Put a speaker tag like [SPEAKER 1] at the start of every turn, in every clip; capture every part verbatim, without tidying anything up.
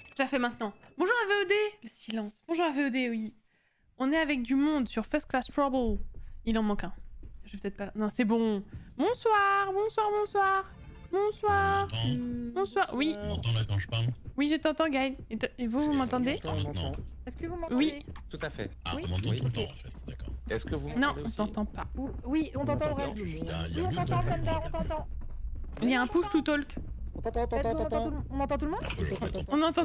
[SPEAKER 1] Je la fais maintenant. Bonjour à V O D. Le silence. Bonjour à V O D, oui. On est avec du monde sur First Class Trouble. Il en manque un. Je vais peut-être pas... Non, c'est bon. Bonsoir, bonsoir, bonsoir. Bonsoir.
[SPEAKER 2] Mmh,
[SPEAKER 1] bonsoir. Oui.
[SPEAKER 2] Tu m'entends là quand je parle?
[SPEAKER 1] Oui, je t'entends, Gaël. Et, et vous, vous m'entendez?
[SPEAKER 2] Non.
[SPEAKER 3] Est-ce que vous m'entendez?
[SPEAKER 1] Oui.
[SPEAKER 4] Tout à fait.
[SPEAKER 2] Ah,
[SPEAKER 3] Oui.
[SPEAKER 2] on m'entend
[SPEAKER 4] Oui.
[SPEAKER 2] tout le temps en fait, d'accord.
[SPEAKER 4] Est-ce que vous
[SPEAKER 1] Non,
[SPEAKER 4] m'entendez
[SPEAKER 1] on
[SPEAKER 4] aussi?
[SPEAKER 1] t'entend pas.
[SPEAKER 3] Oui, on t'entend, Aurel.
[SPEAKER 2] Il y a, il y
[SPEAKER 3] Oui,
[SPEAKER 2] a
[SPEAKER 3] on
[SPEAKER 2] mieux
[SPEAKER 3] t'entend,
[SPEAKER 2] de-
[SPEAKER 3] Brenda, on t'entend.
[SPEAKER 1] Il y a un push to talk.
[SPEAKER 5] On t'entend,
[SPEAKER 3] Est-ce
[SPEAKER 5] t'entends,
[SPEAKER 3] qu'on entend
[SPEAKER 5] t'entends.
[SPEAKER 3] tout le- On entend tout le monde?
[SPEAKER 2] Ah, faut que je remette en-
[SPEAKER 1] On entend...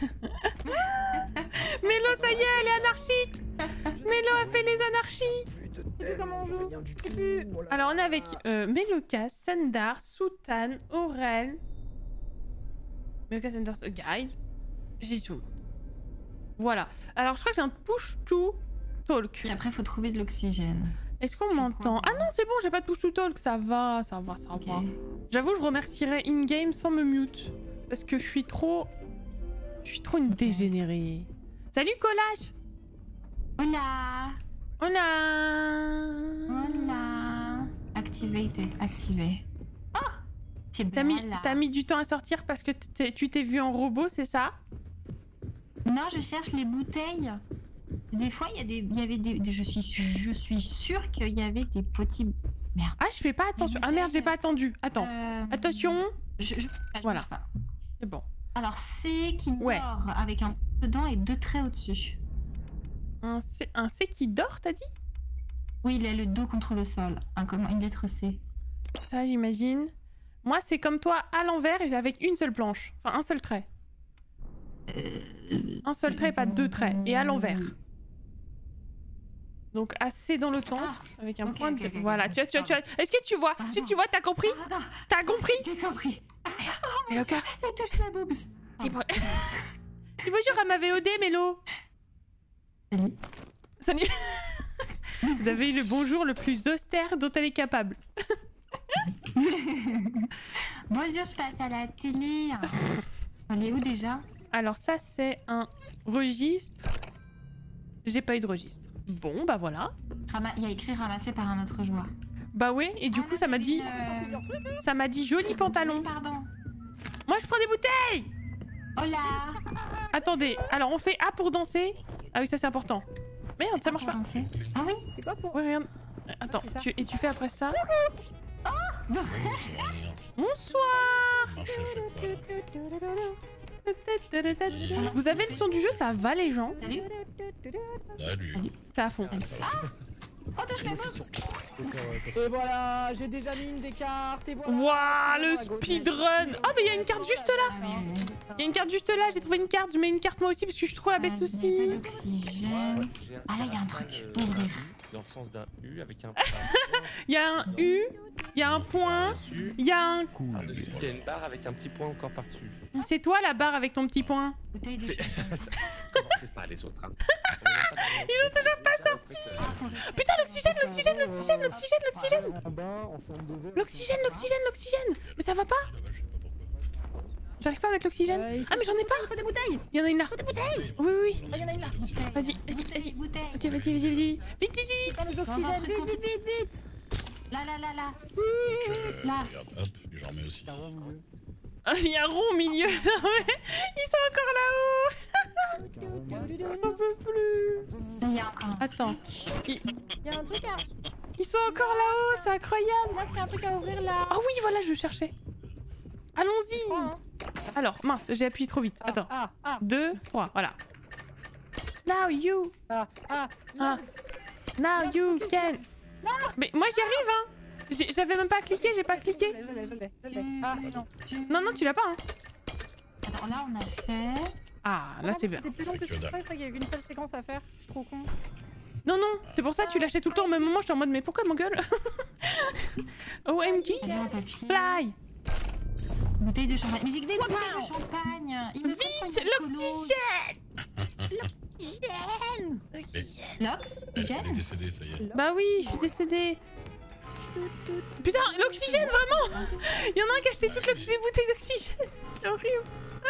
[SPEAKER 1] Mélo, ça y est, elle est anarchique. Mélo a fait les anarchies.
[SPEAKER 3] Je sais plus comment on joue.
[SPEAKER 5] Rien du
[SPEAKER 3] Je sais
[SPEAKER 5] tout.
[SPEAKER 3] plus.
[SPEAKER 5] Oh là
[SPEAKER 1] Alors, on est
[SPEAKER 5] là.
[SPEAKER 1] avec euh, Meloka, Sandar, Soutan, Aurel... Meloka, Sandar, Guy. J'ai dit tout le monde. Voilà. Alors, je crois que j'ai un push to talk.
[SPEAKER 6] Et après, faut trouver de l'oxygène.
[SPEAKER 1] Est-ce qu'on
[SPEAKER 6] C'est
[SPEAKER 1] m'entend?
[SPEAKER 6] quoi,
[SPEAKER 1] Ah non, c'est bon, j'ai pas de push to talk. Ça va, ça va, ça
[SPEAKER 6] Ok.
[SPEAKER 1] va. J'avoue, je remercierais in-game sans me mute. Parce que je suis trop... Je suis trop une dégénérée. Salut, Collage.
[SPEAKER 6] Hola!
[SPEAKER 1] Hola.
[SPEAKER 6] Hola! Activated, activé. Oh! C'est
[SPEAKER 1] T'as mis,
[SPEAKER 6] belle.
[SPEAKER 1] t'as mis du temps à sortir parce que t'es- tu t'es vu en robot, c'est ça?
[SPEAKER 6] Non, je cherche les bouteilles. Des fois, il y, a des, il y avait des, des- Je suis, je suis sûre qu'il y avait des petits... Merde.
[SPEAKER 1] Ah, je fais pas attention. Ah merde, j'ai pas attendu. Attends.
[SPEAKER 6] Euh,
[SPEAKER 1] Attention.
[SPEAKER 6] Je, je, je
[SPEAKER 1] Voilà.
[SPEAKER 6] bouge pas.
[SPEAKER 1] C'est bon.
[SPEAKER 6] Alors, C qui
[SPEAKER 1] Ouais.
[SPEAKER 6] dort avec un dedans et deux traits au-dessus.
[SPEAKER 1] Un C, un C qui dort, t'as dit?
[SPEAKER 6] Oui, il a le dos contre le sol. Un, comme une lettre C.
[SPEAKER 1] Ça, j'imagine. Moi, c'est comme toi, à l'envers et avec une seule planche. Enfin, un seul trait. Un seul trait, pas deux traits. Et à l'envers. Donc, assez dans le temps,
[SPEAKER 6] Ah,
[SPEAKER 1] avec un
[SPEAKER 6] ok,
[SPEAKER 1] point
[SPEAKER 6] ok,
[SPEAKER 1] de...
[SPEAKER 6] ok,
[SPEAKER 1] voilà,
[SPEAKER 6] ok,
[SPEAKER 1] tu vois, tu vois, tu vois.
[SPEAKER 6] pardon.
[SPEAKER 1] Est-ce que tu vois? Si
[SPEAKER 6] Pardon.
[SPEAKER 1] tu vois, t'as compris?
[SPEAKER 6] Pardon,
[SPEAKER 1] T'as compris?
[SPEAKER 6] j'ai compris.
[SPEAKER 1] Meloka,
[SPEAKER 6] Ça touche ma boobs.
[SPEAKER 1] dis bon- dis bonjour à ma V O D, Mélo.
[SPEAKER 6] Salut.
[SPEAKER 1] Salut. Vous avez eu le bonjour le plus austère dont elle est capable.
[SPEAKER 6] Bonjour, je passe à la télé. On est où déjà?
[SPEAKER 1] Alors ça, c'est un registre. J'ai pas eu de registre. Bon, bah voilà.
[SPEAKER 6] Rama- Il y a écrit ramassé par un autre joueur.
[SPEAKER 1] Bah ouais, et du
[SPEAKER 6] Ah,
[SPEAKER 1] coup,
[SPEAKER 6] là,
[SPEAKER 1] ça m'a
[SPEAKER 6] t'as
[SPEAKER 1] dit...
[SPEAKER 6] une, euh,
[SPEAKER 1] Ça m'a dit joli pantalon.
[SPEAKER 6] Oui, pardon.
[SPEAKER 1] Moi, je prends des bouteilles.
[SPEAKER 6] Hola.
[SPEAKER 1] Attendez, alors on fait A pour danser. Ah oui, ça c'est important. Merde,
[SPEAKER 6] C'est
[SPEAKER 1] ça
[SPEAKER 6] quoi
[SPEAKER 1] marche
[SPEAKER 6] pour
[SPEAKER 1] pas.
[SPEAKER 6] danser? Ah oui?
[SPEAKER 3] C'est quoi pour...
[SPEAKER 1] Ouais, regarde. Attends,
[SPEAKER 3] c'est ça.
[SPEAKER 1] tu... et tu fais après ça.
[SPEAKER 2] Ouais, ça va rien.
[SPEAKER 1] Bonsoir.
[SPEAKER 2] Ça marche à chaque fois.
[SPEAKER 1] Vous avez le son du jeu, ça va les gens.
[SPEAKER 6] Salut.
[SPEAKER 2] Salut.
[SPEAKER 1] C'est à fond.
[SPEAKER 6] Oh, touche ma boobs.
[SPEAKER 3] Et voilà, j'ai déjà mis une des cartes, et voilà.
[SPEAKER 1] Waouh, le
[SPEAKER 3] À gauche.
[SPEAKER 1] speedrun. Oh, mais il y a une carte juste là.
[SPEAKER 6] Ah oui, oui.
[SPEAKER 1] Il y a une carte juste là, j'ai trouvé une carte. Je mets une carte moi aussi parce que je suis trop la bête
[SPEAKER 6] Ah,
[SPEAKER 1] aussi.
[SPEAKER 6] pas d'oxygène. Ah, là, il y a un truc. Ouvrir.
[SPEAKER 4] Dans le sens d'un U avec un
[SPEAKER 1] Il y a un U, il y a un point,
[SPEAKER 4] dessus.
[SPEAKER 1] il y a un...
[SPEAKER 4] Par-dessus, il y a une barre avec un petit point encore par-dessus.
[SPEAKER 1] C'est toi la barre avec ton petit point.
[SPEAKER 6] Bouteille de
[SPEAKER 4] C'est.
[SPEAKER 6] champagne.
[SPEAKER 4] Commencez pas les autres. Hein. Ils ont toujours pas sorti.
[SPEAKER 1] Putain, l'oxygène, l'oxygène, l'oxygène, l'oxygène, l'oxygène.
[SPEAKER 5] En bas, en forme de verre.
[SPEAKER 1] L'oxygène, l'oxygène, l'oxygène. Mais ça va pas?
[SPEAKER 2] Là-bas, je sais pas pourquoi.
[SPEAKER 1] J'arrive pas à mettre l'oxygène.
[SPEAKER 3] Euh, il faut-
[SPEAKER 1] Ah, mais j'en ai pas.
[SPEAKER 3] Il faut des bouteilles.
[SPEAKER 1] Il y en a une là. Oui, oui, oui.
[SPEAKER 3] Ah, il y en a une là.
[SPEAKER 6] Bouteille.
[SPEAKER 1] Vas-y, vas-y, vas-y.
[SPEAKER 6] Bouteille.
[SPEAKER 1] Ok, vas-y, vas-y, vas-y. Vite, vite, vite.
[SPEAKER 3] Dans les
[SPEAKER 6] Dans un
[SPEAKER 3] oxygènes,
[SPEAKER 6] truc
[SPEAKER 3] vite,
[SPEAKER 6] contre-
[SPEAKER 3] vite, vite, vite.
[SPEAKER 6] Là, là, là, là.
[SPEAKER 2] Je-
[SPEAKER 6] Là.
[SPEAKER 2] Regarde, hop, et j'en remets aussi.
[SPEAKER 1] Ah, il y a un rond au milieu. Non, mais ils sont encore là-haut. J'en peux plus.
[SPEAKER 6] Là, il y a encore un.
[SPEAKER 1] Attends.
[SPEAKER 3] Il y a un truc à...
[SPEAKER 1] Ils sont encore là-haut, c'est incroyable.
[SPEAKER 3] Là, c'est un truc à ouvrir là.
[SPEAKER 1] Ah oui, voilà, je cherchais. Allons-y.
[SPEAKER 3] Oh, hein.
[SPEAKER 1] Alors, mince, j'ai appuyé trop vite.
[SPEAKER 3] Ah,
[SPEAKER 1] Attends.
[SPEAKER 3] Ah, ah,
[SPEAKER 1] Deux, trois, voilà. Now you,
[SPEAKER 3] ah, ah.
[SPEAKER 1] Ah. now you can. Mais moi j'y arrive, hein. J'ai- J'avais même pas cliqué, j'ai pas cliqué.
[SPEAKER 3] Je l'ai, je l'ai, je l'ai, je l'ai. Ah, non.
[SPEAKER 1] Non, non, tu l'as pas, hein.
[SPEAKER 6] Attends, là, on a fait.
[SPEAKER 1] Ah, là c'est bien.
[SPEAKER 3] C'était plus long que
[SPEAKER 2] Que
[SPEAKER 3] ça.
[SPEAKER 2] dalle.
[SPEAKER 3] Je crois qu'il y avait une seule séquence à faire. Je suis trop con.
[SPEAKER 1] Non, non, c'est pour ça que tu lâchais tout le temps au même moment. J'étais en mode, mais pourquoi mon gueule? O M G,
[SPEAKER 6] Il y a un papier.
[SPEAKER 1] fly.
[SPEAKER 6] Bouteille de champagne. Mais c'est que des bouteilles de champagne. Il me faut
[SPEAKER 1] Vite,
[SPEAKER 6] une colo.
[SPEAKER 1] l'oxygène.
[SPEAKER 6] L'ox,
[SPEAKER 2] Elle,
[SPEAKER 6] gène.
[SPEAKER 2] elle est décédée, ça y est.
[SPEAKER 1] Bah oui, je suis décédée. Putain, l'oxygène, vraiment. Il y en a un qui a acheté toutes les bouteilles d'oxygène. C'est horrible.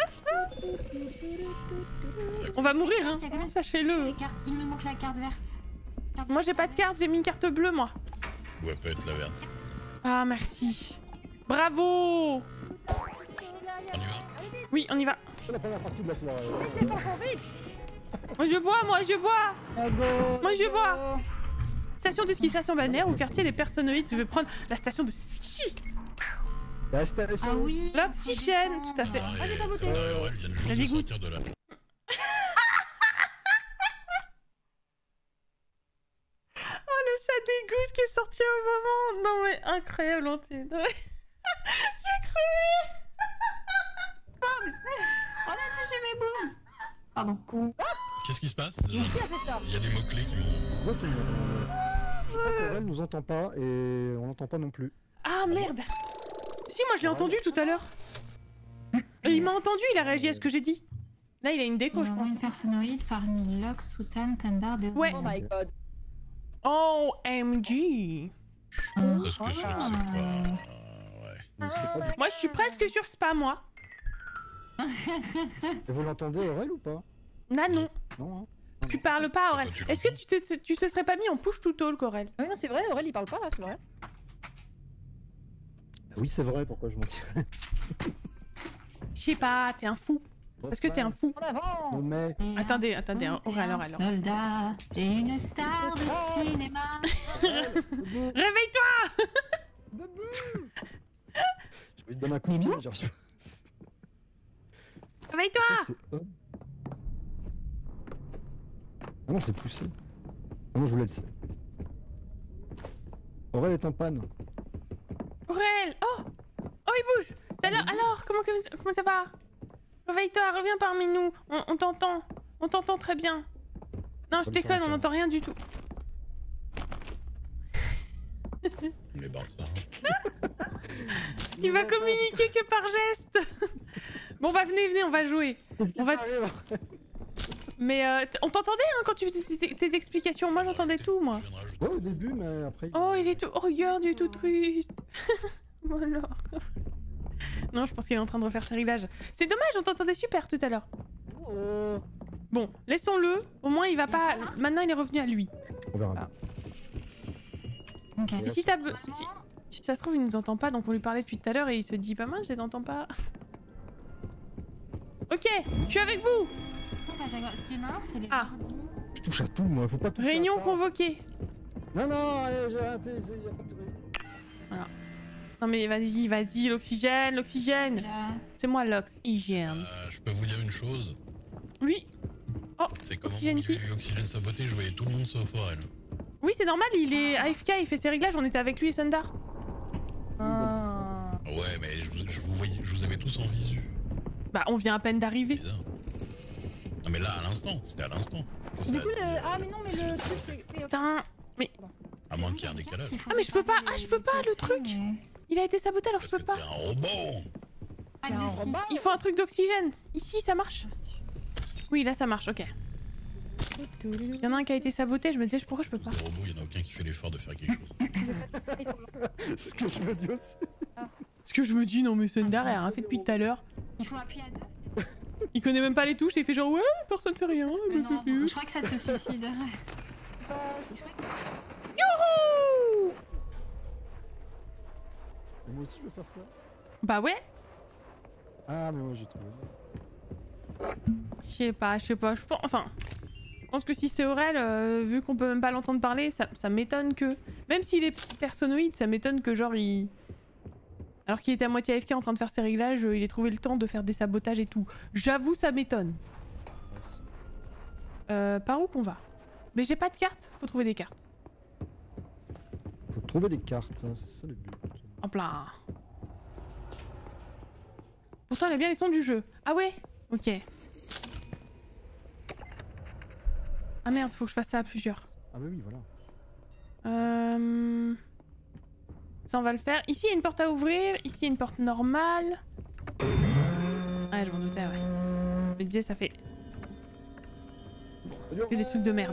[SPEAKER 1] On va mourir, hein.
[SPEAKER 6] Il y a quand même
[SPEAKER 1] Sachez-le.
[SPEAKER 6] les cartes. Il me manque la carte verte. Carte
[SPEAKER 1] Moi j'ai pas de carte, j'ai mis une carte bleue, moi.
[SPEAKER 2] Ou elle peut être la verte.
[SPEAKER 1] Ah, merci. Bravo.
[SPEAKER 2] On y va?
[SPEAKER 1] Oui, on y va.
[SPEAKER 5] la première partie de la soirée.
[SPEAKER 1] Moi je bois, moi je bois.
[SPEAKER 3] Let's go.
[SPEAKER 1] Moi, je bois. Station de ski, station balnéaire ou quartier des personnoïdes. Je vais prendre la station de ski.
[SPEAKER 5] La station.
[SPEAKER 6] Ah oui.
[SPEAKER 1] L'oxygène, tout à fait.
[SPEAKER 2] Ah,
[SPEAKER 3] j'ai pas voté.
[SPEAKER 2] ça va, Aurel vient juste
[SPEAKER 1] La
[SPEAKER 2] de
[SPEAKER 1] dégoûte.
[SPEAKER 2] sortir de là.
[SPEAKER 1] Oh le ça dégoûte qui est sorti au moment. Non mais incroyable entier. Non, mais... je vais crever.
[SPEAKER 6] On a touché mes boobs. Pardon.
[SPEAKER 2] Qu'est-ce qui se passe déjà?
[SPEAKER 3] Qui a fait ça?
[SPEAKER 2] Il y a des mots-clés qui m'ont...
[SPEAKER 5] Bonjour tout le monde. Je crois qu'Aurel nous entend pas et on l'entend pas non plus.
[SPEAKER 1] Ah merde. Si moi je l'ai entendu tout à l'heure. Et il m'a entendu, il a réagi à ce que j'ai dit. Là il a une déco je pense.
[SPEAKER 6] Une personnoïde parmi Lox, Soutan, Thunder, des
[SPEAKER 1] Ouais.
[SPEAKER 3] Oh my god.
[SPEAKER 1] O M G.
[SPEAKER 2] Parce que sûr que
[SPEAKER 6] Ah.
[SPEAKER 2] c'est pas... Ouais.
[SPEAKER 5] Donc, c'est pas du-
[SPEAKER 1] Moi je suis presque sûre que c'est pas moi.
[SPEAKER 5] Et vous l'entendez Aurel ou pas?
[SPEAKER 1] Là non.
[SPEAKER 5] Non, hein.
[SPEAKER 1] Tu parles pas Aurel.
[SPEAKER 2] Pourquoi tu
[SPEAKER 1] Est-ce que tu te, tu te serais pas mis en push to talk Aurel?
[SPEAKER 3] Ah oui, non, c'est vrai, Aurel il parle pas là, c'est vrai.
[SPEAKER 5] Oui, c'est vrai, pourquoi je mentirais?
[SPEAKER 1] Je sais pas, t'es un fou. Parce que t'es un fou.
[SPEAKER 3] En avant.
[SPEAKER 5] Non mais...
[SPEAKER 1] Attendez, attendez, hein,
[SPEAKER 6] T'es
[SPEAKER 1] Aurel,
[SPEAKER 6] un
[SPEAKER 1] Aurel.
[SPEAKER 6] soldat, t'es une star de cinéma.
[SPEAKER 1] Réveille-toi.
[SPEAKER 5] J'ai envie de donner un coup de pied, genre...
[SPEAKER 1] Réveille-toi.
[SPEAKER 5] C'est homme. Ah non, c'est poussé. Ah non, je voulais le C. Aurel est en panne.
[SPEAKER 1] Aurel. Oh. Oh il bouge. Alors, alors comment, comment ça va? Réveille-toi, reviens parmi nous. On, on t'entend. On t'entend très bien. Non, je
[SPEAKER 5] Comme
[SPEAKER 1] déconne,
[SPEAKER 5] ça,
[SPEAKER 1] on n'entend rien du tout.
[SPEAKER 2] Les bâtards.
[SPEAKER 1] Il va communiquer que par geste. Bon bah venez, venez, on va jouer.
[SPEAKER 5] Qu'est-ce qui
[SPEAKER 1] On va-
[SPEAKER 5] t'arrive?
[SPEAKER 1] Mais euh, t- on t'entendait hein, quand tu faisais tes, tes explications. Moi j'entendais tout moi.
[SPEAKER 2] Je viens de rajouter.
[SPEAKER 5] Ouais, au début, mais après...
[SPEAKER 1] Oh il est tout... Oh regarde, il est tout triste. Oh alors. Non, je pense qu'il est en train de refaire ses réglages. C'est dommage, on t'entendait super tout à l'heure.
[SPEAKER 3] Oh.
[SPEAKER 1] Bon, laissons-le. Au moins il va pas... Maintenant il est revenu à lui.
[SPEAKER 5] On verra
[SPEAKER 1] Ah.
[SPEAKER 5] bien.
[SPEAKER 6] Ok.
[SPEAKER 1] Et si t'as... be- Si... si ça se trouve il nous entend pas, donc on lui parlait depuis tout à l'heure et il se dit pas mal, je les entends pas. Ok, je suis avec vous.
[SPEAKER 6] Bah, j'ai- Parce qu'il y en a un, c'est les
[SPEAKER 1] Ah.
[SPEAKER 6] ordi.
[SPEAKER 5] Je touche à tout, moi, faut pas toucher
[SPEAKER 1] Réunion
[SPEAKER 5] à ça.
[SPEAKER 1] convoquée.
[SPEAKER 5] Non, non, allez, j'ai raté, c'est- y a pas de truc.
[SPEAKER 1] Non mais vas-y, vas-y, l'oxygène, l'oxygène.
[SPEAKER 6] Là.
[SPEAKER 1] C'est moi l'oxygène.
[SPEAKER 2] Euh, je peux vous dire une chose.
[SPEAKER 1] Oui.
[SPEAKER 2] C'est comment
[SPEAKER 1] Oxygène ici.
[SPEAKER 2] Oxygène saboté, je voyais tout le monde sauf Aurel.
[SPEAKER 1] Oui, c'est normal, il est A F K, il fait ses réglages, on était avec lui et Sundar.
[SPEAKER 3] Ah.
[SPEAKER 2] Ouais, mais je, vous- je vous voyais, je vous avais tous en visu.
[SPEAKER 1] Bah, on vient à peine d'arriver.
[SPEAKER 2] Bizarre. Non mais là, à l'instant, c'était à l'instant. que ça
[SPEAKER 3] Du
[SPEAKER 2] a
[SPEAKER 3] coup,
[SPEAKER 2] dit,
[SPEAKER 3] le...
[SPEAKER 2] euh,
[SPEAKER 3] ah mais non, mais le truc c'est... oui, ok.
[SPEAKER 1] Putain,
[SPEAKER 2] À moins qu'il y ait un décalage.
[SPEAKER 1] Ah, mais je peux pas, ah, je peux pas, le truc. il a été saboté alors je
[SPEAKER 2] Parce
[SPEAKER 1] peux
[SPEAKER 2] que
[SPEAKER 1] pas.
[SPEAKER 2] t'es un robot.
[SPEAKER 6] Ah,
[SPEAKER 3] Tiens,
[SPEAKER 6] le
[SPEAKER 3] un
[SPEAKER 6] six.
[SPEAKER 3] robot.
[SPEAKER 1] Il faut un truc d'oxygène. Ici, ça marche. Oui, là, ça marche, ok. Il y en a un qui a été saboté, je me disais pourquoi je peux pas.
[SPEAKER 2] Les robots, il y en a aucun qui fait l'effort de faire quelque chose.
[SPEAKER 5] C'est ce que je me dis aussi.
[SPEAKER 1] Parce que je me dis, non mais Sundar, elle a rien fait depuis tout à l'heure.
[SPEAKER 6] Il faut appuyer à deux, c'est ça.
[SPEAKER 1] Il connaît même pas les touches et il fait genre, ouais, personne fait rien.
[SPEAKER 6] Mais non, je crois que ça te suicide.
[SPEAKER 1] Youhou!
[SPEAKER 5] Et moi aussi, je veux faire ça.
[SPEAKER 1] Bah ouais.
[SPEAKER 5] Ah, mais moi, j'ai trouvé.
[SPEAKER 1] Je sais pas, je sais pas, je pense... Enfin... Je pense que si c'est Aurel, euh, vu qu'on peut même pas l'entendre parler, ça, ça m'étonne que... Même s'il est personnoïde, ça m'étonne que genre il... Alors qu'il était à moitié A F K en train de faire ses réglages, euh, il ait trouvé le temps de faire des sabotages et tout. J'avoue, ça m'étonne. Euh, par où qu'on va? Mais j'ai pas de carte, faut trouver des cartes.
[SPEAKER 5] Faut trouver des cartes, hein, c'est ça le but.
[SPEAKER 1] En plein. Pourtant, elle a bien les sons du jeu. Ah ouais? Ok. Ah merde, faut que je fasse ça à plusieurs.
[SPEAKER 5] Ah bah oui, voilà.
[SPEAKER 1] Euh... Ça, on va le faire. Ici, il y a une porte à ouvrir. Ici, il y a une porte normale. Ouais, je m'en doutais, ouais. Je me disais, ça fait que des trucs de merde.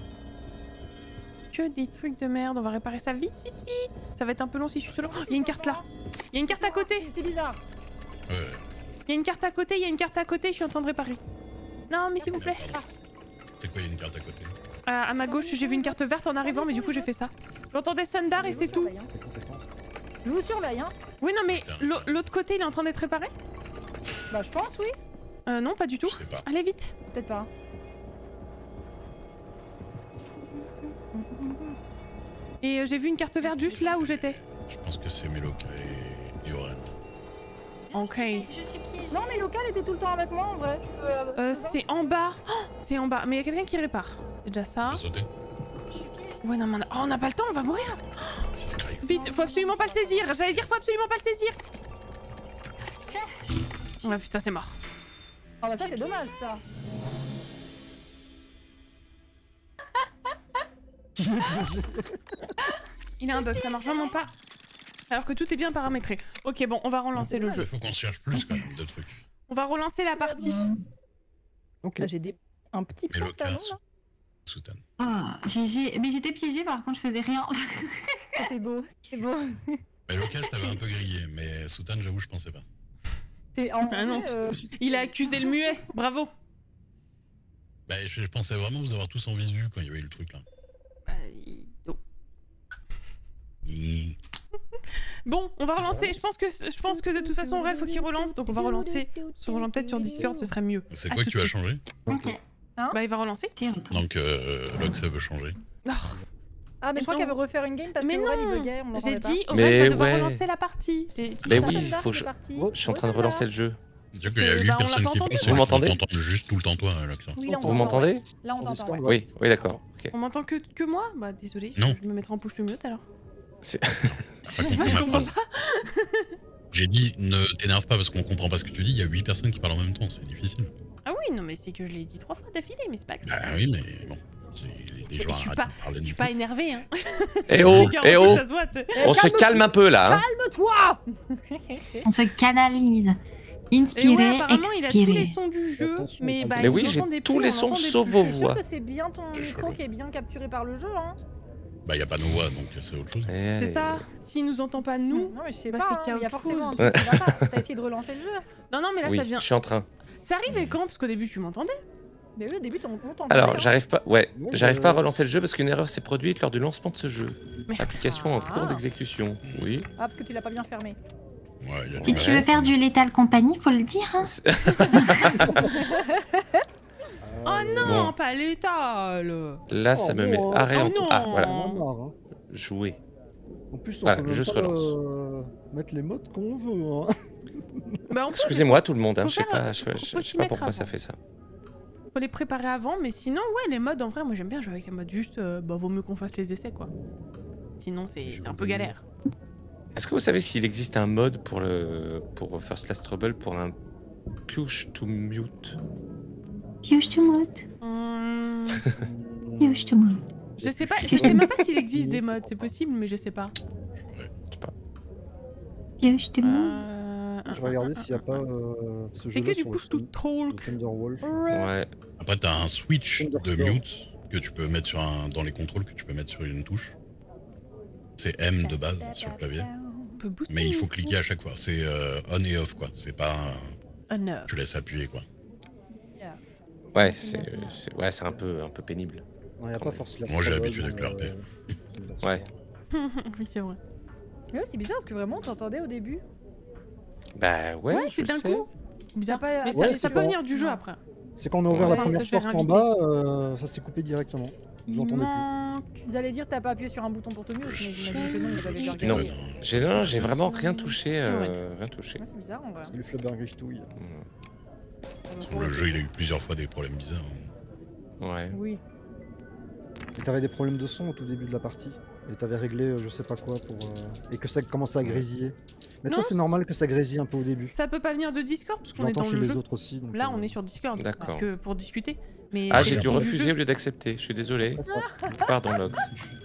[SPEAKER 1] Que des trucs de merde. On va réparer ça vite, vite, vite. Ça va être un peu long si je suis solo. Oh, il y a une carte là. Il y a une carte à côté.
[SPEAKER 3] C'est- C'est bizarre.
[SPEAKER 2] Ouais.
[SPEAKER 1] Il y a une carte à côté. Il y a une carte à côté. Je suis en train de réparer. Non, mais s'il vous plaît.
[SPEAKER 2] Pardon. C'est quoi, il y a une carte à côté?
[SPEAKER 1] À, à ma gauche, j'ai vu une carte verte en arrivant, mais du coup, j'ai fait ça. J'entendais Sundar et
[SPEAKER 3] Je
[SPEAKER 1] c'est
[SPEAKER 3] vous
[SPEAKER 1] tout.
[SPEAKER 3] surveille, hein.
[SPEAKER 5] C'est compétent.
[SPEAKER 3] Je vous surveille, hein.
[SPEAKER 1] Oui, non, mais
[SPEAKER 2] Putain.
[SPEAKER 1] l'au- l'autre côté, il est en train d'être réparé?
[SPEAKER 3] Bah je pense, oui.
[SPEAKER 1] Euh, non, pas du tout.
[SPEAKER 2] Je sais pas.
[SPEAKER 1] Allez, vite.
[SPEAKER 3] Peut-être pas.
[SPEAKER 1] Et euh, j'ai vu une carte verte juste là où j'étais.
[SPEAKER 2] Je pense que c'est Meloka et Yoran.
[SPEAKER 1] Ok.
[SPEAKER 6] Je suis piégée.
[SPEAKER 3] Non, mais local était tout le temps avec moi en vrai. Je peux, euh,
[SPEAKER 1] Euh,
[SPEAKER 3] je peux
[SPEAKER 1] c'est en bas. Oh, c'est en bas. Mais il y a quelqu'un qui répare. C'est déjà ça.
[SPEAKER 2] Tu peux sauter?
[SPEAKER 1] Ouais, non, mais on a... Oh, on n'a pas le temps, on va mourir.
[SPEAKER 2] C'est Sky.
[SPEAKER 1] Vite, faut absolument pas le saisir. J'allais dire, faut absolument pas le saisir. Ouais, putain, c'est mort.
[SPEAKER 3] Ah bah ça c'est dommage ça.
[SPEAKER 1] Il a un bug, ça marche vraiment pas. Alors que tout est bien paramétré. Ok, bon, on va relancer le
[SPEAKER 2] Il
[SPEAKER 1] jeu.
[SPEAKER 2] faut qu'on cherche plus quand même de trucs.
[SPEAKER 1] On va relancer la partie.
[SPEAKER 5] Ok.
[SPEAKER 3] Là, j'ai des... un petit
[SPEAKER 2] Mais
[SPEAKER 3] pantalon
[SPEAKER 2] Lucas,
[SPEAKER 3] là.
[SPEAKER 2] Soutane.
[SPEAKER 6] Ah, G G. Mais j'étais piégée par contre, je faisais rien.
[SPEAKER 3] C'était beau, c'était beau.
[SPEAKER 2] Mais Lucas, je t'avais un peu grillé, mais Soutane, j'avoue, je pensais pas.
[SPEAKER 3] C'est en
[SPEAKER 1] Ah non.
[SPEAKER 3] vrai, euh,
[SPEAKER 1] Il a accusé le muet, bravo.
[SPEAKER 2] Bah, je, je pensais vraiment vous avoir tous en visu quand il y avait eu le truc là.
[SPEAKER 1] Bah, il- oh.
[SPEAKER 2] Hi.
[SPEAKER 1] Bon, on va relancer. Je pense que je pense que de toute façon, Aurel, faut qu'il relance. Donc on va relancer. Se rejoindre peut-être sur Discord, ce serait mieux.
[SPEAKER 2] C'est
[SPEAKER 1] À
[SPEAKER 2] quoi
[SPEAKER 1] tout
[SPEAKER 2] que tu
[SPEAKER 1] de
[SPEAKER 2] as
[SPEAKER 1] suite.
[SPEAKER 2] changé?
[SPEAKER 6] Ok.
[SPEAKER 1] Bah, il va relancer.
[SPEAKER 6] T'es retour.
[SPEAKER 2] Donc, euh, Log, ça veut changer.
[SPEAKER 1] Oh,
[SPEAKER 3] Ah mais je crois
[SPEAKER 1] Non.
[SPEAKER 3] qu'elle veut refaire une game parce
[SPEAKER 1] Mais
[SPEAKER 3] que Aurel
[SPEAKER 1] non.
[SPEAKER 3] il buguait, on
[SPEAKER 1] J'ai
[SPEAKER 3] m'entendait pas.
[SPEAKER 1] dit, Aurel
[SPEAKER 7] Mais
[SPEAKER 1] va devoir
[SPEAKER 7] ouais.
[SPEAKER 1] relancer la partie. J'ai dit
[SPEAKER 7] Mais
[SPEAKER 1] ça.
[SPEAKER 7] oui,
[SPEAKER 3] Sandar
[SPEAKER 7] faut
[SPEAKER 3] qui est
[SPEAKER 7] je-
[SPEAKER 3] parti.
[SPEAKER 7] Je suis en train de relancer le jeu.
[SPEAKER 2] C'est-à-dire qu'il y a
[SPEAKER 1] Euh,
[SPEAKER 2] huit
[SPEAKER 1] bah, on l'a
[SPEAKER 2] personnes
[SPEAKER 1] pas
[SPEAKER 2] qui
[SPEAKER 1] entendu.
[SPEAKER 2] pensent.
[SPEAKER 7] Vous m'entendez?
[SPEAKER 2] On t'entend juste tout le temps, toi, Log.
[SPEAKER 3] Oui, là, on
[SPEAKER 7] Vous
[SPEAKER 3] t'entend,
[SPEAKER 7] m'entendez?
[SPEAKER 3] ouais. Là on
[SPEAKER 5] Sur
[SPEAKER 3] t'entend.
[SPEAKER 5] Discord,
[SPEAKER 3] ouais.
[SPEAKER 5] ouais.
[SPEAKER 7] Oui, oui, d'accord. Ok.
[SPEAKER 1] On m'entend que, que moi. Bah désolé, je,
[SPEAKER 2] Non.
[SPEAKER 1] je me mettrai en push to mute alors.
[SPEAKER 7] C'est-
[SPEAKER 2] T'as pas compris ma phrase. J'ai dit, ne t'énerve pas parce qu'on comprend pas ce que tu dis. Il y a huit personnes qui parlent en même temps, c'est difficile.
[SPEAKER 1] Ah oui, non mais c'est que je l'ai dit trois fois d'affilée, mais c'est pas grave.
[SPEAKER 2] Bah oui, mais bon. c'est- Les
[SPEAKER 1] Je
[SPEAKER 2] gens
[SPEAKER 1] suis
[SPEAKER 2] arrêtent
[SPEAKER 1] pas-
[SPEAKER 2] de parler
[SPEAKER 1] Je
[SPEAKER 2] non
[SPEAKER 1] suis pas
[SPEAKER 2] plus.
[SPEAKER 1] énervée, hein.
[SPEAKER 7] Eh oh,
[SPEAKER 1] Car
[SPEAKER 7] eh
[SPEAKER 1] en plus,
[SPEAKER 7] oh,
[SPEAKER 1] ça se voit, tu sais.
[SPEAKER 3] Eh,
[SPEAKER 7] on se calme un peu là. Hein.
[SPEAKER 3] Calme-toi.
[SPEAKER 6] On se canalise.
[SPEAKER 1] Et ouais,
[SPEAKER 6] Inspirer,
[SPEAKER 1] apparemment, il a tous les
[SPEAKER 6] expirer.
[SPEAKER 1] sons du jeu,
[SPEAKER 5] Attention,
[SPEAKER 1] mais bah,
[SPEAKER 7] Mais
[SPEAKER 1] il
[SPEAKER 7] oui,
[SPEAKER 1] nous
[SPEAKER 7] j'ai
[SPEAKER 1] entendait
[SPEAKER 7] tous
[SPEAKER 1] plus,
[SPEAKER 7] les
[SPEAKER 1] on
[SPEAKER 7] sons
[SPEAKER 1] l'entendait
[SPEAKER 7] sauf
[SPEAKER 1] plus.
[SPEAKER 7] vos
[SPEAKER 3] Je suis
[SPEAKER 7] voix.
[SPEAKER 3] sûre que c'est bien ton
[SPEAKER 2] C'est
[SPEAKER 3] micro
[SPEAKER 2] chelou.
[SPEAKER 3] qui est bien capturé par le jeu hein.
[SPEAKER 2] Bah, il y a pas nos voix, donc c'est autre chose.
[SPEAKER 7] Eh,
[SPEAKER 1] C'est ça, s'il nous entend pas nous.
[SPEAKER 3] Non mais je sais
[SPEAKER 1] bah,
[SPEAKER 3] pas,
[SPEAKER 1] c'est
[SPEAKER 3] hein,
[SPEAKER 1] qu'il y a
[SPEAKER 3] il y a
[SPEAKER 1] autre
[SPEAKER 3] forcément un
[SPEAKER 1] chose.
[SPEAKER 3] truc qui va pas. T'as essayé de relancer le jeu.
[SPEAKER 1] Non, non, mais là
[SPEAKER 7] Oui,
[SPEAKER 1] ça vient.
[SPEAKER 7] je suis en train.
[SPEAKER 1] C'est arrivé quand? Parce qu'au début tu m'entendais.
[SPEAKER 3] Mais oui au début on t'entend.
[SPEAKER 7] Alors, j'arrive pas. Ouais,
[SPEAKER 5] Ouais,
[SPEAKER 7] j'arrive
[SPEAKER 5] euh,
[SPEAKER 7] pas à relancer le jeu parce qu'une erreur s'est produite lors du lancement de ce jeu.
[SPEAKER 1] Mais-
[SPEAKER 7] Application en
[SPEAKER 3] Ah.
[SPEAKER 7] cours d'exécution. Oui.
[SPEAKER 3] Ah parce que tu l'as pas bien fermé.
[SPEAKER 2] Ouais, il y a
[SPEAKER 6] Si
[SPEAKER 2] du
[SPEAKER 6] tu
[SPEAKER 2] mal.
[SPEAKER 6] veux faire du Lethal Company, faut le dire. Hein.
[SPEAKER 1] Oh
[SPEAKER 5] Euh,
[SPEAKER 1] non,
[SPEAKER 7] Bon.
[SPEAKER 1] pas létal.
[SPEAKER 7] Là, ça
[SPEAKER 5] Oh,
[SPEAKER 7] me met
[SPEAKER 5] bon,
[SPEAKER 7] arrêt
[SPEAKER 1] oh
[SPEAKER 7] en.
[SPEAKER 1] non.
[SPEAKER 7] Ah, voilà.
[SPEAKER 5] On en a marre, hein.
[SPEAKER 7] Jouer.
[SPEAKER 5] En plus, on
[SPEAKER 7] Voilà,
[SPEAKER 5] peut
[SPEAKER 7] le
[SPEAKER 5] même
[SPEAKER 7] jeu se
[SPEAKER 5] pas,
[SPEAKER 7] relance.
[SPEAKER 5] euh, mettre les modes qu'on veut. Hein.
[SPEAKER 1] Bah, on peut,
[SPEAKER 7] Excusez-moi tout le monde, hein,
[SPEAKER 1] Faut
[SPEAKER 7] je sais
[SPEAKER 1] faire-
[SPEAKER 7] pas, je,
[SPEAKER 1] faut-
[SPEAKER 7] je-
[SPEAKER 1] faut
[SPEAKER 7] je
[SPEAKER 1] s'y
[SPEAKER 7] sais pas
[SPEAKER 1] mettre
[SPEAKER 7] pourquoi ça
[SPEAKER 1] avant.
[SPEAKER 7] fait ça.
[SPEAKER 1] faut les préparer avant, mais sinon, ouais, les modes en vrai, moi j'aime bien jouer avec les modes. Juste, euh, bah, vaut mieux qu'on fasse les essais quoi. Sinon, c'est c'est un peu galère.
[SPEAKER 7] Est-ce que vous savez s'il existe un mode pour le pour First Last Trouble pour un push to mute?
[SPEAKER 6] Push to mute.
[SPEAKER 1] Hum,
[SPEAKER 6] Push to mute.
[SPEAKER 1] je sais pas, je sais même pas s'il existe des modes, c'est possible, mais je sais pas.
[SPEAKER 7] Je sais pas.
[SPEAKER 6] Push to mute.
[SPEAKER 1] Euh...
[SPEAKER 5] Je vais regarder s'il n'y a pas euh, ce
[SPEAKER 1] C'est
[SPEAKER 5] jeu-là
[SPEAKER 1] que du
[SPEAKER 5] sur
[SPEAKER 1] push
[SPEAKER 5] le
[SPEAKER 1] to
[SPEAKER 5] Thun-
[SPEAKER 1] talk.
[SPEAKER 5] le Thunderwolf.
[SPEAKER 7] Ouais.
[SPEAKER 2] Après, t'as un switch de
[SPEAKER 5] Thunderstorm.
[SPEAKER 2] mute que tu peux mettre sur un. Dans les contrôles, que tu peux mettre sur une touche. C'est M de base sur le clavier.
[SPEAKER 1] On peut booster.
[SPEAKER 2] Mais il
[SPEAKER 1] le
[SPEAKER 2] faut
[SPEAKER 1] micro.
[SPEAKER 2] cliquer à chaque fois. C'est euh, on et off, quoi. C'est pas. euh,
[SPEAKER 1] Ah non.
[SPEAKER 2] Tu laisses appuyer, quoi.
[SPEAKER 7] Ouais, c'est c'est- ouais, c'est un peu un peu pénible.
[SPEAKER 5] Il n'y a pas force
[SPEAKER 2] Moi, j'ai l'habitude avec le R P.
[SPEAKER 7] Ouais.
[SPEAKER 1] Oui, c'est vrai.
[SPEAKER 3] Mais ouais, c'est bizarre parce que vraiment on t'entendait au début.
[SPEAKER 7] Bah ouais,
[SPEAKER 1] Ouais,
[SPEAKER 7] je
[SPEAKER 1] c'est d'un
[SPEAKER 7] sais.
[SPEAKER 1] coup. Bizarre.
[SPEAKER 3] pas-
[SPEAKER 1] Mais ça,
[SPEAKER 5] Ouais,
[SPEAKER 1] ça
[SPEAKER 5] c'est
[SPEAKER 1] peut
[SPEAKER 5] pas-
[SPEAKER 1] venir du jeu
[SPEAKER 3] Non.
[SPEAKER 1] après.
[SPEAKER 5] C'est quand on a ouvert
[SPEAKER 7] Ouais,
[SPEAKER 5] la
[SPEAKER 1] ça,
[SPEAKER 5] première
[SPEAKER 1] je vais
[SPEAKER 5] porte en
[SPEAKER 1] réinviter.
[SPEAKER 5] bas, euh, ça s'est coupé directement. Je
[SPEAKER 1] Il
[SPEAKER 5] l'entendais plus.
[SPEAKER 1] manque.
[SPEAKER 3] Ils allaient dire t'as pas appuyé sur un bouton pour te mute, mais j'imagine que non, vous avez déjà
[SPEAKER 7] Non.
[SPEAKER 3] regardé.
[SPEAKER 7] J'ai non, j'ai vraiment rien touché, euh, rien touché.
[SPEAKER 3] Ouais, c'est bizarre en vrai.
[SPEAKER 5] C'est le flubber grichtouille.
[SPEAKER 7] Mm.
[SPEAKER 2] Le jeu, il a eu plusieurs fois des problèmes bizarres.
[SPEAKER 7] Ouais.
[SPEAKER 3] Oui.
[SPEAKER 5] Et t'avais des problèmes de son au tout début de la partie. Et t'avais réglé euh, je sais pas quoi pour. euh, Et que ça commençait à grésiller. Mais
[SPEAKER 1] Non.
[SPEAKER 5] ça, c'est normal que ça grésille un peu au début.
[SPEAKER 1] Ça peut pas venir de Discord parce
[SPEAKER 5] Je
[SPEAKER 1] qu'on est
[SPEAKER 5] l'entends
[SPEAKER 1] dans
[SPEAKER 5] chez
[SPEAKER 1] le
[SPEAKER 5] les
[SPEAKER 1] jeu.
[SPEAKER 5] autre aussi. Donc,
[SPEAKER 1] Là,
[SPEAKER 5] euh,
[SPEAKER 1] on est sur Discord parce
[SPEAKER 7] D'accord.
[SPEAKER 1] que pour discuter. Mais
[SPEAKER 7] Ah,
[SPEAKER 1] c'est
[SPEAKER 7] j'ai
[SPEAKER 1] le
[SPEAKER 7] dû
[SPEAKER 1] son du
[SPEAKER 7] refuser
[SPEAKER 1] jeu.
[SPEAKER 7] au lieu d'accepter. Je suis désolé.
[SPEAKER 5] ça.
[SPEAKER 7] Pardon, Lox.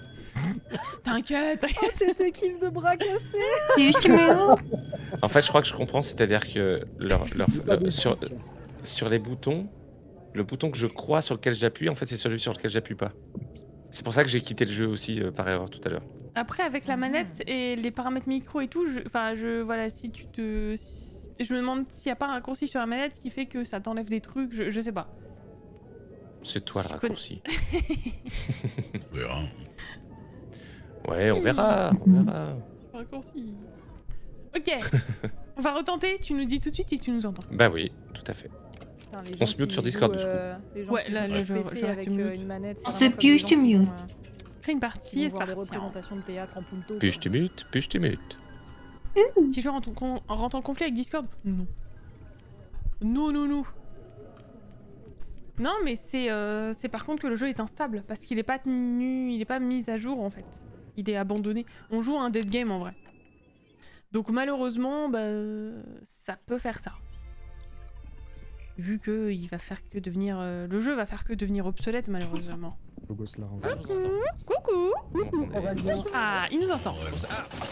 [SPEAKER 1] T'inquiète.
[SPEAKER 3] Oh, cette équipe de bras cassés.
[SPEAKER 6] Push to mute.
[SPEAKER 7] En fait, je crois que je comprends, c'est-à-dire que leur, leur,
[SPEAKER 5] Pas
[SPEAKER 7] leur-
[SPEAKER 5] de
[SPEAKER 7] sur,
[SPEAKER 5] stick.
[SPEAKER 7] sur les boutons, le bouton que je crois sur lequel j'appuie, en fait, c'est celui sur lequel j'appuie pas. C'est pour ça que j'ai quitté le jeu aussi euh, par erreur tout à l'heure.
[SPEAKER 1] Après, avec la manette et les paramètres micro et tout, je... enfin, je voilà, si tu te, si- je me demande s'il y a pas un raccourci sur la manette qui fait que ça t'enlève des trucs. Je, je sais pas.
[SPEAKER 7] C'est toi le
[SPEAKER 1] Je connais-
[SPEAKER 7] raccourci.
[SPEAKER 2] On verra.
[SPEAKER 7] Ouais, on verra, on verra.
[SPEAKER 1] Raccourci. Ok. On va retenter. Tu nous dis tout de suite si tu nous entends.
[SPEAKER 7] Bah oui, tout à fait.
[SPEAKER 3] Putain, les
[SPEAKER 7] On
[SPEAKER 3] gens
[SPEAKER 7] se mute
[SPEAKER 3] qui
[SPEAKER 7] sur
[SPEAKER 3] jouent,
[SPEAKER 7] Discord, du coup.
[SPEAKER 3] euh, les gens
[SPEAKER 1] Ouais,
[SPEAKER 3] qui
[SPEAKER 1] là,
[SPEAKER 3] jouent
[SPEAKER 1] là,
[SPEAKER 3] au
[SPEAKER 1] je-
[SPEAKER 3] P
[SPEAKER 1] je
[SPEAKER 3] C
[SPEAKER 1] reste
[SPEAKER 3] avec
[SPEAKER 1] mute.
[SPEAKER 3] euh, une manette.
[SPEAKER 6] On
[SPEAKER 3] c'est
[SPEAKER 6] se
[SPEAKER 3] vraiment comme les
[SPEAKER 6] pige,
[SPEAKER 3] gens
[SPEAKER 6] tu
[SPEAKER 3] qui
[SPEAKER 6] mute.
[SPEAKER 3] vont, euh,
[SPEAKER 1] Crée une
[SPEAKER 3] qui
[SPEAKER 1] partie et
[SPEAKER 3] vont
[SPEAKER 1] c'est
[SPEAKER 3] voir des
[SPEAKER 1] parti. hein.
[SPEAKER 3] représentations de théâtre en punto.
[SPEAKER 7] Puis
[SPEAKER 3] quoi.
[SPEAKER 7] je te mute, puis je te mute.
[SPEAKER 1] Si je rentre, en- rentre en conflit avec Discord? Non. Non, non, non. Non, mais c'est euh, c'est par contre que le jeu est instable parce qu'il est pas tenu, il est pas mis à jour en fait. Il est abandonné. On joue à un dead game en vrai. Donc malheureusement, bah, ça peut faire ça. Vu que il va faire que devenir, euh, le jeu va faire que devenir obsolète malheureusement.
[SPEAKER 5] Le gosse là.
[SPEAKER 7] Ah, je vous entends.
[SPEAKER 1] Coucou.
[SPEAKER 7] Vous m'entendez
[SPEAKER 5] Aurélien.
[SPEAKER 1] Ah, il nous entend.
[SPEAKER 2] Ouais,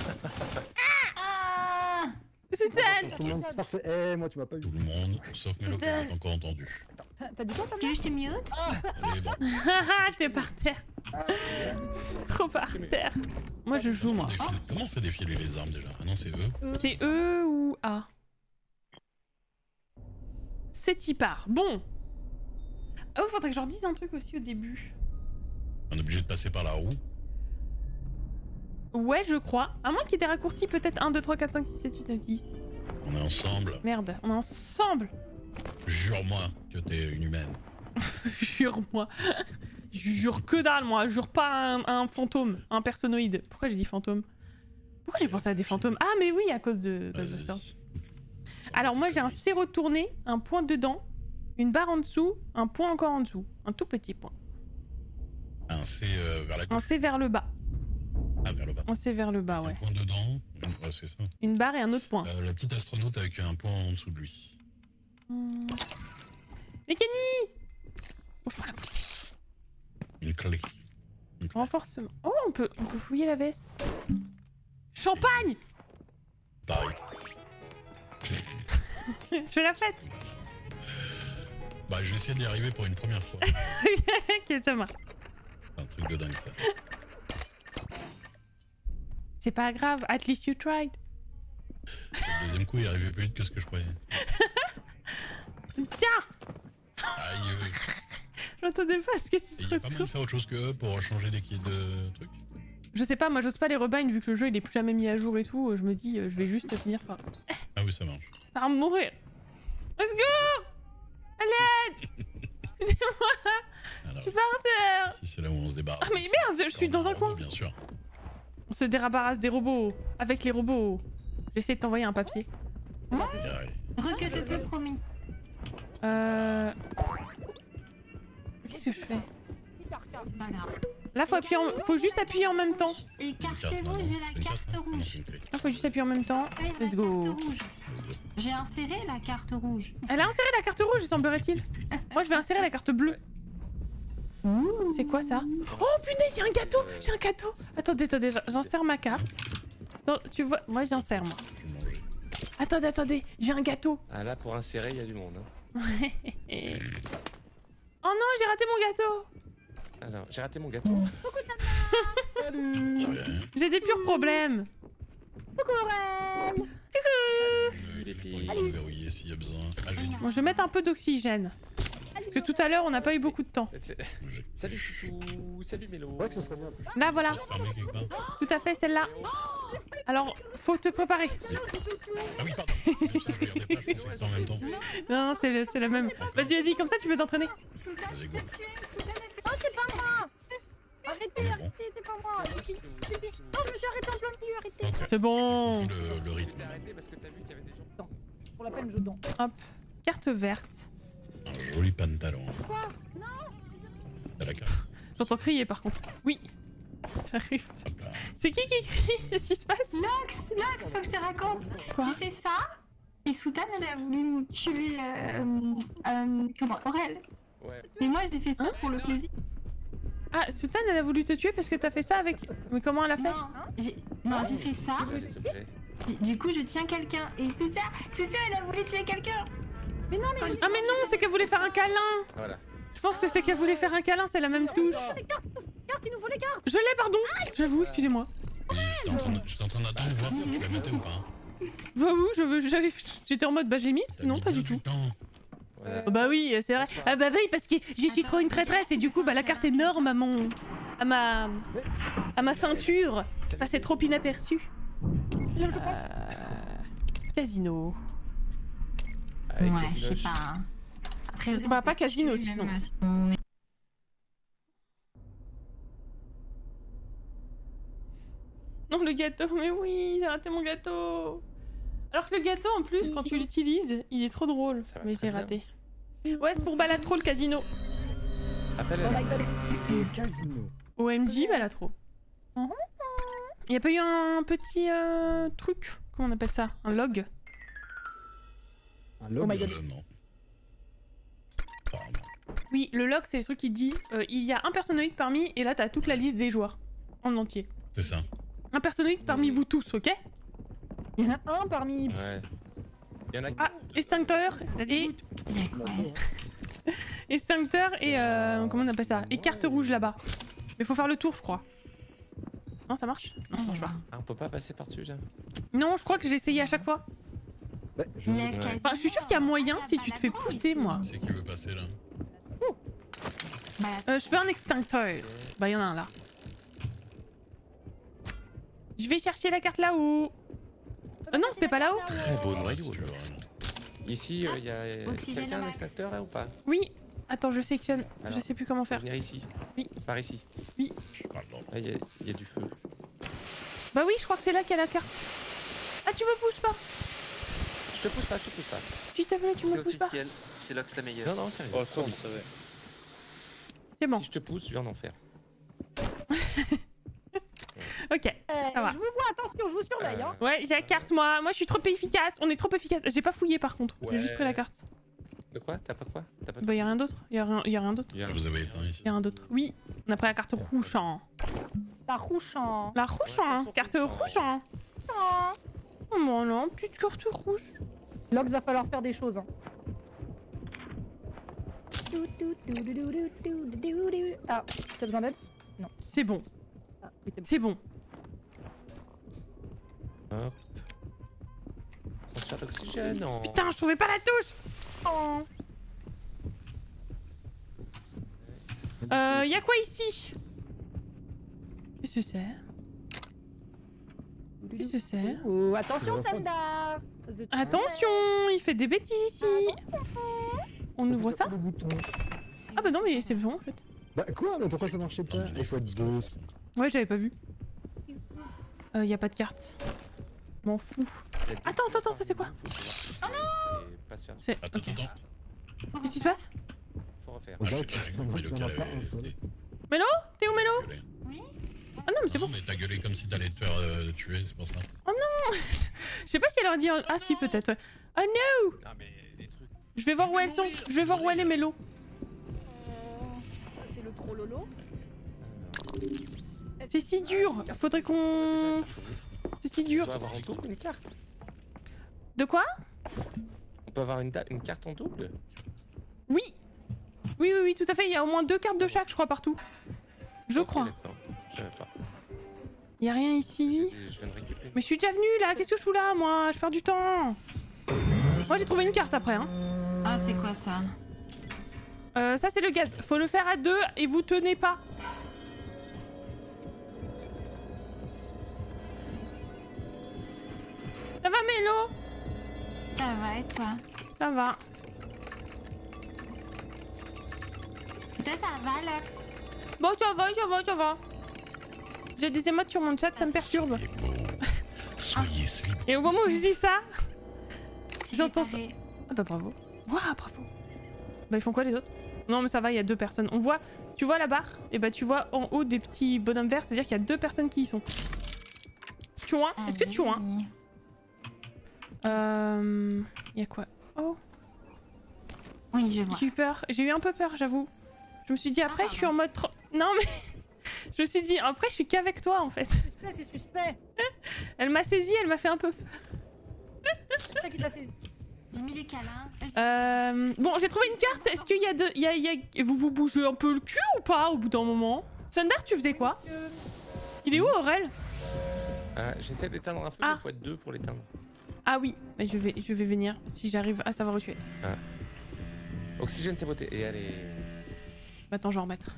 [SPEAKER 6] Ah
[SPEAKER 1] Soutane.
[SPEAKER 5] Tout le monde parfait. Eh, moi tu m'as pas eu.
[SPEAKER 2] tout le monde, sauf Mélo,
[SPEAKER 1] Putain.
[SPEAKER 2] qui n'a encore entendu.
[SPEAKER 3] T'as t'as dit quoi, Pamela?
[SPEAKER 6] Tu veux que je te mute?
[SPEAKER 2] C'est bon.
[SPEAKER 1] Haha, t'es par terre. Trop par terre. Moi je joue moi.
[SPEAKER 2] Défiler- Comment on fait défiler les armes déjà? Ah non, c'est eux.
[SPEAKER 1] C'est E ou A? C'est y part. Bon. Oh, faudrait que je leur dise un truc aussi au début.
[SPEAKER 2] On est obligé de passer par la roue.
[SPEAKER 1] Ouais, je crois. À moins qu'il y ait des raccourcis, peut-être un, deux, trois, quatre, cinq, six, sept, huit, neuf, dix.
[SPEAKER 2] On est ensemble.
[SPEAKER 1] Merde, on est ensemble.
[SPEAKER 2] Jure-moi que t'es une humaine.
[SPEAKER 1] Jure-moi. Jure que dalle, moi. Jure pas un, un fantôme, un personnoïde. Pourquoi j'ai dit fantôme? Pourquoi j'ai pensé à des fantômes? Ah, mais oui, à cause de Ghostbusters.
[SPEAKER 2] Vas-y.
[SPEAKER 1] Alors, moi, j'ai un C retourné, un point dedans, une barre en dessous, un point encore en dessous. Un tout petit point.
[SPEAKER 2] Un C euh, vers la
[SPEAKER 1] Un
[SPEAKER 2] gauche.
[SPEAKER 1] C vers le bas.
[SPEAKER 2] Ah, vers le bas.
[SPEAKER 1] Un C vers le bas,
[SPEAKER 2] Un
[SPEAKER 1] ouais.
[SPEAKER 2] point dedans. Ouais, c'est ça.
[SPEAKER 1] Une barre et un autre point.
[SPEAKER 2] Euh, la petite astronaute avec un point en dessous de lui.
[SPEAKER 1] Hmm. Mais Kenny! Oh, je prends la bouteille.
[SPEAKER 2] Une clé. Une clé.
[SPEAKER 1] Renforcement. Oh, on peut, on peut fouiller la veste. Champagne!
[SPEAKER 2] Pareil.
[SPEAKER 1] Je fais la fête.
[SPEAKER 2] Bah, je vais essayer d'y arriver pour une première fois.
[SPEAKER 1] Ok, ça marche.
[SPEAKER 2] C'est un truc de dingue ça.
[SPEAKER 1] C'est pas grave, at least you tried.
[SPEAKER 2] Le deuxième coup, il est arrivé plus vite que ce que je croyais.
[SPEAKER 1] Tiens!
[SPEAKER 2] Aïe. euh,
[SPEAKER 1] J'entendais pas ce que tu
[SPEAKER 2] Et il
[SPEAKER 1] te
[SPEAKER 2] y a pas moyen de
[SPEAKER 1] retrouves.
[SPEAKER 2] faire autre chose que eux pour changer d'équipe de trucs.
[SPEAKER 1] Je sais pas, moi j'ose pas les rebind vu que le jeu il est plus jamais mis à jour et tout. Je me dis, euh, je vais juste finir par,
[SPEAKER 2] Ah oui, ça marche.
[SPEAKER 1] par mourir. Let's go!
[SPEAKER 2] Alors,
[SPEAKER 1] Je suis par terre!
[SPEAKER 2] ici, c'est là où on se débarrasse.
[SPEAKER 1] Ah mais merde, je suis dans un coin!
[SPEAKER 2] Bien sûr.
[SPEAKER 1] On se débarrasse des robots. Avec les robots. J'essaie de t'envoyer un papier.
[SPEAKER 2] Ouais.
[SPEAKER 6] Recueil de peu promis.
[SPEAKER 1] Euh... Qu'est-ce que je fais?
[SPEAKER 6] Pas grave.
[SPEAKER 1] Là, faut, appuyer en- faut juste appuyer en même temps.
[SPEAKER 6] Et
[SPEAKER 2] Une carte,
[SPEAKER 6] carte
[SPEAKER 2] non,
[SPEAKER 6] rouge,
[SPEAKER 2] non,
[SPEAKER 6] j'ai
[SPEAKER 2] c'est
[SPEAKER 6] la
[SPEAKER 2] une
[SPEAKER 6] carte
[SPEAKER 2] hein. Ah non,
[SPEAKER 6] rouge.
[SPEAKER 2] c'est une clé.
[SPEAKER 1] Là, faut juste appuyer en même temps.
[SPEAKER 6] Ça y est,
[SPEAKER 1] Let's
[SPEAKER 6] la
[SPEAKER 1] go.
[SPEAKER 6] carte rouge.
[SPEAKER 2] Let's go.
[SPEAKER 6] J'ai inséré la carte rouge.
[SPEAKER 1] Elle a inséré la carte rouge, semblerait-il. Moi, je vais insérer la carte bleue. C'est quoi ça? Oh punaise, j'ai un gâteau! J'ai un gâteau! Attendez, attendez, j'in- j'insère ma carte. Attends, tu vois, moi j'insère moi.
[SPEAKER 2] Je vais manger.
[SPEAKER 1] Attendez, attendez, j'ai un gâteau.
[SPEAKER 7] Ah là, pour insérer, il y a du monde. Hein.
[SPEAKER 1] Oh non, j'ai raté mon gâteau!
[SPEAKER 7] Alors, j'ai raté mon gâteau.
[SPEAKER 5] Salut.
[SPEAKER 2] Très bien.
[SPEAKER 1] J'ai des purs problèmes.
[SPEAKER 3] Courel.
[SPEAKER 7] Salut les
[SPEAKER 2] Je vais
[SPEAKER 7] filles.
[SPEAKER 2] prendre une verrouiller s'il y a besoin. Ah, j'ai
[SPEAKER 1] Bon, je vais mettre un peu d'oxygène. Parce que tout à l'heure, on n'a pas eu beaucoup de temps.
[SPEAKER 7] C'est-
[SPEAKER 2] j'ai-
[SPEAKER 7] Salut chouchou, salut Mélo.
[SPEAKER 5] C'est vrai que ce serait bien. plus.
[SPEAKER 1] Là, voilà,
[SPEAKER 2] fermé quelque part.
[SPEAKER 1] tout à fait, celle-là. Alors, faut te préparer.
[SPEAKER 2] Ah oui, pardon. Je regardais pas, je pensais que c'était en même temps.
[SPEAKER 1] Non, non, c'est le- c'est la même. Vas-y, vas-y, comme ça tu peux t'entraîner.
[SPEAKER 2] Vas-y, go.
[SPEAKER 3] Oh, c'est pas moi. Arrêtez,
[SPEAKER 2] On est bon.
[SPEAKER 3] arrêtez, c'est pas moi. Oh, je me suis arrêté en plein milieu, arrêtez.
[SPEAKER 2] Ok.
[SPEAKER 1] C'est bon.
[SPEAKER 2] Le, le rythme.
[SPEAKER 7] J'ai arrêté parce que t'as vu qu'il y avait des gens.
[SPEAKER 3] Pour la peine, je dents.
[SPEAKER 1] Hop, carte verte.
[SPEAKER 2] Un joli pantalon.
[SPEAKER 3] Quoi? Non.
[SPEAKER 2] T'as la carte.
[SPEAKER 1] J'entends crier par contre. Oui. J'arrive.
[SPEAKER 2] Hop là.
[SPEAKER 1] C'est qui qui crie? Qu'est-ce qui se passe?
[SPEAKER 6] Lox, Lox, faut que je te raconte.
[SPEAKER 1] Quoi?
[SPEAKER 6] J'ai fait ça. Et Soutane, elle a voulu me tuer. Euh, euh, comment? Aurel.
[SPEAKER 7] Ouais.
[SPEAKER 6] Mais moi, j'ai fait ça
[SPEAKER 1] Hein
[SPEAKER 6] pour le plaisir.
[SPEAKER 1] Ah, Soutane, elle a voulu te tuer parce que t'as fait ça avec... Mais comment elle a fait?
[SPEAKER 6] Non, j'ai non, j'ai fait ça.
[SPEAKER 7] Vous avez des objets.
[SPEAKER 6] Du- Du coup, je tiens quelqu'un. Et c'est ça, c'est ça, elle a voulu tuer quelqu'un.
[SPEAKER 3] Mais non, mais
[SPEAKER 1] Ah mais non, c'est qu'elle voulait faire un câlin.
[SPEAKER 7] Voilà.
[SPEAKER 1] Je pense que c'est qu'elle voulait faire un câlin, c'est la même touche.
[SPEAKER 3] carte, il nous faut les cartes.
[SPEAKER 1] Je l'ai, pardon. J'avoue, excusez-moi.
[SPEAKER 2] Oui, j'étais en train de- j'étais en train d'attendre voir si tu la mettais ou pas. hein.
[SPEAKER 1] Bah oui, je veux- j'avais- j'étais en mode bah je l'ai mise.
[SPEAKER 2] T'as
[SPEAKER 1] Non,
[SPEAKER 2] mis
[SPEAKER 1] pas
[SPEAKER 2] bien
[SPEAKER 1] du tout.
[SPEAKER 2] temps.
[SPEAKER 7] Voilà.
[SPEAKER 1] Oh, bah oui, c'est vrai. Ah bah oui, parce que je suis trop une traîtresse et du coup, bah la carte est énorme à mon... à ma... à ma ceinture.
[SPEAKER 7] Salut.
[SPEAKER 1] Bah c'est trop inaperçu.
[SPEAKER 3] Là, je pense.
[SPEAKER 1] Euh... Casino.
[SPEAKER 7] Avec
[SPEAKER 6] Ouais,
[SPEAKER 7] les
[SPEAKER 6] je sais
[SPEAKER 7] images.
[SPEAKER 6] pas. hein. Frérot,
[SPEAKER 1] Bah,
[SPEAKER 6] on
[SPEAKER 1] pas
[SPEAKER 6] peut
[SPEAKER 1] casino,
[SPEAKER 6] tuer,
[SPEAKER 1] sinon.
[SPEAKER 6] même, si on est-
[SPEAKER 1] Non, le gâteau, mais oui, j'ai raté mon gâteau. Alors que le gâteau, en plus, quand tu l'utilises, il est trop drôle.
[SPEAKER 7] Ça va
[SPEAKER 1] Mais
[SPEAKER 7] très
[SPEAKER 1] j'ai
[SPEAKER 7] bien.
[SPEAKER 1] raté. Ouais, c'est pour Balatro le casino.
[SPEAKER 7] Appelle
[SPEAKER 3] Oh
[SPEAKER 7] elle.
[SPEAKER 3] my god.
[SPEAKER 5] Le casino.
[SPEAKER 1] O M G Balatro. Il y a pas eu un petit euh, truc, comment on appelle ça? Un log?
[SPEAKER 5] Un
[SPEAKER 3] Oh
[SPEAKER 5] log.
[SPEAKER 3] my god.
[SPEAKER 2] Euh, non. Apparemment.
[SPEAKER 1] Oui, le log, c'est le truc qui dit euh, il y a un personnoïde parmi, et là t'as toute la liste des joueurs en entier.
[SPEAKER 2] C'est ça.
[SPEAKER 1] Un personnoïde parmi vous tous, ok?
[SPEAKER 3] Il y en a un parmi.
[SPEAKER 7] Ouais. Il y en a qui.
[SPEAKER 1] Ah, extincteur et
[SPEAKER 6] Il y a quoi ça
[SPEAKER 1] extincteur et euh, comment on appelle ça? Et carte rouge là-bas. Mais faut faire le tour, je crois. Non, ça marche? Non, ça marche pas.
[SPEAKER 7] Ah, on peut pas passer par-dessus là.
[SPEAKER 1] Non, je crois que j'ai essayé à chaque fois.
[SPEAKER 5] Ouais, je...
[SPEAKER 6] Le
[SPEAKER 7] Ouais.
[SPEAKER 6] casino,
[SPEAKER 1] Enfin, je suis sûre qu'il y a moyen
[SPEAKER 6] ah,
[SPEAKER 1] si tu te fais
[SPEAKER 6] Balatro,
[SPEAKER 1] pousser,
[SPEAKER 6] ici.
[SPEAKER 1] moi.
[SPEAKER 2] C'est qui veut passer là?
[SPEAKER 6] Balatro.
[SPEAKER 1] Euh, je fais un extincteur. Bah, il y en a un là. Je vais chercher la carte là-haut. Euh, non, c'était pas là-haut.
[SPEAKER 7] Très beau
[SPEAKER 2] Ah,
[SPEAKER 7] noyau.
[SPEAKER 2] si tu veux,
[SPEAKER 7] là.
[SPEAKER 2] ouais.
[SPEAKER 7] Ici, il y a
[SPEAKER 6] Oxygène
[SPEAKER 7] quelqu'un
[SPEAKER 6] au
[SPEAKER 7] un
[SPEAKER 6] max.
[SPEAKER 7] extincteur là ou pas?
[SPEAKER 1] Oui. Attends, je sélectionne. Je
[SPEAKER 7] Alors,
[SPEAKER 1] sais plus comment faire.
[SPEAKER 7] Venir ici.
[SPEAKER 1] Oui.
[SPEAKER 7] Par ici.
[SPEAKER 2] Pardon.
[SPEAKER 7] Là, il y, a- il y a du feu.
[SPEAKER 1] Bah oui, je crois que c'est là qu'il y a la carte. Ah, tu me pousses pas.
[SPEAKER 7] Je te pousse pas, je te pousse pas.
[SPEAKER 1] S'il te plaît, tu me pousses pas.
[SPEAKER 8] officiel, c'est Lox la meilleure.
[SPEAKER 7] Non, non, sérieux.
[SPEAKER 8] Oh, ça, vous savez.
[SPEAKER 1] C'est bon.
[SPEAKER 7] Si je te pousse, je viens d'en faire.
[SPEAKER 1] Ok.
[SPEAKER 3] Eh,
[SPEAKER 1] Ça va.
[SPEAKER 3] je vous vois, attention, je vous surveille. Hein.
[SPEAKER 1] Ouais, j'ai la carte, moi. Moi, je suis trop efficace. On est trop efficace. J'ai pas fouillé, par contre. J'ai
[SPEAKER 7] Ouais.
[SPEAKER 1] juste pris la carte.
[SPEAKER 7] De quoi? T'as pas quoi? T'as pas de
[SPEAKER 1] Bah, y a rien d'autre. Y a rien, y a rien d'autre.
[SPEAKER 7] Il y a-
[SPEAKER 2] Vous avez éteint ici.
[SPEAKER 1] Y a rien d'autre. Oui. On a pris la carte rouge. Hein.
[SPEAKER 3] La rouge en.
[SPEAKER 1] La rouge, hein. Carte rouge, hein. Oh, bon, non, petite carte rouge.
[SPEAKER 3] Lox, va falloir faire des choses. Hein. Ah, t'as besoin d'aide?
[SPEAKER 1] C'est bon.
[SPEAKER 3] Ah, oui, c'est bon.
[SPEAKER 1] C'est bon.
[SPEAKER 7] Hop. Transfert d'oxygène. Non.
[SPEAKER 1] Putain, je trouvais pas la touche. Oh. Euh, y a quoi ici? Qu'est-ce que c'est? Qu'est-ce que c'est?
[SPEAKER 3] Oh, attention,
[SPEAKER 5] C'est la
[SPEAKER 3] Sandar.
[SPEAKER 1] Attention, il fait des bêtises ici. On nous voit ça?
[SPEAKER 5] Le bouton.
[SPEAKER 1] Ah bah non, mais c'est bon en fait.
[SPEAKER 5] Bah quoi? Mais pourquoi ça marchait
[SPEAKER 2] Non,
[SPEAKER 5] pas?
[SPEAKER 2] mais
[SPEAKER 5] Il faut être
[SPEAKER 2] c'est
[SPEAKER 5] deux.
[SPEAKER 2] pas ça.
[SPEAKER 1] Ouais, j'avais pas vu. Euh, y a pas de carte. M'en fous. Attends, attends, attends, ça, c'est quoi?
[SPEAKER 7] Oh non! Pas se faire.
[SPEAKER 1] C'est.
[SPEAKER 2] Attends,
[SPEAKER 1] Ok.
[SPEAKER 2] attends.
[SPEAKER 1] Qu'est-ce qui se passe?
[SPEAKER 7] Faut refaire.
[SPEAKER 5] Au
[SPEAKER 2] Ah, je sais
[SPEAKER 5] bac,
[SPEAKER 2] pas, j'ai
[SPEAKER 5] on
[SPEAKER 2] compris
[SPEAKER 5] voit qu'il y en a
[SPEAKER 2] lequel
[SPEAKER 5] pas
[SPEAKER 2] avait
[SPEAKER 5] un seul.
[SPEAKER 2] hésité.
[SPEAKER 1] Mélo? T'es où, Mélo?
[SPEAKER 2] Gueulé.
[SPEAKER 6] Oui.
[SPEAKER 1] Ah non, mais c'est
[SPEAKER 2] Non,
[SPEAKER 1] bon.
[SPEAKER 2] mais t'as gueulé comme si t'allais te faire euh, tuer, c'est pour ça.
[SPEAKER 1] Je sais pas si elle leur dit. un- Ah si, peut-être. Ouais. Oh non!
[SPEAKER 7] Ah, mais les trucs.
[SPEAKER 1] Je vais voir où elles sont. Je vais voir où elle est, Mélo.
[SPEAKER 3] C'est le trop lolo.
[SPEAKER 1] C'est si dur. Faudrait qu'on. C'est si
[SPEAKER 7] On
[SPEAKER 1] dur.
[SPEAKER 7] peut avoir en double une carte.
[SPEAKER 1] De quoi?
[SPEAKER 7] On peut avoir une, da- une carte en double.
[SPEAKER 1] Oui. Oui, oui, oui, tout à fait. Il y a au moins deux cartes de chaque, je crois, partout. Je
[SPEAKER 7] Ok,
[SPEAKER 1] crois.
[SPEAKER 7] d'accord. Je savais pas.
[SPEAKER 1] Y a rien ici.
[SPEAKER 7] Je, je viens de récupérer.
[SPEAKER 1] Mais je suis déjà venue là. Qu'est-ce que je fous là, moi? Je perds du temps. Moi, j'ai trouvé une carte après, hein.
[SPEAKER 6] Ah, c'est quoi ça?
[SPEAKER 1] Euh, ça, c'est le gaz. Faut le faire à deux et vous tenez pas. Ça va, Mélo?
[SPEAKER 6] Ça va et toi?
[SPEAKER 1] Ça va.
[SPEAKER 6] Toi, ça va, Lox?
[SPEAKER 1] Bon, ça va, ça va, ça va. J'ai des émotes sur mon chat, ça me perturbe.
[SPEAKER 2] Soyez beau. Soyez slip.
[SPEAKER 1] Et au moment où je dis ça...
[SPEAKER 6] C'est
[SPEAKER 1] J'entends
[SPEAKER 6] réparé.
[SPEAKER 1] Ah bah bravo. Waouh, bravo. Bah ils font quoi les autres? Non mais ça va, il y a deux personnes. On voit... Tu vois la barre? Et bah tu vois en haut des petits bonhommes verts, c'est-à-dire qu'il y a deux personnes qui y sont. Tu vois?
[SPEAKER 6] Ah
[SPEAKER 1] Est-ce que tu vois?
[SPEAKER 6] oui.
[SPEAKER 1] Euh... Il y a quoi? Oh,
[SPEAKER 6] Oui, je vois.
[SPEAKER 1] j'ai eu peur. J'ai eu un peu peur, j'avoue. Je me suis dit après, je suis en mode... trop- Non mais... Je me suis dit, après je suis qu'avec toi en fait.
[SPEAKER 3] Suspect, c'est suspect.
[SPEAKER 1] Elle m'a saisi, elle m'a fait un peu...
[SPEAKER 3] C'est ça qui t'a saisi.
[SPEAKER 6] J'ai mis les câlins.
[SPEAKER 1] Euh... Bon, j'ai trouvé une carte. Est-ce qu'il y a de... Il y a, il y a... Vous vous bougez un peu le cul ou pas au bout d'un moment? Sundar, tu faisais quoi?
[SPEAKER 3] Euh,
[SPEAKER 1] Il est où, Aurel?
[SPEAKER 7] Ah, j'essaie d'éteindre un feu,
[SPEAKER 1] Ah.
[SPEAKER 7] mais il faut être deux pour l'éteindre.
[SPEAKER 1] Ah oui, mais je vais, je vais venir si j'arrive à savoir où tu es.
[SPEAKER 7] Oxygène, c'est beauté. Et allez.
[SPEAKER 1] Bah, attends, je vais en remettre.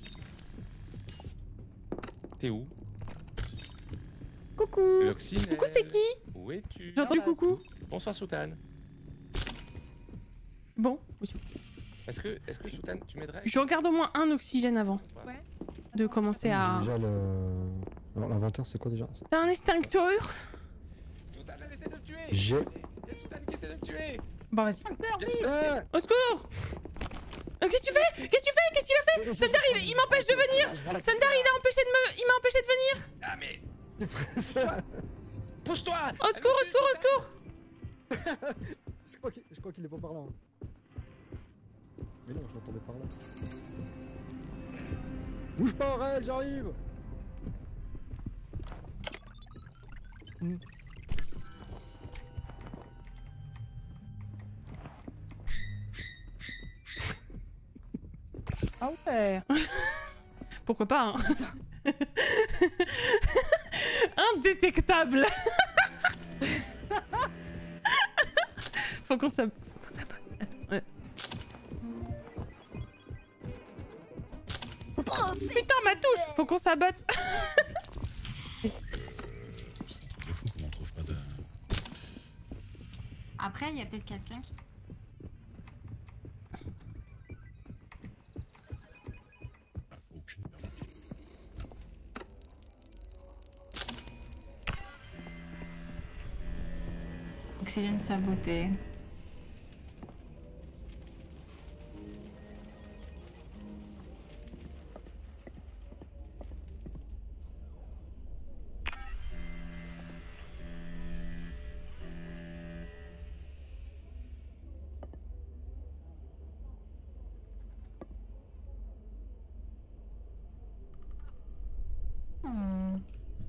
[SPEAKER 7] T'es où?
[SPEAKER 3] Coucou.
[SPEAKER 7] L'oxygène.
[SPEAKER 1] Coucou, c'est qui?
[SPEAKER 7] Où es-tu?
[SPEAKER 1] J'ai entendu coucou.
[SPEAKER 7] Bonsoir, Soutane.
[SPEAKER 1] Bon, oui.
[SPEAKER 7] Est-ce que, est-ce que Soutane, tu m'aiderais?
[SPEAKER 1] Je regarde au moins un oxygène avant
[SPEAKER 6] Ouais.
[SPEAKER 1] de commencer à...
[SPEAKER 5] J'ai déjà le. Alors, l'inventaire, c'est quoi déjà?
[SPEAKER 1] T'as un extincteur?
[SPEAKER 7] Soutane, elle essaie de me tuer.
[SPEAKER 5] J'ai.
[SPEAKER 7] Il y a Soutane qui essaie de me tuer.
[SPEAKER 1] Bon, vas-y.
[SPEAKER 5] Ah
[SPEAKER 1] Au secours! Euh, Qu'est-ce que tu fais? Qu'est-ce que tu fais? Qu'est-ce qu'il a fait? Sundar, il, il m'empêche de venir! Sundar, il a empêché de me... Il m'a empêché de venir!
[SPEAKER 7] Ah mais,
[SPEAKER 5] Les frères,
[SPEAKER 7] pousse-toi.
[SPEAKER 1] Au secours, au secours, au secours!
[SPEAKER 5] je crois qu'il je crois qu'il est pas par là. hein. Mais non, je l'entendais par là. Bouge pas, Aurel, j'arrive. Hmm.
[SPEAKER 3] Ah ouais.
[SPEAKER 1] Pourquoi pas, hein? Indétectable. Faut qu'on s'ab... Faut qu'on s'abote. Attends, ouais. Oh, putain, ma touche! Faut qu'on s'abote.
[SPEAKER 2] C'est un truc de fou comment on trouve pas de.
[SPEAKER 6] Après, il y a peut-être quelqu'un qui.
[SPEAKER 2] Ah, aucune permanence.
[SPEAKER 6] Oxygène saboté. Hmm.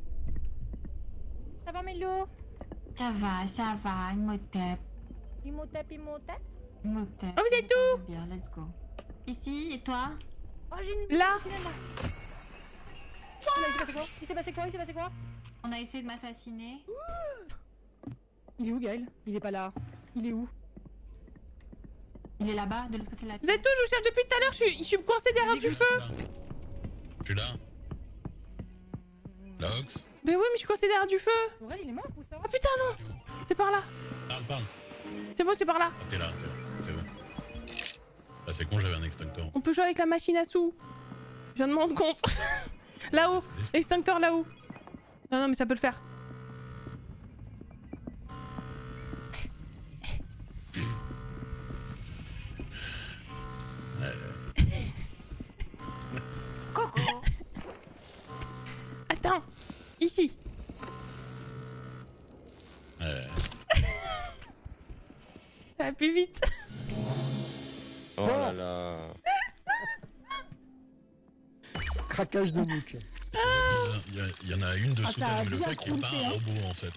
[SPEAKER 3] Ça va, Mélo?
[SPEAKER 6] Ça va, ça va, Imhotep.
[SPEAKER 3] Imhotep, Imhotep.
[SPEAKER 6] Imhotep.
[SPEAKER 1] Oh, vous êtes où?
[SPEAKER 6] Bien, let's go. Ici, et toi?
[SPEAKER 3] Oh, j'ai une.
[SPEAKER 1] Là.
[SPEAKER 3] Là. Il s'est passé quoi? Il s'est passé quoi? Il s'est passé quoi?
[SPEAKER 6] On a essayé de m'assassiner.
[SPEAKER 3] Il est où, Gaël? Il est pas là. Il est où?
[SPEAKER 6] Il est là-bas, de l'autre côté de la
[SPEAKER 1] Vous êtes où? Je vous cherche depuis tout à l'heure. Je suis, je suis coincée derrière du feu.
[SPEAKER 2] Je suis là. Lox.
[SPEAKER 1] Mais oui, mais je suis coincée derrière du feu.
[SPEAKER 3] Aurel, il est mort ou ça?
[SPEAKER 1] Ah putain, non.
[SPEAKER 2] T'es où?
[SPEAKER 1] C'est par là.
[SPEAKER 2] Parle, parle.
[SPEAKER 1] C'est bon, c'est par là.
[SPEAKER 2] Ah, t'es là, t'es là. C'est bon. Ah, c'est con, j'avais un extincteur.
[SPEAKER 1] On peut jouer avec la machine à sous. Je viens de me rendre compte. Là-haut. Extincteur là-haut. Non, non, mais ça peut le faire.
[SPEAKER 6] Coco.
[SPEAKER 1] Attends. Ici.
[SPEAKER 2] Euh,
[SPEAKER 1] Ça va plus vite.
[SPEAKER 7] Oh là là.
[SPEAKER 5] Craquage de nuque.
[SPEAKER 2] c'est vrai qu'il y a- il y en a une de
[SPEAKER 3] Ah, ça
[SPEAKER 2] Soutane
[SPEAKER 3] a
[SPEAKER 2] et Meloka
[SPEAKER 3] bien
[SPEAKER 2] qui est pas
[SPEAKER 3] compté,
[SPEAKER 2] un
[SPEAKER 3] hein.
[SPEAKER 2] robot en fait.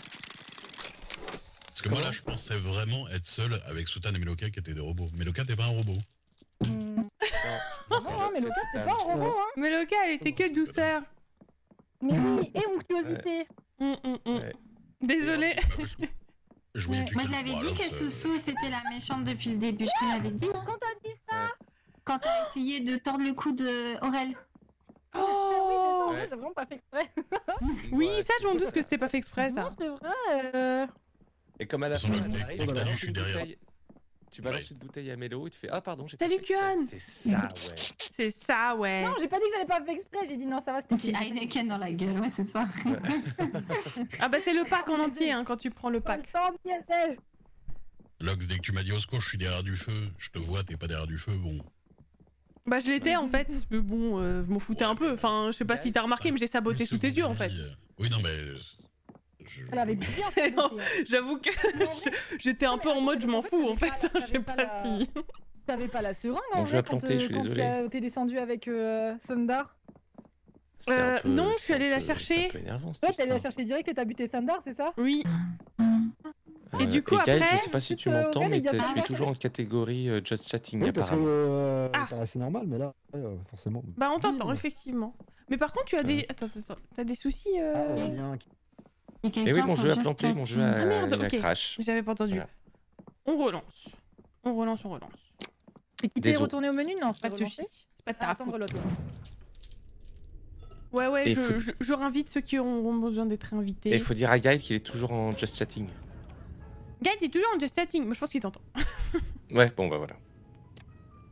[SPEAKER 2] Parce que moi là, je pensais vraiment être seul avec Soutane et Meloka qui étaient des robots. Meloka, t'es pas un robot.
[SPEAKER 3] Hmm.
[SPEAKER 7] Non,
[SPEAKER 3] Non, hein, mais le
[SPEAKER 7] c'est
[SPEAKER 3] gars, c'est
[SPEAKER 7] Soutane.
[SPEAKER 3] pas un robot, hein.
[SPEAKER 1] Mais le gars, elle était que douceur.
[SPEAKER 3] Mais oui, et onctuosité.
[SPEAKER 1] Hum, hum, hum.
[SPEAKER 7] Ouais.
[SPEAKER 1] Désolé.
[SPEAKER 2] Je voyais
[SPEAKER 3] Ouais.
[SPEAKER 2] plus
[SPEAKER 6] Moi,
[SPEAKER 2] que-
[SPEAKER 6] je l'avais
[SPEAKER 2] bon,
[SPEAKER 6] dit
[SPEAKER 2] alors,
[SPEAKER 6] que
[SPEAKER 2] euh,
[SPEAKER 6] Soussou, c'était la méchante depuis le début. Je te l'avais dit. hein.
[SPEAKER 3] Quand t'as dit ça?
[SPEAKER 6] Quand t'as essayé de tordre le cou de Aurel.
[SPEAKER 3] Ah oui, mais ça, en
[SPEAKER 1] Oh.
[SPEAKER 3] vrai, j'ai vraiment pas fait exprès.
[SPEAKER 1] Oui,
[SPEAKER 7] Ouais,
[SPEAKER 1] ça, je m'en
[SPEAKER 7] c'est
[SPEAKER 1] doute que c'était pas fait exprès, ça.
[SPEAKER 3] Non, c'est vrai. euh,
[SPEAKER 7] Et comme à la
[SPEAKER 2] De
[SPEAKER 7] fin,
[SPEAKER 2] toute façon,
[SPEAKER 7] elle
[SPEAKER 2] je
[SPEAKER 7] arrive,
[SPEAKER 2] t'ai-
[SPEAKER 7] tu
[SPEAKER 2] je t'ai dit,
[SPEAKER 7] balances
[SPEAKER 2] je suis
[SPEAKER 7] une
[SPEAKER 2] derrière.
[SPEAKER 7] bouteille. Tu balances
[SPEAKER 2] Ouais.
[SPEAKER 7] une bouteille à Mélo et tu fais ah pardon j'ai
[SPEAKER 1] Salut,
[SPEAKER 7] pas fait exprès.
[SPEAKER 1] Kuan.
[SPEAKER 7] C'est ça ouais.
[SPEAKER 1] C'est ça, ouais.
[SPEAKER 3] Non, j'ai pas dit que j'avais pas fait exprès, j'ai dit non, ça va, c'était
[SPEAKER 6] Un petit Heineken dans la gueule, ouais, c'est ça.
[SPEAKER 1] Ah bah c'est le pack en entier, hein, quand tu prends le
[SPEAKER 3] pas
[SPEAKER 1] pack.
[SPEAKER 3] le temps, Miazel.
[SPEAKER 2] Lox, dès que tu m'as dit au secours, je suis derrière du feu, je te vois, t'es pas derrière du feu, bon.
[SPEAKER 1] Bah je l'étais en fait, mais bon, euh, je m'en foutais un peu. Enfin, je sais pas si t'as remarqué, mais j'ai saboté
[SPEAKER 2] Une
[SPEAKER 1] sous tes
[SPEAKER 2] seconde
[SPEAKER 1] yeux en
[SPEAKER 2] de
[SPEAKER 1] fait.
[SPEAKER 2] vie, euh, Oui, non, mais. Je...
[SPEAKER 3] Elle avait bien fait.
[SPEAKER 1] Non, J'avoue que
[SPEAKER 3] Mais en vrai-
[SPEAKER 1] je- j'étais un
[SPEAKER 3] Non,
[SPEAKER 1] peu
[SPEAKER 3] mais
[SPEAKER 1] en mode je m'en
[SPEAKER 3] en fait,
[SPEAKER 1] fous en
[SPEAKER 3] t'avais
[SPEAKER 1] fait.
[SPEAKER 3] pas-
[SPEAKER 1] Je sais
[SPEAKER 3] t'avais
[SPEAKER 1] pas
[SPEAKER 3] pas la-
[SPEAKER 1] si.
[SPEAKER 3] T'avais pas la seringue en
[SPEAKER 7] Bon, je vais
[SPEAKER 3] vrai quand,
[SPEAKER 7] planter,
[SPEAKER 3] euh,
[SPEAKER 7] je suis
[SPEAKER 3] quand
[SPEAKER 7] désolé.
[SPEAKER 3] il a- t'es descendu avec euh, Sundar.
[SPEAKER 7] C'est un
[SPEAKER 1] Euh,
[SPEAKER 7] peu-
[SPEAKER 1] non, je suis
[SPEAKER 7] c'est un
[SPEAKER 1] allée la
[SPEAKER 7] peu-
[SPEAKER 1] chercher.
[SPEAKER 7] C'est un peu énervant cette
[SPEAKER 3] Toi, t'es allé la
[SPEAKER 7] histoire.
[SPEAKER 3] chercher direct et t'as buté Sundar, c'est ça?
[SPEAKER 1] Oui.
[SPEAKER 7] Euh,
[SPEAKER 1] Et du coup,
[SPEAKER 7] Gaël,
[SPEAKER 1] après-
[SPEAKER 7] je sais pas si tu
[SPEAKER 3] Euh,
[SPEAKER 7] m'entends,
[SPEAKER 3] Aurel,
[SPEAKER 7] mais
[SPEAKER 3] il y a
[SPEAKER 7] t'es-
[SPEAKER 3] pas-
[SPEAKER 7] tu es toujours en catégorie euh, just chatting
[SPEAKER 5] Oui, parce que
[SPEAKER 7] apparemment.
[SPEAKER 5] euh,
[SPEAKER 1] Ah.
[SPEAKER 5] bah, c'est normal, mais là, euh, forcément.
[SPEAKER 1] Bah on t'entend
[SPEAKER 5] Oui.
[SPEAKER 1] effectivement. Mais par contre tu as des.
[SPEAKER 7] Ouais.
[SPEAKER 1] Attends, attends, t'as des soucis.
[SPEAKER 5] Ah,
[SPEAKER 1] Euh...
[SPEAKER 5] Aurélien qui-
[SPEAKER 6] Et
[SPEAKER 7] Et
[SPEAKER 6] quelqu'un
[SPEAKER 7] oui, mon
[SPEAKER 6] sur
[SPEAKER 7] jeu a
[SPEAKER 6] Just
[SPEAKER 7] planté, mon jeu
[SPEAKER 6] Chatting.
[SPEAKER 7] a,
[SPEAKER 1] Ah, merde,
[SPEAKER 7] il a
[SPEAKER 1] ok.
[SPEAKER 7] crash.
[SPEAKER 1] J'avais pas entendu.
[SPEAKER 7] Voilà.
[SPEAKER 1] On relance. On relance, on relance.
[SPEAKER 3] Et qui t'es
[SPEAKER 7] Désolé.
[SPEAKER 3] retourné au menu? Non, c'est
[SPEAKER 1] Pas de soucis. C'est pas de ta
[SPEAKER 3] Attendre
[SPEAKER 1] faute.
[SPEAKER 3] l'autre.
[SPEAKER 1] Ouais, ouais,
[SPEAKER 7] Et
[SPEAKER 1] je,
[SPEAKER 7] faut-
[SPEAKER 1] je, je réinvite ceux qui auront besoin d'être
[SPEAKER 7] Et
[SPEAKER 1] invités.
[SPEAKER 7] il faut dire à Gaël qu'il est toujours en just chatting.
[SPEAKER 1] Guy, t'es toujours en just chatting. Moi, je pense qu'il t'entend.
[SPEAKER 7] Ouais, bon bah voilà.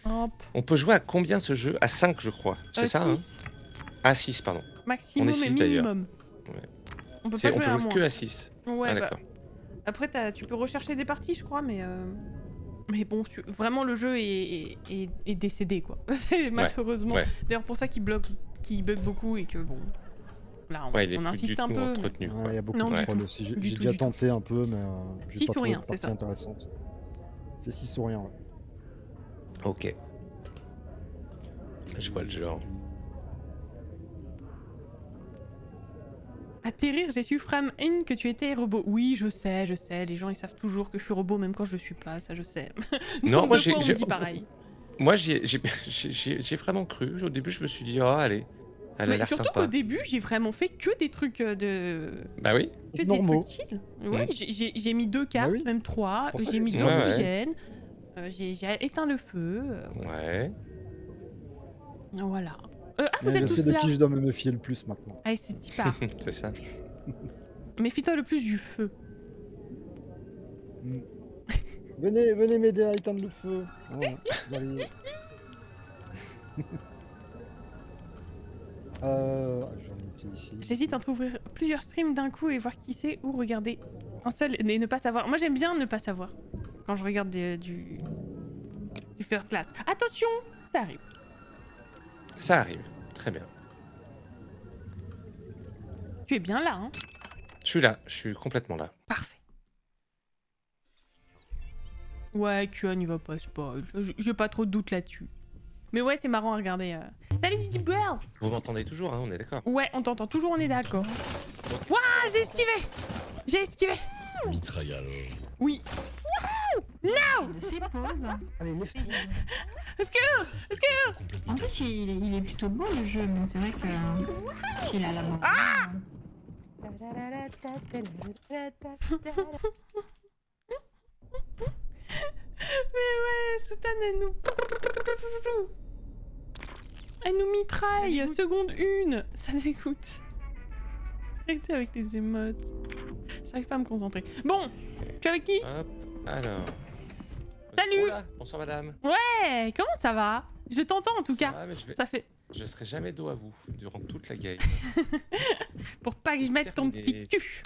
[SPEAKER 1] Hop.
[SPEAKER 7] On peut jouer à combien ce jeu? À cinq, je crois. C'est
[SPEAKER 1] Euh,
[SPEAKER 7] ça, hein?
[SPEAKER 1] six.
[SPEAKER 7] À six, pardon.
[SPEAKER 1] Maximum
[SPEAKER 7] On est
[SPEAKER 1] et
[SPEAKER 7] six, d'ailleurs.
[SPEAKER 1] minimum.
[SPEAKER 7] Ouais.
[SPEAKER 1] On peut
[SPEAKER 7] C'est-
[SPEAKER 1] pas
[SPEAKER 7] On
[SPEAKER 1] jouer
[SPEAKER 7] peut
[SPEAKER 1] à
[SPEAKER 7] jouer
[SPEAKER 1] moins.
[SPEAKER 7] que à six.
[SPEAKER 1] Ouais,
[SPEAKER 7] Ah,
[SPEAKER 1] bah,
[SPEAKER 7] d'accord.
[SPEAKER 1] après, t'as- tu peux rechercher des parties, je crois, mais... euh, Mais bon, tu- vraiment, le jeu est, est, est- est décédé, quoi. C'est malheureusement.
[SPEAKER 7] ouais.
[SPEAKER 1] D'ailleurs, pour ça qu'il bloque, qu'il bug beaucoup et que, bon... Là, on,
[SPEAKER 7] Ouais, il est
[SPEAKER 1] on
[SPEAKER 7] plus
[SPEAKER 1] insiste
[SPEAKER 7] du tout
[SPEAKER 1] un peu. mais-
[SPEAKER 7] entretenu.
[SPEAKER 5] Ouais,
[SPEAKER 7] quoi.
[SPEAKER 5] il y a beaucoup
[SPEAKER 1] Non,
[SPEAKER 5] de
[SPEAKER 1] du
[SPEAKER 5] trolls
[SPEAKER 1] tout.
[SPEAKER 5] aussi. J'ai
[SPEAKER 1] Du
[SPEAKER 5] j'ai
[SPEAKER 1] tout,
[SPEAKER 5] déjà
[SPEAKER 1] du tout.
[SPEAKER 5] tenté un peu, mais euh, j'ai
[SPEAKER 1] Six
[SPEAKER 5] pas
[SPEAKER 1] ou
[SPEAKER 5] trouvé
[SPEAKER 1] rien,
[SPEAKER 5] de
[SPEAKER 1] c'est
[SPEAKER 5] partie
[SPEAKER 1] ça.
[SPEAKER 5] intéressante. C'est six ou rien, ouais.
[SPEAKER 7] Ok. Je vois le genre.
[SPEAKER 1] Atterrir, j'ai su Fram In que tu étais robot. Oui, je sais, je sais. Les gens, ils savent toujours que je suis robot, même quand je le suis pas, ça je sais.
[SPEAKER 7] Non,
[SPEAKER 1] Nombre
[SPEAKER 7] moi
[SPEAKER 1] de
[SPEAKER 7] j'ai
[SPEAKER 1] fois, on me
[SPEAKER 7] j'ai-
[SPEAKER 1] dit pareil.
[SPEAKER 7] moi j'ai j'ai- j'ai- j'ai- j'ai vraiment cru. Au début, je me suis dit, oh, allez, elle a
[SPEAKER 1] Mais
[SPEAKER 7] l'air
[SPEAKER 1] surtout
[SPEAKER 7] sympa.
[SPEAKER 1] qu'au début, j'ai vraiment fait que des trucs euh, de...
[SPEAKER 7] Bah oui.
[SPEAKER 1] Que des
[SPEAKER 5] Normaux.
[SPEAKER 1] trucs chill. Ouais,
[SPEAKER 7] Mm.
[SPEAKER 1] j'ai- j'ai j'ai mis deux cartes,
[SPEAKER 5] oui.
[SPEAKER 1] même trois.
[SPEAKER 5] C'est pour ça
[SPEAKER 1] J'ai
[SPEAKER 5] que
[SPEAKER 1] mis
[SPEAKER 5] je
[SPEAKER 1] de
[SPEAKER 7] dis. Ouais, ouais.
[SPEAKER 1] l'oxygène. euh, j'ai j'ai éteint le feu. euh,
[SPEAKER 7] Ouais.
[SPEAKER 1] voilà. Euh, ah, vous
[SPEAKER 5] Mais
[SPEAKER 1] êtes
[SPEAKER 5] je sais
[SPEAKER 1] tous
[SPEAKER 5] de
[SPEAKER 1] là.
[SPEAKER 5] qui je dois me méfier le plus maintenant.
[SPEAKER 1] Allez, c'est Tipar.
[SPEAKER 7] C'est ça.
[SPEAKER 1] Méfie-toi le plus du feu.
[SPEAKER 5] Mm. Venez, venez m'aider à éteindre le feu. Oh, j'arrive. euh, je vais remonter ici.
[SPEAKER 1] J'hésite entre ouvrir plusieurs streams d'un coup et voir qui c'est ou regarder un seul et ne pas savoir. Moi, j'aime bien ne pas savoir quand je regarde des- du... du first class. Attention, ça arrive.
[SPEAKER 7] Ça arrive. Très bien.
[SPEAKER 1] Tu es bien là, hein?
[SPEAKER 7] Je suis là. Je suis complètement là.
[SPEAKER 1] Parfait. Ouais, Kuan, il va pas spoil. Je- J'ai pas trop de doute là-dessus. Mais ouais, c'est marrant à regarder. euh. Salut Didi Girl!
[SPEAKER 7] Vous m'entendez toujours, hein, on est d'accord.
[SPEAKER 1] Ouais, on t'entend toujours, on est d'accord. Waouh, j'ai esquivé! J'ai esquivé!
[SPEAKER 2] Mitraille alors.
[SPEAKER 1] Oui.
[SPEAKER 6] Il se pose.
[SPEAKER 5] Allez, lève-toi.
[SPEAKER 2] Complètement
[SPEAKER 6] En plus, il est, il est plutôt beau le jeu, mais c'est vrai que s'il a la main.
[SPEAKER 1] Ah Mais ouais, Soutane, elle nous... Elle nous mitraille, seconde une. Ça dégoûte. Arrêtez avec les émotes. J'arrive pas à me concentrer. Bon, tu es avec qui?
[SPEAKER 7] Hop, alors.
[SPEAKER 1] Salut.
[SPEAKER 7] Oh là, bonsoir madame.
[SPEAKER 1] Ouais, comment ça va? Je t'entends en tout
[SPEAKER 7] Ça
[SPEAKER 1] cas.
[SPEAKER 7] va, mais je, vais...
[SPEAKER 1] Ça fait...
[SPEAKER 7] je serai jamais dos à vous durant toute la game.
[SPEAKER 1] Pour pas que je mette ton
[SPEAKER 7] Terminé.
[SPEAKER 1] petit cul.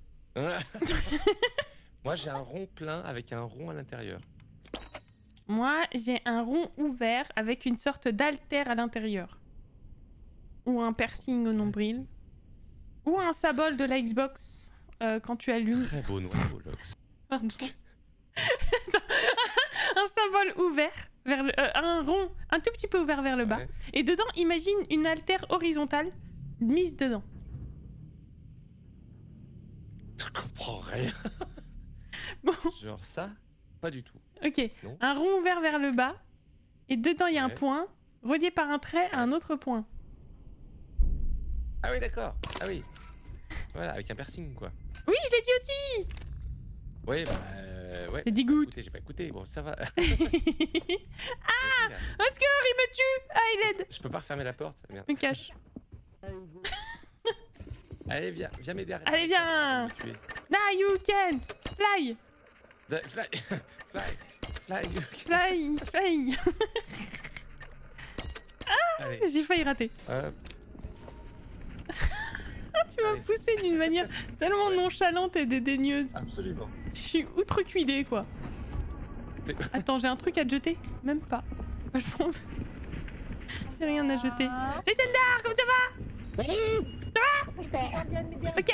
[SPEAKER 7] Moi j'ai un rond plein avec un rond à l'intérieur.
[SPEAKER 1] Moi, j'ai un rond ouvert avec une sorte d'altère à l'intérieur. Ou un piercing au nombril. Ou un symbole de la Xbox euh, quand tu allumes.
[SPEAKER 7] Très beau noyau, Lox.
[SPEAKER 1] Pardon. Un symbole ouvert, vers le, euh, un rond un tout petit peu ouvert vers le bas.
[SPEAKER 7] Ouais.
[SPEAKER 1] Et dedans, imagine une altère horizontale mise dedans.
[SPEAKER 7] Je comprends rien.
[SPEAKER 1] Bon,
[SPEAKER 7] Genre ça, pas du tout.
[SPEAKER 1] ok.
[SPEAKER 7] Non.
[SPEAKER 1] Un rond ouvert vers le bas. Et dedans, il y a un
[SPEAKER 7] Ouais.
[SPEAKER 1] point, relié par un trait à un autre point.
[SPEAKER 7] Ah oui, d'accord. Ah oui. Voilà, avec un piercing quoi.
[SPEAKER 1] Oui, je l'ai dit aussi.
[SPEAKER 7] Oui, bah euh, ouais.
[SPEAKER 1] C'est dégoût.
[SPEAKER 7] Écoutez, j'ai pas écouté. Bon, ça va.
[SPEAKER 1] Ah,
[SPEAKER 7] Vas-y, là.
[SPEAKER 1] au secours, il me tue. Ah, il aide.
[SPEAKER 7] Je peux pas refermer la porte. Merde.
[SPEAKER 1] Je me cache.
[SPEAKER 7] Allez, viens, viens m'aider. à
[SPEAKER 1] Allez,
[SPEAKER 7] réparer ça,
[SPEAKER 1] viens.
[SPEAKER 7] on va me tuer.
[SPEAKER 1] Now you can fly,
[SPEAKER 7] Da- Fly, fly, fly.
[SPEAKER 1] fly, fly.
[SPEAKER 7] Allez,
[SPEAKER 1] J'ai failli rater.
[SPEAKER 7] hop.
[SPEAKER 1] Tu m'as
[SPEAKER 7] Allez.
[SPEAKER 1] poussé d'une manière tellement nonchalante et dédaigneuse.
[SPEAKER 7] Absolument.
[SPEAKER 1] Je suis outrecuidée, quoi.
[SPEAKER 7] T'es-
[SPEAKER 1] Attends, j'ai un truc à te jeter? Même pas. Vachement. J'ai rien à jeter. C'est Sendar, comment ça va? Ok.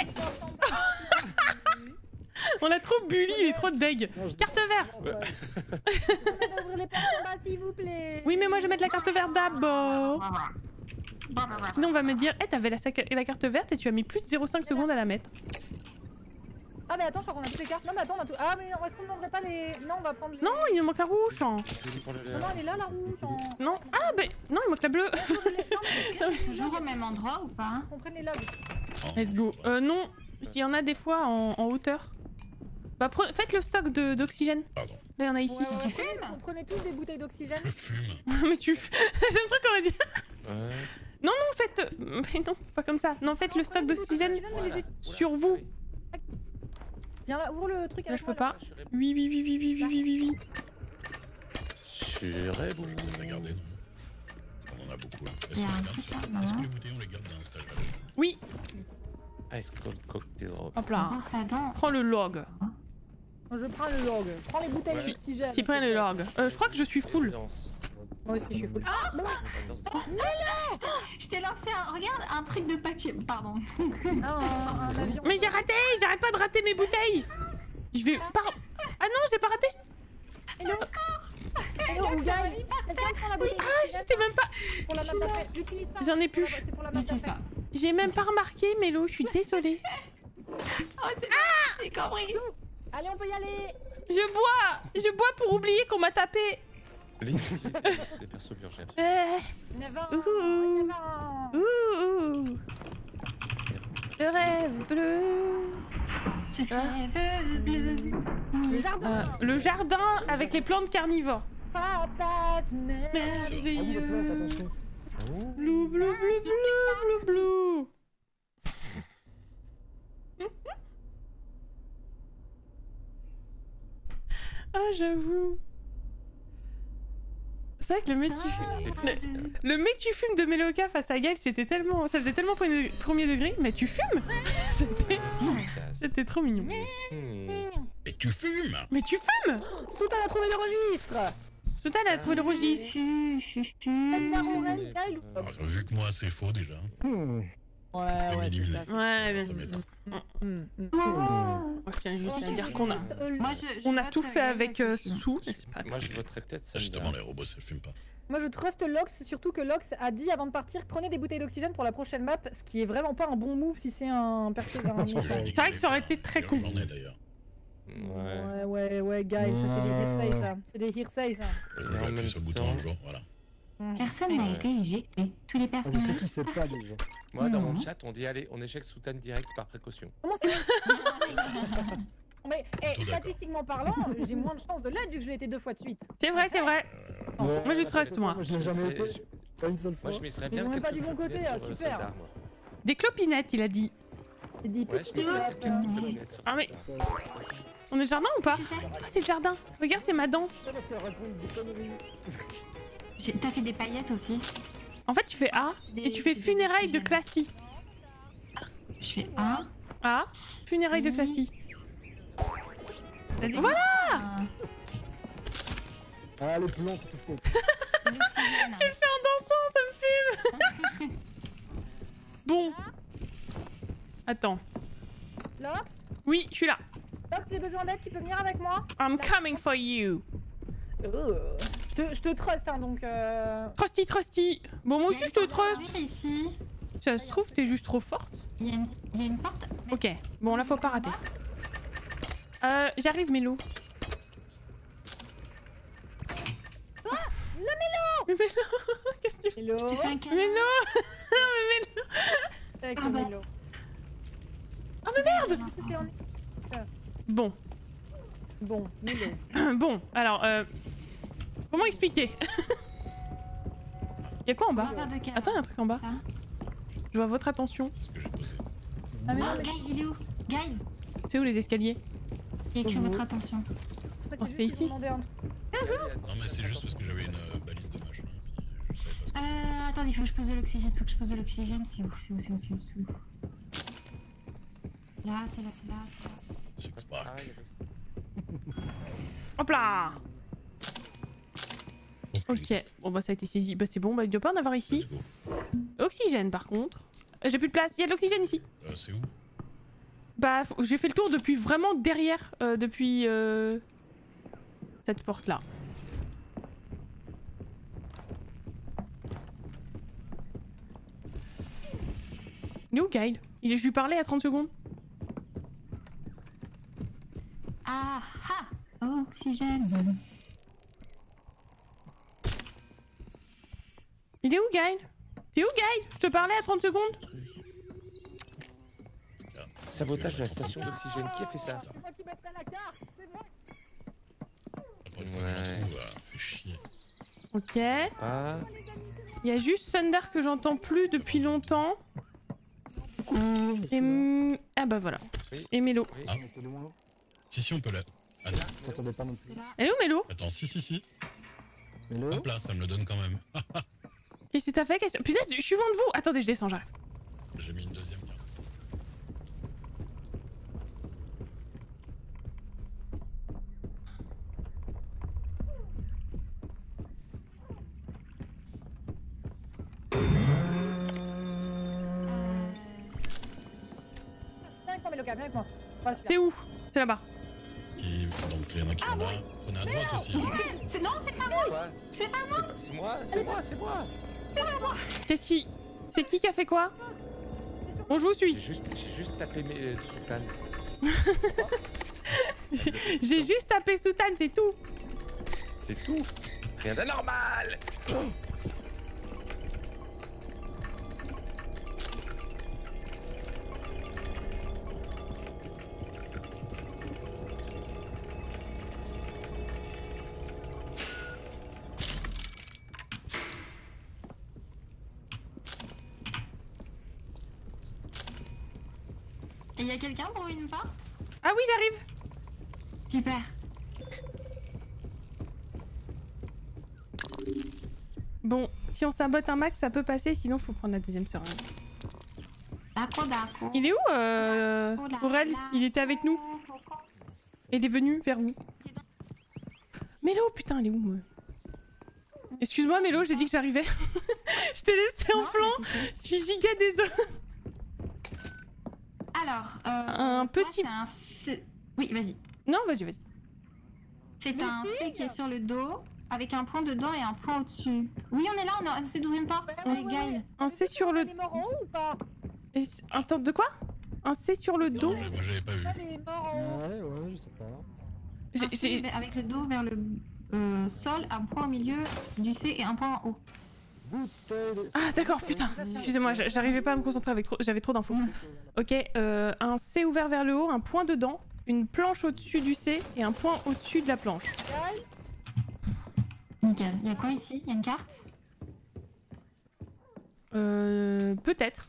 [SPEAKER 1] On l'a trop bully, il est trop deg.
[SPEAKER 5] Non, je-
[SPEAKER 1] Carte verte.
[SPEAKER 3] Ouvrir les portes en bas, s'il vous plaît.
[SPEAKER 1] Oui, mais moi je vais mettre la carte verte d'abord. Sinon on va me dire, eh t'avais la, sac- la carte verte et tu as mis plus de zéro virgule cinq secondes à la mettre.
[SPEAKER 3] Ah, mais attends, je crois qu'on a toutes les cartes. Non, mais attends, on a tout. Ah, mais est-ce qu'on ne prendrait pas les. Non, on va prendre les.
[SPEAKER 1] Non, il me manque un rouge. hein.
[SPEAKER 7] Vas-y pour le
[SPEAKER 3] Non, non, elle est là, la rouge. En...
[SPEAKER 1] Non. Ah, bah non, il manque la bleue.
[SPEAKER 3] Non, je l'ai- non, mais
[SPEAKER 6] Est-ce que c'est toujours au même endroit ou pas?
[SPEAKER 3] on prenne les logs.
[SPEAKER 1] Let's go. Euh, non, s'il y en a des fois en, en hauteur. Bah, pre- faites le stock de- d'oxygène.
[SPEAKER 2] Pardon.
[SPEAKER 1] Là, il y en a ici.
[SPEAKER 3] Ouais, ouais,
[SPEAKER 6] Tu
[SPEAKER 3] on prenait-
[SPEAKER 6] fumes
[SPEAKER 3] On prenait tous des bouteilles d'oxygène.
[SPEAKER 2] Je fume.
[SPEAKER 1] Mais tu. J'aime trop comment dire.
[SPEAKER 7] Ouais.
[SPEAKER 1] Non, non, faites. euh, Mais non, pas comme ça. Non, faites le stock d'oxygène
[SPEAKER 3] mais les
[SPEAKER 7] Voilà.
[SPEAKER 3] ut-
[SPEAKER 1] sur
[SPEAKER 7] Oula,
[SPEAKER 1] vous.
[SPEAKER 7] oui.
[SPEAKER 3] Viens là, ouvre le truc
[SPEAKER 1] Là,
[SPEAKER 3] avec
[SPEAKER 1] je
[SPEAKER 3] moi,
[SPEAKER 1] peux pas.
[SPEAKER 7] Je suis ré-
[SPEAKER 1] Oui, oui, oui, oui, oui, oui, oui, oui.
[SPEAKER 7] Rassurez-vous.
[SPEAKER 2] On va garder, non? On en a beaucoup. Hein. Est-ce
[SPEAKER 6] Il y a
[SPEAKER 2] qu'on
[SPEAKER 6] un
[SPEAKER 2] les garde,
[SPEAKER 6] truc
[SPEAKER 2] ça
[SPEAKER 6] là,
[SPEAKER 2] Est-ce
[SPEAKER 6] non.
[SPEAKER 2] que les bouteilles, on les garde dans un stage là?
[SPEAKER 1] Oui,
[SPEAKER 7] Ice cold cocktail.
[SPEAKER 1] hop là.
[SPEAKER 6] Grosse à dents.
[SPEAKER 1] Prends le log.
[SPEAKER 3] Je prends le log. Prends les bouteilles
[SPEAKER 7] Ouais.
[SPEAKER 3] d'oxygène.
[SPEAKER 1] Si prends le log. Euh, je crois que je suis full.
[SPEAKER 3] Moi aussi, je suis full. Ah,
[SPEAKER 6] Je t'ai lancé un. Regarde, un truc de papier. Pardon.
[SPEAKER 3] un, un avion.
[SPEAKER 1] Mais j'ai raté, j'arrête pas de rater mes bouteilles. Je vais par... Ah non, j'ai pas raté.
[SPEAKER 3] Hello. Hello,
[SPEAKER 6] Lox, ça va
[SPEAKER 3] Ougaï. Quelqu'un prend la bouteille
[SPEAKER 1] Ah,
[SPEAKER 3] d'oxygène
[SPEAKER 1] j'étais même pas...
[SPEAKER 3] pour la map d'après. J'utilise pas.
[SPEAKER 1] J'en ai plus.
[SPEAKER 3] C'est pour la map
[SPEAKER 6] J'utilise
[SPEAKER 3] d'après.
[SPEAKER 6] pas.
[SPEAKER 1] J'ai même pas remarqué, Mélo, je suis désolée.
[SPEAKER 6] Oh, c'est ah j'ai compris.
[SPEAKER 3] Allez, on peut y aller.
[SPEAKER 1] Je bois. Je bois pour oublier qu'on m'a tapé.
[SPEAKER 7] Lynx, des persos l'urgence.
[SPEAKER 1] Euh...
[SPEAKER 3] Never.
[SPEAKER 1] Ouh.
[SPEAKER 3] Never.
[SPEAKER 1] Ouh. Le rêve bleu.
[SPEAKER 6] Je rêve bleu.
[SPEAKER 3] Le jardin.
[SPEAKER 1] Euh, le jardin avec les plantes carnivores.
[SPEAKER 3] Papas,
[SPEAKER 5] Ah oui, les
[SPEAKER 1] Merveilleux.
[SPEAKER 5] plantes, attention.
[SPEAKER 1] Blou, blou, blou, blou, blou, blou. Ah, j'avoue. C'est vrai que le mec qui... Le, le mec tu fumes de Meloka face à Gaël, c'était tellement... Ça faisait tellement premier premier degré. Mais tu fumes. C'était... C'était trop mignon.
[SPEAKER 7] Hmm.
[SPEAKER 2] Et tu fumes?
[SPEAKER 1] Mais tu fumes.
[SPEAKER 3] Soutan a trouvé le registre.
[SPEAKER 1] Soutan a trouvé le registre.
[SPEAKER 6] Fu, fu, fu.
[SPEAKER 3] Laurel, Gaël ou
[SPEAKER 2] Ah, vu que moi c'est faux déjà.
[SPEAKER 5] Hmm.
[SPEAKER 3] Ouais,
[SPEAKER 2] Je vais
[SPEAKER 3] ouais, c'est
[SPEAKER 2] m'éliminer.
[SPEAKER 3] ça.
[SPEAKER 1] Ouais, bien
[SPEAKER 2] Ça
[SPEAKER 1] sûr.
[SPEAKER 2] m'étonne.
[SPEAKER 3] Hum, hum.
[SPEAKER 6] Oh.
[SPEAKER 1] Moi, je tiens juste à dire qu'on a...
[SPEAKER 6] Moi, je, je
[SPEAKER 1] On a
[SPEAKER 6] vote
[SPEAKER 1] tout fait
[SPEAKER 6] Gaël
[SPEAKER 1] avec euh,
[SPEAKER 6] aussi.
[SPEAKER 1] sous, n'est-ce pas?
[SPEAKER 7] Moi, je voterais peut-être
[SPEAKER 2] Ah, justement,
[SPEAKER 7] Sandra.
[SPEAKER 2] les robots ça fume pas.
[SPEAKER 3] Moi je trust Lox, surtout que Lox a dit avant de partir prenez des bouteilles d'oxygène pour la prochaine map, ce qui est vraiment pas un bon move si c'est un perso vers un
[SPEAKER 2] Parce que je
[SPEAKER 3] méchant.
[SPEAKER 2] dis
[SPEAKER 1] C'est vrai
[SPEAKER 2] que
[SPEAKER 1] que ça aurait
[SPEAKER 2] les-
[SPEAKER 1] été très
[SPEAKER 2] les-
[SPEAKER 1] con.
[SPEAKER 2] J'en ai d'ailleurs.
[SPEAKER 7] Ouais.
[SPEAKER 3] Ouais, ouais, ouais, Gaël, ça c'est des hearsay ça. C'est des hearsay ça.
[SPEAKER 2] Je
[SPEAKER 7] Et
[SPEAKER 2] vais
[SPEAKER 7] en
[SPEAKER 2] appuyer
[SPEAKER 7] même
[SPEAKER 2] sur le bouton
[SPEAKER 7] temps-
[SPEAKER 2] un jour, voilà.
[SPEAKER 6] Personne n'a
[SPEAKER 7] Ouais.
[SPEAKER 6] été éjecté. Tous les
[SPEAKER 5] Ah, je
[SPEAKER 6] personnages.
[SPEAKER 5] sais qui c'est pas déjà.
[SPEAKER 7] Moi, dans mon
[SPEAKER 6] Non.
[SPEAKER 7] chat, on dit allez, on éjecte Soutan direct par précaution.
[SPEAKER 3] Comment c'est Mais eh,
[SPEAKER 2] Plutôt d'accord.
[SPEAKER 3] statistiquement parlant, j'ai moins de chances de l'être vu que je l'ai été deux fois de suite.
[SPEAKER 1] C'est vrai, c'est vrai.
[SPEAKER 5] Ouais,
[SPEAKER 1] Moi, je trust, moi.
[SPEAKER 5] Moi, je l'ai jamais été.
[SPEAKER 7] Je-
[SPEAKER 5] Pas une seule fois.
[SPEAKER 7] Moi, je m'y serais
[SPEAKER 3] Ils
[SPEAKER 7] bien
[SPEAKER 3] vont même pas
[SPEAKER 7] quelques
[SPEAKER 3] du bon
[SPEAKER 7] fois
[SPEAKER 3] côté,
[SPEAKER 7] sur
[SPEAKER 3] ah,
[SPEAKER 7] le
[SPEAKER 3] super.
[SPEAKER 7] soldat, moi.
[SPEAKER 1] Des clopinettes, il a dit.
[SPEAKER 3] J'ai dit
[SPEAKER 7] Ouais,
[SPEAKER 3] petit
[SPEAKER 7] je me serais
[SPEAKER 3] peu.
[SPEAKER 7] bien quelques lunettes sur
[SPEAKER 1] Ah,
[SPEAKER 7] le
[SPEAKER 1] mais-
[SPEAKER 7] soldat.
[SPEAKER 1] On est le jardin ou pas?
[SPEAKER 6] C'est ça.
[SPEAKER 1] Oh, c'est le jardin. Regarde, c'est ma danse.
[SPEAKER 5] Parce qu'elle raconte des conneries.
[SPEAKER 6] J'ai- T'as fait des paillettes aussi.
[SPEAKER 1] En fait, tu fais A et tu fais
[SPEAKER 6] Des- des
[SPEAKER 1] funérailles de
[SPEAKER 6] oxygènes.
[SPEAKER 1] Classy.
[SPEAKER 6] Je fais un.
[SPEAKER 1] A, funérailles de Classy. T'as dit- Voilà.
[SPEAKER 6] Ah,
[SPEAKER 5] Ah, les plantes, tu touches pas.
[SPEAKER 6] de l'oxygène.
[SPEAKER 1] C'est en dansant, ça me filme. Bon. Attends.
[SPEAKER 3] Lox,
[SPEAKER 1] Oui, je suis là.
[SPEAKER 3] Lox, j'ai besoin d'aide, tu peux venir avec moi?
[SPEAKER 1] I'm coming for you.
[SPEAKER 3] Je te, je te trust hein donc euh...
[SPEAKER 1] Trusty, trusty. Bon, moi aussi, je te trust.
[SPEAKER 6] Ouvrir ici.
[SPEAKER 1] Ça se trouve, t'es juste trop forte.
[SPEAKER 6] Il y, a une- il y a une porte. Mais-
[SPEAKER 1] Ok. Bon, là, faut pas rater. Euh, j'arrive, Mélo.
[SPEAKER 3] Le Mélo.
[SPEAKER 1] Mais Mélo, qu'est-ce que tu fais?
[SPEAKER 3] Hello.
[SPEAKER 6] Je te fais un câlin.
[SPEAKER 1] Mélo. Mais Mélo.
[SPEAKER 3] Avec le
[SPEAKER 6] Pardon.
[SPEAKER 3] Mélo.
[SPEAKER 1] Oh, mais merde.
[SPEAKER 3] C'est en-
[SPEAKER 1] Bon.
[SPEAKER 3] Bon, Mélo.
[SPEAKER 1] Bon, alors, euh... comment expliquer? Y'a quoi en
[SPEAKER 6] On
[SPEAKER 1] bas?
[SPEAKER 6] va faire deux câlins.
[SPEAKER 1] Attends, y'a un truc en bas.
[SPEAKER 6] Ça.
[SPEAKER 1] Je vois votre attention.
[SPEAKER 2] C'est ce que j'ai posé.
[SPEAKER 3] Ah mais non,
[SPEAKER 6] Oh,
[SPEAKER 3] mais
[SPEAKER 6] Gaël, il est où Gaël,
[SPEAKER 1] C'est où les escaliers?
[SPEAKER 6] il y a écrit
[SPEAKER 5] Au
[SPEAKER 6] votre
[SPEAKER 5] bout.
[SPEAKER 6] attention.
[SPEAKER 3] c'est
[SPEAKER 1] Oh,
[SPEAKER 3] juste
[SPEAKER 1] c'est
[SPEAKER 3] qu'ils
[SPEAKER 1] ici.
[SPEAKER 3] m'ont demandé un truc.
[SPEAKER 2] Non, mais c'est juste parce que j'avais une euh, balise de machin. Puis je savais pas ce que
[SPEAKER 6] Euh, attendez, il faut que je pose de l'oxygène. Faut que je pose de l'oxygène. C'est où C'est où C'est où C'est où C'est où Là, c'est là, c'est là, c'est là.
[SPEAKER 2] c'est que c'est pas.
[SPEAKER 7] Ah, il y a le-
[SPEAKER 1] Hop là.
[SPEAKER 2] Oh,
[SPEAKER 1] Ok, bon bah ça a été saisi. Bah c'est bon, bah il doit pas en avoir ici.
[SPEAKER 2] let's go.
[SPEAKER 1] Oxygène par contre. Euh, J'ai plus de place, il y a de l'oxygène ici.
[SPEAKER 2] Euh, c'est où?
[SPEAKER 1] Bah faut- j'ai fait le tour depuis vraiment derrière, euh, depuis euh, cette porte là. Il est où Kyle? Il est, je lui parlais à trente secondes.
[SPEAKER 6] Ah ah Oxygène.
[SPEAKER 1] Il est où Kyle? T'es où Kyle? Je te parlais à trente secondes.
[SPEAKER 7] Sabotage de la station d'oxygène. Qui a fait ça?
[SPEAKER 3] C'est moi qui mettrai la carte, c'est moi.
[SPEAKER 2] Après, il faut que
[SPEAKER 7] Ouais.
[SPEAKER 2] j'en trouve. euh, Fait chier.
[SPEAKER 1] Ok.
[SPEAKER 7] Ah,
[SPEAKER 1] Il y a juste Thunder que j'entends plus depuis longtemps. Et... m- Ah bah voilà.
[SPEAKER 7] Oui.
[SPEAKER 1] Et Mélo.
[SPEAKER 7] oui.
[SPEAKER 2] Ah.
[SPEAKER 5] T'es loin.
[SPEAKER 2] Si, si, on peut la. Attends,
[SPEAKER 5] T'entendais pas non plus.
[SPEAKER 6] C'est là.
[SPEAKER 1] Elle est où Mélo?
[SPEAKER 2] attends, si, si, si.
[SPEAKER 5] Mais le
[SPEAKER 2] Hop là, ça me le donne quand même.
[SPEAKER 1] Qu'est-ce que t'as fait? Qu'est-ce- Putain, je suis loin de vous. Attendez, je descends, j'arrive.
[SPEAKER 2] J'ai mis une deuxième carte.
[SPEAKER 3] Viens avec moi, Meloka, viens avec moi. Voilà, super.
[SPEAKER 1] C'est où? C'est là-bas.
[SPEAKER 2] Qui... Donc il y en a qui vont là. Prenez à droite aussi. Hein.
[SPEAKER 6] C'est- Non, c'est pas moi.
[SPEAKER 7] Quoi
[SPEAKER 6] C'est pas moi.
[SPEAKER 7] C'est pas- c'est moi, c'est moi, c'est moi.
[SPEAKER 1] Qu'est-ce qui... C'est qui qui a fait quoi? Bon, je vous
[SPEAKER 7] J'ai
[SPEAKER 1] suis.
[SPEAKER 7] juste, j'ai juste tapé mes euh, soutanes.
[SPEAKER 1] J'ai juste tapé soutane, c'est tout.
[SPEAKER 7] C'est tout. Rien d'anormal.
[SPEAKER 6] Et y a quelqu'un pour une porte?
[SPEAKER 1] Ah oui, j'arrive.
[SPEAKER 6] Super.
[SPEAKER 1] Bon, si on sabote un max, ça peut passer, sinon faut prendre la deuxième seringue.
[SPEAKER 6] D'accord, d'accord.
[SPEAKER 1] Il est où, euh...
[SPEAKER 6] Oh là
[SPEAKER 1] Aurel?
[SPEAKER 6] là.
[SPEAKER 1] Il était avec nous. Il est venu vers vous. Mélo, putain, il est où, moi? Excuse-moi, Mélo, j'ai dit que j'arrivais. Je t'ai laissé en
[SPEAKER 6] Non,
[SPEAKER 1] plan.
[SPEAKER 6] mais tu sais.
[SPEAKER 1] Je suis giga désolée.
[SPEAKER 6] Alors, euh,
[SPEAKER 1] Un
[SPEAKER 6] toi,
[SPEAKER 1] petit-
[SPEAKER 6] c'est un C- Oui, vas-y.
[SPEAKER 1] Non, vas-y, vas-y.
[SPEAKER 6] C'est un C qui est sur le dos, avec un point dedans et un point au-dessus. Oui, on est là, on a- on essaie d'ouvrir une porte
[SPEAKER 3] Ouais,
[SPEAKER 6] avec
[SPEAKER 3] ouais,
[SPEAKER 6] Gaël.
[SPEAKER 3] ouais.
[SPEAKER 1] Un C sur le...
[SPEAKER 3] Elle est morte en haut ou pas?
[SPEAKER 1] Et- Attends, de quoi? Un C sur le dos?
[SPEAKER 2] Moi j'avais pas vu.
[SPEAKER 3] Elle est morte en haut.
[SPEAKER 5] Ouais, ouais, je sais pas.
[SPEAKER 1] J'ai-
[SPEAKER 6] Un C
[SPEAKER 1] j'ai-
[SPEAKER 6] avec le dos vers le euh, sol, un point au milieu du C et un point en haut.
[SPEAKER 5] Bouteille de...
[SPEAKER 1] Ah d'accord, putain. Excusez-moi, j'a- j'arrivais pas à me concentrer avec trop... J'avais trop d'infos. Ok, euh, un C ouvert vers le haut, un point dedans, une planche au-dessus du C et un point au-dessus de la planche.
[SPEAKER 6] Nickel. Il y a quoi ici? Il y a une carte?
[SPEAKER 1] Euh... Peut-être.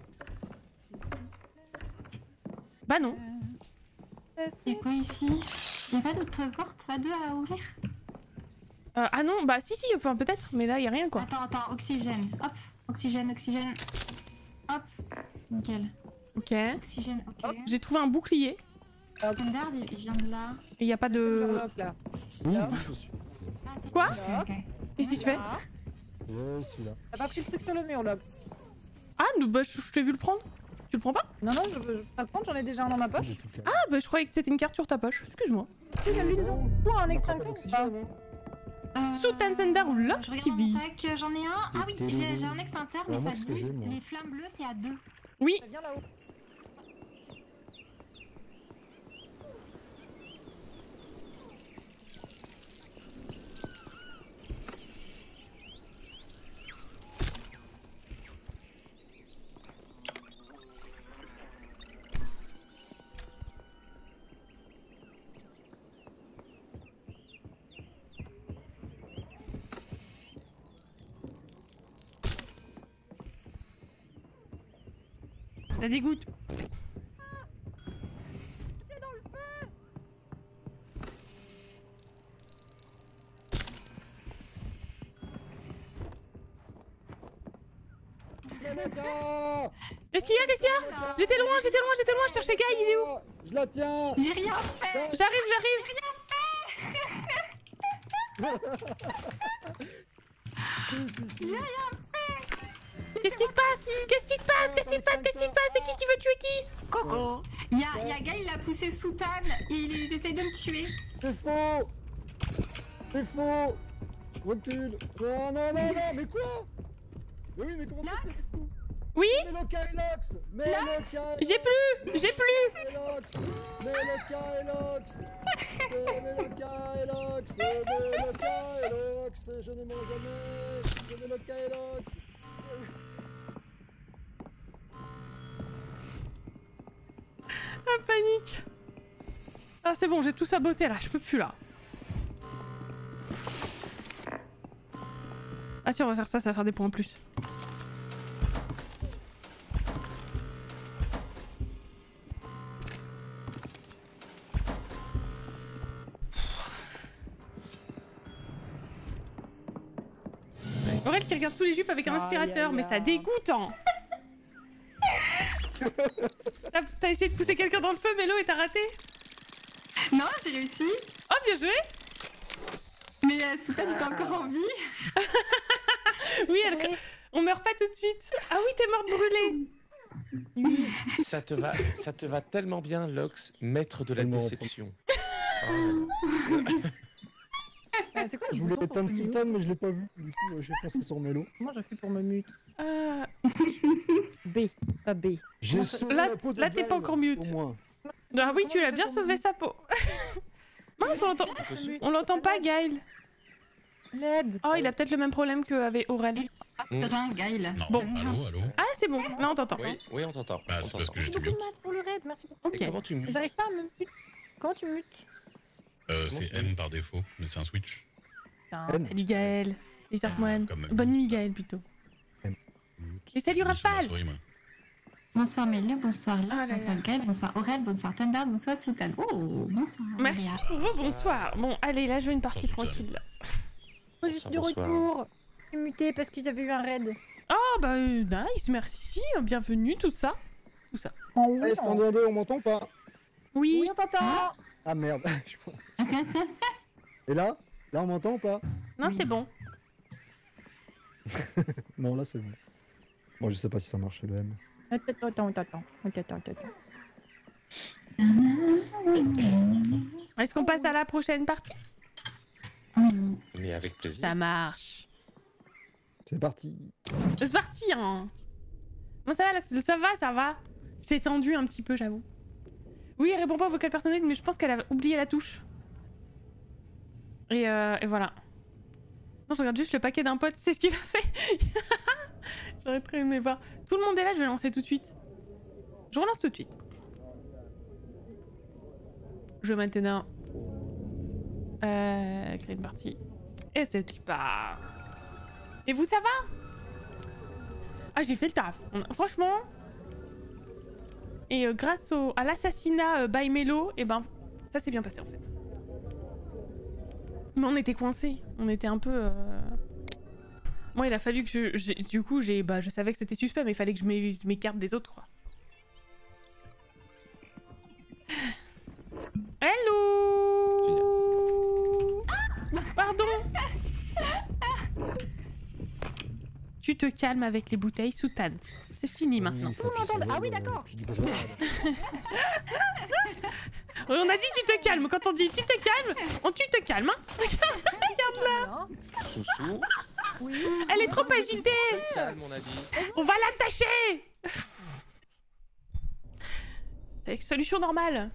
[SPEAKER 1] Bah non.
[SPEAKER 6] Il y a quoi ici? Il y a pas d'autre porte à deux à ouvrir?
[SPEAKER 1] Euh, ah non, bah si, si, enfin, peut-être, mais là, y a rien, quoi.
[SPEAKER 6] Attends, attends, oxygène. Hop, oxygène, oxygène. Hop, nickel.
[SPEAKER 1] Ok.
[SPEAKER 6] Oxygène, ok.
[SPEAKER 1] J'ai trouvé un bouclier
[SPEAKER 6] Thunder, il il vient de là.
[SPEAKER 1] et y a pas de...
[SPEAKER 3] Sherlock, là.
[SPEAKER 5] Oui,
[SPEAKER 3] Là.
[SPEAKER 5] oui, je suis.
[SPEAKER 6] Ah, t'es-
[SPEAKER 1] Quoi?
[SPEAKER 6] Ok, ok.
[SPEAKER 1] Qu'est-ce que tu fais?
[SPEAKER 3] Là.
[SPEAKER 5] Ouais, celui-là.
[SPEAKER 3] T'as pas pris le truc sur le mur, Lox?
[SPEAKER 1] Ah, nous, bah, je, je t'ai vu le prendre. Tu le prends pas?
[SPEAKER 3] Non, non, je veux je veux pas le prendre, j'en ai déjà un dans ma poche.
[SPEAKER 5] J'ai tout calé.
[SPEAKER 1] Ah, bah je croyais que c'était une carte sur ta poche. Excuse-moi.
[SPEAKER 3] Tu as l'une dans toi, un
[SPEAKER 5] On a pas
[SPEAKER 3] extincteur ou pas?
[SPEAKER 5] d'oxygène, hein.
[SPEAKER 6] Euh,
[SPEAKER 1] Soutane Thunder ou Lox
[SPEAKER 6] Je regarde dans mon
[SPEAKER 1] T V.
[SPEAKER 6] sac, j'en ai un. Ah oui, j'ai j'ai un extincteur, mais
[SPEAKER 5] Ouais, moi,
[SPEAKER 6] ça
[SPEAKER 5] qu'est-ce que
[SPEAKER 6] dit
[SPEAKER 5] j'ai, moi
[SPEAKER 6] les flammes bleues, c'est à deux.
[SPEAKER 1] Oui,
[SPEAKER 3] Viens là-haut.
[SPEAKER 1] la dégoûte.
[SPEAKER 3] C'est dans le feu!
[SPEAKER 5] Meloka
[SPEAKER 1] Qu'est-ce qu'il y a? Qu'est-ce qu'il y a? J'étais loin, j'étais loin, j'étais loin, je cherchais Guy, il est où?
[SPEAKER 5] Je la tiens.
[SPEAKER 6] J'ai rien fait.
[SPEAKER 1] J'arrive, j'arrive.
[SPEAKER 6] J'ai rien fait.
[SPEAKER 1] Qu'est-ce qui se passe? Qu'est-ce qui se passe? Qu'est-ce qui se passe? Qu'est-ce qui se passe? C'est qui qui veut tuer qui?
[SPEAKER 6] Coco. Il y a, il y a Gaël, il a poussé Soutane et il essaye de me tuer.
[SPEAKER 5] C'est faux. C'est faux. Recule. Non, non, non, non, mais quoi? Mais oui, mais comment tu fais?
[SPEAKER 1] Oui?
[SPEAKER 5] Meloka et Lox. Meloka et
[SPEAKER 1] J'ai plus! J'ai plus!
[SPEAKER 5] et Lox. Meloka et Lox. C'est Meloka et Lox. Meloka et Lox. Je ne mens jamais. C'est Meloka et Lox.
[SPEAKER 1] Ah, panique! Ah, c'est bon, j'ai tout saboté là, je peux plus là. Ah, si, on va faire ça, ça va faire des points en plus. Aurel qui regarde sous les jupes avec un
[SPEAKER 3] Aïe,
[SPEAKER 1] aspirateur,
[SPEAKER 3] aïe,
[SPEAKER 1] mais ça
[SPEAKER 3] aïe.
[SPEAKER 1] dégoûte, hein. T'as t'as essayé de pousser quelqu'un dans le feu, Mélo, et t'as raté?
[SPEAKER 6] Non, j'ai réussi.
[SPEAKER 1] Oh, bien joué.
[SPEAKER 6] Mais euh, Soutan est encore en vie.
[SPEAKER 1] Oui, elle...
[SPEAKER 3] Ouais.
[SPEAKER 1] on meurt pas tout de suite. Ah oui, t'es morte brûlée.
[SPEAKER 7] Ça te va, ça te va tellement bien, Lox, maître de la
[SPEAKER 5] Tellement
[SPEAKER 7] déception. Oh.
[SPEAKER 3] Euh, c'est quoi le
[SPEAKER 5] Je voulais
[SPEAKER 3] bouton pour
[SPEAKER 5] éteindre
[SPEAKER 3] se mute?
[SPEAKER 5] Soutan, mais je l'ai pas vu. Du coup, euh, j'ai foncé sur Mélo.
[SPEAKER 3] Comment je fais pour me mute?
[SPEAKER 1] Ah,
[SPEAKER 3] B, pas B.
[SPEAKER 5] J'ai sauvé
[SPEAKER 1] Là-
[SPEAKER 5] la peau de
[SPEAKER 1] là, t'es pas
[SPEAKER 5] Gaël,
[SPEAKER 1] encore mute.
[SPEAKER 5] Au moins.
[SPEAKER 1] ah oui,
[SPEAKER 3] Comment
[SPEAKER 1] tu
[SPEAKER 3] on
[SPEAKER 1] l'as
[SPEAKER 3] fait
[SPEAKER 1] bien
[SPEAKER 3] pour
[SPEAKER 1] sauvé
[SPEAKER 3] me-
[SPEAKER 1] sa peau. Mince, on l'entend. On l'entend pas, Gaël.
[SPEAKER 3] L'aide.
[SPEAKER 1] Oh, il a peut-être le même problème qu'avec Aurel.
[SPEAKER 7] Mm.
[SPEAKER 6] Rien, Gaël.
[SPEAKER 2] Non,
[SPEAKER 1] Bon.
[SPEAKER 2] allô, allô.
[SPEAKER 1] Ah, c'est bon, là on t'entend.
[SPEAKER 7] Oui, oui, on t'entend.
[SPEAKER 2] Bah,
[SPEAKER 7] on
[SPEAKER 2] c'est parce
[SPEAKER 7] t'entend.
[SPEAKER 2] que j'étais
[SPEAKER 3] Beaucoup
[SPEAKER 2] mute.
[SPEAKER 3] de maths pour le raid, merci beaucoup.
[SPEAKER 1] Ok.
[SPEAKER 7] Et comment tu mutes?
[SPEAKER 3] J'arrive pas à me mute. Comment tu mutes?
[SPEAKER 2] Euh, c'est M par défaut, mais c'est un switch.
[SPEAKER 3] Putain,
[SPEAKER 5] N.
[SPEAKER 1] Salut Gaël. Et Sartman.
[SPEAKER 2] Comme
[SPEAKER 1] Bonne nuit, Gaël, plutôt. Et salut
[SPEAKER 2] Sur la
[SPEAKER 1] Rafale.
[SPEAKER 2] souris, moi.
[SPEAKER 6] Bonsoir Mélie, bonsoir Lox,
[SPEAKER 1] Oh là
[SPEAKER 6] bonsoir
[SPEAKER 1] là.
[SPEAKER 6] Gaël, bonsoir Aurel, bonsoir Thunder, bonsoir Soutan. Oh, bonsoir.
[SPEAKER 1] Merci.
[SPEAKER 6] Léa.
[SPEAKER 1] Oh, bonsoir. Bon, allez, là, je veux une partie
[SPEAKER 2] Bonsoir,
[SPEAKER 1] tranquille. là.
[SPEAKER 3] je suis de
[SPEAKER 7] Bonsoir.
[SPEAKER 3] retour. Je suis mutée parce qu'ils avaient eu un raid.
[SPEAKER 1] Oh, bah, euh, nice, merci. Bienvenue, tout ça. Tout ça.
[SPEAKER 3] En haut.
[SPEAKER 5] Eh, c'est en deux à deux, on m'entend ou pas?
[SPEAKER 1] Oui.
[SPEAKER 3] Oui, on t'entend.
[SPEAKER 5] Ah merde. Et là? Là, on m'entend ou pas?
[SPEAKER 1] Non,
[SPEAKER 6] Oui.
[SPEAKER 1] c'est bon.
[SPEAKER 5] Non, là, c'est bon. Bon, je sais pas si ça marche, le M.
[SPEAKER 3] Attends, attends, attends. Attends, attends, attends.
[SPEAKER 1] Est-ce qu'on passe à la prochaine partie?
[SPEAKER 6] Oui.
[SPEAKER 7] Mais avec plaisir.
[SPEAKER 1] Ça marche.
[SPEAKER 5] C'est parti.
[SPEAKER 1] C'est parti, hein. Bon, ça va, Alex, ça va, ça va. J'ai tendu un petit peu, j'avoue. Oui, elle répond pas au vocal personnel, mais je pense qu'elle a oublié la touche. Et, euh, et voilà. Non, je regarde juste le paquet d'un pote, c'est ce qu'il a fait. J'aurais très aimé voir. Tout le monde est là, je vais lancer tout de suite. Je relance tout de suite. Je vais maintenant euh, créer une partie. Et c'est petit pas. Et vous, ça va? Ah, j'ai fait le taf. On a- Franchement. Et euh, grâce au, à l'assassinat euh, by Mélo, et ben, ça s'est bien passé en fait. Mais on était coincés. On était un peu. Euh... Moi, il a fallu que je. j'ai- Du coup, j'ai. Bah, je savais que c'était suspect, mais il fallait que je m'é- je m'écarte des autres, quoi. Hello. Pardon. Tu te calmes avec les bouteilles, Soutan. C'est fini maintenant.
[SPEAKER 5] Oui, faut
[SPEAKER 3] Vous
[SPEAKER 5] qu'il
[SPEAKER 3] m'entendez?
[SPEAKER 5] se
[SPEAKER 3] Ah oui,
[SPEAKER 5] lève,
[SPEAKER 3] d'accord.
[SPEAKER 5] euh, puis du brouhaha, là.
[SPEAKER 1] On a dit tu te calmes. Quand on dit tu te calmes, on tu te calmes. Hein.
[SPEAKER 3] Regarde-la.
[SPEAKER 7] Soussou.
[SPEAKER 3] Oui.
[SPEAKER 1] Elle est trop agitée.
[SPEAKER 7] Calme, on a dit.
[SPEAKER 1] On va l'attacher. C'est une solution normale.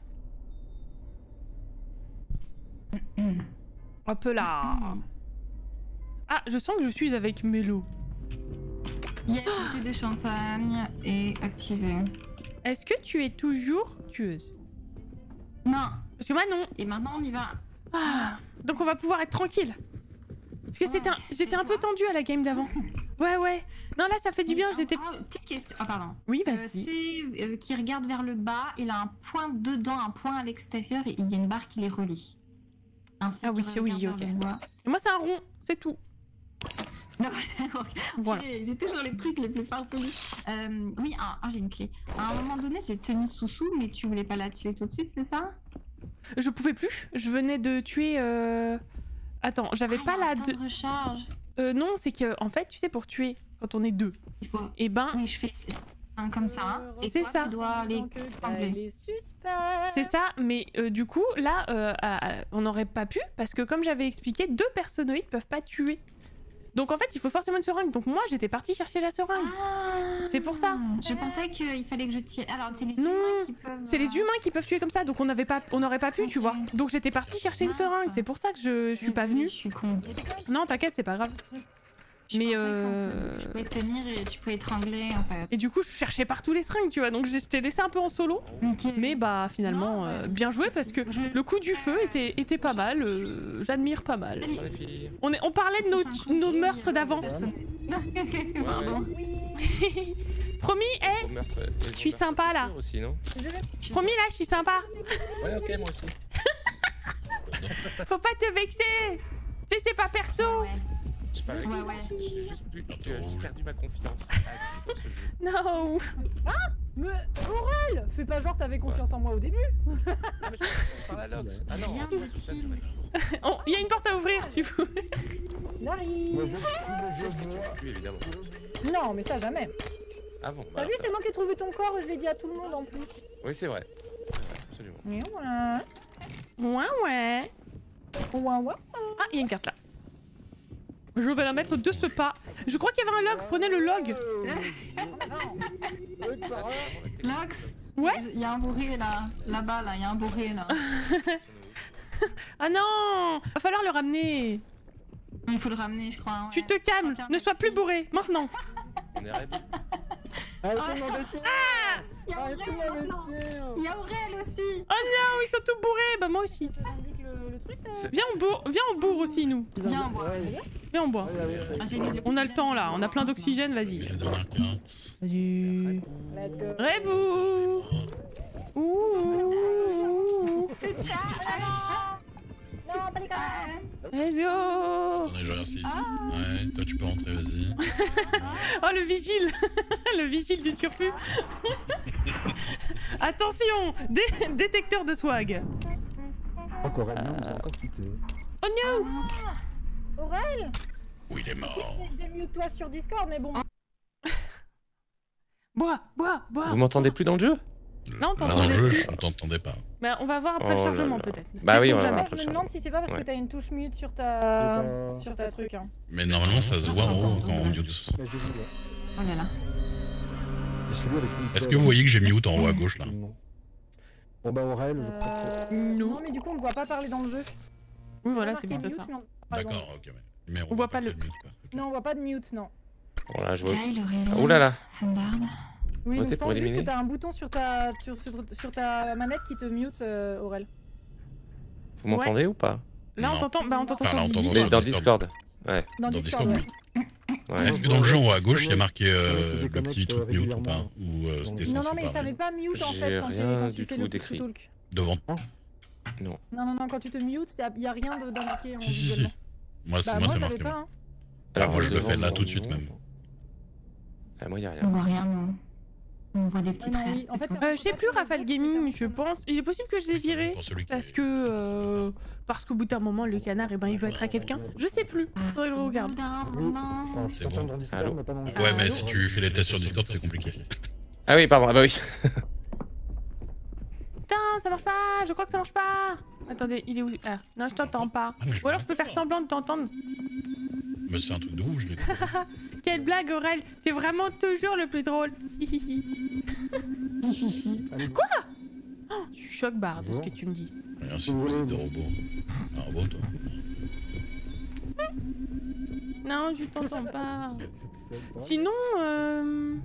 [SPEAKER 1] Hop là. Ah, je sens que je suis avec Mélo.
[SPEAKER 6] Yes, bouteille de champagne est activée.
[SPEAKER 1] Est-ce que tu es toujours tueuse?
[SPEAKER 6] Non.
[SPEAKER 1] Parce que moi non.
[SPEAKER 6] Et maintenant on y va.
[SPEAKER 1] Ah, donc on va pouvoir être tranquille. Parce que
[SPEAKER 6] Ouais.
[SPEAKER 1] c'était un... j'étais
[SPEAKER 6] Et
[SPEAKER 1] un peu
[SPEAKER 6] toi
[SPEAKER 1] tendue à la game d'avant. Ouais, ouais. Non, là, ça fait du bien.
[SPEAKER 6] Ah,
[SPEAKER 1] J'étais.
[SPEAKER 6] ah, petite question. Ah pardon.
[SPEAKER 1] Oui,
[SPEAKER 6] Euh,
[SPEAKER 1] vas-y.
[SPEAKER 6] c'est euh, qui regarde vers le bas, il a un point dedans, un point à l'extérieur et il y a une barre qui les relie. Un C
[SPEAKER 1] Ah oui,
[SPEAKER 6] qui
[SPEAKER 1] c'est oui,
[SPEAKER 6] regarde
[SPEAKER 1] ok.
[SPEAKER 6] vers le bas.
[SPEAKER 1] Et moi, c'est un rond, c'est tout.
[SPEAKER 6] D'accord.
[SPEAKER 1] Voilà.
[SPEAKER 6] J'ai j'ai toujours les trucs les plus farfelus. Euh, oui, ah, ah, j'ai une clé. À un moment donné, j'ai tenu Soussou, mais tu voulais pas la tuer tout de suite, c'est ça?
[SPEAKER 1] Je pouvais plus. Je venais de tuer. Euh... Attends, j'avais
[SPEAKER 6] Ah,
[SPEAKER 1] pas
[SPEAKER 6] il y a
[SPEAKER 1] la.
[SPEAKER 6] un temps
[SPEAKER 1] De...
[SPEAKER 6] de recharge.
[SPEAKER 1] Euh, non, c'est que, en fait, tu sais, pour tuer, quand on est deux,
[SPEAKER 6] Il faut.
[SPEAKER 1] et ben,
[SPEAKER 6] Oui, je fais un comme ça. Hein. Et
[SPEAKER 1] C'est
[SPEAKER 6] toi,
[SPEAKER 1] ça.
[SPEAKER 6] tu dois les étrangler.
[SPEAKER 3] Les suspects.
[SPEAKER 1] c'est ça. Mais euh, du coup, là, euh, à- à- on n'aurait pas pu, parce que comme j'avais expliqué, deux personnoïdes peuvent pas tuer. Donc en fait, il faut forcément une seringue. Donc moi, j'étais partie chercher la seringue.
[SPEAKER 6] Ah,
[SPEAKER 1] C'est pour ça.
[SPEAKER 6] Je pensais qu'il fallait que je tire. Alors, c'est les
[SPEAKER 1] Non,
[SPEAKER 6] humains qui peuvent.
[SPEAKER 1] C'est les
[SPEAKER 6] euh,
[SPEAKER 1] humains qui peuvent tuer comme ça, donc on n'avait pas, on n'aurait pas pu, tu
[SPEAKER 6] Ok.
[SPEAKER 1] vois. Donc j'étais partie chercher une
[SPEAKER 6] Mince.
[SPEAKER 1] seringue. C'est pour ça que je, je suis pas
[SPEAKER 6] désolée,
[SPEAKER 1] venue.
[SPEAKER 6] Je suis con.
[SPEAKER 1] Non, t'inquiète, c'est pas grave.
[SPEAKER 6] Je
[SPEAKER 1] Mais,
[SPEAKER 6] pensais
[SPEAKER 1] euh,
[SPEAKER 6] qu'on- Je pouvais tenir et tu pouvais étrangler en fait.
[SPEAKER 1] Et du coup, je cherchais partout les seringues, tu vois. Donc je t'ai laissé un peu en solo.
[SPEAKER 6] Ok.
[SPEAKER 1] Mais bah finalement,
[SPEAKER 6] Non,
[SPEAKER 1] euh,
[SPEAKER 6] bah,
[SPEAKER 1] bien joué
[SPEAKER 6] si,
[SPEAKER 1] parce
[SPEAKER 6] si.
[SPEAKER 1] que
[SPEAKER 6] Je-
[SPEAKER 1] le coup du feu était, était pas mal. euh, J'admire pas mal.
[SPEAKER 7] Bonsoir les filles.
[SPEAKER 1] On, est, on parlait de nos, nos meurtres d'avant.
[SPEAKER 6] Personne- Pardon.
[SPEAKER 1] Promis, hé,
[SPEAKER 7] Au meurtre- les
[SPEAKER 1] je suis
[SPEAKER 7] meurtres
[SPEAKER 1] sympa là.
[SPEAKER 7] futurs aussi, non?
[SPEAKER 1] Promis là, je suis sympa.
[SPEAKER 7] Ouais, ok, moi aussi.
[SPEAKER 1] Faut pas te vexer. Tu sais, c'est pas perso.
[SPEAKER 6] Ouais.
[SPEAKER 7] Je pas avec
[SPEAKER 6] Ouais,
[SPEAKER 7] ça.
[SPEAKER 6] ouais.
[SPEAKER 7] J'ai juste, plus-
[SPEAKER 2] Carton
[SPEAKER 7] tu as juste
[SPEAKER 2] rouge.
[SPEAKER 7] perdu ma confiance à- dans ce jeu.
[SPEAKER 1] Non.
[SPEAKER 3] Mais Aurel, fais pas genre t'avais confiance en moi au début.
[SPEAKER 7] Non, mais je parle à Lox. Ah non,
[SPEAKER 6] Rien
[SPEAKER 7] en fait,
[SPEAKER 6] de
[SPEAKER 7] c'est pas
[SPEAKER 6] team.
[SPEAKER 7] vrai.
[SPEAKER 1] Oh, il y a une porte à ouvrir, si vous voulez.
[SPEAKER 3] J'arrive.
[SPEAKER 5] Moi je suis le
[SPEAKER 7] Sauf si
[SPEAKER 5] jeu
[SPEAKER 7] tu
[SPEAKER 5] moi.
[SPEAKER 7] le tues, évidemment.
[SPEAKER 3] Non, mais ça jamais.
[SPEAKER 7] Ah bon, bah
[SPEAKER 3] T'as
[SPEAKER 7] alors
[SPEAKER 3] vu,
[SPEAKER 7] ça-
[SPEAKER 3] c'est moi qui ai trouvé ton corps, je l'ai dit à tout le monde en plus.
[SPEAKER 7] Oui, c'est vrai. Absolument.
[SPEAKER 3] Ouais, ouais.
[SPEAKER 1] Ouais, ouais.
[SPEAKER 3] Ouais, ouais.
[SPEAKER 1] Ah, il y a une carte là. Je vais la mettre de ce pas. Je crois qu'il y avait un log, prenez le log.
[SPEAKER 5] Oui,
[SPEAKER 7] Ça,
[SPEAKER 5] Clara.
[SPEAKER 7] c'est vraiment la
[SPEAKER 6] Lox,
[SPEAKER 1] Ouais.
[SPEAKER 6] il y a un bourré là. Là-bas, là, il y a un bourré là.
[SPEAKER 1] Ah non, va falloir le ramener.
[SPEAKER 6] Il faut le ramener, je crois. Ouais.
[SPEAKER 1] Tu te calmes, ne sois plus bourré, maintenant.
[SPEAKER 7] On est rébé.
[SPEAKER 5] Arrêtez de m'embêter.
[SPEAKER 6] Il y a
[SPEAKER 5] Arrêtez de
[SPEAKER 6] Aurel maintenant.
[SPEAKER 5] m'embêter.
[SPEAKER 6] Il y a Aurel aussi.
[SPEAKER 1] Oh non, ils sont tous bourrés. Bah moi aussi.
[SPEAKER 3] Je t'indique le, le truc, ça.
[SPEAKER 7] C'est-
[SPEAKER 1] Viens on bourre, viens on bourre aussi nous.
[SPEAKER 6] Viens, on boit.
[SPEAKER 5] Ouais,
[SPEAKER 1] Viens on boit.
[SPEAKER 5] allez, allez, allez.
[SPEAKER 6] Ah, j'ai mis de
[SPEAKER 1] On a le
[SPEAKER 6] l'oxygène,
[SPEAKER 1] temps
[SPEAKER 6] je
[SPEAKER 1] là,
[SPEAKER 6] vais
[SPEAKER 1] on a
[SPEAKER 6] boire
[SPEAKER 1] plein
[SPEAKER 6] maintenant.
[SPEAKER 1] d'oxygène,
[SPEAKER 2] Et
[SPEAKER 1] vas-y.
[SPEAKER 2] la dernière carte.
[SPEAKER 1] Vas-y.
[SPEAKER 3] Let's go.
[SPEAKER 1] Rebou. Ouh.
[SPEAKER 6] C'est ça.
[SPEAKER 3] Non, pas les gars.
[SPEAKER 1] Let's go.
[SPEAKER 2] Attendez, je regarde si. Ouais, toi tu peux rentrer, vas-y.
[SPEAKER 1] Oh le vigile. Le vigile du turfu. Attention, dé- détecteur de swag.
[SPEAKER 5] Encore un nous a encore quitté.
[SPEAKER 1] Oh no.
[SPEAKER 3] Aurel,
[SPEAKER 2] Oui, il est mort.
[SPEAKER 3] démute-toi sur Discord, mais bon.
[SPEAKER 1] Bois, bois, bois.
[SPEAKER 7] Vous m'entendez plus dans le jeu?
[SPEAKER 1] Là on
[SPEAKER 2] Là, dans
[SPEAKER 1] t'entendait
[SPEAKER 2] le jeu,
[SPEAKER 1] plus.
[SPEAKER 2] je ne t'entendais pas.
[SPEAKER 1] Bah, on va voir après
[SPEAKER 7] Oh
[SPEAKER 1] le
[SPEAKER 7] là
[SPEAKER 1] chargement
[SPEAKER 7] là.
[SPEAKER 1] peut-être.
[SPEAKER 7] Bah oui,
[SPEAKER 1] Sait-on
[SPEAKER 7] on va
[SPEAKER 1] jamais.
[SPEAKER 7] voir.
[SPEAKER 3] Je me
[SPEAKER 7] Chargement.
[SPEAKER 3] demande si c'est pas parce
[SPEAKER 7] Ouais.
[SPEAKER 3] que t'as une touche mute sur ta,
[SPEAKER 5] J'ai pas-
[SPEAKER 3] sur ta truc. Hein.
[SPEAKER 2] Mais normalement, ça se voit en haut quand on mute.
[SPEAKER 5] Mais j'ai vu là.
[SPEAKER 6] Oh là là.
[SPEAKER 5] Et celui avec une
[SPEAKER 2] Est-ce que
[SPEAKER 5] pelle.
[SPEAKER 2] vous voyez que j'ai mute en haut à gauche là?
[SPEAKER 5] Non. Bon bah Aurel, je crois que...
[SPEAKER 3] Euh...
[SPEAKER 1] Non.
[SPEAKER 3] Non, mais du coup, on ne voit pas parler dans le jeu.
[SPEAKER 1] Oui voilà,
[SPEAKER 3] On
[SPEAKER 1] c'est
[SPEAKER 3] voit
[SPEAKER 1] bien
[SPEAKER 3] marqué
[SPEAKER 1] ça.
[SPEAKER 3] mute, mais on voit pas dans le
[SPEAKER 2] D'accord, ok, ouais. Mais on,
[SPEAKER 1] On voit pas le-
[SPEAKER 2] de mute quoi. Ok.
[SPEAKER 3] jeu. Non, on voit pas de mute, non.
[SPEAKER 7] Voilà, je vois.
[SPEAKER 6] Kyle, Aurel.
[SPEAKER 7] Oh là là.
[SPEAKER 6] Sandard.
[SPEAKER 3] Oui,
[SPEAKER 7] Votez
[SPEAKER 3] donc je
[SPEAKER 7] pour
[SPEAKER 3] pense juste
[SPEAKER 7] éliminer.
[SPEAKER 3] que t'as un bouton sur ta, sur, sur, sur ta manette qui te mute, euh, Aurel.
[SPEAKER 7] Vous m'entendez ou pas?
[SPEAKER 1] Là on
[SPEAKER 2] Non.
[SPEAKER 1] t'entend, bah on t'entend
[SPEAKER 2] Enfin, là, on
[SPEAKER 1] sur
[SPEAKER 2] t'entend
[SPEAKER 1] Didi.
[SPEAKER 7] Mais dans
[SPEAKER 2] Discord.
[SPEAKER 7] Discord. Ouais.
[SPEAKER 3] Dans,
[SPEAKER 2] Dans
[SPEAKER 3] Discord,
[SPEAKER 2] Discord,
[SPEAKER 3] ouais.
[SPEAKER 7] ouais.
[SPEAKER 2] Est-ce que dans le jeu en haut à gauche, il y a
[SPEAKER 5] Comment-
[SPEAKER 2] marqué
[SPEAKER 5] comment
[SPEAKER 2] euh,
[SPEAKER 5] tu
[SPEAKER 2] le
[SPEAKER 5] déconnectes,
[SPEAKER 2] petit truc
[SPEAKER 5] euh,
[SPEAKER 2] mute ou pas?
[SPEAKER 5] régulièrement
[SPEAKER 2] Ou euh, c'était
[SPEAKER 5] Non,
[SPEAKER 3] Non,
[SPEAKER 2] censé
[SPEAKER 3] non, mais ça
[SPEAKER 2] parler
[SPEAKER 3] met pas mute en
[SPEAKER 7] J'ai
[SPEAKER 3] fait quand, t'es-
[SPEAKER 7] rien
[SPEAKER 3] quand
[SPEAKER 7] du
[SPEAKER 3] tu fais
[SPEAKER 7] tout
[SPEAKER 3] le push to
[SPEAKER 7] décrit.
[SPEAKER 3] talk.
[SPEAKER 2] Devant.
[SPEAKER 3] Non, non, non, quand tu te mute, il n'y a rien de- d'indiqué en
[SPEAKER 2] Si, si, si.
[SPEAKER 3] visuellement.
[SPEAKER 2] Moi, c'est
[SPEAKER 3] Bah,
[SPEAKER 2] moi,
[SPEAKER 3] moi,
[SPEAKER 2] c'est
[SPEAKER 3] j'avais
[SPEAKER 2] marqué.
[SPEAKER 3] pas.
[SPEAKER 2] moi.
[SPEAKER 3] Hein.
[SPEAKER 2] Alors, moi, je le
[SPEAKER 7] devant,
[SPEAKER 2] fais là
[SPEAKER 7] non,
[SPEAKER 2] tout de suite
[SPEAKER 7] non.
[SPEAKER 2] même.
[SPEAKER 7] Ah, moi, y a rien.
[SPEAKER 6] On voit rien, non. On voit des
[SPEAKER 3] Ouais,
[SPEAKER 6] petites
[SPEAKER 3] non,
[SPEAKER 6] raies.
[SPEAKER 3] oui. En fait,
[SPEAKER 6] c'est
[SPEAKER 3] c'est-
[SPEAKER 1] Euh, je sais plus, Raphaël Gaming, je pense. Il est possible que je l'ai
[SPEAKER 2] Oui, c'est
[SPEAKER 1] viré.
[SPEAKER 2] pour celui qui
[SPEAKER 1] Parce
[SPEAKER 2] est-
[SPEAKER 1] que. Euh, parce qu'au bout d'un moment, le canard, eh ben, il veut être à quelqu'un. Je sais plus.
[SPEAKER 6] tout.
[SPEAKER 1] Faudrait que je regarde.
[SPEAKER 6] Au bout d'un
[SPEAKER 5] Oui,
[SPEAKER 6] moment.
[SPEAKER 5] enfin, je
[SPEAKER 2] C'est
[SPEAKER 5] t'entends
[SPEAKER 2] bon.
[SPEAKER 5] dans Discord,
[SPEAKER 7] Allô
[SPEAKER 5] mais pas dans le jeu.
[SPEAKER 2] Ouais, mais
[SPEAKER 1] Allô
[SPEAKER 2] si tu fais les tests sur Discord, c'est compliqué.
[SPEAKER 7] Ah oui, pardon. Ah bah oui.
[SPEAKER 1] Putain, ça marche pas. Je crois que ça marche pas. Attendez, il est où? Ah, non, je t'entends pas.
[SPEAKER 2] Ah, mais je
[SPEAKER 1] Ou alors je peux faire semblant de t'entendre.
[SPEAKER 2] Mais c'est un truc de ouf, je l'ai
[SPEAKER 1] Quelle blague, Aurel. T'es vraiment toujours le plus drôle. Hihihi.
[SPEAKER 5] Hihihi. Allez,
[SPEAKER 1] Quoi Je suis choc barre de ce
[SPEAKER 5] Bon.
[SPEAKER 1] que tu me dis.
[SPEAKER 2] Rien,
[SPEAKER 5] Si
[SPEAKER 2] c'est
[SPEAKER 5] vous voulez,
[SPEAKER 2] des
[SPEAKER 5] vous-
[SPEAKER 2] robots. Un robot, toi.
[SPEAKER 1] Non, je t'entends pas.
[SPEAKER 5] Cette scène, ça va
[SPEAKER 1] Sinon, euh...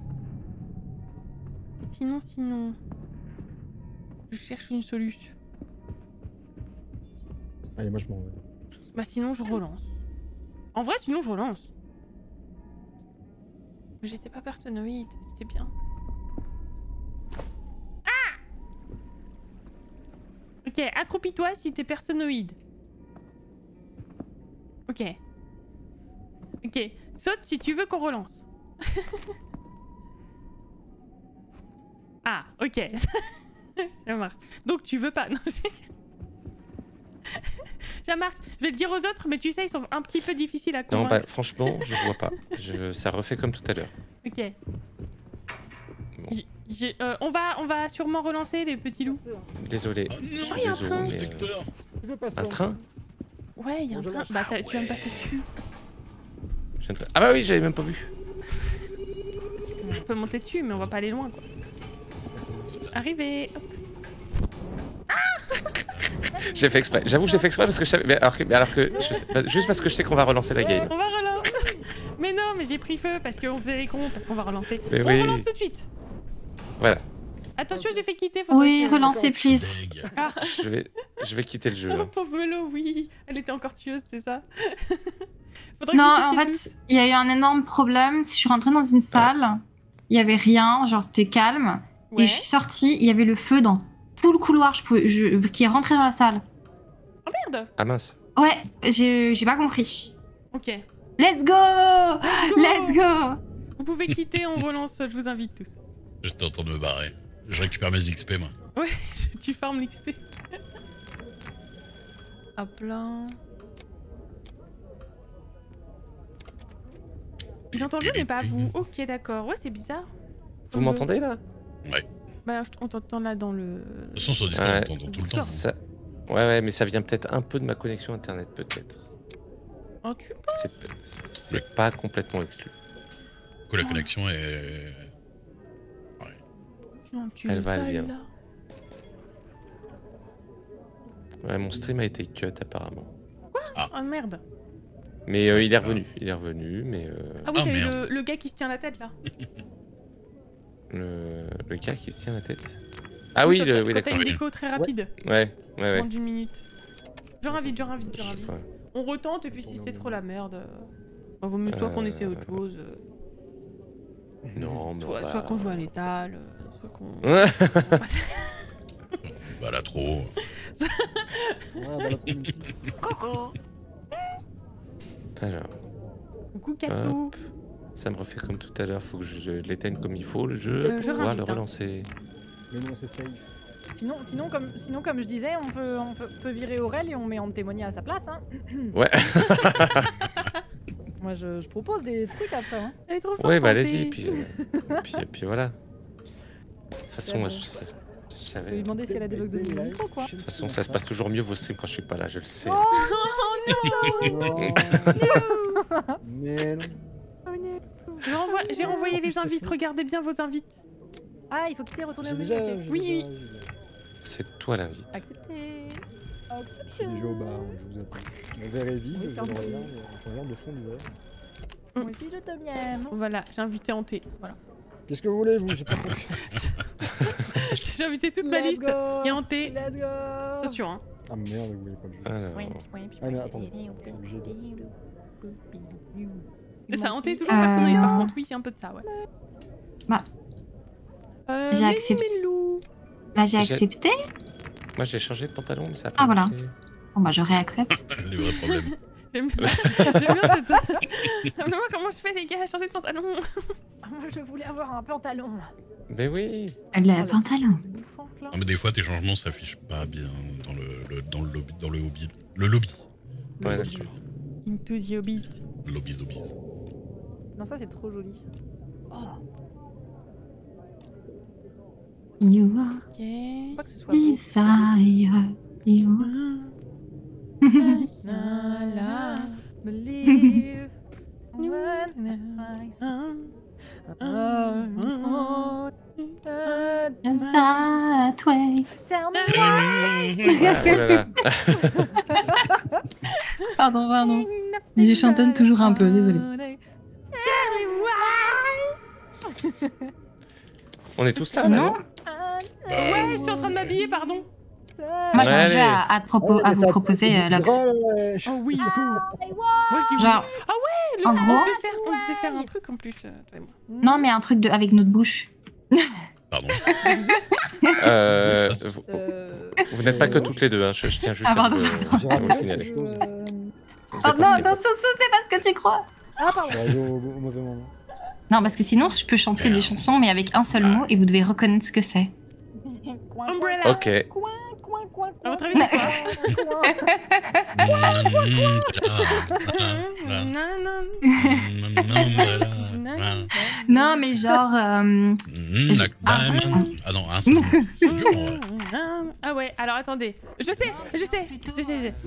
[SPEAKER 1] Sinon, sinon... Je cherche une solution.
[SPEAKER 5] Allez, moi je m'en vais.
[SPEAKER 1] Bah sinon, je relance. En vrai, sinon, je relance. Mais j'étais pas personnoïde, c'était bien. Ah Ok, accroupis-toi si t'es personnoïde. Ok. Ok, saute si tu veux qu'on relance. Ah, ok. Ça marche. Donc tu veux pas. Non, j'ai- Ça marche. Je vais le dire aux autres, mais tu sais, ils sont un petit peu difficiles à
[SPEAKER 7] Non,
[SPEAKER 1] convaincre.
[SPEAKER 7] bah franchement, je vois pas. Je... Ça refait comme tout à l'heure.
[SPEAKER 1] Ok.
[SPEAKER 7] Bon.
[SPEAKER 1] J- j'ai- euh, on, va, on va sûrement relancer les petits loups.
[SPEAKER 5] Passez, hein.
[SPEAKER 7] Désolé.
[SPEAKER 2] Oh
[SPEAKER 7] Je
[SPEAKER 2] non,
[SPEAKER 7] suis
[SPEAKER 1] il y a un
[SPEAKER 7] désolé,
[SPEAKER 1] train.
[SPEAKER 7] mais, euh,
[SPEAKER 2] Détecteur.
[SPEAKER 5] Tu veux passer
[SPEAKER 7] Un
[SPEAKER 5] en
[SPEAKER 7] train
[SPEAKER 1] Ouais, il y a un
[SPEAKER 5] Bon, je
[SPEAKER 1] train.
[SPEAKER 5] lâche.
[SPEAKER 1] Bah, t'as-
[SPEAKER 2] Ah
[SPEAKER 1] tu vas me
[SPEAKER 2] ouais.
[SPEAKER 1] passer dessus.
[SPEAKER 7] je viens de- Ah bah oui, j'avais même pas vu.
[SPEAKER 1] Je peux monter dessus, mais on va pas aller loin, quoi. Arrivé. Hop.
[SPEAKER 7] J'ai fait exprès. J'avoue, j'ai fait exprès parce que je savais. Mais alors que, mais alors que je sais- bah, juste parce que je sais qu'on va relancer la game.
[SPEAKER 1] On va relancer. Mais non, mais j'ai pris feu parce qu'on faisait les cons, parce qu'on va relancer.
[SPEAKER 7] Mais
[SPEAKER 1] on
[SPEAKER 7] oui.
[SPEAKER 1] relance tout de suite.
[SPEAKER 7] Voilà.
[SPEAKER 1] Attention, j'ai fait quitter. faudrait
[SPEAKER 6] Oui,
[SPEAKER 1] que-
[SPEAKER 6] relancez, please.
[SPEAKER 2] Deg.
[SPEAKER 1] Ah,
[SPEAKER 7] Je vais, je vais quitter le jeu.
[SPEAKER 1] oh,
[SPEAKER 7] Là.
[SPEAKER 1] pauvre Melo, oui. Elle était encore tueuse, c'est ça. Faudrait que
[SPEAKER 6] Non,
[SPEAKER 1] vous
[SPEAKER 6] en
[SPEAKER 1] quittiez
[SPEAKER 6] fait, il y a eu un énorme problème. Je suis rentrée dans une salle, il y avait rien, genre c'était calme.
[SPEAKER 1] tout. Ouais.
[SPEAKER 6] Et je suis sortie, il y avait le feu dans tout le couloir je pouvais, je, qui est rentré dans la salle.
[SPEAKER 1] Oh merde.
[SPEAKER 7] Ah mince.
[SPEAKER 6] Ouais, j'ai j'ai pas compris.
[SPEAKER 1] Ok.
[SPEAKER 6] Let's go. Let's go.
[SPEAKER 1] Vous pouvez quitter, on relance, je vous invite tous.
[SPEAKER 2] J'étais en train de me barrer. Je récupère mes X P, moi.
[SPEAKER 1] Ouais, tu farmes l'X P. Hop là. J'entends bien, mais pas vous. Ok, d'accord. Ouais, c'est bizarre.
[SPEAKER 7] Vous m'entendez là?
[SPEAKER 2] Ouais.
[SPEAKER 1] Bah, on t'entend là dans le.
[SPEAKER 2] De toute façon, sur Discord,
[SPEAKER 7] Ouais.
[SPEAKER 2] on t'entend tout le temps.
[SPEAKER 7] Ça- Ouais, ouais, mais ça vient peut-être un peu de ma connexion internet, peut-être.
[SPEAKER 1] Oh, tu
[SPEAKER 7] C'est c'est pas complètement exclu.
[SPEAKER 2] Du coup, la connexion est.
[SPEAKER 1] Non, tu
[SPEAKER 7] Elle va, elle
[SPEAKER 1] pas
[SPEAKER 7] vient.
[SPEAKER 1] là.
[SPEAKER 7] Ouais, mon stream a été cut apparemment.
[SPEAKER 1] Oh merde.
[SPEAKER 7] Mais euh, il est revenu, il est revenu, mais euh,
[SPEAKER 1] Ah oui,
[SPEAKER 2] Ah,
[SPEAKER 1] t'as eu
[SPEAKER 2] merde.
[SPEAKER 1] le, le gars qui se tient la tête là.
[SPEAKER 7] le... le gars qui se tient la tête. Ah oui,
[SPEAKER 1] Quand
[SPEAKER 7] le...
[SPEAKER 1] t'as-
[SPEAKER 7] oui
[SPEAKER 1] quand t'as
[SPEAKER 7] d'accord.
[SPEAKER 1] une déco très rapide.
[SPEAKER 7] Ouais, ouais, ouais.
[SPEAKER 1] Moins d'une minute. Je rinvite, je rinvite, je
[SPEAKER 7] Je sais
[SPEAKER 1] rinvite.
[SPEAKER 7] pas.
[SPEAKER 1] On retente et puis si c'est trop la merde, euh, bah, vaut mieux soit qu'on essaie autre chose, euh,
[SPEAKER 7] Non, mais on
[SPEAKER 1] soit,
[SPEAKER 7] va-
[SPEAKER 1] soit qu'on joue à l'étal, euh, soit qu'on.
[SPEAKER 7] Ouais.
[SPEAKER 2] Bah là, trop.
[SPEAKER 5] Ouais, bah, l'autre multi.
[SPEAKER 1] Coucou.
[SPEAKER 7] Alors,
[SPEAKER 1] Coucou Katou.
[SPEAKER 7] hop. Ça me refait comme tout à l'heure, faut que je l'éteigne comme il faut le jeu
[SPEAKER 1] Euh,
[SPEAKER 7] pour
[SPEAKER 1] je
[SPEAKER 7] pouvoir
[SPEAKER 1] rinvite,
[SPEAKER 7] le
[SPEAKER 1] hein.
[SPEAKER 7] relancer.
[SPEAKER 5] Mais non, c'est safe.
[SPEAKER 3] Sinon, sinon, comme, sinon, comme je disais, on peut, on peut, peut virer Aurel et on met Antémonia à sa place. Hein.
[SPEAKER 7] Ouais,
[SPEAKER 3] Moi, je, je propose des trucs après. Hein.
[SPEAKER 1] Elle est trop forte.
[SPEAKER 7] ouais, bah
[SPEAKER 1] Anté.
[SPEAKER 7] allez-y, puis, euh, puis, puis voilà. De toute façon, moi, je, sais- je
[SPEAKER 3] Je vais
[SPEAKER 7] savais.
[SPEAKER 3] lui
[SPEAKER 7] De
[SPEAKER 3] demander si elle a des bugs de micro, quoi.
[SPEAKER 7] toute façon, ça se passe toujours mieux vos streams quand je suis pas là, je le sais.
[SPEAKER 3] Oh,
[SPEAKER 5] Non. Mais non.
[SPEAKER 1] Je renvoie- J'ai renvoyé
[SPEAKER 5] En plus,
[SPEAKER 1] les
[SPEAKER 5] c'est
[SPEAKER 1] invites,
[SPEAKER 5] faux.
[SPEAKER 1] regardez bien vos invites.
[SPEAKER 3] Ah, il faut quitter, retourner
[SPEAKER 5] J'ai
[SPEAKER 3] au menu.
[SPEAKER 5] déjà.
[SPEAKER 3] ok.
[SPEAKER 5] j'ai
[SPEAKER 1] Oui,
[SPEAKER 5] déjà-
[SPEAKER 1] oui.
[SPEAKER 5] j'ai-
[SPEAKER 7] C'est toi l'invite.
[SPEAKER 3] Accepté.
[SPEAKER 5] Je suis déjà au bar, hein, je vous attends. Le verre est vide,
[SPEAKER 3] Oui,
[SPEAKER 5] je
[SPEAKER 3] c'est
[SPEAKER 5] le
[SPEAKER 3] un peu-
[SPEAKER 5] regarde, je regarde le fond du verre.
[SPEAKER 3] Moi aussi, je te m'aime.
[SPEAKER 1] Voilà, j'ai invité Anté. Voilà.
[SPEAKER 5] Qu'est-ce que vous voulez, vous? J'ai pas compris.
[SPEAKER 1] J'ai invité toute ma
[SPEAKER 3] Let's
[SPEAKER 1] liste.
[SPEAKER 3] go.
[SPEAKER 1] Et Anté.
[SPEAKER 3] Let's go.
[SPEAKER 1] Attention, hein.
[SPEAKER 5] Ah merde, vous voulez pas le jouer.
[SPEAKER 7] Alors,
[SPEAKER 5] Ah, mais attends, je suis obligé de.
[SPEAKER 1] C'est ça, Anté est toujours
[SPEAKER 6] Euh,
[SPEAKER 1] personnel. Par
[SPEAKER 6] non.
[SPEAKER 1] contre, oui, c'est un peu de ça, ouais.
[SPEAKER 6] Bah.
[SPEAKER 1] Euh,
[SPEAKER 6] J'ai
[SPEAKER 1] Méli
[SPEAKER 6] accepté.
[SPEAKER 1] Mélou.
[SPEAKER 6] Bah j'ai
[SPEAKER 7] J'ai-
[SPEAKER 6] accepté.
[SPEAKER 7] moi j'ai changé de pantalon, mais ça a pas
[SPEAKER 6] Ah, voilà.
[SPEAKER 7] marché.
[SPEAKER 6] Bon bah je réaccepte.
[SPEAKER 2] Les vrais problèmes.
[SPEAKER 1] J'aime bien, j'aime bien cette. Moi, comment je fais, les gars, à changer de pantalon?
[SPEAKER 3] Moi, je voulais avoir un pantalon.
[SPEAKER 7] Mais oui.
[SPEAKER 6] Le
[SPEAKER 3] Oh, la
[SPEAKER 6] pantalon.
[SPEAKER 3] petite bouffante, là.
[SPEAKER 2] Non, mais des fois, tes changements s'affichent pas bien dans le, le- dans le lobby. Dans le hobby. Le lobby.
[SPEAKER 7] Ouais,
[SPEAKER 2] Le
[SPEAKER 7] d'accord.
[SPEAKER 1] Into the Hobbit.
[SPEAKER 2] Lobby, lobby.
[SPEAKER 3] Non, ça, c'est trop joli. Oh,
[SPEAKER 6] You are
[SPEAKER 1] Ok.
[SPEAKER 3] faut pas que ce soit beau.
[SPEAKER 6] desire. You
[SPEAKER 1] La la.
[SPEAKER 3] Believe
[SPEAKER 1] When
[SPEAKER 3] when I
[SPEAKER 1] Ah.
[SPEAKER 3] Ah.
[SPEAKER 6] are that way.
[SPEAKER 3] Tell me
[SPEAKER 7] Ah, oh là là.
[SPEAKER 6] Pardon, pardon. Mais je chantonne toujours un peu, désolée.
[SPEAKER 7] On est tous là,
[SPEAKER 6] Sinon,
[SPEAKER 7] non?
[SPEAKER 1] Ouais, j'étais en train de m'habiller, pardon.
[SPEAKER 6] moi j'ai un
[SPEAKER 7] Allez.
[SPEAKER 6] jeu à, à te propo-
[SPEAKER 5] Ouais,
[SPEAKER 6] à
[SPEAKER 5] mais
[SPEAKER 6] vous
[SPEAKER 5] ça-
[SPEAKER 6] proposer, euh, Lox.
[SPEAKER 5] Ouais, je-
[SPEAKER 1] Oh oui.
[SPEAKER 3] Ah,
[SPEAKER 1] Moi, je dis
[SPEAKER 6] Genre,
[SPEAKER 1] oui.
[SPEAKER 6] en
[SPEAKER 1] on
[SPEAKER 6] gros-
[SPEAKER 1] devait faire, on devait faire un truc en plus, euh, toi et moi.
[SPEAKER 6] non mais un truc de, avec notre bouche.
[SPEAKER 2] Pardon.
[SPEAKER 7] Euh, vous
[SPEAKER 3] Euh,
[SPEAKER 7] vous n'êtes pas que toutes les deux, hein. je, je tiens juste
[SPEAKER 6] Ah,
[SPEAKER 7] à
[SPEAKER 6] pardon,
[SPEAKER 7] vous,
[SPEAKER 5] J'ai
[SPEAKER 7] à vous le
[SPEAKER 5] raté
[SPEAKER 7] signaler.
[SPEAKER 5] quelque chose.
[SPEAKER 3] euh,
[SPEAKER 7] Vous
[SPEAKER 6] Oh
[SPEAKER 7] êtes
[SPEAKER 6] non,
[SPEAKER 7] inscrits.
[SPEAKER 6] non, Soso, c'est pas ce que tu crois.
[SPEAKER 3] Ah,
[SPEAKER 5] Je
[SPEAKER 3] pardon.
[SPEAKER 5] suis arrivé au, au mauvais moment.
[SPEAKER 6] Non, parce que sinon je peux chanter des chansons mais avec un seul mot et vous devez reconnaître ce que c'est.
[SPEAKER 3] Coin,
[SPEAKER 1] Umbrella.
[SPEAKER 7] Ok.
[SPEAKER 3] coin, coin, coin,
[SPEAKER 1] À
[SPEAKER 3] coin.
[SPEAKER 1] votre avis, c'est quoi?
[SPEAKER 6] Non mais genre... euh,
[SPEAKER 2] Black Diamond. Ah non, un seul mot. C'est dur en vrai.
[SPEAKER 1] Ah ouais, alors attendez. Je sais, je sais, je sais, je sais.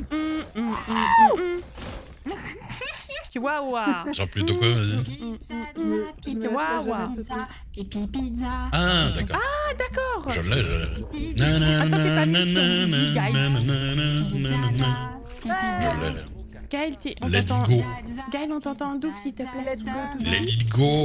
[SPEAKER 1] Chihuahua.
[SPEAKER 2] Genre plutôt quoi, vas-y.
[SPEAKER 6] Pizza,
[SPEAKER 3] Je me
[SPEAKER 6] pizza,
[SPEAKER 3] laisse
[SPEAKER 1] Waouh.
[SPEAKER 3] pas jamais ce
[SPEAKER 6] pizza,
[SPEAKER 3] truc.
[SPEAKER 6] pipi pizza.
[SPEAKER 2] Ah, d'accord.
[SPEAKER 1] D'accord.
[SPEAKER 2] Je l'ai, je l'ai.
[SPEAKER 6] Pipi,
[SPEAKER 2] Na, na,
[SPEAKER 1] Attends, c'est pas
[SPEAKER 2] na,
[SPEAKER 1] Mitch,
[SPEAKER 2] na,
[SPEAKER 1] on dit
[SPEAKER 2] na,
[SPEAKER 1] Guy.
[SPEAKER 2] na, na, na, na,
[SPEAKER 6] pizza,
[SPEAKER 2] na, na.
[SPEAKER 6] pipi,
[SPEAKER 2] Je l'ai.
[SPEAKER 1] Gaël, t'es- on
[SPEAKER 2] Let's
[SPEAKER 1] t'entend.
[SPEAKER 2] go.
[SPEAKER 1] Gaël, on t'entend en double, s'il te plaît.
[SPEAKER 3] Let's go to
[SPEAKER 2] Let it go.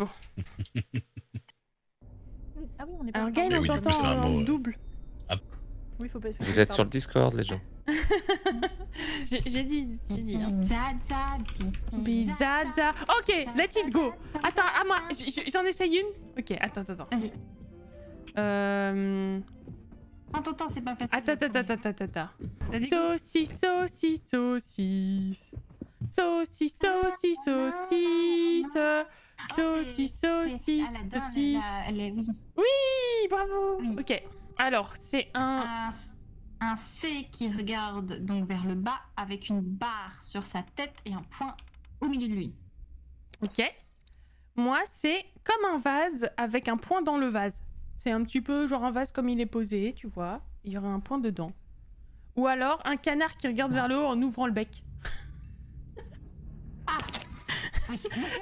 [SPEAKER 3] Ah oui, on est pas
[SPEAKER 1] Alors
[SPEAKER 3] encore-
[SPEAKER 1] Gaël,
[SPEAKER 2] Mais
[SPEAKER 1] on
[SPEAKER 2] oui, du coup,
[SPEAKER 1] t'entend
[SPEAKER 2] c'est un
[SPEAKER 1] en
[SPEAKER 2] mot, euh.
[SPEAKER 1] double.
[SPEAKER 3] Oui, faut pas faire
[SPEAKER 7] Vous êtes sur le Discord, les gens.
[SPEAKER 1] J'ai j'ai dit, j'ai dit. hein.
[SPEAKER 6] pizza, pipi,
[SPEAKER 1] Pizza, za. Ok, let it go. Attends, à moi, j- j- j'en essaye une. Ok, attends, attends, attends.
[SPEAKER 6] Vas-y.
[SPEAKER 1] Euh...
[SPEAKER 6] En ton temps, c'est pas facile.
[SPEAKER 1] Attends, attends, attends, attends, attends. Saucisse, saucisse, saucisse. Saucisse, saucisse, saucisse. Saucisse,
[SPEAKER 6] C'est-
[SPEAKER 1] saucisse,
[SPEAKER 6] Aladdin,
[SPEAKER 1] saucisse.
[SPEAKER 6] la- la- oui.
[SPEAKER 1] Oui, bravo.
[SPEAKER 6] Oui.
[SPEAKER 1] Ok. Alors, c'est un...
[SPEAKER 6] Un, un C qui regarde donc vers le bas avec une barre sur sa tête et un point au milieu de lui.
[SPEAKER 1] Ok. Moi, c'est comme un vase avec un point dans le vase. C'est un petit peu genre un vase comme il est posé, tu vois. Il y aurait un point dedans. Ou alors un canard qui regarde vers le haut en ouvrant le bec.
[SPEAKER 6] Oui.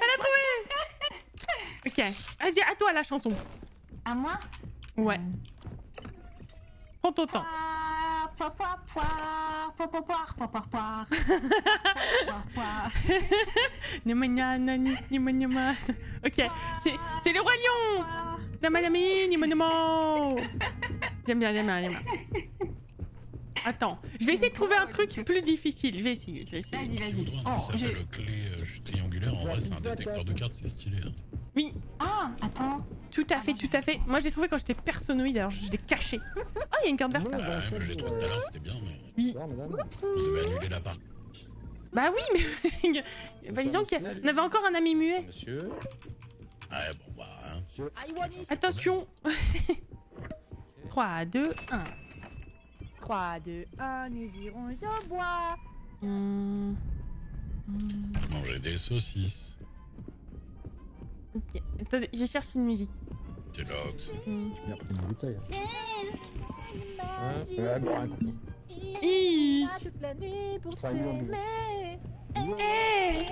[SPEAKER 1] Ok. Vas-y, à toi la chanson.
[SPEAKER 6] À moi
[SPEAKER 1] Ouais.
[SPEAKER 6] Euh,
[SPEAKER 1] Prends ton temps.
[SPEAKER 6] Poire, poire, poire, poire, poire, poire, poire, poire, poire. Poire, poire.
[SPEAKER 1] Nyama, nyana, ni- nyama, nyama. Ok. C'est c'est le roi lion.
[SPEAKER 6] Poire.
[SPEAKER 1] Nyama, nyama, nyama, nyama. J'aime bien, j'aime bien, j'aime bien. Attends, je vais essayer de trouver un truc plus difficile. Je vais essayer, je vais essayer.
[SPEAKER 6] Vas-y,
[SPEAKER 2] Si
[SPEAKER 6] vas-y.
[SPEAKER 2] vous
[SPEAKER 6] Oh,
[SPEAKER 2] un ça
[SPEAKER 6] je-
[SPEAKER 2] s'appelle clé euh, triangulaire, en
[SPEAKER 5] Pizza,
[SPEAKER 2] vrai, c'est un
[SPEAKER 5] pizza,
[SPEAKER 2] détecteur de
[SPEAKER 5] quatre.
[SPEAKER 2] cartes, c'est stylé. Hein.
[SPEAKER 1] Oui,
[SPEAKER 6] Ah, attends.
[SPEAKER 1] tout à fait, tout à fait. Moi, j'ai trouvé quand j'étais personnoïde, alors je l'ai caché. Oh, il y a une carte verte.
[SPEAKER 5] Non,
[SPEAKER 2] Bah,
[SPEAKER 5] bah, en
[SPEAKER 2] ouais,
[SPEAKER 5] fait,
[SPEAKER 2] moi, je l'ai trouvé
[SPEAKER 5] euh,
[SPEAKER 2] tout à l'heure, c'était bien, mais
[SPEAKER 1] Oui.
[SPEAKER 5] bonsoir, madame.
[SPEAKER 2] vous avez annulé la partie.
[SPEAKER 1] Bah oui, mais... bah, disons qu'il y a- on avait encore un ami muet.
[SPEAKER 7] Monsieur.
[SPEAKER 2] Ouais, bon, bah. Hein.
[SPEAKER 5] Monsieur,
[SPEAKER 1] Attention. trois, deux, un.
[SPEAKER 3] trois, deux, un, nous irons au bois.
[SPEAKER 1] Hum, hum,
[SPEAKER 2] Manger des saucisses.
[SPEAKER 1] ok. Attendez, je cherche une musique.
[SPEAKER 2] C'est l'ox.
[SPEAKER 1] Hum.
[SPEAKER 5] bien pris une bouteille.
[SPEAKER 7] Ouais.
[SPEAKER 5] Ouais, boire un coup.
[SPEAKER 1] Hi.
[SPEAKER 3] Toute la nuit pour
[SPEAKER 5] Ça y est, on
[SPEAKER 3] s'aimer.
[SPEAKER 1] Hey.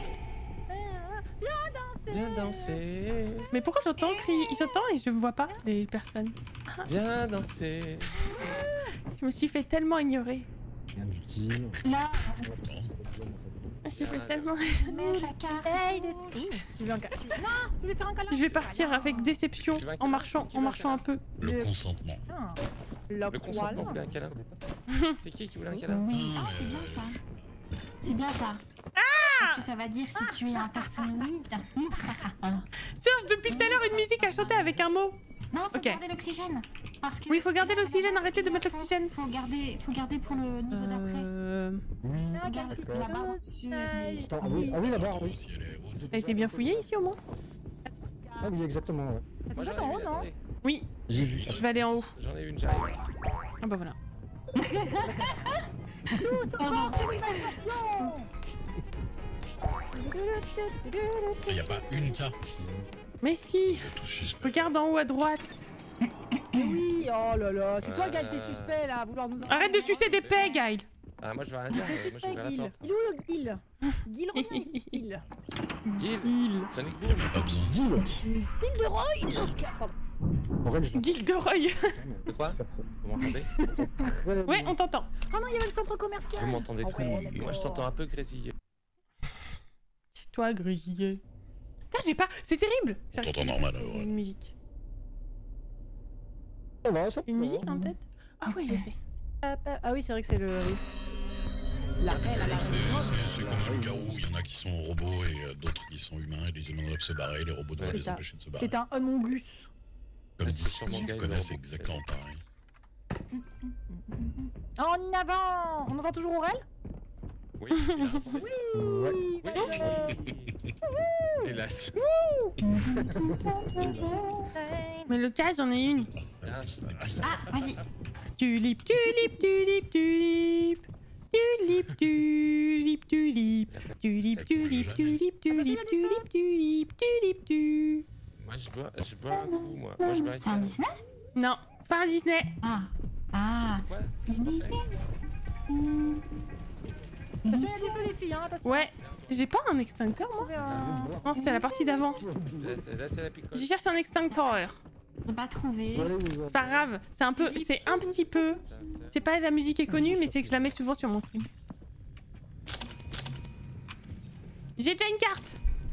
[SPEAKER 7] Viens danser.
[SPEAKER 1] Mais pourquoi j'entends crier, j'entends et je ne vois pas les personnes.
[SPEAKER 7] Viens danser.
[SPEAKER 1] Je me suis fait tellement ignorer.
[SPEAKER 5] Rien d'utile.
[SPEAKER 6] Là,
[SPEAKER 2] Pourtant.
[SPEAKER 1] Je me suis fait tellement...
[SPEAKER 6] mets la carte.
[SPEAKER 3] Hey, de tigre. Tu veux un câlin? Non, je vais faire un câlin.
[SPEAKER 1] Je vais partir avec déception
[SPEAKER 7] Tu veux un
[SPEAKER 1] en
[SPEAKER 7] câlin
[SPEAKER 1] marchant,
[SPEAKER 7] Qui
[SPEAKER 1] en
[SPEAKER 7] veut un
[SPEAKER 1] marchant un peu.
[SPEAKER 2] Le
[SPEAKER 3] Le-
[SPEAKER 2] consentement.
[SPEAKER 3] Ah,
[SPEAKER 7] Le consentement voulait un câlin. C'est qui qui voulait un câlin
[SPEAKER 6] Ah, c'est bien ça. C'est bien ça. Parce que ça va dire si tu es un personnoïde.
[SPEAKER 1] Serge, depuis tout à l'heure, une musique à chanter avec un mot.
[SPEAKER 6] Non, faut
[SPEAKER 1] Ok.
[SPEAKER 6] garder l'oxygène. Parce que
[SPEAKER 1] Oui, faut garder l'oxygène, arrêtez de mettre
[SPEAKER 6] Faut-
[SPEAKER 1] l'oxygène.
[SPEAKER 6] Faut garder, faut garder pour le niveau d'après.
[SPEAKER 1] Euh...
[SPEAKER 5] Oui.
[SPEAKER 6] Regarde là-bas au-dessus. les-
[SPEAKER 5] Attends, ah oui, ah oui là-bas, oui.
[SPEAKER 2] Si elle est haute.
[SPEAKER 1] Ça a été bien fouillé ici au moins?
[SPEAKER 5] Ah oui, exactement, ouais.
[SPEAKER 3] Elles
[SPEAKER 7] Moi,
[SPEAKER 3] sont pas
[SPEAKER 7] j'en ai
[SPEAKER 3] en haut,
[SPEAKER 7] une,
[SPEAKER 3] non?
[SPEAKER 7] attendez.
[SPEAKER 1] Oui,
[SPEAKER 5] J'ai vu.
[SPEAKER 1] je vais aller en haut.
[SPEAKER 7] J'en ai une, j'arrive.
[SPEAKER 1] Ah bah voilà.
[SPEAKER 2] Il n'y a pas une carte.
[SPEAKER 1] Mais si,
[SPEAKER 2] C'est tout suspect.
[SPEAKER 1] regarde en haut à droite.
[SPEAKER 3] Mais oui, oh là là, c'est toi, Gaël, t'es
[SPEAKER 7] Euh.
[SPEAKER 3] suspect là, à vouloir nous.
[SPEAKER 1] Arrête de sucer des paix, Gaël.
[SPEAKER 7] Ah, moi je vais rien dire.
[SPEAKER 3] T'es
[SPEAKER 7] Moi je
[SPEAKER 3] suspect,
[SPEAKER 7] vais vers la
[SPEAKER 3] Gil.
[SPEAKER 7] porte.
[SPEAKER 3] Il est où le Gil Gil, reviens ici, Gil.
[SPEAKER 7] Gil.
[SPEAKER 1] Gil.
[SPEAKER 7] Sonic
[SPEAKER 2] Il n'y
[SPEAKER 7] Boom.
[SPEAKER 2] a pas besoin.
[SPEAKER 5] Gilles
[SPEAKER 3] Gil de Roy. Pardon.
[SPEAKER 5] Orange,
[SPEAKER 1] Gil de Roy.
[SPEAKER 7] De quoi
[SPEAKER 5] super pro.
[SPEAKER 7] Vous m'entendez
[SPEAKER 5] Très
[SPEAKER 1] Ouais,
[SPEAKER 5] bien.
[SPEAKER 1] on t'entend.
[SPEAKER 3] Oh non, il y avait le centre commercial.
[SPEAKER 7] Vous m'entendez
[SPEAKER 3] Ah
[SPEAKER 7] très
[SPEAKER 3] ouais,
[SPEAKER 7] bien.
[SPEAKER 3] let's
[SPEAKER 7] Moi je
[SPEAKER 3] go.
[SPEAKER 7] t'entends un peu grésiller.
[SPEAKER 1] C'est toi, grésillé. Putain, j'ai pas... C'est terrible.
[SPEAKER 2] On
[SPEAKER 1] J'arrive
[SPEAKER 2] t'entend
[SPEAKER 1] pas à
[SPEAKER 2] normal,
[SPEAKER 1] trouver
[SPEAKER 2] ouais.
[SPEAKER 1] Une musique.
[SPEAKER 5] Ça va, ça
[SPEAKER 1] Une
[SPEAKER 5] va.
[SPEAKER 1] musique en tête? Ah oui, je sais.
[SPEAKER 3] Ah oui, c'est vrai que c'est le. oui. La elle, elle a
[SPEAKER 2] C'est c'est- c'est comme un garou, il y en a qui sont robots et euh, d'autres qui sont humains, et les humains doivent se barrer, les robots doivent
[SPEAKER 7] C'est
[SPEAKER 2] les
[SPEAKER 3] ça.
[SPEAKER 2] empêcher de se barrer.
[SPEAKER 3] C'est un Among Us.
[SPEAKER 2] Comme
[SPEAKER 7] Ouais, c'est
[SPEAKER 2] d'ici,
[SPEAKER 7] sûrement
[SPEAKER 2] ils
[SPEAKER 7] Gaël,
[SPEAKER 2] connaissent
[SPEAKER 7] le robot.
[SPEAKER 2] exactement pareil.
[SPEAKER 3] En avant. On entend toujours Aurel?
[SPEAKER 7] Oui, hélas.
[SPEAKER 5] Ouais.
[SPEAKER 3] Oui,
[SPEAKER 7] Oui, hélas.
[SPEAKER 1] Mais le cas, j'en ai une.
[SPEAKER 7] Ah,
[SPEAKER 6] Ah, vas-y.
[SPEAKER 1] Tulip, tulip, tulip, tulip. Tulip, tulip, tulip. Tulip, tulip, tulip, tulip, tulip, tulip, tulip, tulip.
[SPEAKER 7] Moi je bois, je bois un coup, moi. Moi je bois un
[SPEAKER 6] C'est un
[SPEAKER 7] câlin.
[SPEAKER 6] Disney?
[SPEAKER 1] Non, c'est pas un Disney.
[SPEAKER 6] Ah. Ah.
[SPEAKER 7] Quoi
[SPEAKER 3] Attention, il y a du feu, les filles, hein, attention.
[SPEAKER 1] Ouais, j'ai pas un extincteur, moi.
[SPEAKER 3] Un-
[SPEAKER 1] Non, c'était la partie d'avant.
[SPEAKER 7] Là, c'est- Là c'est la picole.
[SPEAKER 1] Je cherche un extincteur.
[SPEAKER 6] J'ai pas trouvé.
[SPEAKER 1] C'est pas grave, c'est un peu, c'est un petit peu. C'est pas la musique est connue, mais c'est que je la mets souvent sur mon stream. J'ai déjà une carte.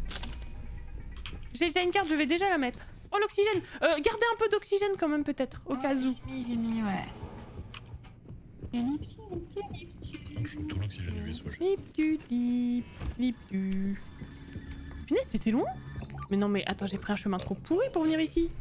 [SPEAKER 1] J'ai déjà une carte, je vais déjà la mettre. Oh l'oxygène. Euh, gardez un peu d'oxygène quand même peut-être, au cas où.
[SPEAKER 6] Je l'ai mis, je l'ai mis, ouais. Tulip, tulip, tulip,
[SPEAKER 2] Donc, je suis tout l'oxygène du vaisseau. je-
[SPEAKER 1] Lip du lip, lip du. Punaise, c'était long. Mais non, mais attends, j'ai pris un chemin trop pourri pour venir ici.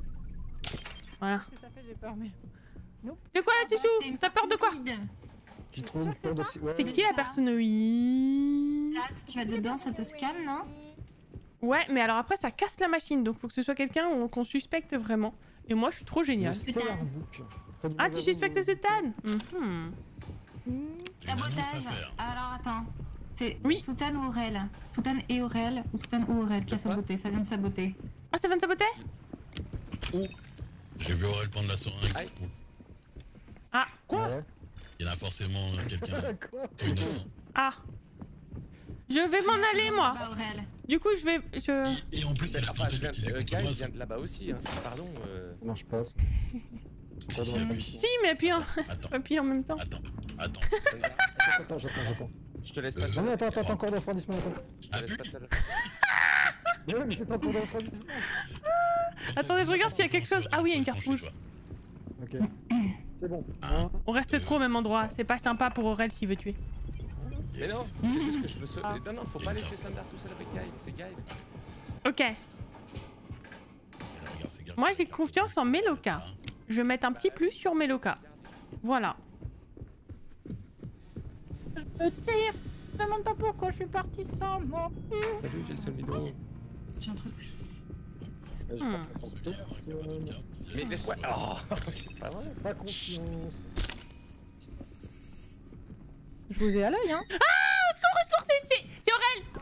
[SPEAKER 1] Voilà.
[SPEAKER 3] Ce que ça fait, j'ai peur, mais.
[SPEAKER 1] De quoi,
[SPEAKER 6] C'était
[SPEAKER 1] Sussou?
[SPEAKER 6] une
[SPEAKER 1] T'as peur de quoi?
[SPEAKER 6] partie vide.
[SPEAKER 5] Qui
[SPEAKER 3] T'es
[SPEAKER 5] trouve
[SPEAKER 3] sûr
[SPEAKER 5] une
[SPEAKER 3] que c'est
[SPEAKER 5] pointe
[SPEAKER 3] ça
[SPEAKER 5] d'oxy- ouais,
[SPEAKER 1] C'est
[SPEAKER 5] ouais.
[SPEAKER 1] qui la personne? Oui.
[SPEAKER 6] Là, si tu vas dedans, ça te scanne, non?
[SPEAKER 1] Ouais, mais alors après ça casse la machine, donc faut que ce soit quelqu'un qu'on qu'on suspecte vraiment. Et moi je suis trop
[SPEAKER 5] Le
[SPEAKER 1] génial.
[SPEAKER 5] Stellar Book. Près du
[SPEAKER 1] Ah, tu
[SPEAKER 5] magasin
[SPEAKER 1] suspectes
[SPEAKER 5] de-
[SPEAKER 1] ce Tan? Mhm.
[SPEAKER 2] J'ai une annonce à
[SPEAKER 6] Sabotage.
[SPEAKER 2] faire.
[SPEAKER 6] Alors attends. C'est
[SPEAKER 1] Oui.
[SPEAKER 6] Soutan ou Aurel? Soutan et Aurel ou Soutan ou Aurel qui a
[SPEAKER 7] De quoi
[SPEAKER 6] saboté? Ça vient de saboter.
[SPEAKER 1] Ah, ça vient de saboter?
[SPEAKER 2] J'ai vu Aurel prendre la seringue.
[SPEAKER 7] Aïe.
[SPEAKER 1] Ah,
[SPEAKER 5] Quoi ouais.
[SPEAKER 2] Il y en a forcément quelqu'un
[SPEAKER 5] Quoi
[SPEAKER 2] tout innocent.
[SPEAKER 1] ah. Je vais m'en aller moi.
[SPEAKER 6] Pas Aurel.
[SPEAKER 1] Du coup je vais... Je...
[SPEAKER 2] Et, et en plus, il a
[SPEAKER 7] Enfin,
[SPEAKER 2] tenté
[SPEAKER 7] je viens
[SPEAKER 2] d'utiliser
[SPEAKER 7] de...
[SPEAKER 2] contre
[SPEAKER 7] Guy
[SPEAKER 2] moi.
[SPEAKER 7] vient de là-bas aussi, hein. Pardon. euh,
[SPEAKER 5] Non, je passe.
[SPEAKER 2] Si,
[SPEAKER 5] Pas
[SPEAKER 2] si,
[SPEAKER 5] dans la
[SPEAKER 2] oui.
[SPEAKER 5] position.
[SPEAKER 1] Si, mais puis en...
[SPEAKER 2] Attends,
[SPEAKER 1] puis en même temps.
[SPEAKER 2] attends, attends.
[SPEAKER 5] Attends, attends, j'attends, j'attends.
[SPEAKER 7] Je te laisse
[SPEAKER 2] Euh,
[SPEAKER 7] passer.
[SPEAKER 5] Non, mais attends, attends, attends, encore de refroidissement, attends.
[SPEAKER 7] Je te
[SPEAKER 2] Ah,
[SPEAKER 7] laisse
[SPEAKER 2] pu-
[SPEAKER 7] passer.
[SPEAKER 5] Mais ouais, mais c'est en cours de refroidissement.
[SPEAKER 1] Attendez, je regarde s'il y a quelque chose. Ah oui, il y a une carte rouge.
[SPEAKER 5] Ok. C'est bon.
[SPEAKER 2] Ah.
[SPEAKER 5] Hein
[SPEAKER 1] On reste trop au même endroit. C'est pas sympa pour Aurel s'il veut tuer.
[SPEAKER 7] Mais non, c'est juste que je veux sauver. Non, non, faut pas laisser Sandar tout seul avec Guy. C'est Guy.
[SPEAKER 1] Ok. Moi j'ai confiance en Meloka. Je vais mettre un petit plus sur Meloka. Voilà.
[SPEAKER 3] Je peux te dire, je me demande pas pourquoi je suis partie sans moi.
[SPEAKER 7] Salut, j'ai le seul vidéo.
[SPEAKER 6] J'ai un truc.
[SPEAKER 5] Ouais, j'ai
[SPEAKER 1] Hmm.
[SPEAKER 5] pas confiance en personne.
[SPEAKER 7] Mais laisse-moi. Oh, c'est pas vrai.
[SPEAKER 5] Pas confiance.
[SPEAKER 3] Je vous ai à l'œil, hein.
[SPEAKER 1] Au secours, au secours, c'est- c'est c'est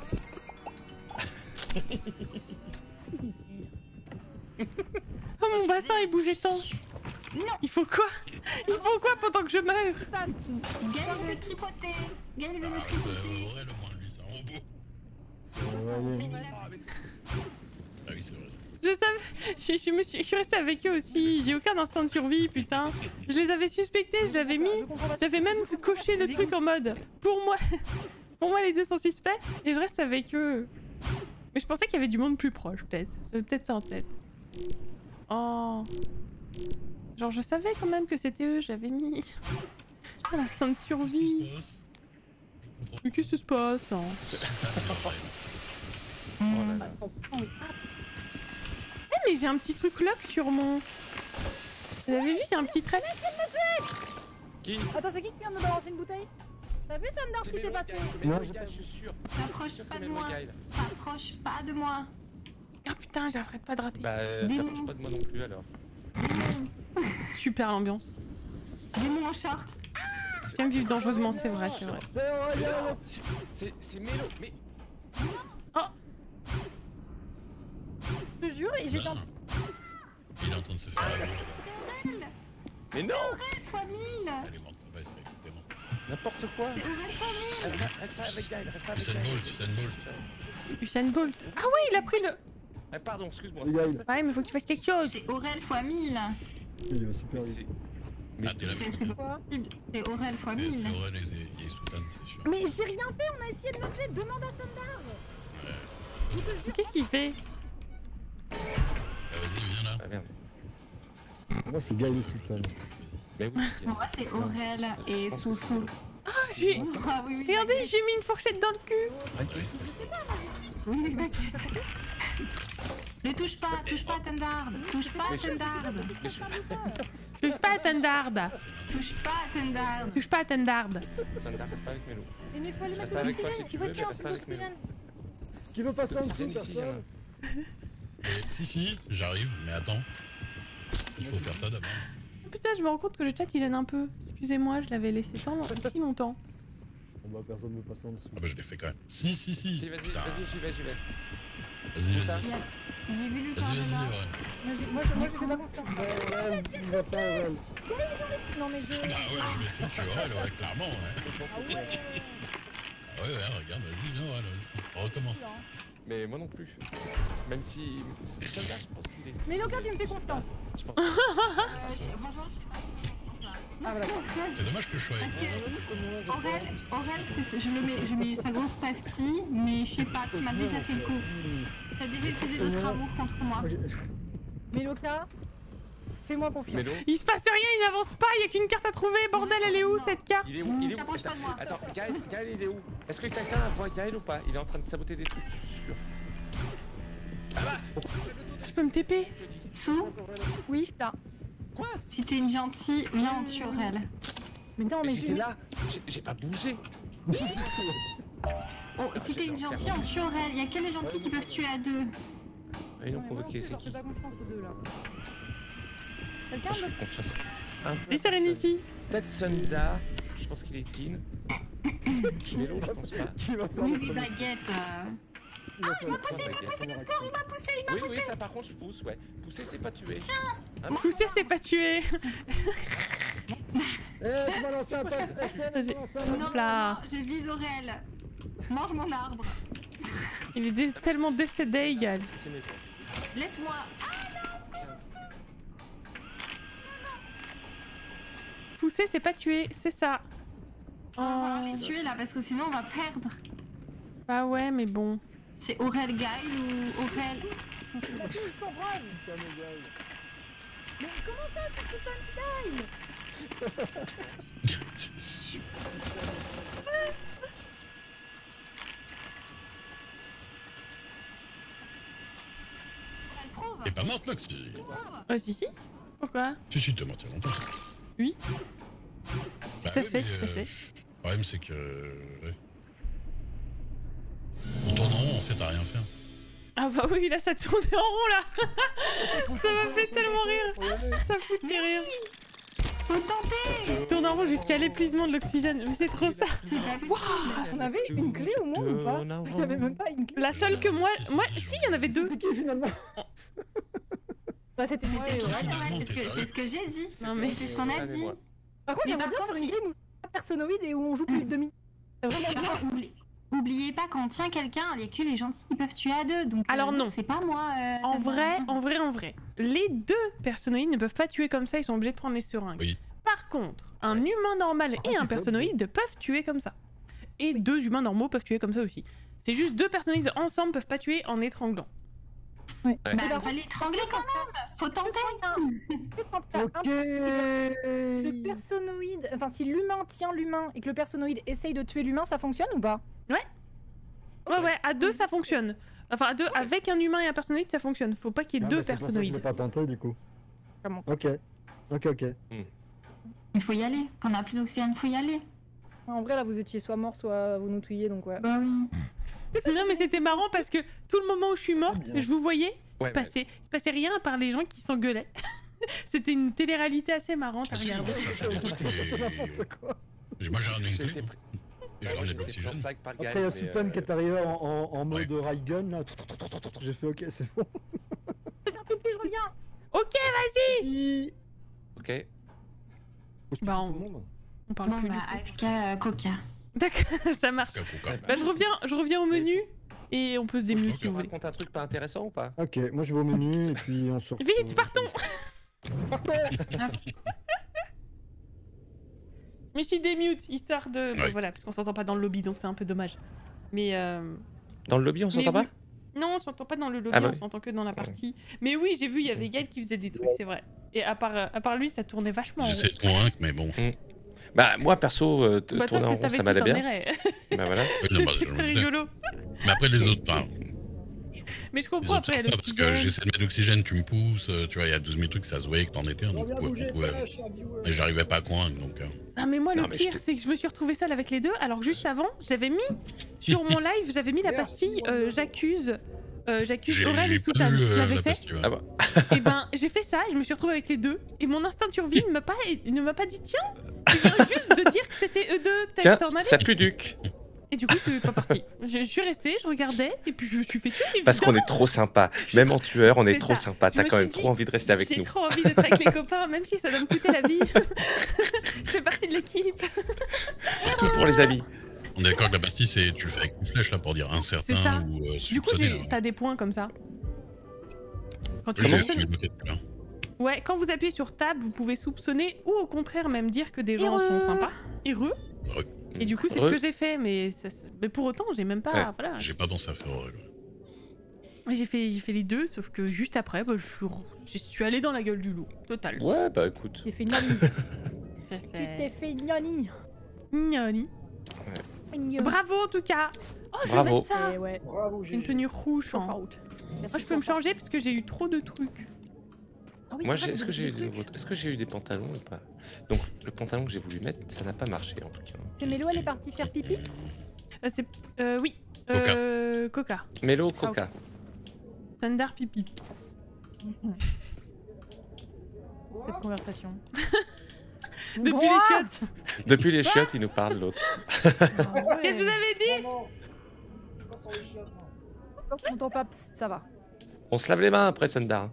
[SPEAKER 1] Aurel. Oh mon bassin il bougeait tant.
[SPEAKER 6] Non.
[SPEAKER 1] Il faut quoi? Il faut quoi pendant que je meurs?
[SPEAKER 3] Qu'est-ce qui se passe?
[SPEAKER 6] Gaël veut me tripoter. Gaël veut me
[SPEAKER 2] Ah,
[SPEAKER 6] tripoter.
[SPEAKER 2] Aurel, au moins, lui, c'est un robot.
[SPEAKER 5] C'est envoyé.
[SPEAKER 2] Ah oui, c'est vrai.
[SPEAKER 1] Je savais, je, je me suis, je suis restée avec eux aussi. J'ai aucun instinct de survie, putain. Je les avais suspectés, je l'avais mis.
[SPEAKER 3] Je comprends pas.
[SPEAKER 1] J'avais même coché le truc en mode pour moi, pour moi les deux sont suspects et je reste avec eux. Mais je pensais qu'il y avait du monde plus proche, peut-être. J'avais peut-être ça en tête. Oh. Genre je savais quand même que c'était eux, j'avais mis. Oh, l'instinct de survie.
[SPEAKER 2] Qu'est-ce qui se passe? Je comprends
[SPEAKER 1] Mais qu'est-ce qui se passe hein?
[SPEAKER 7] Oh là là.
[SPEAKER 1] Eh, mais j'ai un petit truc lock sur mon. Vous avez vu, j'ai un petit trait.
[SPEAKER 7] Qui
[SPEAKER 3] Attends, c'est qui qui vient de me balancer une bouteille? T'as vu Sandar ce
[SPEAKER 7] C'est
[SPEAKER 3] qui s'est
[SPEAKER 7] Mélo
[SPEAKER 3] passé?
[SPEAKER 7] Guy, c'est
[SPEAKER 5] Non,
[SPEAKER 7] Mélo
[SPEAKER 5] j'ai
[SPEAKER 7] Guy,
[SPEAKER 5] pas
[SPEAKER 7] je suis sûr.
[SPEAKER 6] T'approches
[SPEAKER 7] sûr que
[SPEAKER 6] pas
[SPEAKER 7] c'est
[SPEAKER 6] de
[SPEAKER 7] Mélo
[SPEAKER 6] moi.
[SPEAKER 7] Guy.
[SPEAKER 6] T'approches pas de moi.
[SPEAKER 1] Ah putain, j'arrête pas de rater.
[SPEAKER 7] Bah, euh,
[SPEAKER 6] Démon.
[SPEAKER 7] t'approches pas de moi non plus alors.
[SPEAKER 1] Super l'ambiance.
[SPEAKER 6] Démon en short.
[SPEAKER 1] J'aime vivre dangereusement, c'est vrai, c'est vrai.
[SPEAKER 5] Mais Aurélien,
[SPEAKER 7] C'est c'est Mélo, mais.
[SPEAKER 3] Je te jure, et j'étais en...
[SPEAKER 2] Il est en train de se faire avoir là-bas.
[SPEAKER 6] C'est Aurel.
[SPEAKER 7] Mais non
[SPEAKER 6] Aurel fois mille.
[SPEAKER 2] Elle est morte là-bas, c'est exactement.
[SPEAKER 7] N'importe quoi.
[SPEAKER 6] C'est Aurel fois mille.
[SPEAKER 7] Reste pas, reste pas avec Guy, reste pas avec
[SPEAKER 2] Usain
[SPEAKER 7] Guy.
[SPEAKER 2] Bolt, Usain Bolt.
[SPEAKER 1] Usain Bolt. Ah ouais, il a pris le.
[SPEAKER 7] Ah, pardon, excuse-moi.
[SPEAKER 5] les gars, il-
[SPEAKER 1] Ouais, mais faut que tu fasses quelque chose.
[SPEAKER 6] C'est Aurel fois mille.
[SPEAKER 5] il va super
[SPEAKER 7] Mais
[SPEAKER 5] vite.
[SPEAKER 7] c'est.
[SPEAKER 2] Ah, t'es là,
[SPEAKER 6] C'est
[SPEAKER 2] mais
[SPEAKER 6] c'est
[SPEAKER 3] Quoi?
[SPEAKER 6] possible. C'est Aurel fois
[SPEAKER 2] c'est
[SPEAKER 6] mille.
[SPEAKER 2] c'est Aurel et et Soutan, c'est sûr.
[SPEAKER 3] Mais j'ai rien fait, on a essayé de me tuer, demande à Sandar. Je te jure.
[SPEAKER 1] Qu'est-ce qu'il fait?
[SPEAKER 2] Ah, vas-y, viens là.
[SPEAKER 7] Ah merde.
[SPEAKER 5] Pour moi, c'est Gaël Sultan.
[SPEAKER 7] Mais oui.
[SPEAKER 6] Pour moi, c'est Aurel et
[SPEAKER 7] pense que
[SPEAKER 6] Sousou.
[SPEAKER 1] J'ai.
[SPEAKER 6] Ah oui, oui.
[SPEAKER 1] Regardez,
[SPEAKER 6] baguette.
[SPEAKER 1] j'ai mis une fourchette dans le cul.
[SPEAKER 2] Ouais, c'est pas ça.
[SPEAKER 6] Oui, oui, baguette. Ne touche pas, touche pas à Tendard. Touche pas à Tendard.
[SPEAKER 1] Touche pas à Tendard.
[SPEAKER 6] Touche pas à Tendard.
[SPEAKER 1] Touche pas à Tendard.
[SPEAKER 7] Sandar, reste pas avec Mélo.
[SPEAKER 3] Mais il faut aller
[SPEAKER 7] Je
[SPEAKER 3] mettre
[SPEAKER 7] reste pas avec toi
[SPEAKER 3] l'oxygène,
[SPEAKER 7] si tu
[SPEAKER 3] il faut
[SPEAKER 7] veux,
[SPEAKER 3] qu'il y ait
[SPEAKER 7] mais
[SPEAKER 3] un
[SPEAKER 7] reste pas
[SPEAKER 3] truc
[SPEAKER 7] avec Mélo.
[SPEAKER 3] d'oxygène.
[SPEAKER 5] Qui veut passer en dessous,
[SPEAKER 7] Oxygène ici,
[SPEAKER 5] personne
[SPEAKER 2] Et si, si, j'arrive, mais attends. Il faut faire ça d'abord.
[SPEAKER 1] Putain, je me rends compte que le chat il gêne un peu. Excusez-moi, je l'avais laissé tant si longtemps.
[SPEAKER 5] Bon bah personne veut passer en dessous.
[SPEAKER 2] Ah bah je l'ai fait quand même. Si, si, si.
[SPEAKER 7] Si, vas-y,
[SPEAKER 2] Putain.
[SPEAKER 7] vas-y, j'y vais, j'y vais.
[SPEAKER 2] Vas-y,
[SPEAKER 7] Où ça
[SPEAKER 2] vas-y.
[SPEAKER 6] J'ai vu le
[SPEAKER 2] Vas-y, vas-y,
[SPEAKER 6] corps
[SPEAKER 2] Aurel.
[SPEAKER 3] Moi, j'ai- Moi, je moi, je fais pas confiance.
[SPEAKER 5] Aurel, il va pas, Aurel.
[SPEAKER 3] Non, mais je.
[SPEAKER 2] Bah ouais, je vais essayer de tuer Aurel, ouais, clairement, ouais.
[SPEAKER 3] Ah ouais.
[SPEAKER 2] Ah ouais, ouais, regarde, vas-y, viens, Aurel, vas-y. On recommence.
[SPEAKER 7] Mais moi non plus. Même si. Sandar, je pense qu'il est.
[SPEAKER 3] Mais Loka, tu me fais confiance.
[SPEAKER 7] Je pense.
[SPEAKER 6] Euh, Franchement, je sais pas.
[SPEAKER 3] Ah, voilà.
[SPEAKER 2] C'est dommage que je sois avec toi.
[SPEAKER 6] Aurel, Aurel, c'est- je le mets, je mets sa grosse pastille, mais je sais pas, tu m'as déjà fait le coup. T'as déjà utilisé notre amour contre moi.
[SPEAKER 5] Moi, j'ai-
[SPEAKER 3] Mais Loka, fais-moi confiance.
[SPEAKER 7] Mélo,
[SPEAKER 1] Il se passe rien, il n'avance pas, il y a qu'une carte à trouver. Bordel, elle est où cette carte?
[SPEAKER 7] il est où Il est où
[SPEAKER 6] T'approches pas de moi.
[SPEAKER 7] Attends, Gaël, Gaël, il est où Est-ce que quelqu'un voit Gaël ou pas? Il est en train de saboter des trucs, je suis sûr.
[SPEAKER 1] Je peux me T P?
[SPEAKER 6] Sou,
[SPEAKER 3] Oui, je suis là.
[SPEAKER 6] si t'es une gentille, viens on tue Aurel.
[SPEAKER 3] Mais non, mais
[SPEAKER 7] Mais j'étais
[SPEAKER 3] je.
[SPEAKER 7] là J'ai- J'ai pas bougé.
[SPEAKER 6] Oh, si t'es une gentille, on tue Aurel. Y'a que les gentils qui peuvent tuer à deux.
[SPEAKER 7] Ah, ils
[SPEAKER 3] Non,
[SPEAKER 7] ont
[SPEAKER 3] mais moi
[SPEAKER 7] convoqué,
[SPEAKER 3] non plus,
[SPEAKER 7] c'est
[SPEAKER 3] je leur
[SPEAKER 7] qui?
[SPEAKER 3] fais pas confiance aux deux là. Quelqu'un
[SPEAKER 7] Je fais
[SPEAKER 3] me...
[SPEAKER 7] confiance. Un peu
[SPEAKER 1] Et
[SPEAKER 7] à
[SPEAKER 1] Serenity.
[SPEAKER 7] Peut-être Sunda. Je pense qu'il est teen. Mélo, je pense pas.
[SPEAKER 5] Qui va faire
[SPEAKER 6] Oui,
[SPEAKER 5] le
[SPEAKER 6] oui,
[SPEAKER 5] premier-
[SPEAKER 6] baguette. euh.
[SPEAKER 5] il va faire le
[SPEAKER 6] poussé, il m'a
[SPEAKER 5] premier
[SPEAKER 6] poussé,
[SPEAKER 5] action.
[SPEAKER 6] le score, il m'a poussé, il m'a
[SPEAKER 7] Oui,
[SPEAKER 6] poussé.
[SPEAKER 7] oui, ça par contre, je pousse, ouais. Pousser, c'est pas tuer.
[SPEAKER 1] Pousser, c'est pas tuer.
[SPEAKER 5] Eh, tu m'as lancé un pass S N, tu m'as lancé un
[SPEAKER 6] Non,
[SPEAKER 1] Hop là.
[SPEAKER 6] non, je vise Aurel. Mange mon arbre.
[SPEAKER 1] Il est dé- tellement décédé, égal.
[SPEAKER 7] C'est mes points.
[SPEAKER 6] Laisse-moi.
[SPEAKER 1] Pousser, c'est pas tuer, c'est ça.
[SPEAKER 6] On va falloir
[SPEAKER 1] Oh.
[SPEAKER 6] les tuer là parce que sinon on va perdre.
[SPEAKER 1] Bah ouais, mais bon.
[SPEAKER 6] C'est Aurel Guile ou Aurel.
[SPEAKER 3] Son ils sont braves.
[SPEAKER 5] putain de gueule.
[SPEAKER 3] Mais comment ça, c'est putain de time?
[SPEAKER 6] Aurel prouve.
[SPEAKER 2] T'es pas morte, Loxy.
[SPEAKER 6] Prouve.
[SPEAKER 1] Oh, si, si. Pourquoi?
[SPEAKER 2] Si, si, t'es morte il y a longtemps.
[SPEAKER 1] Oui.
[SPEAKER 2] Bah
[SPEAKER 1] Tout à
[SPEAKER 2] oui,
[SPEAKER 1] fait,
[SPEAKER 2] mais,
[SPEAKER 1] tout à
[SPEAKER 2] euh,
[SPEAKER 1] fait.
[SPEAKER 2] Le problème, c'est que. Ouais. En tournant, en fait, t'as rien fait.
[SPEAKER 1] Ah bah oui, là, ça tournait en rond, là. Ça m'a fait tellement rire.
[SPEAKER 5] Faut y aller.
[SPEAKER 1] Ça fout de rire.
[SPEAKER 6] Faut tenter.
[SPEAKER 1] Tourne en rond jusqu'à l'épuisement de l'oxygène. Mais c'est trop ça.
[SPEAKER 6] C'est pas possible.
[SPEAKER 3] On avait une clé au moins ou pas? Il y avait même pas une clé.
[SPEAKER 1] La seule que moi... Moi, si, il y en avait deux.
[SPEAKER 5] C'était qui finalement?
[SPEAKER 3] Bah c'était moi et
[SPEAKER 6] C'était
[SPEAKER 3] Aurel.
[SPEAKER 6] sûr, Aurel,
[SPEAKER 2] T'es
[SPEAKER 6] c'est ce que-
[SPEAKER 2] sérieux
[SPEAKER 6] c'est ce que j'ai dit.
[SPEAKER 1] Non, mais-
[SPEAKER 6] C'est ce qu'on a dit.
[SPEAKER 3] Par contre,
[SPEAKER 6] Mais
[SPEAKER 3] j'aimerais
[SPEAKER 6] par
[SPEAKER 3] bien
[SPEAKER 6] contre,
[SPEAKER 3] faire une
[SPEAKER 6] si-
[SPEAKER 3] game où je suis personnoïde et où on joue plus de demi. C'est vraiment bien.
[SPEAKER 6] Enfin, oublie- Oubliez pas quand on tient quelqu'un, il y a que les gentils qui peuvent tuer à deux. Donc, euh,
[SPEAKER 1] Alors non.
[SPEAKER 6] C'est pas moi. euh,
[SPEAKER 1] En
[SPEAKER 6] Tata.
[SPEAKER 1] vrai, en vrai, en vrai. Les deux personnoïdes ne peuvent pas tuer comme ça, ils sont obligés de prendre les seringues.
[SPEAKER 2] Oui.
[SPEAKER 1] Par contre, un humain normal et
[SPEAKER 5] tu
[SPEAKER 1] un
[SPEAKER 5] fais
[SPEAKER 1] personnoïde peuvent tuer comme ça. Et deux humains normaux peuvent tuer comme ça aussi. C'est juste deux personnoïdes ensemble peuvent pas tuer en étranglant.
[SPEAKER 3] Ouais.
[SPEAKER 6] Bah,
[SPEAKER 3] Alors,
[SPEAKER 6] fallait étrangler quand même. Faut tenter.
[SPEAKER 3] Quand il y a
[SPEAKER 5] Ok.
[SPEAKER 3] un- le personnoïde, enfin si l'humain tient l'humain et que le personnoïde essaye de tuer l'humain, ça fonctionne ou pas?
[SPEAKER 1] Ouais, ouais, à deux ça fonctionne. Enfin, à deux, avec un humain et un personnoïde, ça fonctionne. Faut pas qu'il y ait
[SPEAKER 5] Ah,
[SPEAKER 1] deux
[SPEAKER 5] bah, c'est pour ça que je l'ai
[SPEAKER 1] personnoïdes.
[SPEAKER 5] pas tenté du coup.
[SPEAKER 3] Comment?
[SPEAKER 5] Ok. Ok, ok.
[SPEAKER 6] Il faut y aller. Quand on a plus d'oxygène, faut y aller.
[SPEAKER 3] En vrai là vous étiez soit mort soit vous nous tuiez donc ouais.
[SPEAKER 6] Bah oui.
[SPEAKER 1] Non, mais c'était marrant parce que tout le moment où je suis morte,
[SPEAKER 5] Très bien.
[SPEAKER 1] je vous voyais, il
[SPEAKER 7] Ouais,
[SPEAKER 1] se passait, il se passait rien à part les gens qui s'engueulaient. C'était une télé-réalité assez marrante à
[SPEAKER 2] Ah, si,
[SPEAKER 1] regarder.
[SPEAKER 2] moi, je cherchais des trucs
[SPEAKER 5] C'était
[SPEAKER 2] et-
[SPEAKER 5] n'importe quoi.
[SPEAKER 2] Moi, j'ai ramené une
[SPEAKER 7] J'ai
[SPEAKER 2] clé.
[SPEAKER 7] été pris.
[SPEAKER 2] Et j'ai ramené de l'oxygène.
[SPEAKER 7] flag par
[SPEAKER 5] Après,
[SPEAKER 7] Gaël,
[SPEAKER 5] il y a
[SPEAKER 7] mais,
[SPEAKER 5] Soutan
[SPEAKER 7] euh,
[SPEAKER 5] qui est arrivé en, en, en mode rail gun là. J'ai fait ok, c'est bon.
[SPEAKER 3] Je vais faire pipi, je reviens.
[SPEAKER 1] Ok,
[SPEAKER 5] Si.
[SPEAKER 7] Ok.
[SPEAKER 1] Bah,
[SPEAKER 5] Tout
[SPEAKER 1] on-
[SPEAKER 5] le monde.
[SPEAKER 1] on parle
[SPEAKER 6] Bon,
[SPEAKER 1] plus
[SPEAKER 6] bah,
[SPEAKER 1] du tout.
[SPEAKER 6] A F K euh, Coca.
[SPEAKER 1] D'accord, ça marche.
[SPEAKER 2] Coca, Coca.
[SPEAKER 1] Bah, je reviens, je reviens au menu et on peut se démute
[SPEAKER 2] Ok,
[SPEAKER 1] si vous
[SPEAKER 7] On
[SPEAKER 1] voulez.
[SPEAKER 7] raconte un truc pas intéressant ou pas?
[SPEAKER 5] Ok, moi je vais au menu et puis on se retrouve.
[SPEAKER 1] Vite, partons.
[SPEAKER 5] Partons.
[SPEAKER 1] Mais je suis démute, histoire de... bah,
[SPEAKER 2] Ouais.
[SPEAKER 1] voilà, parce qu'on s'entend pas dans le lobby, donc c'est un peu dommage. Mais... Euh...
[SPEAKER 7] Dans le lobby, on s'entend
[SPEAKER 1] Mais
[SPEAKER 7] pas?
[SPEAKER 1] Non, on s'entend pas dans le lobby,
[SPEAKER 7] Ah bah
[SPEAKER 1] on
[SPEAKER 7] oui.
[SPEAKER 1] s'entend que dans la partie. Mais oui, j'ai vu, il y avait Gaël qui faisait des trucs, c'est vrai. Et à part, euh, à part lui, ça tournait vachement en rond.
[SPEAKER 2] J'essaie de convaincre, mais bon.
[SPEAKER 7] Bah, moi perso, euh, t-
[SPEAKER 1] Bah toi,
[SPEAKER 7] tourner en
[SPEAKER 1] c'est-
[SPEAKER 7] rond,
[SPEAKER 1] t'avais
[SPEAKER 7] ça
[SPEAKER 1] tout
[SPEAKER 7] m'allait bien.
[SPEAKER 1] intérêt.
[SPEAKER 7] Bah voilà.
[SPEAKER 2] Oui, non, bah, je
[SPEAKER 1] C'est
[SPEAKER 2] me doutais.
[SPEAKER 1] rigolo.
[SPEAKER 2] Mais après, les autres, enfin,
[SPEAKER 1] Mais je
[SPEAKER 2] les
[SPEAKER 1] comprends
[SPEAKER 2] autres,
[SPEAKER 1] après,
[SPEAKER 2] ça va, parce que j'essaie de mettre d'oxygène, tu me pousses, euh, tu vois, il y a douze mille trucs, ça se voyait que t'en étais un, donc
[SPEAKER 5] Reviens
[SPEAKER 2] on pouvait-
[SPEAKER 5] bouger,
[SPEAKER 2] on pouvait-
[SPEAKER 5] voilà, cher viewer.
[SPEAKER 2] Mais j'arrivais pas à convaincre, donc. euh,
[SPEAKER 1] Ah mais moi
[SPEAKER 7] Non,
[SPEAKER 1] le
[SPEAKER 7] mais
[SPEAKER 1] pire
[SPEAKER 7] je
[SPEAKER 1] c'est que je me suis retrouvée seule avec les deux alors que juste avant j'avais mis sur mon live j'avais mis la
[SPEAKER 5] Merci,
[SPEAKER 1] pastille euh,
[SPEAKER 5] Wonder.
[SPEAKER 1] j'accuse euh, j'accuse
[SPEAKER 2] J'ai
[SPEAKER 1] Aurel et
[SPEAKER 2] j'ai pas
[SPEAKER 1] Soutan.
[SPEAKER 2] vu
[SPEAKER 1] Je
[SPEAKER 2] euh,
[SPEAKER 1] l'avais
[SPEAKER 2] la
[SPEAKER 1] fait
[SPEAKER 2] pastille. ouais.
[SPEAKER 7] Ah bah.
[SPEAKER 1] et ben j'ai fait ça et je me suis retrouvée avec les deux et mon instinct de survie ne m'a pas il ne m'a pas dit tiens tu viens juste de dire que c'était eux deux peut-être
[SPEAKER 7] Tiens,
[SPEAKER 1] t'en allais
[SPEAKER 7] ça pue duc.
[SPEAKER 1] et du coup je suis pas partie je, je suis restée je regardais et puis je me suis fait tuer
[SPEAKER 7] Parce qu'on
[SPEAKER 1] évidemment.
[SPEAKER 7] est trop sympa. Même en tueur, on est,
[SPEAKER 1] C'est
[SPEAKER 7] trop
[SPEAKER 1] ça.
[SPEAKER 7] sympa.
[SPEAKER 1] Je
[SPEAKER 7] T'as
[SPEAKER 1] me
[SPEAKER 7] quand
[SPEAKER 1] suis
[SPEAKER 7] même
[SPEAKER 1] dit,
[SPEAKER 7] trop envie de rester avec
[SPEAKER 1] J'ai
[SPEAKER 7] nous.
[SPEAKER 1] trop envie d'être avec les copains même si ça doit me coûter la vie je fais partie de l'équipe
[SPEAKER 7] Tout pour les amis.
[SPEAKER 2] On est d'accord que la pastille, c'est tu le fais avec une flèche là pour dire
[SPEAKER 1] C'est ça.
[SPEAKER 2] incertain ou euh,
[SPEAKER 1] du coup
[SPEAKER 2] soupçonné.
[SPEAKER 1] j'ai-
[SPEAKER 2] hein.
[SPEAKER 1] t'as des points comme ça quand tu
[SPEAKER 2] Oui, j'ai
[SPEAKER 1] soupçonnes-
[SPEAKER 2] j'ai bloqué tout à l'heure.
[SPEAKER 1] Ouais, quand vous appuyez sur Tab, vous pouvez soupçonner ou au contraire même dire que des gens
[SPEAKER 3] Heureux.
[SPEAKER 1] sont sympas. Heureux.
[SPEAKER 2] Heureux.
[SPEAKER 1] Et du coup, c'est ce
[SPEAKER 7] Heureux.
[SPEAKER 1] que j'ai fait, mais, ça- mais pour autant, j'ai même pas.
[SPEAKER 7] Ouais.
[SPEAKER 1] Voilà.
[SPEAKER 2] J'ai pas pensé à faire heureux.
[SPEAKER 1] J'ai fait, j'ai fait les deux, sauf que juste après, bah, je, suis, re- je suis allée dans la gueule du loup. Total.
[SPEAKER 7] Ouais, bah écoute.
[SPEAKER 3] J'ai fait une nani.
[SPEAKER 1] Ça,
[SPEAKER 3] Tu t'es
[SPEAKER 1] c'est.
[SPEAKER 3] fait une nani.
[SPEAKER 1] Gnani.
[SPEAKER 3] Une
[SPEAKER 1] Bravo en tout cas. Oh, je vais
[SPEAKER 7] Bravo.
[SPEAKER 1] mettre ça.
[SPEAKER 3] Et ouais.
[SPEAKER 5] Bravo,
[SPEAKER 1] Une
[SPEAKER 5] G G.
[SPEAKER 1] tenue rouge.
[SPEAKER 3] Chauffe en
[SPEAKER 1] hein.
[SPEAKER 3] route.
[SPEAKER 1] Moi, je peux me changer parce que j'ai eu trop de trucs.
[SPEAKER 3] Ah oui,
[SPEAKER 7] Moi,
[SPEAKER 3] c'est
[SPEAKER 7] j'ai-
[SPEAKER 3] vrai,
[SPEAKER 7] est-ce
[SPEAKER 3] vous
[SPEAKER 7] que j'ai eu,
[SPEAKER 3] avez des
[SPEAKER 7] des
[SPEAKER 3] trucs.
[SPEAKER 7] vôtres Est-ce que j'ai eu des pantalons ou pas? Donc, le pantalon que j'ai voulu mettre, ça n'a pas marché en tout cas.
[SPEAKER 3] C'est Mélo, elle est partie faire pipi.
[SPEAKER 1] Euh, c'est... Euh, oui.
[SPEAKER 2] Coca.
[SPEAKER 1] Euh, Coca.
[SPEAKER 7] Mélo, Coca.
[SPEAKER 1] Sundar pipi.
[SPEAKER 3] Cette conversation.
[SPEAKER 1] Depuis
[SPEAKER 3] Bon,
[SPEAKER 1] les
[SPEAKER 3] ah
[SPEAKER 1] chiottes.
[SPEAKER 7] Depuis les chiottes, il nous parle l'autre.
[SPEAKER 3] Ah ouais.
[SPEAKER 1] Qu'est-ce que vous avez dit?
[SPEAKER 5] Non, non. Je suis pas sur les chiottes, moi.
[SPEAKER 3] Donc, mon temps pas, psst, ça va.
[SPEAKER 7] On se lave les mains après Sundar.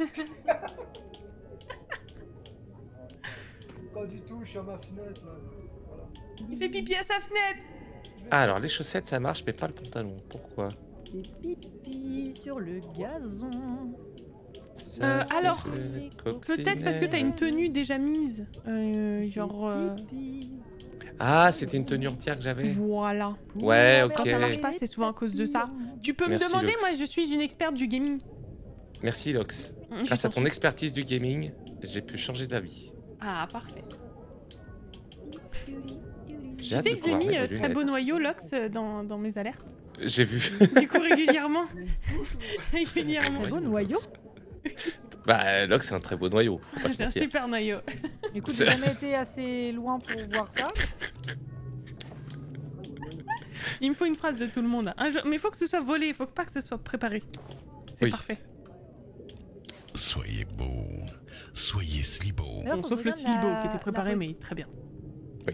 [SPEAKER 5] Pas du tout, je suis à ma fenêtre là. Voilà.
[SPEAKER 1] Il fait pipi à sa fenêtre.
[SPEAKER 5] Je vais
[SPEAKER 7] Ah, alors les chaussettes ça marche, mais pas le pantalon. Pourquoi?
[SPEAKER 3] Et pipi sur le gazon.
[SPEAKER 7] Ça
[SPEAKER 1] Euh,
[SPEAKER 7] fait
[SPEAKER 1] alors,
[SPEAKER 7] se
[SPEAKER 1] Peut-être parce que t'as une tenue déjà mise. Euh, genre... euh,
[SPEAKER 3] Pipi.
[SPEAKER 7] Ah, c'était une tenue entière que j'avais.
[SPEAKER 1] Voilà.
[SPEAKER 7] Ouais,
[SPEAKER 1] Quand
[SPEAKER 7] ok.
[SPEAKER 1] ça marche pas, c'est souvent à cause de ça. Tu peux
[SPEAKER 7] Merci,
[SPEAKER 1] me demander,
[SPEAKER 7] Lux.
[SPEAKER 1] moi je suis une experte du gaming.
[SPEAKER 7] Merci Lox.
[SPEAKER 1] Je
[SPEAKER 7] Grâce à
[SPEAKER 1] t'en
[SPEAKER 7] ton
[SPEAKER 1] prie.
[SPEAKER 7] expertise du gaming, j'ai pu changer d'avis.
[SPEAKER 1] Ah, parfait.
[SPEAKER 7] J'ai
[SPEAKER 1] Tu
[SPEAKER 7] hâte
[SPEAKER 1] sais
[SPEAKER 7] de
[SPEAKER 1] que j'ai
[SPEAKER 7] pouvoir
[SPEAKER 1] mis
[SPEAKER 7] mettre
[SPEAKER 1] euh,
[SPEAKER 7] des
[SPEAKER 1] très beau
[SPEAKER 7] lunettes.
[SPEAKER 1] noyau Lox euh, dans, dans mes alertes.
[SPEAKER 7] J'ai vu.
[SPEAKER 1] Du coup, régulièrement. régulièrement.
[SPEAKER 3] Très beau noyau.
[SPEAKER 7] Bah, Lox c'est un très beau noyau. Faut pas se
[SPEAKER 1] J'ai un
[SPEAKER 7] mentir.
[SPEAKER 1] super noyau.
[SPEAKER 3] Écoute,
[SPEAKER 7] C'est-
[SPEAKER 3] j'ai jamais été assez loin pour voir ça.
[SPEAKER 1] Il me faut une phrase de tout le monde. Un jour- Mais il faut que ce soit volé, il faut pas que ce soit préparé. C'est
[SPEAKER 7] Oui.
[SPEAKER 1] parfait.
[SPEAKER 2] Soyez beau. Soyez si beau.
[SPEAKER 3] D'ailleurs,
[SPEAKER 1] Bon,
[SPEAKER 3] faut
[SPEAKER 1] sauf
[SPEAKER 3] que
[SPEAKER 1] le
[SPEAKER 3] je regarde
[SPEAKER 1] slibo
[SPEAKER 3] la-
[SPEAKER 1] qui était préparé,
[SPEAKER 3] la-
[SPEAKER 1] mais très bien.
[SPEAKER 7] Oui.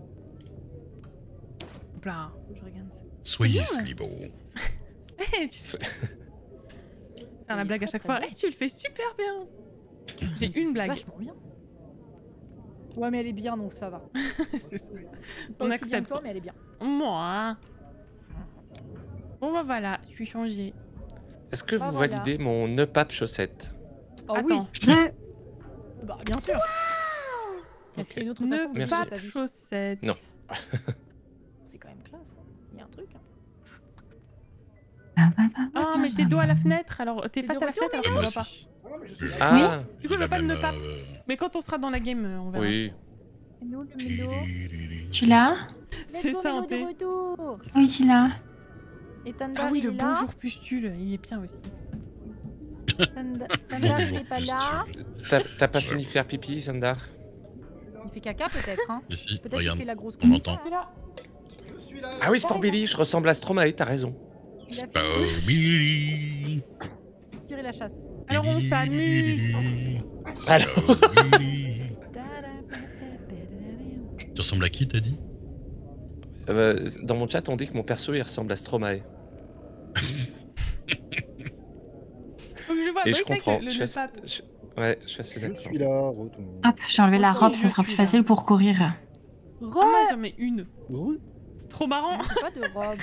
[SPEAKER 1] Hop là.
[SPEAKER 3] Je regarde ça.
[SPEAKER 2] Soyez
[SPEAKER 1] bien.
[SPEAKER 2] si beau.
[SPEAKER 1] Eh, tu sais faire la blague à chaque fois. Eh, tu le fais super bien. J'ai une blague.
[SPEAKER 3] Vachement bien. Ouais, mais elle est bien, donc ça va. Pas
[SPEAKER 1] On
[SPEAKER 3] aussi bien que
[SPEAKER 1] accepte.
[SPEAKER 3] toi, mais elle est bien.
[SPEAKER 1] Moi. hein. Bon bah voilà, je suis changée.
[SPEAKER 7] Est-ce que
[SPEAKER 3] Bah,
[SPEAKER 7] vous
[SPEAKER 3] voilà.
[SPEAKER 7] validez mon ne pape chaussette?
[SPEAKER 3] Oh
[SPEAKER 1] Attends.
[SPEAKER 6] Deux.
[SPEAKER 3] oui, bah bien sûr. Est-ce qu'il y a une autre façon de
[SPEAKER 1] Ne
[SPEAKER 3] vivre
[SPEAKER 7] Merci.
[SPEAKER 1] pas
[SPEAKER 3] sa vie?
[SPEAKER 1] chaussettes.
[SPEAKER 7] Non.
[SPEAKER 3] C'est quand même classe. Il y a un truc. hein.
[SPEAKER 1] Ah, mais tes doigts à la fenêtre, alors t'es
[SPEAKER 3] T'es
[SPEAKER 1] face
[SPEAKER 3] de
[SPEAKER 1] à la
[SPEAKER 3] retour,
[SPEAKER 1] fenêtre, alors
[SPEAKER 2] Et
[SPEAKER 1] tu
[SPEAKER 2] moi
[SPEAKER 1] vois pas.
[SPEAKER 2] aussi.
[SPEAKER 5] Ah non, mais je suis là.
[SPEAKER 7] Ah,
[SPEAKER 1] Du coup, je vois pas de ne pas.
[SPEAKER 2] Euh,
[SPEAKER 1] Mais quand on sera dans la game, euh, on verra.
[SPEAKER 7] oui.
[SPEAKER 3] Hello, le Mélo.
[SPEAKER 6] Tu l'as?
[SPEAKER 1] C'est
[SPEAKER 3] Let's go,
[SPEAKER 1] ça,
[SPEAKER 3] Mélo
[SPEAKER 1] en paix.
[SPEAKER 3] de retour.
[SPEAKER 6] Oui, tu l'as.
[SPEAKER 3] Et Tandar,
[SPEAKER 1] Ah oui,
[SPEAKER 3] il
[SPEAKER 1] le
[SPEAKER 3] est là.
[SPEAKER 1] bonjour pustule, il est bien aussi.
[SPEAKER 3] Tanda- Tandar, il est pas là.
[SPEAKER 7] T'as t'as pas fini de faire pipi, Sundar?
[SPEAKER 3] Il fait caca peut-être. Hein.
[SPEAKER 2] Ici,
[SPEAKER 3] Peut-être qu'il
[SPEAKER 2] regarde.
[SPEAKER 3] fait la grosse
[SPEAKER 2] on entend.
[SPEAKER 3] coupe, là.
[SPEAKER 5] Je suis là.
[SPEAKER 7] Ah oui, Sport Billy, je ressemble à Stromae, t'as raison.
[SPEAKER 3] Il a
[SPEAKER 2] Sport Billy.
[SPEAKER 3] tiré la chasse.
[SPEAKER 1] Alors on s'amuse.
[SPEAKER 7] Alors,
[SPEAKER 2] Sport Billy. Tu ressembles à qui, t'as dit?
[SPEAKER 7] euh, dans mon chat, on dit que mon perso il ressemble à Stromae.
[SPEAKER 1] Faut que je vois.
[SPEAKER 7] Et
[SPEAKER 1] Ouais,
[SPEAKER 7] je
[SPEAKER 1] c'est vrai que
[SPEAKER 7] comprends.
[SPEAKER 1] Le,
[SPEAKER 7] Je
[SPEAKER 1] le
[SPEAKER 7] suis
[SPEAKER 1] pape.
[SPEAKER 7] assez- je- Ouais, je suis assez
[SPEAKER 5] Je
[SPEAKER 7] d'accord.
[SPEAKER 5] suis là, retourne.
[SPEAKER 6] Hop, j'ai enlevé la
[SPEAKER 3] Ok,
[SPEAKER 6] robe,
[SPEAKER 3] je
[SPEAKER 6] ça sera
[SPEAKER 3] suis
[SPEAKER 6] plus
[SPEAKER 3] là.
[SPEAKER 6] facile pour courir.
[SPEAKER 1] Ah, moi j'en mets une.
[SPEAKER 5] Re-
[SPEAKER 1] C'est trop marrant.
[SPEAKER 3] J'ai pas de robe.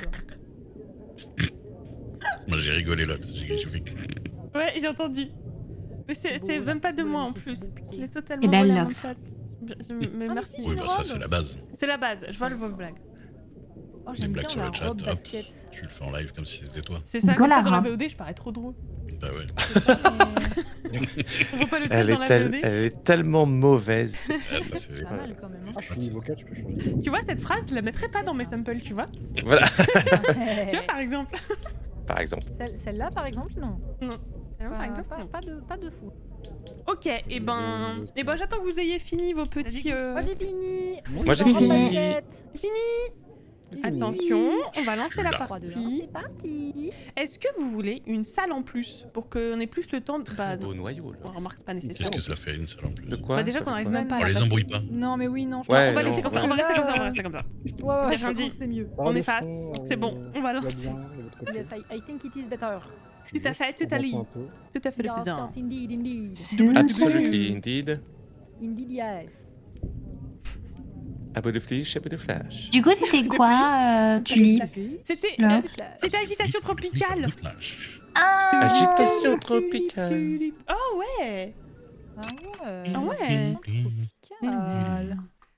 [SPEAKER 2] Moi j'ai rigolé là. J'ai j'ai fait.
[SPEAKER 1] Ouais, j'ai entendu. Mais c'est
[SPEAKER 3] beau,
[SPEAKER 1] c'est
[SPEAKER 3] là.
[SPEAKER 1] même pas de
[SPEAKER 3] C'est beau,
[SPEAKER 1] moi en
[SPEAKER 3] c'est
[SPEAKER 1] plus.
[SPEAKER 3] beau piqué.
[SPEAKER 1] Je l'ai totalement
[SPEAKER 6] Et belle
[SPEAKER 1] volé à mon
[SPEAKER 6] Lox.
[SPEAKER 1] chat. Je- je- Mais
[SPEAKER 3] Ah,
[SPEAKER 1] merci.
[SPEAKER 3] mais
[SPEAKER 2] Oui,
[SPEAKER 3] une
[SPEAKER 2] bah ça
[SPEAKER 3] robe.
[SPEAKER 2] c'est la base.
[SPEAKER 1] C'est la base, je vois le vos blague.
[SPEAKER 3] Oh,
[SPEAKER 2] Des
[SPEAKER 3] j'aime bien
[SPEAKER 2] blagues sur
[SPEAKER 3] la
[SPEAKER 2] le chat,
[SPEAKER 3] robe
[SPEAKER 2] hop.
[SPEAKER 3] basket.
[SPEAKER 2] Tu le fais en live comme si c'était toi.
[SPEAKER 1] C'est ça,
[SPEAKER 6] Let's go,
[SPEAKER 1] comme ça
[SPEAKER 6] la
[SPEAKER 1] dans la
[SPEAKER 6] robe.
[SPEAKER 1] V O D, je parais trop drôle.
[SPEAKER 2] Bah ouais.
[SPEAKER 1] On voit pas le chat
[SPEAKER 7] Elle
[SPEAKER 1] dans
[SPEAKER 7] est,
[SPEAKER 1] la
[SPEAKER 7] tel-
[SPEAKER 1] V O D.
[SPEAKER 7] elle est tellement mauvaise.
[SPEAKER 2] Ah, ça,
[SPEAKER 3] C'est
[SPEAKER 2] c'est-
[SPEAKER 3] pas mal quand même. hein.
[SPEAKER 5] Ah, je suis niveau quatre, je peux changer.
[SPEAKER 1] Tu vois, cette phrase, je la mettrais pas dans mes samples, tu vois.
[SPEAKER 7] Voilà,
[SPEAKER 1] Tu vois, par exemple.
[SPEAKER 7] par exemple.
[SPEAKER 3] Celle- Celle-là, par exemple, non.
[SPEAKER 1] Par
[SPEAKER 3] Pas,
[SPEAKER 1] exemple,
[SPEAKER 3] pas-
[SPEAKER 1] non.
[SPEAKER 3] pas de, pas de fou.
[SPEAKER 1] Ok, et ben, et ben j'attends que vous ayez fini vos petits. euh,
[SPEAKER 3] Moi, j'ai fini.
[SPEAKER 7] Moi, j'ai
[SPEAKER 3] Robe
[SPEAKER 6] fini.
[SPEAKER 3] basket.
[SPEAKER 1] Fini. Attention, on va lancer la
[SPEAKER 2] Là.
[SPEAKER 3] trois, deux, un,
[SPEAKER 1] partie.
[SPEAKER 3] c'est parti.
[SPEAKER 1] Est-ce que vous voulez une salle en plus pour qu'on ait plus le temps de. Bah,
[SPEAKER 7] Très beau noyau, là.
[SPEAKER 1] on remarque c'est pas
[SPEAKER 2] Qu'est-ce
[SPEAKER 1] nécessaire.
[SPEAKER 2] que ça fait une salle en plus?
[SPEAKER 7] De quoi
[SPEAKER 1] Bah, déjà
[SPEAKER 7] Ça
[SPEAKER 1] qu'on
[SPEAKER 7] fait
[SPEAKER 1] arrive
[SPEAKER 7] quoi
[SPEAKER 1] même pas à
[SPEAKER 2] On
[SPEAKER 1] la
[SPEAKER 2] les
[SPEAKER 1] partie.
[SPEAKER 2] embrouille pas.
[SPEAKER 3] Non, mais oui, non. Je
[SPEAKER 7] Ouais,
[SPEAKER 1] On va
[SPEAKER 7] non,
[SPEAKER 1] laisser comme ça,
[SPEAKER 7] ouais.
[SPEAKER 1] on va rester comme ça, on va
[SPEAKER 3] Là,
[SPEAKER 1] rester comme ça.
[SPEAKER 3] Ouais, ouais,
[SPEAKER 1] J'ai
[SPEAKER 3] je
[SPEAKER 1] rien
[SPEAKER 3] pense
[SPEAKER 1] dit.
[SPEAKER 3] que c'est mieux.
[SPEAKER 5] Par
[SPEAKER 1] On
[SPEAKER 5] le
[SPEAKER 1] efface,
[SPEAKER 5] son,
[SPEAKER 1] c'est bon,
[SPEAKER 5] euh,
[SPEAKER 1] on va
[SPEAKER 5] il y a
[SPEAKER 1] lancer.
[SPEAKER 5] bien de l'autre côté.
[SPEAKER 3] Yes, I, I think it is better.
[SPEAKER 5] Je suis
[SPEAKER 1] Tout à
[SPEAKER 5] juste
[SPEAKER 1] fait, tout à
[SPEAKER 5] augmenté
[SPEAKER 1] l'heure.
[SPEAKER 5] un peu.
[SPEAKER 1] Tout à fait le
[SPEAKER 3] Yes,
[SPEAKER 1] faisant.
[SPEAKER 3] yes, indeed, indeed.
[SPEAKER 6] C'est
[SPEAKER 7] Absolutely, indeed.
[SPEAKER 3] Indeed, yes.
[SPEAKER 7] Un peu de flash, un peu de flash.
[SPEAKER 6] Du coup, c'était quoi, euh, tu lis?
[SPEAKER 1] C'était
[SPEAKER 6] Là.
[SPEAKER 1] euh, c'était agitation tropicale.
[SPEAKER 2] Le flash.
[SPEAKER 6] Ah,
[SPEAKER 7] Agitation tropicale.
[SPEAKER 1] Oh ouais.
[SPEAKER 3] Ah ouais.
[SPEAKER 1] Ah ouais.
[SPEAKER 3] Cal.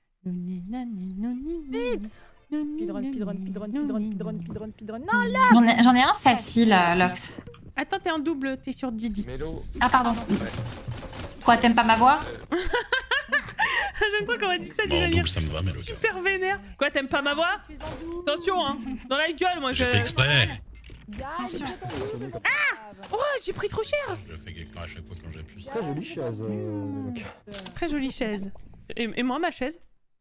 [SPEAKER 1] Vite.
[SPEAKER 3] Speedrun, speedrun, speedrun, speedrun, speedrun, speedrun, speedrun. Non, là.
[SPEAKER 6] j'en ai, j'en ai un facile, euh, Lox.
[SPEAKER 1] Attends, t'es en double, t'es sur Didi.
[SPEAKER 7] Mélo.
[SPEAKER 6] Ah, pardon. Quoi, t'aimes pas ma voix?
[SPEAKER 1] J'aime trop qu'on m'a dit ça d'une
[SPEAKER 2] Bon, en
[SPEAKER 1] manière
[SPEAKER 2] double ça me va, mais le gars.
[SPEAKER 1] super vénère. Quoi, t'aimes pas ma voix?
[SPEAKER 3] Tu es en double.
[SPEAKER 1] Attention, hein. Dans la gueule, moi je.
[SPEAKER 2] J'ai fait exprès.
[SPEAKER 6] Attention.
[SPEAKER 1] Oh, j'ai pris trop cher.
[SPEAKER 2] Je le fais quelque part à chaque fois quand j'appuie.
[SPEAKER 5] Très jolie chaise, euh, Méloca.
[SPEAKER 1] Très jolie chaise. Et, et moi, ma chaise?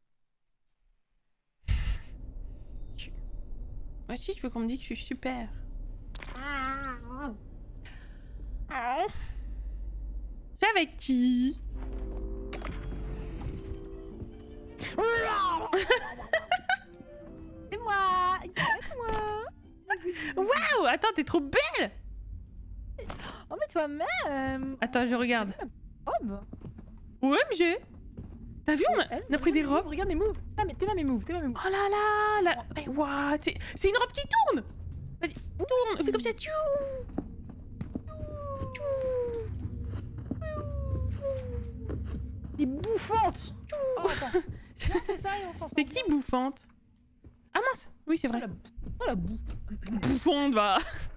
[SPEAKER 1] Moi aussi, je veux qu'on me dise que je suis super. C'est avec qui?
[SPEAKER 3] C'est moi. C'est moi.
[SPEAKER 1] Waouh, attends, t'es trop belle.
[SPEAKER 3] Oh mais toi-même.
[SPEAKER 1] Attends, je regarde.
[SPEAKER 3] Robe.
[SPEAKER 1] O M G. T'as vu, on a, on a pris des robes.
[SPEAKER 3] Regarde mes moves. Ah mais t'es pas mes moves, t'es pas mes moves.
[SPEAKER 1] Oh là là, là. Eh, waouh, c'est c'est une robe qui tourne. Vas-y, tourne, fais comme ça. Tchou.
[SPEAKER 3] T'es bouffante. Oh attends. Viens, on fait ça et on s'en sort.
[SPEAKER 1] C'est qui bouffante? Ah mince, oui c'est
[SPEAKER 3] Oh
[SPEAKER 1] vrai.
[SPEAKER 3] la, oh, la boue.
[SPEAKER 1] Bouffante, va.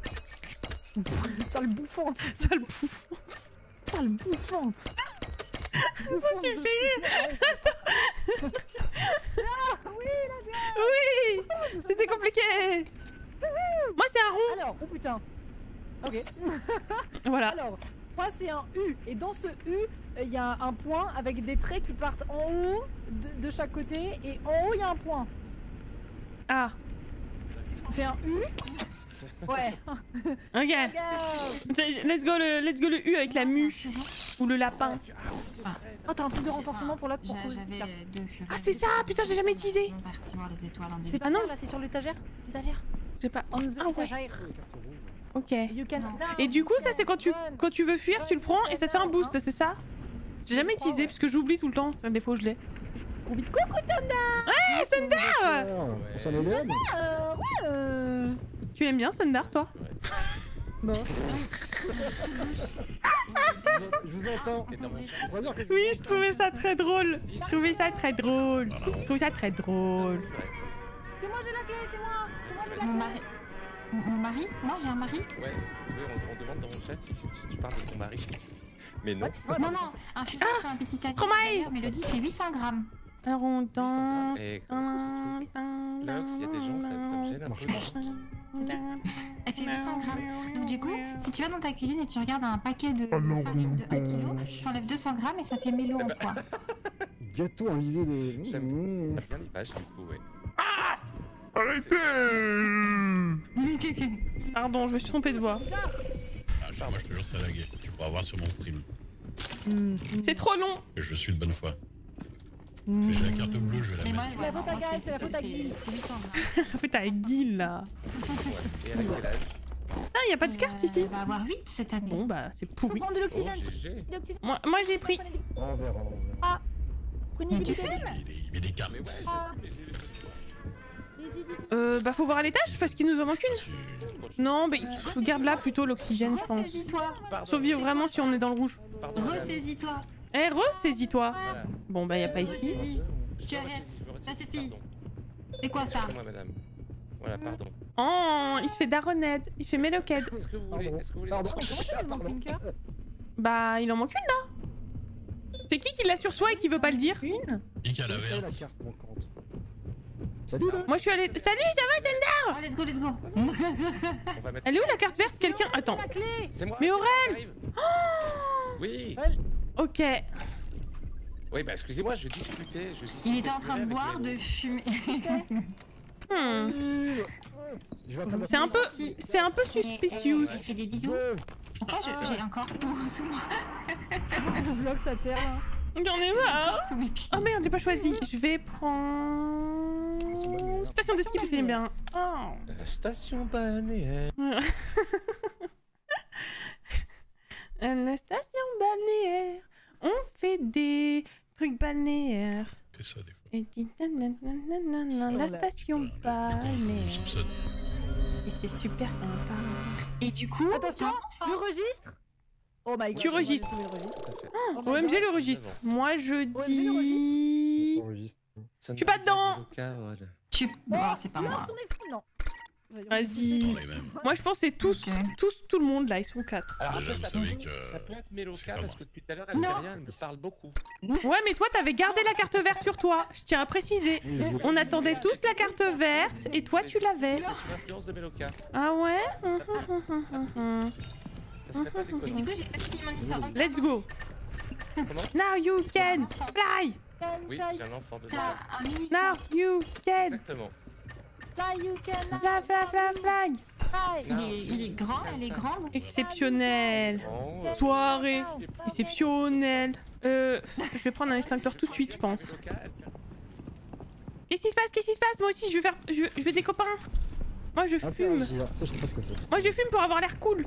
[SPEAKER 3] Sale bouffante.
[SPEAKER 1] Sale bouffante.
[SPEAKER 3] Sale bouffante.
[SPEAKER 1] Pourquoi tu fais rire?
[SPEAKER 3] Ah oui, là
[SPEAKER 1] Oui, c'était compliqué. Moi c'est un rond.
[SPEAKER 3] Alors, oh putain. Ok.
[SPEAKER 1] Voilà.
[SPEAKER 3] Alors, moi c'est un U. Et dans ce U, il y a un point avec des traits qui partent en haut de, de chaque côté. Et en haut, il y a un point.
[SPEAKER 1] Ah,
[SPEAKER 3] C'est un U. Ouais.
[SPEAKER 1] ok.
[SPEAKER 3] Go.
[SPEAKER 1] Let's go le, let's go le U avec la mue ou le lapin.
[SPEAKER 3] Oh, t'as un truc de renforcement pour l'autre pour
[SPEAKER 6] J'a-
[SPEAKER 3] courir.
[SPEAKER 6] J'avais
[SPEAKER 3] Tiens.
[SPEAKER 6] euh, deux furets.
[SPEAKER 1] Ah, c'est ça, putain, j'ai jamais utilisé.
[SPEAKER 6] On va partir voir les étoiles en
[SPEAKER 3] C'est
[SPEAKER 6] début.
[SPEAKER 3] pas
[SPEAKER 1] Ah non.
[SPEAKER 3] non, là, c'est sur l'étagère. L'étagère.
[SPEAKER 1] J'ai pas.
[SPEAKER 3] On the
[SPEAKER 1] Ah ouais.
[SPEAKER 3] étagère.
[SPEAKER 1] Ok.
[SPEAKER 3] You can...
[SPEAKER 6] Non.
[SPEAKER 1] Et du coup, ça c'est quand tu quand tu veux fuir, tu le prends et ça te fait un boost, c'est ça? J'ai jamais utilisé parce que j'oublie tout le temps. C'est un défaut, je l'ai.
[SPEAKER 3] Trop vite. Coucou,
[SPEAKER 1] Eh, Sundar!
[SPEAKER 5] On s'en élève.
[SPEAKER 3] euh, ouais, euh...
[SPEAKER 1] Tu l'aimes bien, Sundar, toi?
[SPEAKER 3] Bon.
[SPEAKER 5] Je vous entends.
[SPEAKER 7] Et dans mon chat,
[SPEAKER 5] On va dire que
[SPEAKER 1] Oui, je trouvais ça très drôle. Je trouvais ça très drôle. Je trouvais ça très drôle.
[SPEAKER 3] C'est moi, j'ai la clé, c'est moi. C'est moi, j'ai la
[SPEAKER 6] Mon
[SPEAKER 3] clé.
[SPEAKER 6] mari. Mon mon mari Moi j'ai un mari
[SPEAKER 7] Ouais, oui, on, on demande dans mon chat si, si tu parles de ton mari. Mais non.
[SPEAKER 6] Non, non, un furet c'est un petit adulte.
[SPEAKER 1] Romain
[SPEAKER 6] D'ailleurs, Mélodie fait huit cents grammes.
[SPEAKER 1] Alors on
[SPEAKER 7] huit cents
[SPEAKER 1] danse.
[SPEAKER 7] grammes. Et comment ce truc Lox, il y a des gens, ça, ça me gêne un peu.
[SPEAKER 6] Elle fait huit cents grammes. Donc du coup, si tu vas dans ta cuisine et tu regardes un paquet de farine de un kilo, t'enlèves deux cents grammes et ça fait mélo en poids.
[SPEAKER 5] gâteau en livré de.
[SPEAKER 7] J'aime
[SPEAKER 5] Mmh.
[SPEAKER 7] bien l'image du coup, ouais.
[SPEAKER 1] Pardon, je me suis trompée de voix.
[SPEAKER 2] Ah, je- moi je te jure, ça lagué. Tu pourras voir sur mon stream
[SPEAKER 1] C'est trop long.
[SPEAKER 2] que je suis de bonne foi. J'ai la carte bleue, je vais la
[SPEAKER 6] Mais moi,
[SPEAKER 2] mettre.
[SPEAKER 6] ouais,
[SPEAKER 3] La faute à
[SPEAKER 6] moi,
[SPEAKER 3] Gaël,
[SPEAKER 6] c'est-
[SPEAKER 3] c'est la faute à
[SPEAKER 6] c'est-
[SPEAKER 3] Guy.
[SPEAKER 6] c'est huit cents grammes.
[SPEAKER 1] En fait, t'as Guy là.
[SPEAKER 7] Et elle a quel âge
[SPEAKER 1] Ah, y a pas de carte
[SPEAKER 6] Euh,
[SPEAKER 1] ici.
[SPEAKER 6] Elle va avoir huit cette année.
[SPEAKER 1] Bon bah, c'est
[SPEAKER 3] Faut
[SPEAKER 1] pourri.
[SPEAKER 3] prendre de
[SPEAKER 7] Oh,
[SPEAKER 3] l'oxygène.
[SPEAKER 7] G G.
[SPEAKER 3] De l'oxygène.
[SPEAKER 1] Moi, moi j'ai pris.
[SPEAKER 3] Prenez des-
[SPEAKER 5] On verra, on verra.
[SPEAKER 3] Prenez
[SPEAKER 6] Mais
[SPEAKER 3] des
[SPEAKER 6] tu
[SPEAKER 3] bouteilles.
[SPEAKER 2] Mais des, mais des cartes.
[SPEAKER 7] Mais ouais,
[SPEAKER 3] Ah.
[SPEAKER 7] j'ai- j'ai-
[SPEAKER 3] Vas-y, vas-y.
[SPEAKER 1] Euh, bah faut voir à l'étage parce qu'il nous en manque une.
[SPEAKER 2] Tu-
[SPEAKER 1] Non, mais regarde là plutôt l'oxygène, je pense.
[SPEAKER 6] Ressaisis-toi.
[SPEAKER 7] Pardon.
[SPEAKER 1] Survivre vraiment si on est dans le rouge.
[SPEAKER 7] Pardon, madame.
[SPEAKER 6] Ressaisis-toi.
[SPEAKER 1] Eh, ressaisis-toi.
[SPEAKER 7] Voilà.
[SPEAKER 1] Bon bah y a pas ici.
[SPEAKER 6] Ressaisis.
[SPEAKER 7] Je
[SPEAKER 6] Tu
[SPEAKER 7] me
[SPEAKER 6] arrêtes.
[SPEAKER 7] ressaisis, je me
[SPEAKER 6] Ça
[SPEAKER 7] ressaisis,
[SPEAKER 6] suffit.
[SPEAKER 7] pardon.
[SPEAKER 6] C'est quoi ça?
[SPEAKER 7] Excusez-moi, madame. Voilà, pardon.
[SPEAKER 1] Oh, il se fait daronette, il se fait méloked.
[SPEAKER 7] Est-ce que vous voulez,
[SPEAKER 5] Pardon.
[SPEAKER 7] est-ce que vous voulez
[SPEAKER 5] Pardon.
[SPEAKER 3] Comment ça, elle manque une carte?
[SPEAKER 1] Bah, il en manque une là. C'est qui qui l'a sur soi et qui veut pas le dire? Une.
[SPEAKER 2] Qui a la
[SPEAKER 5] Quelle est la
[SPEAKER 2] verte?
[SPEAKER 5] carte manquante? Salut là.
[SPEAKER 1] Moi je suis allée. Salut, ça va, Senda?
[SPEAKER 6] Oh, let's go, let's go.
[SPEAKER 7] On va mettre...
[SPEAKER 1] Elle est où la carte verte? Quelqu'un. Attends.
[SPEAKER 3] La clé.
[SPEAKER 7] C'est moi.
[SPEAKER 1] Mais
[SPEAKER 7] c'est moi,
[SPEAKER 1] Aurel
[SPEAKER 7] j'arrive. Oui.
[SPEAKER 1] Ok.
[SPEAKER 7] Oui, bah excusez-moi, je discutais, je discutais.
[SPEAKER 6] Il était en train de
[SPEAKER 7] avec
[SPEAKER 6] boire,
[SPEAKER 7] les-
[SPEAKER 6] de fumer.
[SPEAKER 1] Hmm.
[SPEAKER 5] Je vais attendre.
[SPEAKER 1] C'est un peu.
[SPEAKER 6] Si.
[SPEAKER 1] C'est un peu
[SPEAKER 6] Et-
[SPEAKER 1] suspicious.
[SPEAKER 6] et- Elle fait des bisous.
[SPEAKER 5] Deux.
[SPEAKER 6] Pourquoi je- j'ai encore tout sous moi?
[SPEAKER 3] Le vlog, ça terre là.
[SPEAKER 1] J'en ai marre.
[SPEAKER 6] Sous mes pieds.
[SPEAKER 1] Oh merde, j'ai pas choisi. Je vais prendre. Station de ski parce que j'aime bien. Oh.
[SPEAKER 7] La station balnéaire.
[SPEAKER 1] À la station balnéaire, on fait des trucs balnéaires.
[SPEAKER 2] Fais ça des fois.
[SPEAKER 1] Et dit nananana, la station
[SPEAKER 2] Voilà, les- les cons, on
[SPEAKER 1] balnéaire.
[SPEAKER 2] soupçonne.
[SPEAKER 1] Et c'est super sympa.
[SPEAKER 6] Et du coup,
[SPEAKER 3] Attention,
[SPEAKER 6] t'as un
[SPEAKER 3] le
[SPEAKER 6] enfant.
[SPEAKER 3] registre. Oh my god.
[SPEAKER 1] Tu registres.
[SPEAKER 3] on va laisser le registre.
[SPEAKER 7] Tout à fait.
[SPEAKER 3] Oh my
[SPEAKER 1] O M G
[SPEAKER 3] god.
[SPEAKER 1] le registre. Moi je
[SPEAKER 3] O M G le
[SPEAKER 1] dis.
[SPEAKER 5] On s'enregistre.
[SPEAKER 7] Je
[SPEAKER 1] suis pas dedans.
[SPEAKER 6] Tu... Bon, c'est pas
[SPEAKER 3] Non,
[SPEAKER 6] moi.
[SPEAKER 3] on est fou, non.
[SPEAKER 1] Vas-y.
[SPEAKER 2] On est même.
[SPEAKER 1] Moi je pense que c'est tous,
[SPEAKER 6] Ok.
[SPEAKER 1] tous, tout le monde là, ils sont quatre.
[SPEAKER 4] Alors
[SPEAKER 2] Déjà,
[SPEAKER 4] après,
[SPEAKER 2] vous
[SPEAKER 4] ça,
[SPEAKER 2] savez
[SPEAKER 4] peut,
[SPEAKER 2] que
[SPEAKER 4] ça peut être
[SPEAKER 2] c'est
[SPEAKER 4] Meloka
[SPEAKER 2] pas
[SPEAKER 4] parce
[SPEAKER 2] moi.
[SPEAKER 4] que depuis tout à l'heure, elle me
[SPEAKER 6] Non.
[SPEAKER 4] fait rien, elle me parle beaucoup.
[SPEAKER 1] Ouais, mais toi t'avais gardé la carte verte sur toi, je tiens à préciser.
[SPEAKER 5] Oui, je-
[SPEAKER 1] On attendait tous la carte verte et toi tu l'avais.
[SPEAKER 4] C'était sous l'influence de Meloka.
[SPEAKER 1] Ah ouais. Hum, hum, hum, hum, hum.
[SPEAKER 4] Ça serait pas des
[SPEAKER 6] Et du
[SPEAKER 4] conneries.
[SPEAKER 6] coup, j'ai pas fini mon histoire. Donc,
[SPEAKER 1] Let's go.
[SPEAKER 4] Comment
[SPEAKER 1] Now you can fly.
[SPEAKER 4] Oui, j'ai un enfant de
[SPEAKER 6] t'as un mini.
[SPEAKER 1] Now you can
[SPEAKER 4] Exactement.
[SPEAKER 3] Fly, you can
[SPEAKER 1] fly, fly, fly, fly.
[SPEAKER 3] fly.
[SPEAKER 6] Il est, il est grand, elle est grande.
[SPEAKER 1] Exceptionnel.
[SPEAKER 4] Bon, euh,
[SPEAKER 1] Soirée. Exceptionnel. Euh, je vais prendre un extincteur tout de suite, je pense.
[SPEAKER 4] Meloka, elle fait-
[SPEAKER 1] Qu'est-ce qui se passe? Qu'est-ce qui se passe? Moi aussi, je veux faire, je veux, je veux des copains. Moi, je fume.
[SPEAKER 5] Interagir. Ça, je sais pas ce que c'est.
[SPEAKER 1] Moi, je fume pour avoir l'air cool.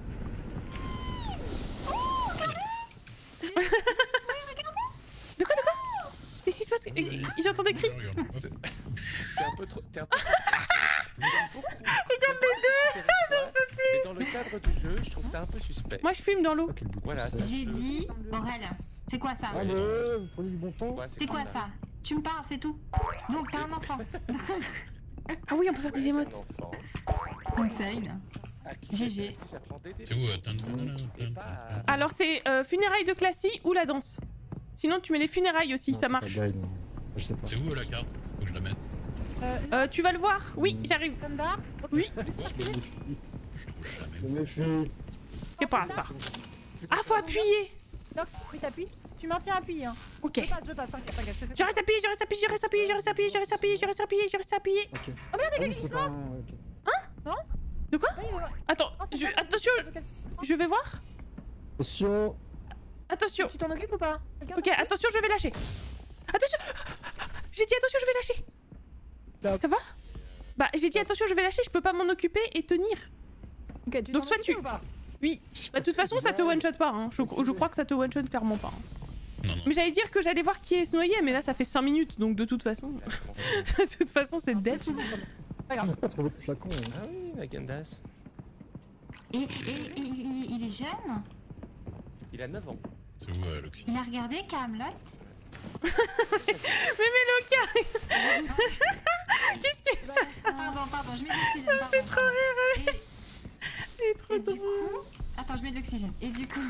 [SPEAKER 1] De quoi, de quoi? Qu'est-ce qui se passe? J'entends des cris.
[SPEAKER 2] Regarde, hop.
[SPEAKER 4] T'es un peu trop. T'es un peu. Regarde les deux. J'en peux plus. Et dans le cadre du jeu, je trouve ça un peu suspect.
[SPEAKER 1] Moi, je fume dans
[SPEAKER 5] Je sais
[SPEAKER 1] l'eau.
[SPEAKER 5] pas quel bouton
[SPEAKER 4] Voilà,
[SPEAKER 5] c'est.
[SPEAKER 4] c'est-
[SPEAKER 6] J'ai dit, Aurel, c'est quoi ça?
[SPEAKER 5] Ah, mais euh, vous prenez du bon temps.
[SPEAKER 4] Ouais,
[SPEAKER 6] C'est quoi ça? Tu me parles, c'est tout. Donc t'as un enfant.
[SPEAKER 1] Ah oui, on peut faire des émotes.
[SPEAKER 4] Un enfant
[SPEAKER 6] Insane.
[SPEAKER 4] à qui
[SPEAKER 6] G G.
[SPEAKER 4] j'attendais des
[SPEAKER 2] C'est où euh, tan-
[SPEAKER 4] Et pas-
[SPEAKER 1] Alors, c'est euh, funérailles de Classy ou la danse. Sinon, tu mets les funérailles aussi,
[SPEAKER 5] Non,
[SPEAKER 1] ça
[SPEAKER 5] c'est pas
[SPEAKER 1] marche.
[SPEAKER 5] Guide, non. Je sais pas.
[SPEAKER 2] C'est où euh, la carte? Faut que je la mette.
[SPEAKER 3] Euh,
[SPEAKER 1] Euh, tu vas le voir? Oui, j'arrive.
[SPEAKER 3] Thunder.
[SPEAKER 1] Oui,
[SPEAKER 2] Je trouve jamais.
[SPEAKER 5] Je me méfie.
[SPEAKER 1] c'est pas ça. Ah, faut appuyer.
[SPEAKER 3] Nox, oui, t'appuies. Tu maintiens appuyé. Hein.
[SPEAKER 1] Ok.
[SPEAKER 3] Je passe, je passe, t'inquiète, t'inquiète. je te fais
[SPEAKER 1] Je reste appuyé, je reste appuyé, je reste appuyé, je reste appuyé, je reste appuyé, je reste appuyé, je reste appuyé.
[SPEAKER 5] Ok.
[SPEAKER 3] Oh merde,
[SPEAKER 5] Ah oui, c'est pas un. Ok.
[SPEAKER 1] De quoi?
[SPEAKER 3] Oui, il va-
[SPEAKER 1] Attends,
[SPEAKER 3] Oh, c'est
[SPEAKER 1] je...
[SPEAKER 3] pas-
[SPEAKER 1] attention, je vais voir.
[SPEAKER 5] Attention.
[SPEAKER 1] Attention.
[SPEAKER 3] Tu t'en occupes ou pas? Quelqu'un
[SPEAKER 1] Ok,
[SPEAKER 3] s'en occupe
[SPEAKER 1] attention, je vais lâcher. Attention. J'ai dit attention, je vais lâcher.
[SPEAKER 5] Stop.
[SPEAKER 1] Ça va? Bah, j'ai dit attention, je vais lâcher, je peux pas m'en occuper et tenir.
[SPEAKER 3] Ok, tu
[SPEAKER 1] Donc
[SPEAKER 3] t'en
[SPEAKER 1] soit
[SPEAKER 3] occupes
[SPEAKER 1] tu-
[SPEAKER 3] ou pas?
[SPEAKER 1] Oui. Bah, de toute façon, ça te one-shot pas. Hein. Je, je crois que ça te one-shot clairement pas. hein.
[SPEAKER 2] Non, non.
[SPEAKER 1] Mais j'allais dire que j'allais voir qui est se noyer, mais là, ça fait cinq minutes, donc de toute façon... de toute façon, c'est dead.
[SPEAKER 3] Pas grave.
[SPEAKER 5] J'ai pas trouvé de flacon. hein.
[SPEAKER 4] Ah oui, Magendas.
[SPEAKER 6] Et, et, et il, il est jeune?
[SPEAKER 4] Il a neuf ans.
[SPEAKER 2] C'est où euh, l'Oxy?
[SPEAKER 6] Il a regardé Camelot?
[SPEAKER 1] Mais Méloca. Qu'est-ce que c'est?
[SPEAKER 6] Pardon, pardon, je mets de l'oxygène. Ça fait trop rire.
[SPEAKER 1] C'est trop
[SPEAKER 6] Et du
[SPEAKER 1] drôle.
[SPEAKER 6] coup... Attends, je mets de l'oxygène. Et du coup...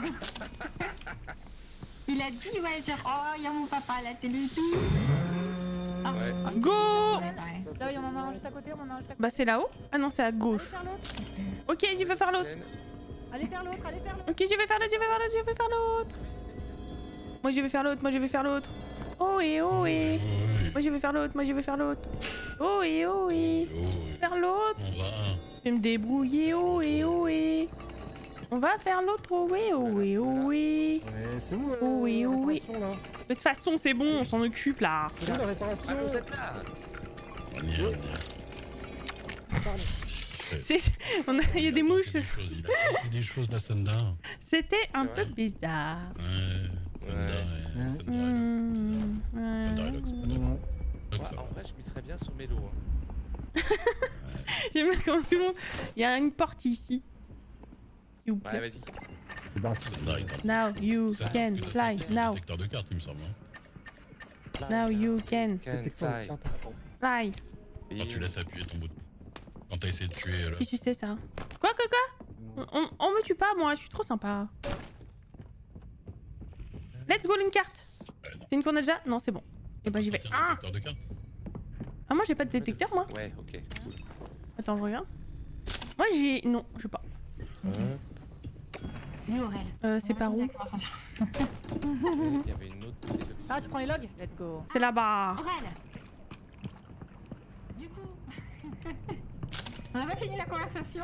[SPEAKER 6] Il a dit, ouais, genre, oh, il y a mon papa à la télé et tout. Ah,
[SPEAKER 4] Ouais.
[SPEAKER 6] ah,
[SPEAKER 1] Go!
[SPEAKER 6] ouais.
[SPEAKER 3] Là, il y en a un juste à côté, on en a un juste à côté.
[SPEAKER 1] Bah, c'est là-haut? Ah non, c'est à
[SPEAKER 3] Allez
[SPEAKER 1] gauche.
[SPEAKER 3] faire l'autre.
[SPEAKER 1] Ok, j'y vais faire l'autre.
[SPEAKER 3] Allez faire l'autre, allez faire l'autre.
[SPEAKER 1] Ok, je vais faire l'autre, je vais faire l'autre, je vais faire l'autre. Moi, je vais faire l'autre, moi, je vais faire l'autre. Oh et oh et.
[SPEAKER 2] Oui,
[SPEAKER 1] Moi, je vais faire l'autre, moi, je vais faire l'autre. Oh et oh et.
[SPEAKER 2] oui, oui.
[SPEAKER 1] Faire l'autre.
[SPEAKER 2] On va.
[SPEAKER 1] Je vais me débrouiller, oh et oh et. On va faire l'autre, oh et oh et oh et.
[SPEAKER 5] Mais c'est où euh,
[SPEAKER 1] Oh oui,
[SPEAKER 5] la
[SPEAKER 1] oh oui.
[SPEAKER 5] réparation, là?
[SPEAKER 1] De toute façon, c'est bon, on s'en occupe là.
[SPEAKER 5] C'est où la réparation?
[SPEAKER 4] Ah, vous êtes là.
[SPEAKER 2] On y est, on y est.
[SPEAKER 5] Pardon.
[SPEAKER 1] C'est- on a- Il y a des mouches.
[SPEAKER 2] Des choses, il a tenté des choses, la Sunda.
[SPEAKER 1] C'était un
[SPEAKER 4] C'est
[SPEAKER 1] peu
[SPEAKER 4] vrai.
[SPEAKER 1] bizarre.
[SPEAKER 2] Ouais. Sunda
[SPEAKER 4] Ouais.
[SPEAKER 2] et.
[SPEAKER 5] Ouais.
[SPEAKER 2] Sunda et
[SPEAKER 1] Mmh, ouais.
[SPEAKER 2] Sunda et Lox, pas
[SPEAKER 5] Non, non.
[SPEAKER 2] Lox,
[SPEAKER 4] Ouais,
[SPEAKER 2] ça va.
[SPEAKER 4] en vrai, je m'y serais bien sur Mélo. hein.
[SPEAKER 1] J'aime bien comment tout le monde. Il y a une porte ici. S'il vous
[SPEAKER 4] Ouais,
[SPEAKER 1] plaît.
[SPEAKER 4] vas-y.
[SPEAKER 5] C'est barré.
[SPEAKER 2] Sunda, il tente.
[SPEAKER 1] Now you
[SPEAKER 2] Ça,
[SPEAKER 1] can
[SPEAKER 2] parce que
[SPEAKER 1] fly.
[SPEAKER 2] c'est un
[SPEAKER 1] Now.
[SPEAKER 2] détecteur de cartes, il me semble. hein.
[SPEAKER 1] Now you can
[SPEAKER 4] Can
[SPEAKER 5] Détecteur de
[SPEAKER 4] fly.
[SPEAKER 5] carte.
[SPEAKER 1] fly.
[SPEAKER 2] Quand tu laisses appuyer ton bout. Quand t'as essayé de tuer. euh,
[SPEAKER 1] Qu'est-ce que c'est ça? Quoi, quoi, quoi? on, on me tue pas, moi, je suis trop sympa. Let's go, une carte.
[SPEAKER 2] Ouais, non.
[SPEAKER 1] C'est une qu'on a déjà? Non, c'est bon. Et bah, j'y vais.
[SPEAKER 2] sortir un
[SPEAKER 1] Ah,
[SPEAKER 2] détecteur de cartes.
[SPEAKER 1] ah moi, j'ai pas de détecteur, moi.
[SPEAKER 4] Ouais, ok. Cool.
[SPEAKER 1] Attends, je regarde. Moi, j'ai. Non, je sais pas.
[SPEAKER 6] Lui, Aurel.
[SPEAKER 1] Euh, c'est
[SPEAKER 6] On
[SPEAKER 1] par
[SPEAKER 6] va
[SPEAKER 1] où?
[SPEAKER 6] finir la conversation.
[SPEAKER 4] Il y avait une autre. bouteille d'oxygène.
[SPEAKER 3] Ah, tu prends les logs? Let's go.
[SPEAKER 1] C'est là-bas.
[SPEAKER 6] Aurel. Du coup... On n'a pas fini la conversation.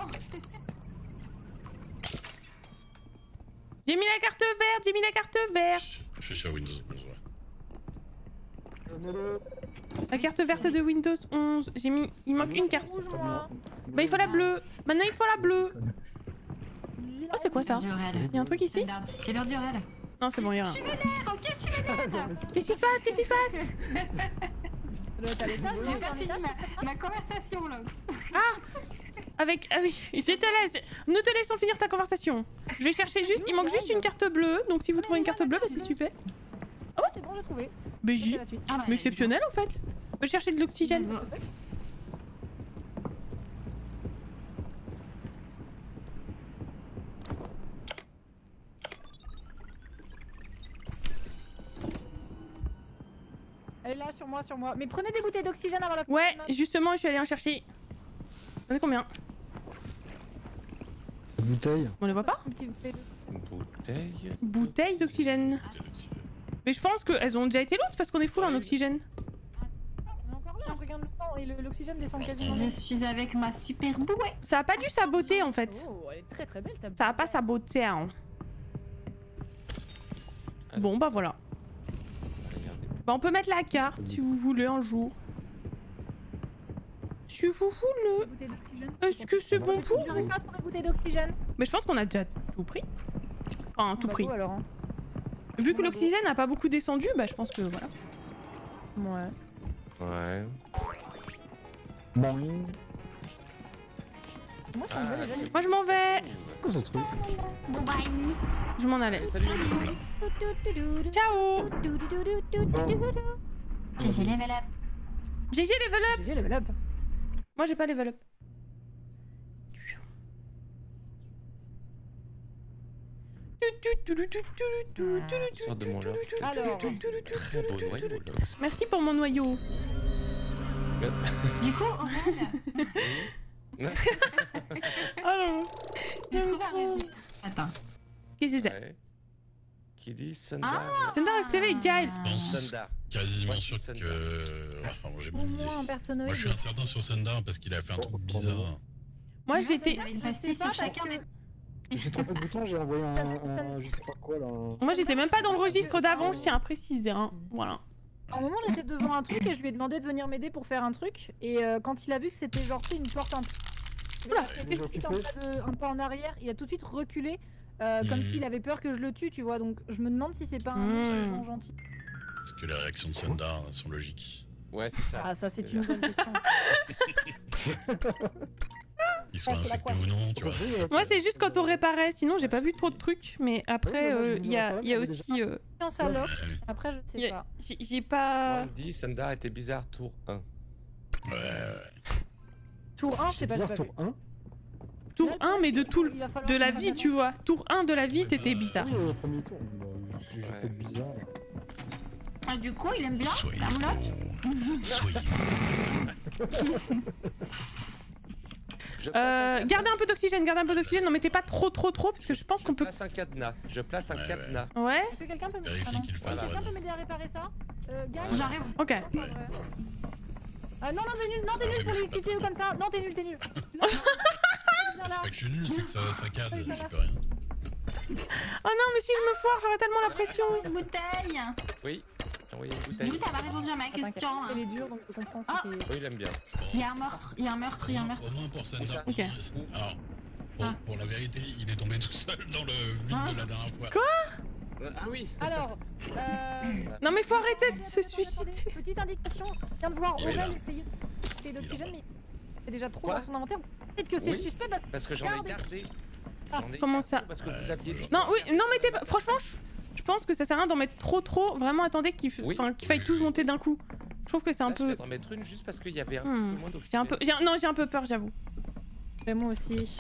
[SPEAKER 1] J'ai mis la carte verte, j'ai mis la carte verte.
[SPEAKER 2] Je je suis sur Windows onze, ouais.
[SPEAKER 5] Mets-le.
[SPEAKER 1] La carte verte de Windows onze. J'ai mis. Il manque une carte.
[SPEAKER 3] Rouge, moi.
[SPEAKER 1] Bah, il faut la bleue. Maintenant, il faut la bleue. Oh, c'est quoi ça?
[SPEAKER 6] J'ai perdu Aurel.
[SPEAKER 1] Il y a un truc ici?
[SPEAKER 6] Merde. J'ai perdu Aurel.
[SPEAKER 1] Non, c'est bon, il y a
[SPEAKER 6] Je
[SPEAKER 1] rien.
[SPEAKER 6] suis vénère, ok, je suis vénère.
[SPEAKER 1] Qu'est-ce qui se passe? Qu'est-ce qui se passe?
[SPEAKER 3] Ça doit être à l'étage.
[SPEAKER 6] J'ai
[SPEAKER 3] non,
[SPEAKER 6] pas
[SPEAKER 3] en
[SPEAKER 6] fini
[SPEAKER 3] étage,
[SPEAKER 6] ma, ma conversation, là.
[SPEAKER 1] Avec. Ah oui, je te laisse. Nous te laissons finir ta conversation. Je vais chercher juste. Il manque juste une carte bleue. Donc, si vous trouvez une carte bleue, bah, c'est super.
[SPEAKER 3] Ah ouais, c'est bon, j'ai trouvé.
[SPEAKER 1] B
[SPEAKER 3] C'est
[SPEAKER 1] J.
[SPEAKER 3] la suite.
[SPEAKER 6] Ah, bah,
[SPEAKER 1] Mais exceptionnel en fait. Je vais chercher de l'oxygène.
[SPEAKER 6] let's go.
[SPEAKER 3] Elle est là, sur moi, sur moi. Mais prenez des bouteilles d'oxygène avant la
[SPEAKER 1] Ouais,
[SPEAKER 3] prochaine map.
[SPEAKER 1] justement, je suis allée en chercher. On est combien?
[SPEAKER 5] Bouteille.
[SPEAKER 1] On les voit pas?
[SPEAKER 3] Une petite bouteille de-
[SPEAKER 7] Bouteille.
[SPEAKER 1] Bouteille d'oxygène. Mais je pense qu'elles ont déjà été lourdes parce qu'on est full en oxygène.
[SPEAKER 3] On est encore là, regarde le temps et le- l'oxygène descend quasiment.
[SPEAKER 6] Je suis avec ma super bouée.
[SPEAKER 1] Ça a pas dû saboter en fait.
[SPEAKER 3] Oh, elle est très très belle ta
[SPEAKER 1] Ça a pas saboté. Hein. Bon bah voilà.
[SPEAKER 7] Regardez.
[SPEAKER 1] Bah on peut mettre la carte si vous voulez un jour. Si vous voulez.
[SPEAKER 3] bouteille d'oxygène.
[SPEAKER 1] Est-ce que c'est bon pour
[SPEAKER 3] J'arrive pas à trouver bouteille d'oxygène.
[SPEAKER 1] Mais je pense qu'on a déjà tout pris. Enfin tout
[SPEAKER 3] Bah,
[SPEAKER 1] pris.
[SPEAKER 3] go, alors. Hein.
[SPEAKER 1] Vu que l'oxygène n'a pas beaucoup descendu, bah je pense que voilà.
[SPEAKER 3] Ouais.
[SPEAKER 7] Ouais.
[SPEAKER 5] Bon.
[SPEAKER 3] Moi ça me va déjà.
[SPEAKER 1] Moi je m'en vais.
[SPEAKER 5] Quoi ce truc?
[SPEAKER 6] Bon bye.
[SPEAKER 1] Je m'en allais.
[SPEAKER 7] Allez, salut.
[SPEAKER 1] Ciao.
[SPEAKER 6] G G level up.
[SPEAKER 1] G G level up.
[SPEAKER 3] J'ai level up.
[SPEAKER 1] Moi j'ai pas level up.
[SPEAKER 7] Sors de mon Lox.
[SPEAKER 3] Alors.
[SPEAKER 7] Très beau noyau, Lox.
[SPEAKER 1] Merci pour mon noyau.
[SPEAKER 6] Du coup, Aurel,
[SPEAKER 1] Oh,
[SPEAKER 6] j'ai trouvé un registre. Attends.
[SPEAKER 1] qu'est-ce que c'est?
[SPEAKER 7] Ouais. Qui dit Sundar
[SPEAKER 1] Sundar accéléré, Gaël.
[SPEAKER 2] Pense
[SPEAKER 7] Sundar.
[SPEAKER 2] quasiment
[SPEAKER 7] Ouais,
[SPEAKER 2] sûr
[SPEAKER 7] Sundar.
[SPEAKER 2] que. Enfin, moi j'ai
[SPEAKER 3] Pour
[SPEAKER 2] mon idée.
[SPEAKER 3] moi un personnage.
[SPEAKER 2] Moi je suis incertain sur Sundar parce qu'il a fait un truc bizarre.
[SPEAKER 1] Moi
[SPEAKER 6] Déjà,
[SPEAKER 1] j'étais.
[SPEAKER 6] J'avais une
[SPEAKER 3] Je
[SPEAKER 6] pastille
[SPEAKER 3] sais pas,
[SPEAKER 6] sur chacun
[SPEAKER 3] parce
[SPEAKER 6] des.
[SPEAKER 5] J'ai trompé de bouton, j'ai envoyé un, un. Je sais pas quoi là. un-
[SPEAKER 1] Moi j'étais même pas dans le registre d'avant, je tiens à préciser. Hein. Voilà.
[SPEAKER 3] À un moment j'étais devant un truc et je lui ai demandé de venir m'aider pour faire un truc. Et euh, quand il a vu que c'était genre tu sais, une porte un
[SPEAKER 1] Oula,
[SPEAKER 3] il a tout de suite un, pas de- un pas en arrière, il a tout de suite reculé. euh, comme
[SPEAKER 2] Mhm.
[SPEAKER 3] s'il avait peur que je le tue, tu vois. Donc je me demande si c'est pas un
[SPEAKER 1] Mhm.
[SPEAKER 3] truc genre gentil.
[SPEAKER 2] Parce que les réactions de Sundar sont logiques.
[SPEAKER 7] Ouais, c'est ça.
[SPEAKER 3] Ah ça c'est
[SPEAKER 7] Déjà.
[SPEAKER 3] une bonne question.
[SPEAKER 2] Qu'ils soient
[SPEAKER 3] Ça, c'est la
[SPEAKER 2] infectés
[SPEAKER 3] quoi
[SPEAKER 2] ou non, tu vois.
[SPEAKER 1] Moi c'est juste quand on réparait, sinon j'ai pas vu trop de trucs. Mais après,
[SPEAKER 5] Ouais, ouais,
[SPEAKER 1] euh,
[SPEAKER 5] je
[SPEAKER 1] il y a,
[SPEAKER 5] vois pas,
[SPEAKER 1] il y a
[SPEAKER 5] mais
[SPEAKER 1] aussi. euh,
[SPEAKER 3] Confiance à Lox.
[SPEAKER 2] Ouais,
[SPEAKER 3] Après je
[SPEAKER 1] il
[SPEAKER 3] sais
[SPEAKER 1] y a-
[SPEAKER 3] pas.
[SPEAKER 1] J'ai j'ai pas.
[SPEAKER 7] On me dit Sundar était bizarre tour un.
[SPEAKER 2] ouais, ouais.
[SPEAKER 3] Tour un, je sais pas. j'ai
[SPEAKER 5] Bizarre
[SPEAKER 3] pas
[SPEAKER 5] tour
[SPEAKER 3] vu.
[SPEAKER 5] un.
[SPEAKER 1] Tour un, mais de tout le.
[SPEAKER 3] Il va falloir
[SPEAKER 1] De la
[SPEAKER 3] qu'on
[SPEAKER 1] vie,
[SPEAKER 3] fasse
[SPEAKER 1] tu vois. Tour un de la vie, t'étais
[SPEAKER 5] Ah
[SPEAKER 1] bizarre.
[SPEAKER 5] oui, au premier tour. Bah, J'ai j'ai
[SPEAKER 7] Ouais.
[SPEAKER 5] fait bizarre.
[SPEAKER 6] Ah, du coup, il aime bien.
[SPEAKER 2] Soyez
[SPEAKER 6] Armlock.
[SPEAKER 2] faux. Soyez
[SPEAKER 7] Je place un
[SPEAKER 1] Euh,
[SPEAKER 7] cadenas.
[SPEAKER 1] gardez un peu d'oxygène, gardez un peu d'oxygène, n'en mettez pas trop trop trop parce que je pense qu'on peut.
[SPEAKER 7] place un cadenas. Je place un
[SPEAKER 2] Ouais, ouais.
[SPEAKER 7] cadenas.
[SPEAKER 1] Ouais,
[SPEAKER 3] Est-ce que quelqu'un peut m'aider
[SPEAKER 2] Vérifie
[SPEAKER 3] ah, non.
[SPEAKER 2] qu'il fasse.
[SPEAKER 7] Voilà.
[SPEAKER 3] Quelqu'un
[SPEAKER 2] ouais.
[SPEAKER 3] peut m'aider à réparer ça euh, Gaël
[SPEAKER 6] J'arrive.
[SPEAKER 1] ok.
[SPEAKER 3] Non, c'est vrai. Ah non, non, t'es nul, non, t'es nul pour les vidéos comme ça. Non, t'es nul, t'es nul. Là, viens
[SPEAKER 2] C'est
[SPEAKER 3] là.
[SPEAKER 2] pas que je suis nul, c'est que ça saccade,
[SPEAKER 3] Oui,
[SPEAKER 2] j'y
[SPEAKER 3] ça va.
[SPEAKER 2] peux rien.
[SPEAKER 1] Oh non, mais si je me foire, j'aurais tellement la pression.
[SPEAKER 6] Une bouteille.
[SPEAKER 7] Oui. J'ai envoyé une
[SPEAKER 6] Du
[SPEAKER 7] bouteille.
[SPEAKER 6] coup, t'as pas répondu à ma
[SPEAKER 3] Attends,
[SPEAKER 6] question. hein.
[SPEAKER 3] Elle est dure, donc je comprends si
[SPEAKER 6] Ah.
[SPEAKER 3] c'est.
[SPEAKER 7] Oui, il aime bien.
[SPEAKER 6] Il y a un meurtre, il y a un meurtre, il y a un meurtre.
[SPEAKER 2] Au moins pour Sundar.
[SPEAKER 1] Ok.
[SPEAKER 2] Alors, pour,
[SPEAKER 6] Ah.
[SPEAKER 2] pour la vérité, il est tombé tout seul dans le vide
[SPEAKER 6] Ah.
[SPEAKER 2] de la dernière fois.
[SPEAKER 7] Euh, Ah oui.
[SPEAKER 3] Alors, euh...
[SPEAKER 1] Non, mais faut arrêter de se
[SPEAKER 3] attendez, attendez,
[SPEAKER 1] suicider.
[SPEAKER 3] attendez. Petite indication, je viens de voir
[SPEAKER 2] Il est là.
[SPEAKER 3] Aurel essayer de d'oxygène, mais c'est déjà trop
[SPEAKER 7] Quoi
[SPEAKER 3] dans son inventaire. Peut-être que c'est
[SPEAKER 7] Oui.
[SPEAKER 3] suspect parce que.
[SPEAKER 7] Parce que j'en ai
[SPEAKER 3] Regardez.
[SPEAKER 7] gardé.
[SPEAKER 3] Ah,
[SPEAKER 7] J'en ai
[SPEAKER 1] comment
[SPEAKER 7] gardé
[SPEAKER 1] ça
[SPEAKER 7] Parce que vous aviez dit.
[SPEAKER 1] Non, oui, non, mettez pas. Franchement, je, je pense que ça sert à rien d'en mettre trop trop. Vraiment, attendez qu'il f-
[SPEAKER 7] Oui.
[SPEAKER 1] enfin, qu'il faille tous monter d'un coup. Je trouve que c'est un
[SPEAKER 7] Là, je
[SPEAKER 1] peu.
[SPEAKER 7] vais t'en mettre une juste parce qu'il y avait un
[SPEAKER 1] Hmm.
[SPEAKER 7] petit peu moins
[SPEAKER 1] J'ai
[SPEAKER 7] d'oxygène.
[SPEAKER 1] un peu. j'ai un- Non, j'ai un peu peur, j'avoue.
[SPEAKER 3] Mais moi aussi.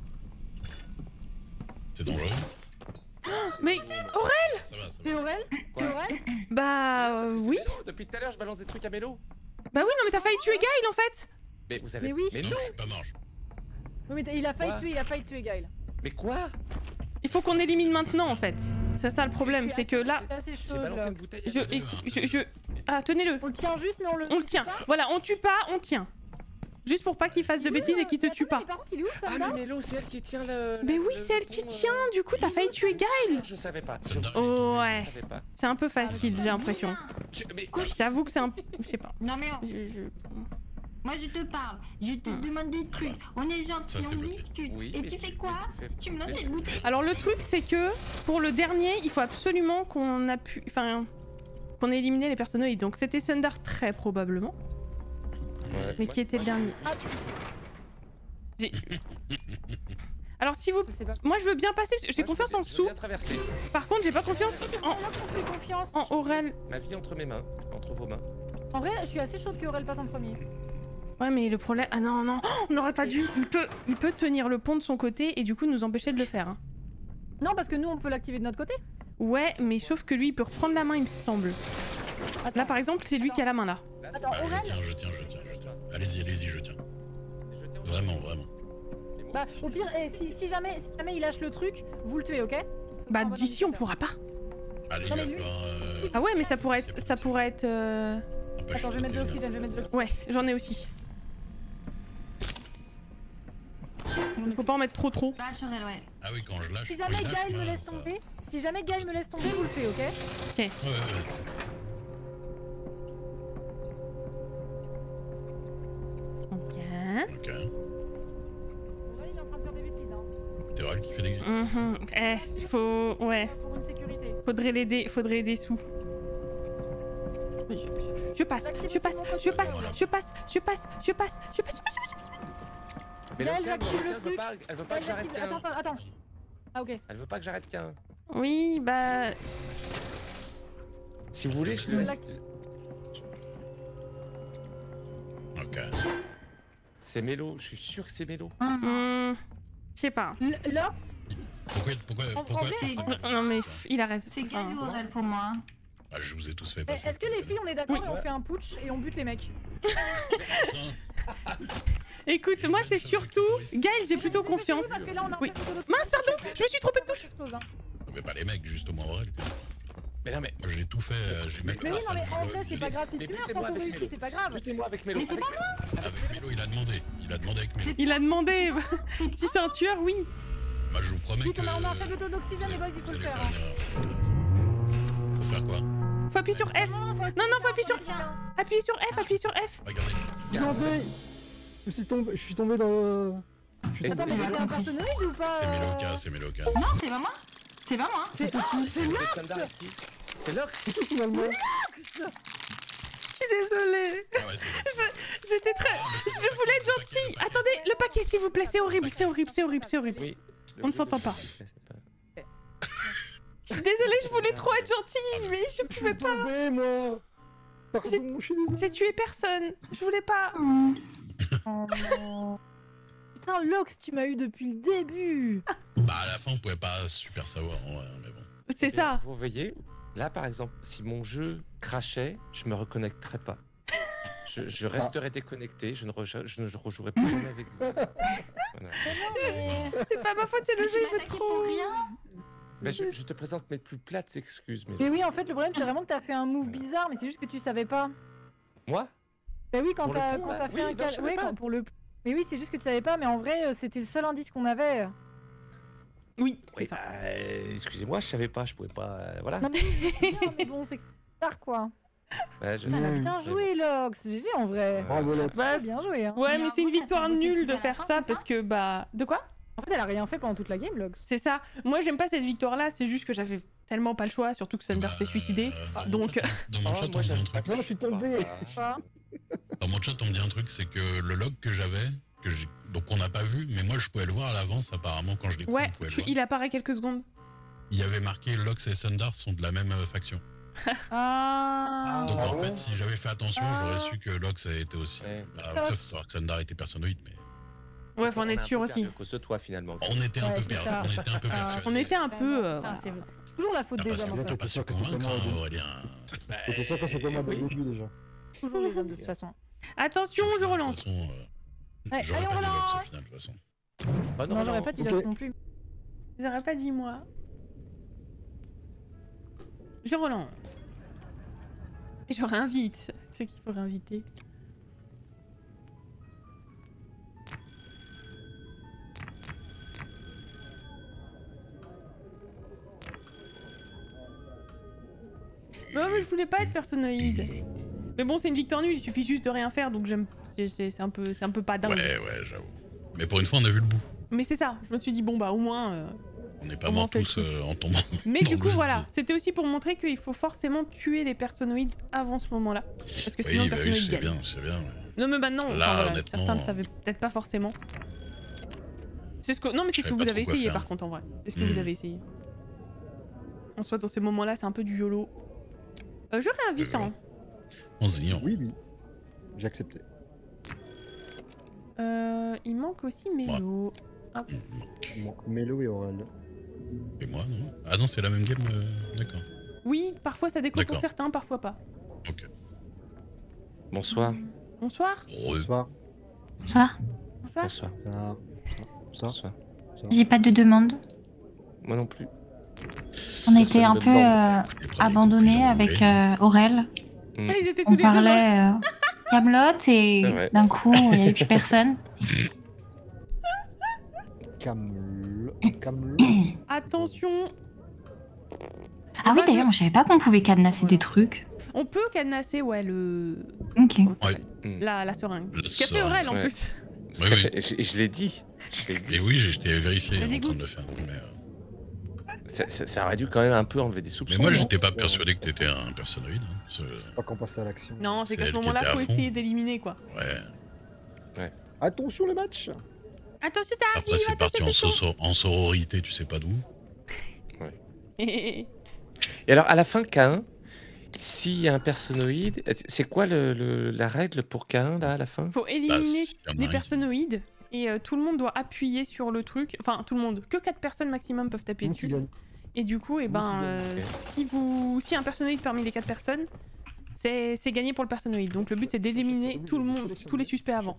[SPEAKER 2] C'est dangereux.
[SPEAKER 1] Mais
[SPEAKER 2] Ça va, ça va.
[SPEAKER 3] C'est Aurel C'est Aurel
[SPEAKER 1] bah
[SPEAKER 7] Parce
[SPEAKER 1] euh,
[SPEAKER 7] que c'est
[SPEAKER 1] oui.
[SPEAKER 7] Mélo. Depuis tout à l'heure, je balance des trucs à Mélo.
[SPEAKER 1] Bah oui, non, mais t'as failli tuer Gaël en fait.
[SPEAKER 7] Mais vous avez.
[SPEAKER 3] Mais oui.
[SPEAKER 7] Mais
[SPEAKER 2] Non,
[SPEAKER 7] non.
[SPEAKER 2] je suis pas mort. je-
[SPEAKER 3] Oui, mais il a failli
[SPEAKER 7] Quoi
[SPEAKER 3] tuer, il a failli tuer Gaël.
[SPEAKER 7] Mais quoi
[SPEAKER 1] Il faut qu'on élimine maintenant en fait. C'est ça le problème, c'est que là,
[SPEAKER 3] C'est assez chaud
[SPEAKER 7] J'ai balancé
[SPEAKER 3] là.
[SPEAKER 7] une bouteille.
[SPEAKER 1] je, je, je, ah tenez-le.
[SPEAKER 3] On le tient juste, mais on le.
[SPEAKER 1] On le tient. Voilà, on tue pas, on tient. Juste pour pas qu'il fasse de bêtises et qu'il te tue pas.
[SPEAKER 3] Mais par contre, il est où
[SPEAKER 7] Ah,
[SPEAKER 3] Sanda
[SPEAKER 7] mais Mélo, c'est elle qui tient le.
[SPEAKER 1] Mais
[SPEAKER 7] le-
[SPEAKER 1] oui,
[SPEAKER 7] le
[SPEAKER 1] c'est elle qui
[SPEAKER 7] bouton,
[SPEAKER 1] tient.
[SPEAKER 7] euh,
[SPEAKER 1] Du coup, t'as failli tuer Gaël.
[SPEAKER 7] Je savais pas. Je,
[SPEAKER 2] Sundar,
[SPEAKER 1] Oh ouais,
[SPEAKER 7] je savais pas.
[SPEAKER 1] c'est un peu facile, j'ai l'impression.
[SPEAKER 7] Je- mais
[SPEAKER 1] J'avoue que c'est un, je sais pas.
[SPEAKER 6] Non mais oh,
[SPEAKER 1] Je- je-
[SPEAKER 6] moi je te parle, je te
[SPEAKER 1] Hmm.
[SPEAKER 6] demande des trucs, on est
[SPEAKER 2] Ça,
[SPEAKER 6] gentil,
[SPEAKER 2] c'est
[SPEAKER 6] on
[SPEAKER 2] bloqué.
[SPEAKER 6] discute.
[SPEAKER 7] oui.
[SPEAKER 6] Et
[SPEAKER 7] mais
[SPEAKER 6] tu fais quoi
[SPEAKER 7] fais-
[SPEAKER 6] Tu me lances
[SPEAKER 7] mais-
[SPEAKER 6] une bouteille.
[SPEAKER 1] Alors le truc, c'est que pour le dernier, il faut absolument qu'on a pu, enfin, qu'on ait éliminé les personnages. Donc c'était Sundar très probablement,
[SPEAKER 7] Ouais,
[SPEAKER 1] mais
[SPEAKER 7] moi-
[SPEAKER 1] qui était le
[SPEAKER 7] moi,
[SPEAKER 1] dernier.
[SPEAKER 3] Ah,
[SPEAKER 1] J'ai- Alors si vous,
[SPEAKER 3] je sais pas.
[SPEAKER 1] moi je veux bien passer. J'ai
[SPEAKER 7] moi, je
[SPEAKER 1] confiance
[SPEAKER 7] veux
[SPEAKER 1] en
[SPEAKER 7] bien- je veux
[SPEAKER 1] Sou.
[SPEAKER 7] bien traverser.
[SPEAKER 1] Par contre, j'ai pas confiance en,
[SPEAKER 3] Là, on se fait confiance.
[SPEAKER 1] en Aurel.
[SPEAKER 7] Ma vie entre mes mains, entre vos mains.
[SPEAKER 3] En vrai, je suis assez chaude que Aurel passe en premier.
[SPEAKER 1] Ouais, mais le problème, ah non non, oh, on n'aurait pas dû. Il peut, il peut tenir le pont de son côté et du coup nous empêcher de le faire. hein.
[SPEAKER 3] Non, parce que nous, on peut l'activer de notre côté.
[SPEAKER 1] Ouais, mais sauf que lui, il peut reprendre la main, il me semble. Là par exemple, c'est lui qui a la main là.
[SPEAKER 7] Là, c'est
[SPEAKER 3] Attends,
[SPEAKER 2] Bah, je
[SPEAKER 3] Aurel
[SPEAKER 2] tiens, je tiens, je tiens, je tiens. Allez-y, allez-y, je tiens.
[SPEAKER 7] je tiens au-
[SPEAKER 2] Vraiment, vraiment.
[SPEAKER 7] Et moi
[SPEAKER 3] Bah,
[SPEAKER 7] aussi.
[SPEAKER 3] au pire, eh, si, si jamais, si jamais il lâche le truc, vous le tuez, ok?
[SPEAKER 1] Bah d'ici on pourra pas.
[SPEAKER 2] Allez, il
[SPEAKER 3] Non,
[SPEAKER 2] va
[SPEAKER 3] mais lui-
[SPEAKER 2] falloir. euh,
[SPEAKER 1] Ah ouais, mais ça pourrait être, ça pourrait être. euh,
[SPEAKER 2] un peu
[SPEAKER 3] Attends, je vais mettre de
[SPEAKER 2] chuchoter,
[SPEAKER 3] l'oxygène, je vais mettre de l'oxygène.
[SPEAKER 1] Ouais, j'en ai aussi. Faut pas en mettre trop trop.
[SPEAKER 6] Là, sur elle, ouais.
[SPEAKER 2] Ah oui, quand je lâche.
[SPEAKER 3] Si
[SPEAKER 2] quand
[SPEAKER 3] jamais
[SPEAKER 2] je lâche,
[SPEAKER 3] Gaël me
[SPEAKER 2] moi,
[SPEAKER 3] laisse
[SPEAKER 2] ça-
[SPEAKER 3] tomber, si jamais Gaël me laisse tomber, vous le tuez, ok?
[SPEAKER 2] Ouais, ouais, ouais.
[SPEAKER 1] Ok.
[SPEAKER 2] Ok.
[SPEAKER 3] Aurel, il est en train de faire des bêtises, hein.
[SPEAKER 2] C'est Aurel qui fait des.
[SPEAKER 1] Mhm. Eh, il faut. Ouais.
[SPEAKER 3] Pour une sécurité.
[SPEAKER 1] Faudrait l'aider, faudrait des sous. Je, je- je passe, je passe, je passe, je passe, je passe, je passe, je passe, je passe, je passe.
[SPEAKER 7] Mais
[SPEAKER 3] Gaël,
[SPEAKER 7] le
[SPEAKER 3] j'active
[SPEAKER 7] câble,
[SPEAKER 3] le
[SPEAKER 7] elle veut
[SPEAKER 3] truc.
[SPEAKER 7] pas- Elle veut pas que
[SPEAKER 3] Gaël,
[SPEAKER 7] j'arrête
[SPEAKER 3] j'active-
[SPEAKER 7] qu'un.
[SPEAKER 3] Attends, attends, attends. Ah, ok.
[SPEAKER 7] Elle veut pas que j'arrête qu'un.
[SPEAKER 1] Oui, bah.
[SPEAKER 7] Si vous voulez, je te
[SPEAKER 3] Je
[SPEAKER 7] laisse.
[SPEAKER 3] l'active.
[SPEAKER 2] Ok.
[SPEAKER 7] C'est Mélo, je suis sûr que c'est Mélo.
[SPEAKER 1] hmm, je sais pas.
[SPEAKER 3] L- Lox,
[SPEAKER 2] Pourquoi, pourquoi,
[SPEAKER 3] En
[SPEAKER 2] pourquoi
[SPEAKER 3] vrai,
[SPEAKER 6] c'est-
[SPEAKER 2] pourquoi-
[SPEAKER 1] Non mais pff, il a raison.
[SPEAKER 6] C'est
[SPEAKER 1] Enfin,
[SPEAKER 6] Gaël ou Aurel pour moi.
[SPEAKER 2] Ah, je vous ai tous fait
[SPEAKER 3] eh,
[SPEAKER 2] passer.
[SPEAKER 3] est-ce que les filles, on est d'accord
[SPEAKER 1] Oui.
[SPEAKER 3] et on fait un putsch et on bute les mecs?
[SPEAKER 1] Écoute, moi c'est surtout. Gaël, j'ai plutôt
[SPEAKER 3] Mais c'est- mais c'est
[SPEAKER 1] confiance.
[SPEAKER 3] lui, parce que là, on a un
[SPEAKER 1] Oui.
[SPEAKER 3] peu de-
[SPEAKER 1] Mince, pardon, je me suis trompée de touche.
[SPEAKER 3] Explose, hein.
[SPEAKER 2] Mais pas les mecs, juste au moins Aurel. quoi.
[SPEAKER 7] Mais non, mais.
[SPEAKER 2] Moi j'ai tout fait, euh, j'ai même
[SPEAKER 3] Mais oui, non, mais en
[SPEAKER 2] le-
[SPEAKER 3] vrai, c'est
[SPEAKER 2] le-
[SPEAKER 3] pas grave. Si
[SPEAKER 7] Mais
[SPEAKER 3] tu meurs
[SPEAKER 7] butez-moi
[SPEAKER 3] quand on
[SPEAKER 7] avec
[SPEAKER 3] réussit,
[SPEAKER 7] Mélo.
[SPEAKER 3] c'est pas grave.
[SPEAKER 7] Butez-moi avec Mélo.
[SPEAKER 6] Mais c'est
[SPEAKER 7] avec Mélo.
[SPEAKER 2] Avec Mélo, il a demandé. Il a demandé avec Mélo.
[SPEAKER 1] Il a demandé.
[SPEAKER 6] C'est
[SPEAKER 1] Si c'est un tueur, oui.
[SPEAKER 2] Moi je vous promets
[SPEAKER 3] Vite,
[SPEAKER 2] que.
[SPEAKER 3] on a, on a un faible taux d'oxygène, les boys, il faut
[SPEAKER 2] vous
[SPEAKER 3] le
[SPEAKER 2] allez
[SPEAKER 3] faire.
[SPEAKER 2] faire
[SPEAKER 3] hein.
[SPEAKER 2] une erreur. Faut faire quoi?
[SPEAKER 1] Faut appuyer sur F.
[SPEAKER 3] Non, faut-
[SPEAKER 1] Non, non, faut appuyer sur.
[SPEAKER 3] Tiens.
[SPEAKER 1] Appuyez sur F, appuyez sur F.
[SPEAKER 2] Regardez.
[SPEAKER 5] J'ai tombé. Je suis tombé, je suis tombé dans. Je suis
[SPEAKER 7] Et
[SPEAKER 3] Attends,
[SPEAKER 5] tombé.
[SPEAKER 3] mais
[SPEAKER 6] Il a
[SPEAKER 3] t'es un
[SPEAKER 6] compris.
[SPEAKER 3] personnage ou pas?
[SPEAKER 2] C'est
[SPEAKER 3] euh
[SPEAKER 2] Méloca, c'est Méloca.
[SPEAKER 6] Non, c'est pas moi. C'est pas moi.
[SPEAKER 3] C'est
[SPEAKER 7] C'est Lox. C'est Lox.
[SPEAKER 5] C'est qui finalement?
[SPEAKER 1] Je suis désolée.
[SPEAKER 2] Ah ouais, c'est
[SPEAKER 1] J'étais très. Je voulais être gentille. Attendez, le paquet, s'il vous plaît, c'est horrible, c'est horrible, c'est horrible, c'est horrible.
[SPEAKER 7] Oui.
[SPEAKER 1] On ne s'entend pas. Je suis désolée, je voulais trop être gentille, mais je
[SPEAKER 5] Je
[SPEAKER 1] pouvais
[SPEAKER 5] suis
[SPEAKER 1] pas.
[SPEAKER 5] tombé moi. Pardon, je suis désolé.
[SPEAKER 1] J'ai tué personne. Je voulais pas.
[SPEAKER 6] Hmm.
[SPEAKER 3] Oh non. Putain, Lox, tu m'as eu depuis le début.
[SPEAKER 2] Bah à la fin on pouvait pas super savoir, ouais, mais bon.
[SPEAKER 1] C'est ça.
[SPEAKER 7] Vous voyez, là par exemple, si mon jeu crachait, je me reconnecterais pas. Je, je resterais déconnecté, je ne, reja- je ne rejouerais plus jamais avec vous. Voilà.
[SPEAKER 3] Mais non, mais...
[SPEAKER 1] C'est pas ma faute, c'est le
[SPEAKER 6] Tu
[SPEAKER 1] jeu, il
[SPEAKER 6] m'as
[SPEAKER 1] fait
[SPEAKER 6] attaqué
[SPEAKER 1] trop.
[SPEAKER 6] pour rien.
[SPEAKER 7] Ben, je, je te présente mes plus plates excuses, mais
[SPEAKER 3] mais oui, en fait, le problème, c'est vraiment que t'as fait un move bizarre, mais c'est juste que tu savais pas.
[SPEAKER 7] moi,
[SPEAKER 3] Bah oui, quand
[SPEAKER 7] Pour le
[SPEAKER 3] t'as
[SPEAKER 7] pont,
[SPEAKER 3] quand
[SPEAKER 7] là
[SPEAKER 3] t'as fait
[SPEAKER 7] Oui,
[SPEAKER 3] un
[SPEAKER 7] non,
[SPEAKER 3] cal...
[SPEAKER 7] je savais
[SPEAKER 3] ouais,
[SPEAKER 7] pas.
[SPEAKER 3] quand- pour le... Mais oui, c'est juste que tu savais pas, mais en vrai, euh, c'était le seul indice qu'on avait.
[SPEAKER 1] Oui.
[SPEAKER 7] oui, bah, euh, excusez-moi, je savais pas, je pouvais pas, euh, voilà.
[SPEAKER 3] Non mais, oui, c'est bien, mais bon, c'est que c'est tard, quoi.
[SPEAKER 7] Ouais, je
[SPEAKER 3] Putain, elle a
[SPEAKER 7] sais.
[SPEAKER 3] bien
[SPEAKER 7] Mais
[SPEAKER 3] joué, Lox. G G, en vrai.
[SPEAKER 5] Bravo Lox.
[SPEAKER 1] Bah,
[SPEAKER 3] Bien joué, hein.
[SPEAKER 1] ouais,
[SPEAKER 6] Mais
[SPEAKER 1] mais
[SPEAKER 6] en
[SPEAKER 1] c'est une
[SPEAKER 6] gros, t'as
[SPEAKER 1] victoire
[SPEAKER 6] saboté
[SPEAKER 1] nulle
[SPEAKER 6] tout
[SPEAKER 1] de
[SPEAKER 6] à la
[SPEAKER 1] faire
[SPEAKER 6] fin,
[SPEAKER 1] ça
[SPEAKER 6] c'est ça
[SPEAKER 1] parce que bah. De quoi?
[SPEAKER 3] En fait, elle a rien fait pendant toute la game, Lox.
[SPEAKER 1] C'est ça. Moi, j'aime pas cette victoire-là. C'est juste que j'avais tellement pas le choix, surtout que Thunder
[SPEAKER 2] Bah,
[SPEAKER 1] s'est suicidé.
[SPEAKER 2] euh,
[SPEAKER 1] Donc.
[SPEAKER 2] Dans mon
[SPEAKER 7] Oh,
[SPEAKER 2] chat, on
[SPEAKER 7] moi,
[SPEAKER 2] me dit un
[SPEAKER 7] j'aime
[SPEAKER 2] truc.
[SPEAKER 7] pas
[SPEAKER 5] Non, je suis tombé.
[SPEAKER 3] Quoi
[SPEAKER 2] Dans mon chat, on me dit un truc, c'est que le log que j'avais, que j'ai, donc on n'a pas vu, mais moi je pouvais le voir à l'avance apparemment quand je l'ai pris,
[SPEAKER 1] Ouais,
[SPEAKER 2] on pouvait le
[SPEAKER 1] tu-
[SPEAKER 2] voir.
[SPEAKER 1] il apparaît quelques secondes.
[SPEAKER 2] Il y avait marqué Lox et Sundar sont de la même euh, faction.
[SPEAKER 3] Ah.
[SPEAKER 2] Donc
[SPEAKER 5] Ah
[SPEAKER 2] en
[SPEAKER 5] ouais
[SPEAKER 2] fait, si j'avais fait attention,
[SPEAKER 3] Ah.
[SPEAKER 2] j'aurais su que Lox était aussi.
[SPEAKER 7] Ouais.
[SPEAKER 2] Bah, après, faut savoir que Sundar était personnoïde, mais
[SPEAKER 1] Ouais, faut en
[SPEAKER 7] On a
[SPEAKER 1] être
[SPEAKER 7] un
[SPEAKER 1] sûr
[SPEAKER 7] peu
[SPEAKER 1] aussi.
[SPEAKER 7] perdu à cause de toi finalement.
[SPEAKER 2] on était un
[SPEAKER 3] Ouais,
[SPEAKER 2] peu
[SPEAKER 3] c'est
[SPEAKER 2] perdus,
[SPEAKER 3] ça.
[SPEAKER 2] on était un peu
[SPEAKER 3] Ah,
[SPEAKER 2] persuadés.
[SPEAKER 1] On était un peu. euh,
[SPEAKER 3] Putain,
[SPEAKER 1] voilà.
[SPEAKER 3] c'est toujours la faute
[SPEAKER 2] Ah,
[SPEAKER 3] des
[SPEAKER 2] parce que
[SPEAKER 3] hommes, en
[SPEAKER 5] là,
[SPEAKER 3] fait.
[SPEAKER 5] t'es
[SPEAKER 2] pas
[SPEAKER 5] sûr
[SPEAKER 2] se
[SPEAKER 5] que c'était
[SPEAKER 2] convaincre,
[SPEAKER 5] moi au début.
[SPEAKER 2] hein, Aurélien.
[SPEAKER 5] T'étais sûr que c'était moi dès le début déjà.
[SPEAKER 3] Toujours les hommes, de toute façon.
[SPEAKER 1] Attention, je relance.
[SPEAKER 2] De toute façon, euh,
[SPEAKER 3] Ouais,
[SPEAKER 2] j'aurais
[SPEAKER 3] allez, on
[SPEAKER 2] pas dit Lox au
[SPEAKER 3] relance.
[SPEAKER 2] final, de toute façon.
[SPEAKER 7] Oh,
[SPEAKER 3] Non, j'aurais pas dit
[SPEAKER 5] Ok.
[SPEAKER 3] Lox non plus.
[SPEAKER 1] Ils auraient pas dit moi. Je relance. Et je réinvite. C'est qu'il faut réinviter. Non, mais je voulais pas être personnoïde. Mais bon, c'est une victoire nulle, il suffit juste de rien faire, donc j'aime. c'est- C'est c'est un peu, c'est un peu pas dingue.
[SPEAKER 2] Ouais, ouais, j'avoue. Mais pour une fois, on a vu le bout.
[SPEAKER 1] Mais c'est ça. Je me suis dit bon bah au moins. euh,
[SPEAKER 2] On n'est pas
[SPEAKER 1] Au moins,
[SPEAKER 2] morts
[SPEAKER 1] on fait le
[SPEAKER 2] tous
[SPEAKER 1] truc.
[SPEAKER 2] euh, en tombant.
[SPEAKER 1] Mais
[SPEAKER 2] Dans
[SPEAKER 1] du
[SPEAKER 2] le
[SPEAKER 1] coup,
[SPEAKER 2] vide.
[SPEAKER 1] voilà, c'était aussi pour montrer qu'il faut forcément tuer les personnoïdes avant ce moment-là. Parce que sinon,
[SPEAKER 2] Oui,
[SPEAKER 1] le
[SPEAKER 2] bah oui,
[SPEAKER 1] personnoïde
[SPEAKER 2] c'est
[SPEAKER 1] gagne.
[SPEAKER 2] bien, c'est bien. ouais.
[SPEAKER 1] Non, mais maintenant,
[SPEAKER 2] Là,
[SPEAKER 1] enfin, voilà,
[SPEAKER 2] honnêtement,
[SPEAKER 1] certains ne savaient peut-être pas forcément. C'est ce que... Non, mais
[SPEAKER 2] Je
[SPEAKER 1] c'est ce que
[SPEAKER 2] savais
[SPEAKER 1] vous
[SPEAKER 2] pas
[SPEAKER 1] avez
[SPEAKER 2] trop quoi
[SPEAKER 1] essayé
[SPEAKER 2] faire.
[SPEAKER 1] par contre, en vrai. C'est ce que
[SPEAKER 2] Hmm.
[SPEAKER 1] vous avez essayé. En soit, dans ces moments-là, c'est un peu du YOLO. Euh, je réinvite,
[SPEAKER 2] YOLO.
[SPEAKER 1] hein.
[SPEAKER 2] On se dit, on-
[SPEAKER 5] Oui, oui. J'ai accepté.
[SPEAKER 1] Euh, il manque aussi Mélo.
[SPEAKER 2] on-
[SPEAKER 5] Il manque Mélo et Aurel.
[SPEAKER 2] Et moi, non? Ah non, c'est la même game, euh, d'accord.
[SPEAKER 1] Oui, parfois ça déconne pour
[SPEAKER 2] D'accord.
[SPEAKER 1] certains, parfois pas.
[SPEAKER 2] Ok.
[SPEAKER 7] Bonsoir.
[SPEAKER 1] Bonsoir.
[SPEAKER 2] Heureux.
[SPEAKER 5] Bonsoir.
[SPEAKER 6] Bonsoir.
[SPEAKER 1] Bonsoir.
[SPEAKER 7] Bonsoir.
[SPEAKER 5] Ça. Ça.
[SPEAKER 7] Bonsoir.
[SPEAKER 6] J'ai pas de demande.
[SPEAKER 7] Moi non plus.
[SPEAKER 6] On a été
[SPEAKER 7] Personne
[SPEAKER 6] un
[SPEAKER 7] me
[SPEAKER 6] peu
[SPEAKER 7] demande.
[SPEAKER 6] euh,
[SPEAKER 2] Les premiers
[SPEAKER 6] abandonnés
[SPEAKER 2] compris,
[SPEAKER 6] avec
[SPEAKER 2] on
[SPEAKER 6] euh, Aurel.
[SPEAKER 1] Ah, ils étaient tous
[SPEAKER 6] On
[SPEAKER 1] les deux. dans-
[SPEAKER 6] parlait euh, Camelot
[SPEAKER 7] C'est
[SPEAKER 6] et
[SPEAKER 7] vrai.
[SPEAKER 6] d'un coup, il n'y avait plus personne.
[SPEAKER 5] Camelot. Camelot.
[SPEAKER 1] Attention,
[SPEAKER 6] Ah oui,
[SPEAKER 1] Moi,
[SPEAKER 6] d'ailleurs,
[SPEAKER 1] je-
[SPEAKER 6] moi, je savais pas qu'on pouvait cadenasser
[SPEAKER 1] Voilà.
[SPEAKER 6] des trucs.
[SPEAKER 1] on peut cadenasser, ouais, le.
[SPEAKER 6] Ok.
[SPEAKER 1] Comment ça
[SPEAKER 2] Ouais.
[SPEAKER 1] s'appelle
[SPEAKER 7] Mm.
[SPEAKER 1] La, la seringue.
[SPEAKER 2] La
[SPEAKER 1] Ce qu'a fait
[SPEAKER 2] seringue,
[SPEAKER 1] Aurel en
[SPEAKER 7] ouais.
[SPEAKER 1] plus.
[SPEAKER 7] Ce
[SPEAKER 2] Oui,
[SPEAKER 7] qu'a
[SPEAKER 2] oui.
[SPEAKER 7] fait- Je, je l'ai dit. Je l'ai dit.
[SPEAKER 2] Et oui, j'ai- j'étais vérifié
[SPEAKER 1] Le
[SPEAKER 2] en train
[SPEAKER 1] dégoût.
[SPEAKER 2] de le faire. Mais, euh,
[SPEAKER 7] Ça, ça- ça aurait dû quand même un peu enlever des soupçons.
[SPEAKER 2] mais moi,
[SPEAKER 7] non
[SPEAKER 2] j'étais pas persuadé que t'étais un personnoïde. hein. Ce-
[SPEAKER 5] C'est pas qu'on passe à l'action.
[SPEAKER 1] Non, c'est
[SPEAKER 2] C'est
[SPEAKER 1] qu'à ce
[SPEAKER 2] elle qui
[SPEAKER 1] moment-là,
[SPEAKER 2] était à
[SPEAKER 1] faut
[SPEAKER 2] fond.
[SPEAKER 1] essayer d'éliminer quoi.
[SPEAKER 2] Ouais.
[SPEAKER 5] Attention le match.
[SPEAKER 1] Attention, ça
[SPEAKER 2] Après,
[SPEAKER 1] arrive.
[SPEAKER 2] c'est parti en, so- en sororité, tu sais pas d'où.
[SPEAKER 1] Et
[SPEAKER 7] Et alors, à la fin, K un, s'il y a un personnoïde, c'est quoi le, le- la règle pour K un, là, à la fin?
[SPEAKER 1] faut
[SPEAKER 2] Bah,
[SPEAKER 1] éliminer
[SPEAKER 2] s'il y en a
[SPEAKER 1] les
[SPEAKER 2] un qui-
[SPEAKER 1] personnoïdes. Et euh, tout le monde doit appuyer sur le truc. Enfin, tout le monde. Que quatre personnes maximum peuvent appuyer
[SPEAKER 5] Nous qui
[SPEAKER 1] dessus.
[SPEAKER 5] gagne.
[SPEAKER 1] Et du coup, et
[SPEAKER 5] C'est nous
[SPEAKER 1] ben,
[SPEAKER 5] qui
[SPEAKER 1] euh,
[SPEAKER 7] gagnons.
[SPEAKER 1] si vous, si un personnoïde parmi les quatre personnes, c'est c'est gagné pour le personnoïde. Donc le but c'est d'éliminer tout le monde, tous les suspects avant.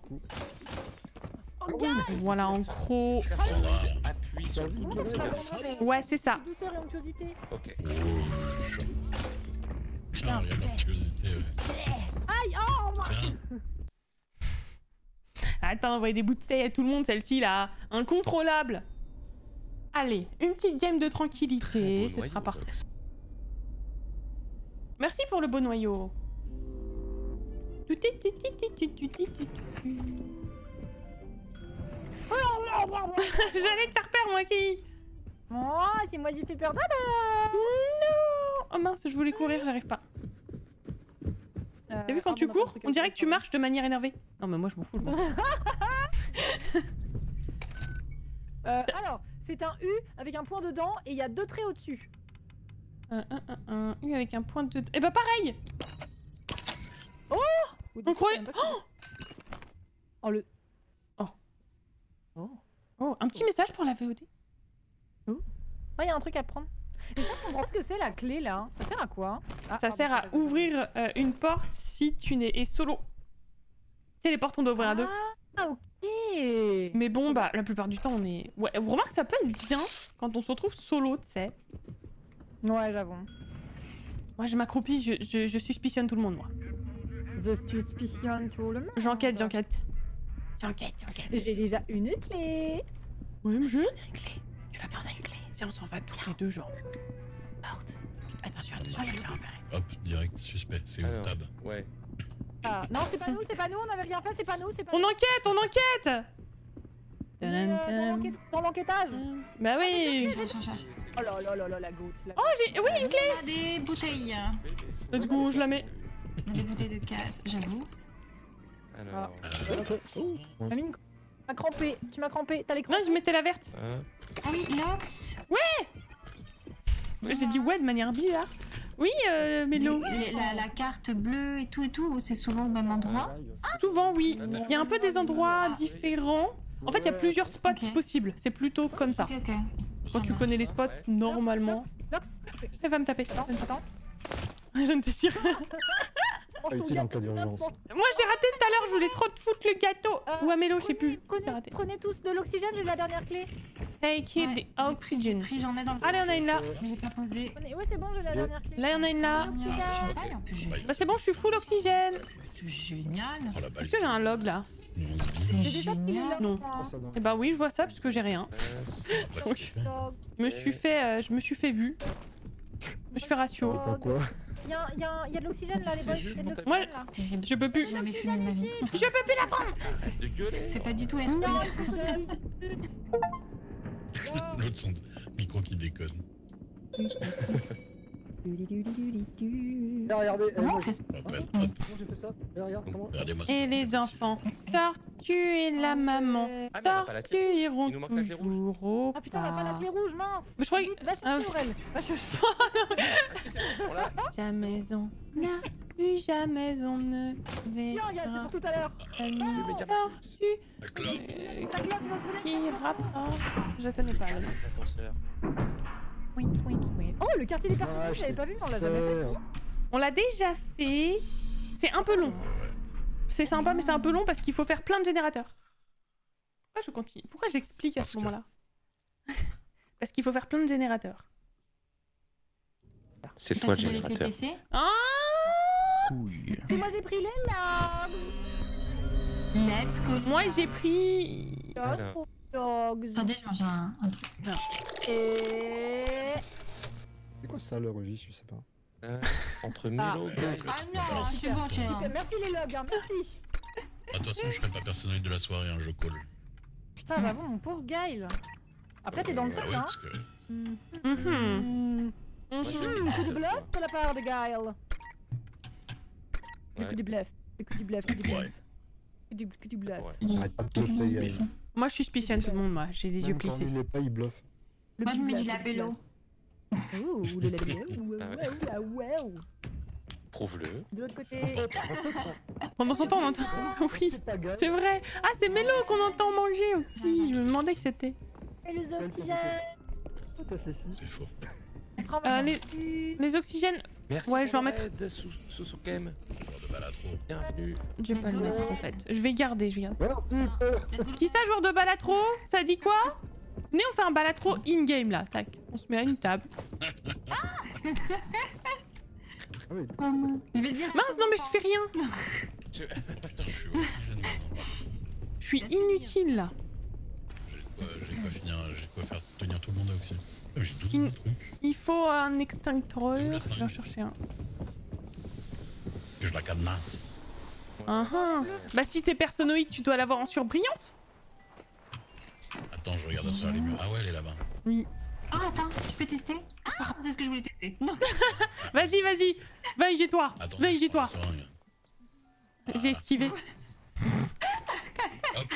[SPEAKER 1] Voilà, en gros.
[SPEAKER 7] Appuie sur le
[SPEAKER 3] Comment
[SPEAKER 7] bouton.
[SPEAKER 3] ça se passe en vrai
[SPEAKER 1] Ouais, c'est ça.
[SPEAKER 3] Douceur et onctuosité.
[SPEAKER 7] Ok.
[SPEAKER 2] Oh, chaud. Tiens, il y a l'onctuosité, ouais.
[SPEAKER 3] Aïe, oh moi.
[SPEAKER 2] Tiens,
[SPEAKER 1] Arrête pas d'envoyer des bouteilles à tout le monde, celle-ci là, incontrôlable. Allez, une petite game de tranquillité, ce sera parfait. Merci pour le beau noyau. J'allais te faire peur moi aussi.
[SPEAKER 3] Oh, c'est moi j'ai fait peur d'abord.
[SPEAKER 1] Non. Oh mince, je voulais courir, j'arrive pas.
[SPEAKER 3] Euh,
[SPEAKER 1] T'as vu quand
[SPEAKER 3] ah,
[SPEAKER 1] tu
[SPEAKER 3] bon, on a pas
[SPEAKER 1] cours,
[SPEAKER 3] de truc
[SPEAKER 1] on
[SPEAKER 3] à
[SPEAKER 1] dirait
[SPEAKER 3] faire,
[SPEAKER 1] que tu
[SPEAKER 3] pardon.
[SPEAKER 1] marches de manière énervée. Non mais moi je m'en fous. Je m'en fous.
[SPEAKER 3] Euh, alors, c'est un U avec un point dedans et il y a deux traits au-dessus.
[SPEAKER 1] Un, un, un, un, U avec un point de... Eh bah pareil.
[SPEAKER 3] Ou
[SPEAKER 1] On
[SPEAKER 3] deux,
[SPEAKER 1] croyait-
[SPEAKER 3] je sais même pas comment ça- Oh le.
[SPEAKER 1] Oh.
[SPEAKER 3] Oh.
[SPEAKER 1] Oh, un petit message pour la V O D.
[SPEAKER 3] Ah, il y a un truc à prendre. Et ça, je comprends pas ce que c'est la clé là. Ça sert à quoi? Ah,
[SPEAKER 1] Ça
[SPEAKER 3] pardon,
[SPEAKER 1] sert à
[SPEAKER 3] ça-
[SPEAKER 1] ouvrir euh, une porte si tu n'es es solo. Tu sais, les portes on doit ouvrir à deux.
[SPEAKER 3] Ah, ok.
[SPEAKER 1] Mais bon, bah la plupart du temps on est... Ouais, remarque ça peut être bien quand on se retrouve solo, tu sais.
[SPEAKER 3] Ouais, j'avoue.
[SPEAKER 1] Moi je m'accroupis, je, je, je suspicionne tout le monde moi.
[SPEAKER 3] The suspicion tout le monde.
[SPEAKER 1] J'enquête, j'enquête. J'enquête, j'enquête.
[SPEAKER 3] J'ai déjà une clé.
[SPEAKER 1] Ouais, mais je...
[SPEAKER 3] Une clé.
[SPEAKER 1] Tu l'as perdu. Viens, on s'en va tous les deux, genre.
[SPEAKER 3] Porte.
[SPEAKER 1] Attention, attention, il va se faire repérer.
[SPEAKER 2] hop, direct, suspect, c'est où
[SPEAKER 7] Alors,
[SPEAKER 2] tab?
[SPEAKER 7] ouais.
[SPEAKER 3] Ah, non, c'est pas nous, c'est pas nous, on avait rien fait, c'est pas nous, c'est pas
[SPEAKER 1] On
[SPEAKER 3] nous.
[SPEAKER 1] enquête, on enquête.
[SPEAKER 3] On est, euh, dans l'enquête- dans l'enquêtage.
[SPEAKER 1] Bah oui.
[SPEAKER 3] Oh là là là là, la goutte. la-
[SPEAKER 1] Oh, j'ai... Oui, une clé.
[SPEAKER 6] On a des bouteilles.
[SPEAKER 1] Let's go, je la mets.
[SPEAKER 6] On a des bouteilles de casse, j'avoue.
[SPEAKER 7] Alors.
[SPEAKER 5] Oh.
[SPEAKER 3] Amine, tu m'as crampé, tu m'as crampé, t'as les
[SPEAKER 1] Non,
[SPEAKER 3] crampes.
[SPEAKER 1] je mettais la verte.
[SPEAKER 7] hein.
[SPEAKER 6] Ah oui, Lox.
[SPEAKER 1] J'ai dit ouais de manière bizarre. Oui, euh, Mélo.
[SPEAKER 6] Les- La, la carte bleue et tout et tout, c'est souvent au même endroit.
[SPEAKER 1] Souvent, oui. Il y a un peu des endroits différents. En fait, il y a plusieurs spots
[SPEAKER 6] Ok.
[SPEAKER 1] possibles. C'est plutôt comme ça.
[SPEAKER 6] Ok, ok.
[SPEAKER 1] Quand tu connais les spots, normalement.
[SPEAKER 3] Lox,
[SPEAKER 1] Elle va me taper.
[SPEAKER 3] attends, attends.
[SPEAKER 1] Je ne t'assure.
[SPEAKER 3] Mange ton
[SPEAKER 5] utile en
[SPEAKER 3] gâteau,
[SPEAKER 5] cas d'urgence.
[SPEAKER 3] Lox,
[SPEAKER 1] Moi, j'ai raté tout à l'heure. Je voulais trop te foutre le gâteau.
[SPEAKER 3] Euh,
[SPEAKER 1] Ou à Mélo, je sais
[SPEAKER 3] Prenez,
[SPEAKER 1] plus. J'ai
[SPEAKER 3] prenez,
[SPEAKER 1] raté.
[SPEAKER 3] prenez tous de l'oxygène, j'ai la dernière clé.
[SPEAKER 1] Take it,
[SPEAKER 6] Ouais,
[SPEAKER 1] the
[SPEAKER 6] j'ai
[SPEAKER 1] oxygen.
[SPEAKER 6] pris, j'en ai dans le
[SPEAKER 1] Allez, on a une là.
[SPEAKER 6] Mais j'ai pas posé.
[SPEAKER 3] Prenez- Ouais, c'est bon, j'ai la dernière clé.
[SPEAKER 1] Là, il y en a une là.
[SPEAKER 3] L'oxygène.
[SPEAKER 6] Champagne, en plus, j'ai-
[SPEAKER 1] Bah, c'est bon, je suis full oxygène.
[SPEAKER 6] c'est génial.
[SPEAKER 2] Oh la balle.
[SPEAKER 1] Est-ce que j'ai un log là?
[SPEAKER 2] Non, c'est
[SPEAKER 6] C'est
[SPEAKER 2] bien.
[SPEAKER 3] J'ai déjà pris les
[SPEAKER 6] génial.
[SPEAKER 3] logs,
[SPEAKER 1] Non.
[SPEAKER 3] moi.
[SPEAKER 5] Oh, ça doit-
[SPEAKER 1] Eh bah oui, je vois ça parce que j'ai rien.
[SPEAKER 7] Euh, c'est-
[SPEAKER 2] Après,
[SPEAKER 1] Donc,
[SPEAKER 2] c'est bien.
[SPEAKER 3] Log,
[SPEAKER 1] je me suis fait, euh, je me suis fait vu. Je me suis fait ratio.
[SPEAKER 5] Pas quoi.
[SPEAKER 3] Il y a, il y, a, il y a de l'oxygène là, les
[SPEAKER 7] C'est
[SPEAKER 3] boys.
[SPEAKER 7] juste
[SPEAKER 3] Il y a de
[SPEAKER 7] mon
[SPEAKER 3] l'oxygène
[SPEAKER 1] tableau.
[SPEAKER 3] là.
[SPEAKER 6] Terrible.
[SPEAKER 1] Je peux plus.
[SPEAKER 6] J'ai jamais fumé de ma vie.
[SPEAKER 1] Je peux plus la prendre.
[SPEAKER 7] de gueuler.
[SPEAKER 6] C'est pas du tout R P.
[SPEAKER 3] Non, ils sont jolis.
[SPEAKER 2] L'autre, son micro qui déconne.
[SPEAKER 5] Eh, regardez, eh,
[SPEAKER 6] Comment
[SPEAKER 5] moi,
[SPEAKER 6] on fait ça?
[SPEAKER 2] Hop, hop.
[SPEAKER 5] comment j'ai fait ça? Eh, regarde, comment.
[SPEAKER 2] Regardez-moi ça.
[SPEAKER 1] Et les enfants, Tortue et la maman,
[SPEAKER 7] Ah, mais on a pas la
[SPEAKER 1] Tortue
[SPEAKER 7] clé.
[SPEAKER 1] iront
[SPEAKER 7] Il nous manque la clé rouge.
[SPEAKER 1] toujours au
[SPEAKER 3] Ah putain, on a pas la
[SPEAKER 1] pas.
[SPEAKER 3] clé rouge, mince.
[SPEAKER 1] Mais je croyais-
[SPEAKER 3] Vite, va chercher
[SPEAKER 1] Ah.
[SPEAKER 3] Aurel. Va chercher.
[SPEAKER 7] On l'a.
[SPEAKER 1] Jamais on n'a vu, jamais on ne
[SPEAKER 3] Tiens, regarde, c'est
[SPEAKER 1] verra.
[SPEAKER 3] pour tout à l'heure.
[SPEAKER 1] Une
[SPEAKER 7] mais y a pas de
[SPEAKER 1] tortue
[SPEAKER 2] La clope.
[SPEAKER 1] euh,
[SPEAKER 3] Ta clope va se brûler.
[SPEAKER 1] qui rapproche. Je connais pas. le nom.
[SPEAKER 7] L'ascenseur.
[SPEAKER 3] Oui, oui, oui. Oh, le quartier des personnes,
[SPEAKER 5] Ouais,
[SPEAKER 3] je l'avais
[SPEAKER 5] je
[SPEAKER 3] pas vu, mais on l'a
[SPEAKER 5] sais.
[SPEAKER 3] jamais fait. Si.
[SPEAKER 1] On l'a déjà fait. C'est un peu long.
[SPEAKER 2] Ouais.
[SPEAKER 1] C'est sympa, mais c'est un peu long parce qu'il faut faire plein de générateurs. Pourquoi je continue? Pourquoi j'explique à
[SPEAKER 2] Parce
[SPEAKER 1] ce
[SPEAKER 2] que-
[SPEAKER 1] moment-là? Parce qu'il faut faire plein de générateurs.
[SPEAKER 7] C'est toi
[SPEAKER 6] Parce
[SPEAKER 7] le
[SPEAKER 6] que avec les
[SPEAKER 7] générateur.
[SPEAKER 6] P C.
[SPEAKER 1] Ah,
[SPEAKER 8] Couille.
[SPEAKER 3] C'est moi j'ai pris les logs.
[SPEAKER 6] Let's go.
[SPEAKER 1] moi j'ai pris.
[SPEAKER 7] Alors.
[SPEAKER 3] Dogs.
[SPEAKER 6] Attendez, je mange un, un truc.
[SPEAKER 3] Et...
[SPEAKER 5] C'est quoi ça le registre? Je sais pas.
[SPEAKER 7] Euh, entre
[SPEAKER 3] Ah.
[SPEAKER 7] Milo,
[SPEAKER 6] Ah non, c'est bon, j'ai
[SPEAKER 3] Super,
[SPEAKER 6] un.
[SPEAKER 3] merci les logs, hein, merci.
[SPEAKER 2] De toute façon, je serai pas personnel de la soirée, hein, je colle.
[SPEAKER 3] Putain, j'avoue, mon pauvre Gaël. Après, t'es dans le
[SPEAKER 2] Ah
[SPEAKER 3] truc,
[SPEAKER 2] ouais,
[SPEAKER 3] hein.
[SPEAKER 2] parce que
[SPEAKER 3] Mhm.
[SPEAKER 1] Mhm.
[SPEAKER 3] Mhm.
[SPEAKER 1] Mhm.
[SPEAKER 3] Coup de bluff de la part de Gaël. Le
[SPEAKER 7] Ouais.
[SPEAKER 3] coup du bluff. Le coup du bluff, coup du bluff.
[SPEAKER 2] Ouais.
[SPEAKER 3] Coup du, coup du bluff.
[SPEAKER 6] Il-
[SPEAKER 5] Arrête pas de bluffer, Gaël.
[SPEAKER 1] Moi je suis spéciale tout le monde, moi. J'ai les yeux
[SPEAKER 5] Même quand
[SPEAKER 1] plissés.
[SPEAKER 5] il est pas, il bluffe.
[SPEAKER 3] Le
[SPEAKER 6] Moi, je
[SPEAKER 3] coup
[SPEAKER 6] mets du
[SPEAKER 3] bluff, le
[SPEAKER 6] labello.
[SPEAKER 3] bluff. Ouh, le labello. Ouh,
[SPEAKER 7] Ah ouais.
[SPEAKER 3] ouh, ouh, ouh, ouh.
[SPEAKER 7] Prouve-le.
[SPEAKER 3] De l'autre côté.
[SPEAKER 1] Pendant son temps, on entend. Oui,
[SPEAKER 5] C'est pas Gaël.
[SPEAKER 1] c'est vrai. Ah, c'est Mélo qu'on entend manger aussi. Je me demandais que c'était.
[SPEAKER 3] Et les oxygènes.
[SPEAKER 5] Pourquoi t'as fait ci?
[SPEAKER 2] c'est faux.
[SPEAKER 3] Prends
[SPEAKER 1] Euh,
[SPEAKER 3] ma
[SPEAKER 1] les... les oxygènes.
[SPEAKER 7] Merci
[SPEAKER 1] Ouais,
[SPEAKER 7] pour
[SPEAKER 1] je vais en
[SPEAKER 7] l'aide,
[SPEAKER 1] mettre-
[SPEAKER 7] Sou- Susukem.
[SPEAKER 2] Joueur de balle à trop.
[SPEAKER 7] Bienvenue.
[SPEAKER 1] Je vais pas le mettre en fait. Je vais garder, je vais garder.
[SPEAKER 5] Merci.
[SPEAKER 1] Qui ça, joueur de balatro? Ça dit quoi? Venez, on fait un balatro in-game là. Tac. On se met à une table.
[SPEAKER 5] Ah oui.
[SPEAKER 6] Je vais le dire.
[SPEAKER 1] Mince, non, mais je fais rien.
[SPEAKER 2] Je- Putain, je suis oxygène maintenant.
[SPEAKER 1] Je suis inutile là.
[SPEAKER 2] J'ai de quoi, j'ai de quoi finir, j'ai de quoi faire tenir tout le monde à oxygène. Ah, mais j'ai douze
[SPEAKER 1] In-
[SPEAKER 2] mille trucs.
[SPEAKER 1] Il faut un extincteur.
[SPEAKER 2] C'est où la
[SPEAKER 1] Je vais en
[SPEAKER 2] seringue
[SPEAKER 1] chercher un.
[SPEAKER 2] Que je la cadenasse.
[SPEAKER 1] Ah ah. Bah, si t'es personnoïde, tu dois l'avoir en surbrillance.
[SPEAKER 2] Attends, je regarde sur les murs. Ah ouais, elle est là-bas.
[SPEAKER 1] Oui.
[SPEAKER 6] Ah, attends, je peux tester? Ah, c'est ce que je voulais tester. Non.
[SPEAKER 1] Vas-y, vas-y. Va, toi.
[SPEAKER 2] Attends,
[SPEAKER 1] Va,
[SPEAKER 2] je prends
[SPEAKER 1] toi.
[SPEAKER 2] la seringue.
[SPEAKER 1] J'ai esquivé.
[SPEAKER 2] Hop.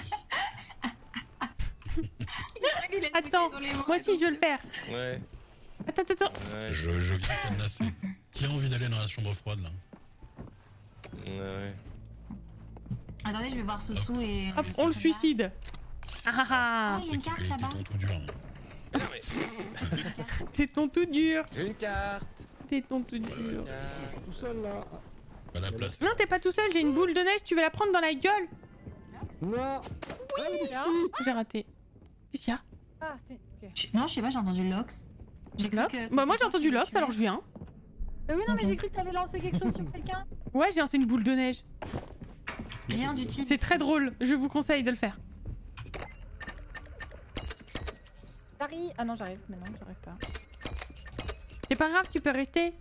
[SPEAKER 1] Attends, moi aussi je veux le faire.
[SPEAKER 7] Ouais.
[SPEAKER 1] Attends, attends, attends.
[SPEAKER 7] Ouais.
[SPEAKER 2] Je, je viens de cadenasser. Qui a envie d'aller dans la chambre froide là?
[SPEAKER 7] Ouais.
[SPEAKER 6] Attendez, je vais voir Soussou et.
[SPEAKER 1] Hop, on le suicide. Ah ah ah.
[SPEAKER 6] Ah, il y a une
[SPEAKER 2] C'est
[SPEAKER 6] carte
[SPEAKER 2] qu'il était
[SPEAKER 6] là-bas.
[SPEAKER 2] ton tout dur.
[SPEAKER 7] Ah ouais.
[SPEAKER 1] T'es ton tout dur.
[SPEAKER 7] J'ai une carte.
[SPEAKER 1] T'es ton tout dur.
[SPEAKER 5] Je suis tout seul là.
[SPEAKER 2] Pas la place.
[SPEAKER 1] Non, t'es pas tout seul, j'ai une boule de neige, tu veux la prendre dans la gueule?
[SPEAKER 5] Non. Ah, mais c'est qui?
[SPEAKER 1] J'ai raté. Qu'est-ce qu'il y a?
[SPEAKER 3] Ah, c'était. Ok.
[SPEAKER 6] Je- Non, je sais pas, j'ai entendu Lox. J'ai cru
[SPEAKER 1] Lox
[SPEAKER 6] que
[SPEAKER 1] Bah,
[SPEAKER 6] c'était
[SPEAKER 1] moi j'ai
[SPEAKER 6] toi
[SPEAKER 1] entendu
[SPEAKER 6] qui me
[SPEAKER 1] Lox,
[SPEAKER 6] tuais.
[SPEAKER 1] alors je viens.
[SPEAKER 3] Euh, oui, non, mais j'ai cru que t'avais lancé quelque chose sur quelqu'un.
[SPEAKER 1] Ouais, j'ai lancé une boule de neige.
[SPEAKER 6] Rien d'utile.
[SPEAKER 1] C'est très drôle, je vous conseille de le faire.
[SPEAKER 3] Paris. Ah non, j'arrive. Mais non, j'arrive pas.
[SPEAKER 1] C'est pas grave, tu peux rester.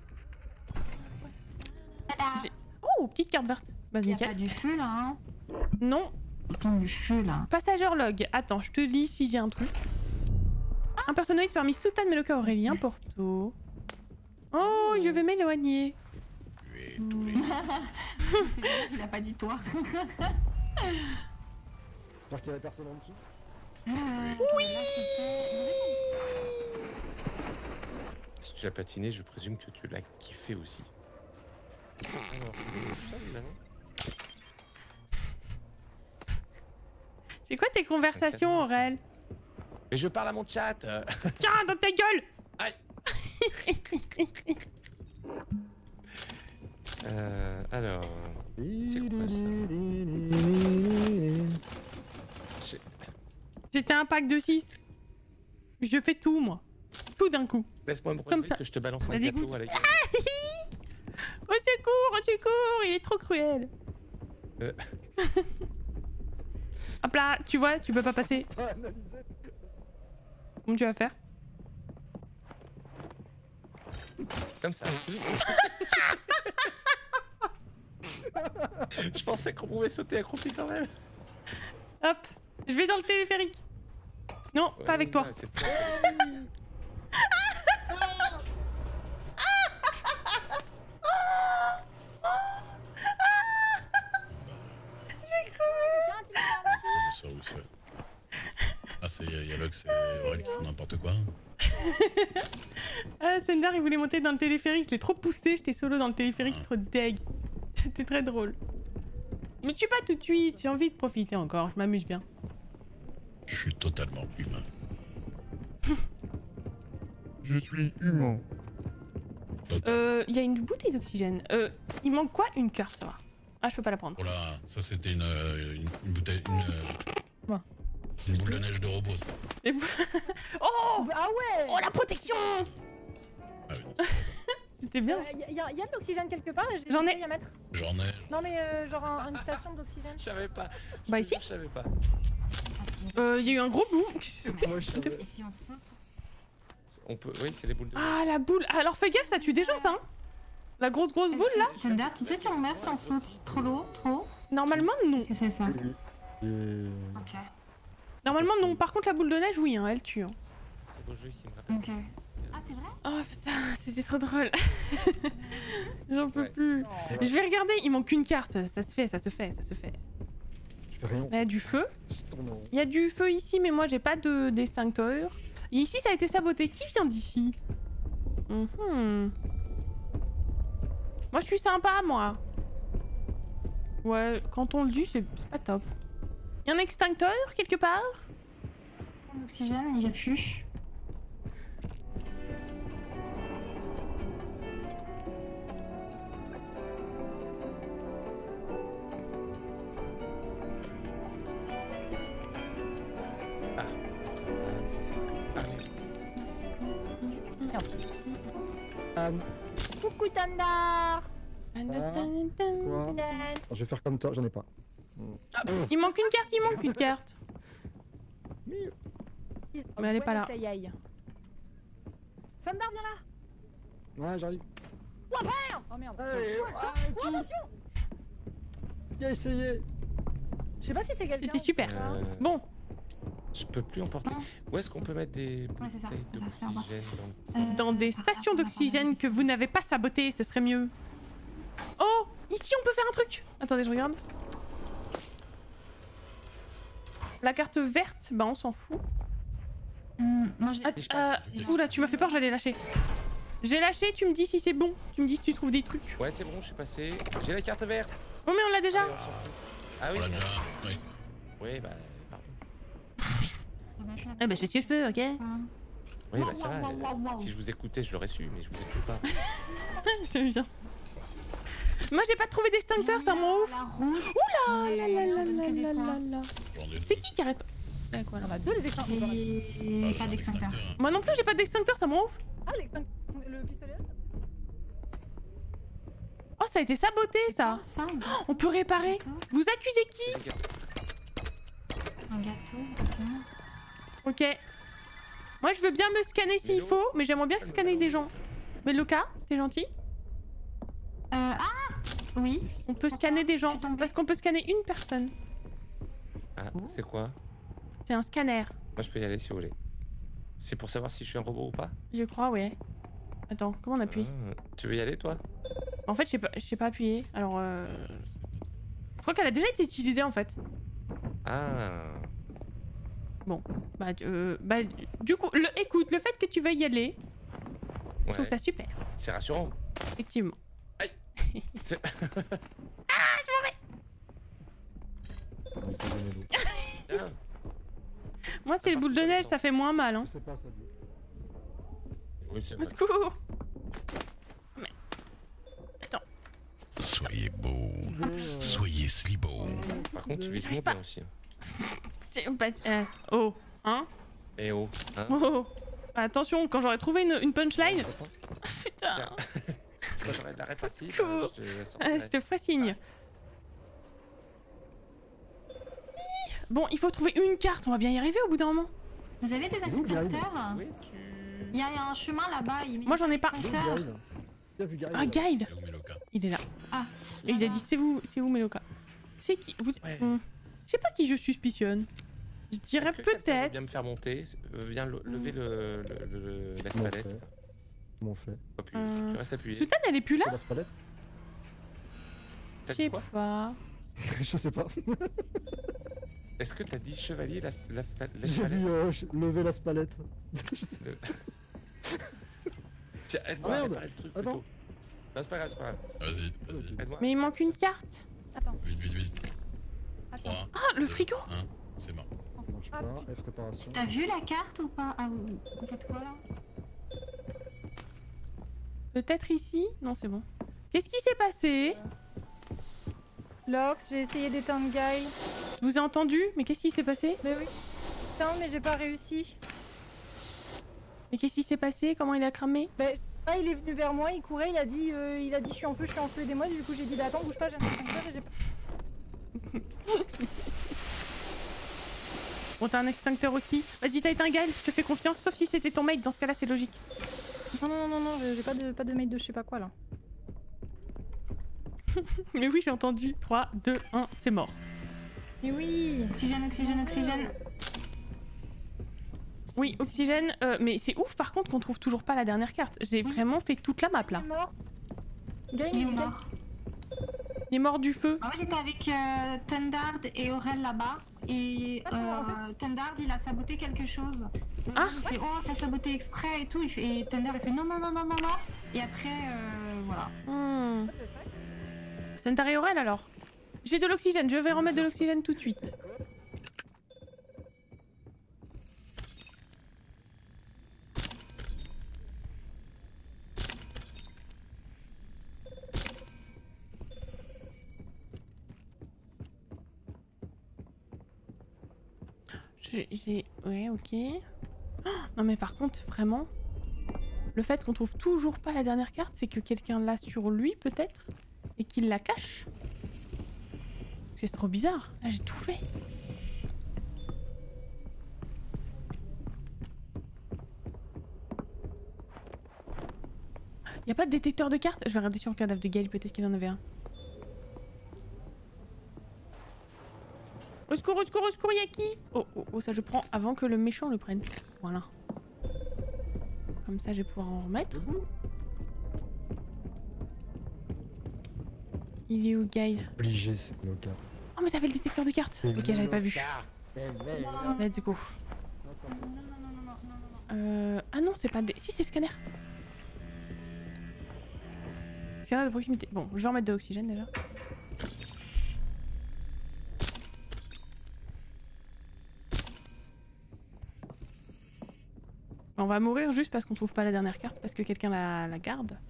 [SPEAKER 6] Tada.
[SPEAKER 1] J'ai- Oh, petite carte verte. Bah,
[SPEAKER 6] Il y a pas
[SPEAKER 1] nickel.
[SPEAKER 6] du feu là, hein.
[SPEAKER 1] Non,
[SPEAKER 6] Attends, du feu là.
[SPEAKER 1] passageur log. Attends, je te lis si j'ai un truc. Un personnage parmi Soutan, Meloka, Aurélien, Porto. Oh, je vais m'éloigner.
[SPEAKER 2] Tuer tous les.
[SPEAKER 6] C'est vrai qu'il a pas dit toi.
[SPEAKER 5] J'espère qu'il y avait personne en dessous.
[SPEAKER 6] Oui.
[SPEAKER 7] Si tu l'as patiné, je présume que tu l'as kiffé aussi. Alors, ça, évidemment.
[SPEAKER 1] C'est quoi tes conversations, Aurel?
[SPEAKER 7] Mais je parle à mon chat. euh.
[SPEAKER 1] Tiens, dans ta gueule!
[SPEAKER 7] Aïe. Euh, alors, C'est quoi, ça c'est-
[SPEAKER 1] C'était un pack de six. Je fais tout, moi. Tout d'un coup.
[SPEAKER 7] laisse-moi me
[SPEAKER 1] Comme
[SPEAKER 7] relever
[SPEAKER 1] ça.
[SPEAKER 7] que je te balance
[SPEAKER 1] Ça
[SPEAKER 7] un
[SPEAKER 1] dégoûte.
[SPEAKER 7] gâteau à la gueule.
[SPEAKER 1] Au secours, au secours, il est trop cruel.
[SPEAKER 7] Euh.
[SPEAKER 1] Hop là, tu vois, tu peux pas passer.
[SPEAKER 5] Pas analysé.
[SPEAKER 1] Comment tu vas faire?
[SPEAKER 7] Comme ça. Je pensais qu'on pouvait sauter accroupi quand même.
[SPEAKER 1] Hop, je vais dans le téléphérique. Non,
[SPEAKER 7] Ouais,
[SPEAKER 1] pas avec toi.
[SPEAKER 7] ouais, c'est pas-
[SPEAKER 2] Ça ou ça. Ah, c'est y a Lox et Aurel qui font n'importe quoi.
[SPEAKER 1] Ah, Sender, il voulait monter dans le téléphérique. Je l'ai trop poussé, j'étais solo dans le téléphérique, trop deg. C'était très drôle. Mais tu pas tout de suite, j'ai envie de profiter encore, je m'amuse bien.
[SPEAKER 2] Je suis totalement humain.
[SPEAKER 8] Je suis humain.
[SPEAKER 1] Euh, il y a une bouteille d'oxygène. Euh, il manque quoi? Une carte, ça va. Ah, je peux pas la prendre.
[SPEAKER 2] Oh là, ça c'était une, euh, une, une bouteille. Une, euh,
[SPEAKER 3] Ouais.
[SPEAKER 2] une boule de neige de robot, ça.
[SPEAKER 1] Et- Oh
[SPEAKER 3] Ah ouais.
[SPEAKER 1] Oh, la protection!
[SPEAKER 2] Ah oui,
[SPEAKER 1] C'était bien.
[SPEAKER 3] Il y, a- y a de l'oxygène quelque part et j'ai
[SPEAKER 1] J'en ai-
[SPEAKER 3] rien à mettre.
[SPEAKER 2] j'en ai.
[SPEAKER 3] Non mais euh, genre un- une station d'oxygène.
[SPEAKER 7] Je savais pas. Je
[SPEAKER 1] Bah
[SPEAKER 7] te
[SPEAKER 1] ici.
[SPEAKER 7] jure, Je savais pas.
[SPEAKER 1] Euh, il y a eu un gros bout.
[SPEAKER 5] Moi, je savais.
[SPEAKER 6] Et si on saute?
[SPEAKER 7] On peut. Oui, c'est les boules de.
[SPEAKER 1] Ah, la boule. Alors fais gaffe, ça tue des gens, ça. Hein, la grosse grosse boule là.
[SPEAKER 6] Thunder, tu sais si on meurt si on saute trop lourd, trop haut?
[SPEAKER 1] Normalement non.
[SPEAKER 6] Est-ce que c'est ça?
[SPEAKER 5] Euh,
[SPEAKER 6] Ok.
[SPEAKER 1] Normalement non. Par contre la boule de neige, oui, hein, elle tue. Hein.
[SPEAKER 7] C'est beau jeu qui me rappelle.
[SPEAKER 6] Ok. Ah, c'est vrai?
[SPEAKER 1] Oh putain, c'était trop drôle. J'en peux
[SPEAKER 7] Ouais.
[SPEAKER 1] plus.
[SPEAKER 5] ouais,
[SPEAKER 1] Je vais regarder. Il manque une carte. Ça se fait, ça se fait, ça se fait.
[SPEAKER 5] Je fais rien.
[SPEAKER 1] Là, il y a du feu.
[SPEAKER 5] Tu tournes en rond.
[SPEAKER 1] Il y a du feu ici, mais moi j'ai pas de d'extincteur. Et ici, ça a été saboté. Qui vient d'ici? Mhm. Moi, je suis sympa, moi. Ouais, quand on le dit, c'est c'est pas top. Il y a un extincteur quelque part?
[SPEAKER 6] L'oxygène, il y a plus.
[SPEAKER 7] Ah. Ah, c'est ça. Ah, merde.
[SPEAKER 3] Coucou Tandar.
[SPEAKER 5] Quoi Je vais faire comme toi, j'en ai pas.
[SPEAKER 1] Il manque une carte, il manque une carte.
[SPEAKER 5] Mais
[SPEAKER 1] Mais elle est pas là.
[SPEAKER 3] Tandar, viens là.
[SPEAKER 5] ouais, j'arrive.
[SPEAKER 3] Oh merde.
[SPEAKER 5] Allez, ah,
[SPEAKER 3] Oh,
[SPEAKER 5] qui,
[SPEAKER 3] attention.
[SPEAKER 5] qui a essayé?
[SPEAKER 3] Je sais pas si c'est quelqu'un.
[SPEAKER 1] C'était super.
[SPEAKER 7] Euh,
[SPEAKER 1] Bon,
[SPEAKER 7] Je peux plus emporter. Où est-ce qu'on peut mettre des
[SPEAKER 6] Ouais, c'est ça,
[SPEAKER 7] bouteilles
[SPEAKER 6] c'est ça, c'est en bas.
[SPEAKER 7] d'oxygène dans-
[SPEAKER 6] Euh,
[SPEAKER 1] dans des
[SPEAKER 6] ah,
[SPEAKER 1] stations
[SPEAKER 6] ah, on va
[SPEAKER 1] d'oxygène
[SPEAKER 6] prendre
[SPEAKER 1] que vous n'avez pas sabotées, ce serait mieux. Oh, ici on peut faire un truc. Attendez, je regarde. La carte verte, bah on s'en fout.
[SPEAKER 6] Hum, moi j'ai.
[SPEAKER 1] Ah, euh, oula, tu m'as fait peur, j'allais lâcher. J'ai lâché, tu me dis si c'est bon. Tu me dis si tu trouves des trucs.
[SPEAKER 7] Ouais, c'est bon, je suis passé. J'ai la carte verte.
[SPEAKER 1] Oh mais on l'a déjà.
[SPEAKER 7] Allez, on s'en fout. Ah oui.
[SPEAKER 2] On l'a déjà. Oui.
[SPEAKER 7] Oui, bah, pardon.
[SPEAKER 6] On va mettre la-
[SPEAKER 1] Eh bah je fais ce que je peux, ok.
[SPEAKER 7] Oui, bah ça va.
[SPEAKER 6] Waouh, waouh, waouh, waouh.
[SPEAKER 7] Si je vous écoutais, je l'aurais su, mais je vous écoute pas.
[SPEAKER 1] C'est bien. Moi j'ai pas trouvé d'extincteur, ça m'en ouf.
[SPEAKER 6] La rouge.
[SPEAKER 1] Oula là là là là là là là.
[SPEAKER 2] J'en ai
[SPEAKER 1] C'est
[SPEAKER 2] deux.
[SPEAKER 1] qui qui arrête pas? Quoi, là
[SPEAKER 3] On a deux les extincteurs.
[SPEAKER 6] J'ai pas d'extincteur.
[SPEAKER 1] Moi non plus j'ai pas d'extincteur, ça m'en ouf.
[SPEAKER 3] Ah l'extincteur. Le pistolet là, ça.
[SPEAKER 1] Oh ça a été saboté
[SPEAKER 6] C'est
[SPEAKER 1] ça.
[SPEAKER 6] quoi, ça un gâteau,
[SPEAKER 1] On peut réparer.
[SPEAKER 6] gâteau,
[SPEAKER 1] Vous accusez qui?
[SPEAKER 6] un gâteau, ok.
[SPEAKER 1] Ok. Moi je veux bien me scanner s'il
[SPEAKER 7] Mélo.
[SPEAKER 1] faut, mais j'aimerais bien scanner des gens. Mais Loka, t'es gentil?
[SPEAKER 6] Euh, ah oui.
[SPEAKER 1] On peut scanner des
[SPEAKER 6] Je
[SPEAKER 1] gens.
[SPEAKER 6] suis tombée.
[SPEAKER 1] Parce qu'on peut scanner une personne.
[SPEAKER 7] Ah, c'est quoi?
[SPEAKER 1] C'est un scanner.
[SPEAKER 7] Moi, je peux y aller si vous voulez. C'est pour savoir si je suis un robot ou pas?
[SPEAKER 1] Je crois, ouais. Attends, comment on appuie?
[SPEAKER 7] Ah, tu veux y aller, toi?
[SPEAKER 1] En fait, je sais pas, je sais pas appuyer. Alors, euh... je crois qu'elle a déjà été utilisée en fait.
[SPEAKER 7] Ah.
[SPEAKER 1] Bah, euh, bah du coup, le, écoute, le fait que tu veuilles y aller, je
[SPEAKER 7] Ouais.
[SPEAKER 1] trouve ça super,
[SPEAKER 7] C'est rassurant.
[SPEAKER 1] effectivement.
[SPEAKER 7] C'est- Bien.
[SPEAKER 1] Moi, c'est les boules de neige, ça fait moins mal, hein.
[SPEAKER 5] Je sais pas ça. du-
[SPEAKER 7] Oui, c'est
[SPEAKER 1] Au
[SPEAKER 7] vrai.
[SPEAKER 1] secours! Mais... Attends,
[SPEAKER 2] Soyez beau.
[SPEAKER 5] Idée, euh,
[SPEAKER 2] Soyez slibo.
[SPEAKER 7] Par contre, tu vis
[SPEAKER 1] J'arrive
[SPEAKER 7] bien
[SPEAKER 1] pas.
[SPEAKER 7] bien aussi.
[SPEAKER 1] c'est- bah, euh, oh, hein?
[SPEAKER 7] Eh oh. Hein?
[SPEAKER 1] Oh, attention, quand j'aurai trouvé une, une punchline,
[SPEAKER 7] Attends,
[SPEAKER 1] putain,
[SPEAKER 7] tiens. Quand j'aurai de la répartie,
[SPEAKER 1] Secours.
[SPEAKER 7] je te la
[SPEAKER 1] euh,
[SPEAKER 7] sortirai.
[SPEAKER 1] je te ferai signe. Bon, il faut trouver une carte, on va bien y arriver au bout d'un moment.
[SPEAKER 6] Vous avez des
[SPEAKER 5] C'est où, Gaël
[SPEAKER 6] extincteurs?
[SPEAKER 7] Oui, tu...
[SPEAKER 6] Il y a un chemin là-bas. il-
[SPEAKER 1] Moi, j'en ai pas.
[SPEAKER 5] Où
[SPEAKER 6] Extincteur.
[SPEAKER 5] Gaël Qui a vu Gaël
[SPEAKER 1] Ah,
[SPEAKER 5] là
[SPEAKER 1] Guide,
[SPEAKER 2] C'est où Meloka?
[SPEAKER 1] il est là.
[SPEAKER 6] Ah,
[SPEAKER 1] Et il a dit c'est vous, c'est où Meloka? C'est qui vous...
[SPEAKER 7] Ouais.
[SPEAKER 1] Hmm. Je sais pas qui je suspicionne. Je dirais
[SPEAKER 7] Est-ce que quelqu'un veut
[SPEAKER 1] peut-être.
[SPEAKER 7] bien me faire monter, euh, viens le- lever le, le, le, le- la
[SPEAKER 5] Comment on
[SPEAKER 7] palette.
[SPEAKER 5] fait Comment on fait
[SPEAKER 7] Appuie,
[SPEAKER 1] Euh,
[SPEAKER 7] Tu restes appuyé.
[SPEAKER 1] Soutane, elle est plus là?
[SPEAKER 5] Sur la palette
[SPEAKER 7] T'as
[SPEAKER 1] Je
[SPEAKER 7] dit
[SPEAKER 1] sais
[SPEAKER 7] quoi?
[SPEAKER 1] pas.
[SPEAKER 5] Je sais pas.
[SPEAKER 7] Est-ce que t'as dit chevalier la, la, la, la
[SPEAKER 5] J'ai
[SPEAKER 7] palette
[SPEAKER 5] dit euh, je- lever la spalette. Je sais-
[SPEAKER 7] Le- Tiens, aide-moi
[SPEAKER 5] Ah,
[SPEAKER 7] à
[SPEAKER 5] merde.
[SPEAKER 7] réparer le truc
[SPEAKER 5] Attends.
[SPEAKER 7] plutôt. Non, c'est pas grave, c'est pas grave.
[SPEAKER 2] Vas-y, vas-y.
[SPEAKER 7] Aide-moi.
[SPEAKER 1] Mais il manque une carte.
[SPEAKER 3] Attends,
[SPEAKER 2] Vite, vite, vite.
[SPEAKER 3] attends.
[SPEAKER 2] trois,
[SPEAKER 1] Ah, le frigo.
[SPEAKER 2] un, c'est mort.
[SPEAKER 5] Ça marche
[SPEAKER 3] Ah,
[SPEAKER 5] pas. F préparation.
[SPEAKER 6] t'as vu la carte ou pas? Ah, vous, vous faites quoi là?
[SPEAKER 1] Peut-être ici? Non, c'est bon. Qu'est-ce qui s'est passé?
[SPEAKER 3] Lox, j'ai essayé d'éteindre Guy.
[SPEAKER 1] Je vous ai entendu, mais qu'est-ce qui s'est passé?
[SPEAKER 3] Mais oui. Putain, mais j'ai pas réussi.
[SPEAKER 1] Mais qu'est-ce qui s'est passé? Comment il a cramé?
[SPEAKER 3] Bah, ah, il est venu vers moi, il courait, il a dit, euh, il a dit je suis en feu, je suis en feu, aidez-moi. Du coup, j'ai dit bah attends, bouge pas, j'ai un extincteur et j'ai pas.
[SPEAKER 1] Bon, t'as un extincteur aussi. Vas-y, t'as éteint Gaël, je te fais confiance, sauf si c'était ton mate, dans ce cas-là, c'est logique.
[SPEAKER 3] Non, non, non, non, j'ai pas de, pas de mate de je sais pas quoi là.
[SPEAKER 1] Mais oui, j'ai entendu. trois, deux, un, c'est mort.
[SPEAKER 3] Mais oui.
[SPEAKER 6] Oxygène, oxygène, oxygène.
[SPEAKER 1] Oui, oxygène, euh, mais c'est ouf par contre qu'on trouve toujours pas la dernière carte. J'ai
[SPEAKER 6] Oui.
[SPEAKER 1] vraiment fait toute la map là.
[SPEAKER 3] Il est mort. Guy,
[SPEAKER 6] Il est
[SPEAKER 3] il est
[SPEAKER 6] mort.
[SPEAKER 1] Il est mort du feu.
[SPEAKER 6] Ah, moi j'étais avec euh, Thundard et Aurel là-bas. Et
[SPEAKER 3] Ah,
[SPEAKER 6] euh, Thundard il a saboté quelque chose. Aurel,
[SPEAKER 1] Ah,
[SPEAKER 6] il fait oh t'as saboté exprès et tout. Il fait, et Thunder il fait non non non non non non. Et après euh, voilà.
[SPEAKER 1] Hmm. Centaure et Aurel alors. J'ai de l'oxygène, je vais remettre de l'oxygène tout de suite. J'ai... Ouais, ok. Oh, non mais par contre, vraiment, le fait qu'on trouve toujours pas la dernière carte, c'est que quelqu'un l'a sur lui peut-être et qu'il la cache. C'est trop bizarre. Là, j'ai tout fait. Y a pas de détecteur de cartes? Je vais regarder sur le cadavre de Gaël, peut-être qu'il en avait un. Au secours, au secours, au secours, y'a qui? Oh, oh, oh, ça je prends avant que le méchant le prenne. Voilà. Comme ça, je vais pouvoir en remettre. Il est où, Gaël?
[SPEAKER 5] Obligé, c'est le cas.
[SPEAKER 1] Oh, mais t'avais le détecteur de cartes. Ok, j'avais pas vu. Let's go.
[SPEAKER 6] Non non non non non non non non.
[SPEAKER 1] Euh... Ah non, c'est pas des... Si, c'est le scanner. Scanner de proximité. Bon, je vais remettre de l'oxygène déjà. On va mourir juste parce qu'on trouve pas la dernière carte, parce que quelqu'un la, la garde.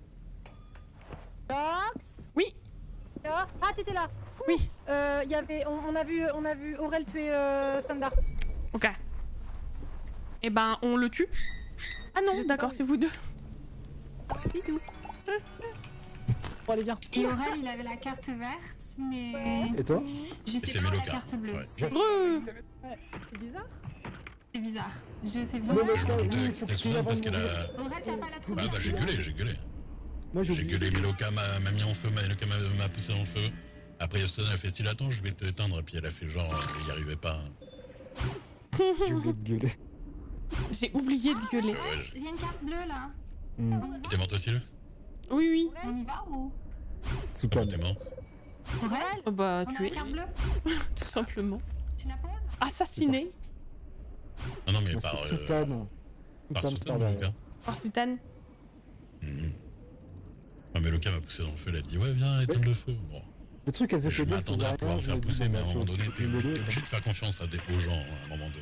[SPEAKER 3] Lox.
[SPEAKER 1] Oui.
[SPEAKER 3] Ah, t'étais là.
[SPEAKER 1] Oui.
[SPEAKER 3] Euh, y avait, on, on a vu, on a vu Aurel tuer euh, Standard.
[SPEAKER 1] Ok. Et ben, on le tue. Ah non, d'accord, c'est vous deux. Bidou.
[SPEAKER 3] Bon, allez, viens.
[SPEAKER 6] Et Aurel il avait la carte verte mais.
[SPEAKER 5] Et toi?
[SPEAKER 6] Je sais
[SPEAKER 2] C'est
[SPEAKER 6] pas la
[SPEAKER 2] Meloka.
[SPEAKER 6] carte bleue.
[SPEAKER 2] Ouais.
[SPEAKER 6] C'est
[SPEAKER 1] Brrr.
[SPEAKER 3] Ouais, c'est bizarre.
[SPEAKER 6] c'est bizarre. Je sais
[SPEAKER 5] Mais
[SPEAKER 6] vraiment.
[SPEAKER 5] le
[SPEAKER 2] Je
[SPEAKER 5] cas,
[SPEAKER 2] me
[SPEAKER 5] lui,
[SPEAKER 2] doutais
[SPEAKER 5] il
[SPEAKER 2] que
[SPEAKER 5] faut
[SPEAKER 2] c'était
[SPEAKER 5] que tu
[SPEAKER 2] Suzanne parce
[SPEAKER 5] avant de
[SPEAKER 2] qu'elle
[SPEAKER 5] mourir.
[SPEAKER 2] a...
[SPEAKER 6] Aurel t'as pas la trouvé.
[SPEAKER 2] Ah bah j'ai gueulé, j'ai gueulé.
[SPEAKER 5] Moi, j'ai
[SPEAKER 2] J'ai
[SPEAKER 5] oublié.
[SPEAKER 2] gueulé, Meloka m'a m'a mis en feu, Meloka m'a m'a poussé dans le feu. Après Suzanne a fait style attends, je vais te éteindre, et puis elle a fait genre, elle y arrivait pas.
[SPEAKER 5] J'ai oublié de gueuler.
[SPEAKER 1] J'ai oublié de gueuler.
[SPEAKER 2] Ouais, ouais,
[SPEAKER 6] Il y a une carte bleue là.
[SPEAKER 5] Hmm.
[SPEAKER 6] On y va,
[SPEAKER 2] T'es morte aussi, là?
[SPEAKER 1] Oui, oui.
[SPEAKER 6] on y va ou.
[SPEAKER 5] Sous
[SPEAKER 2] Comment
[SPEAKER 5] table.
[SPEAKER 2] t'es morte?
[SPEAKER 6] Aurel
[SPEAKER 1] Oh bah,
[SPEAKER 6] on a
[SPEAKER 1] tu
[SPEAKER 6] la
[SPEAKER 1] es
[SPEAKER 6] carte bleue.
[SPEAKER 1] tout simplement
[SPEAKER 6] Tu la poses?
[SPEAKER 1] assassiné
[SPEAKER 2] Ah non mais
[SPEAKER 5] Moi,
[SPEAKER 2] par...
[SPEAKER 5] c'est
[SPEAKER 2] euh,
[SPEAKER 5] Soutane.
[SPEAKER 2] par
[SPEAKER 5] Soutane
[SPEAKER 2] Suzanne,
[SPEAKER 5] par derrière.
[SPEAKER 2] Meloka.
[SPEAKER 1] par Sultan.
[SPEAKER 2] Mhm. Ah, Meloka m'a poussé dans le feu, elle a dit ouais viens éteindre le feu. Bon.
[SPEAKER 5] Le truc, elles
[SPEAKER 2] Je
[SPEAKER 5] étaient bien,
[SPEAKER 2] m'attendais à
[SPEAKER 5] faisaient
[SPEAKER 2] pouvoir
[SPEAKER 5] rien,
[SPEAKER 2] me faire
[SPEAKER 5] je me dis,
[SPEAKER 2] pousser,
[SPEAKER 5] bon,
[SPEAKER 2] mais à un
[SPEAKER 5] bah,
[SPEAKER 2] moment
[SPEAKER 5] faut-
[SPEAKER 2] donné,
[SPEAKER 5] faut
[SPEAKER 2] t'es
[SPEAKER 5] les
[SPEAKER 2] t'es
[SPEAKER 5] deux,
[SPEAKER 2] obligé de faire confiance à des, aux gens à un moment donné.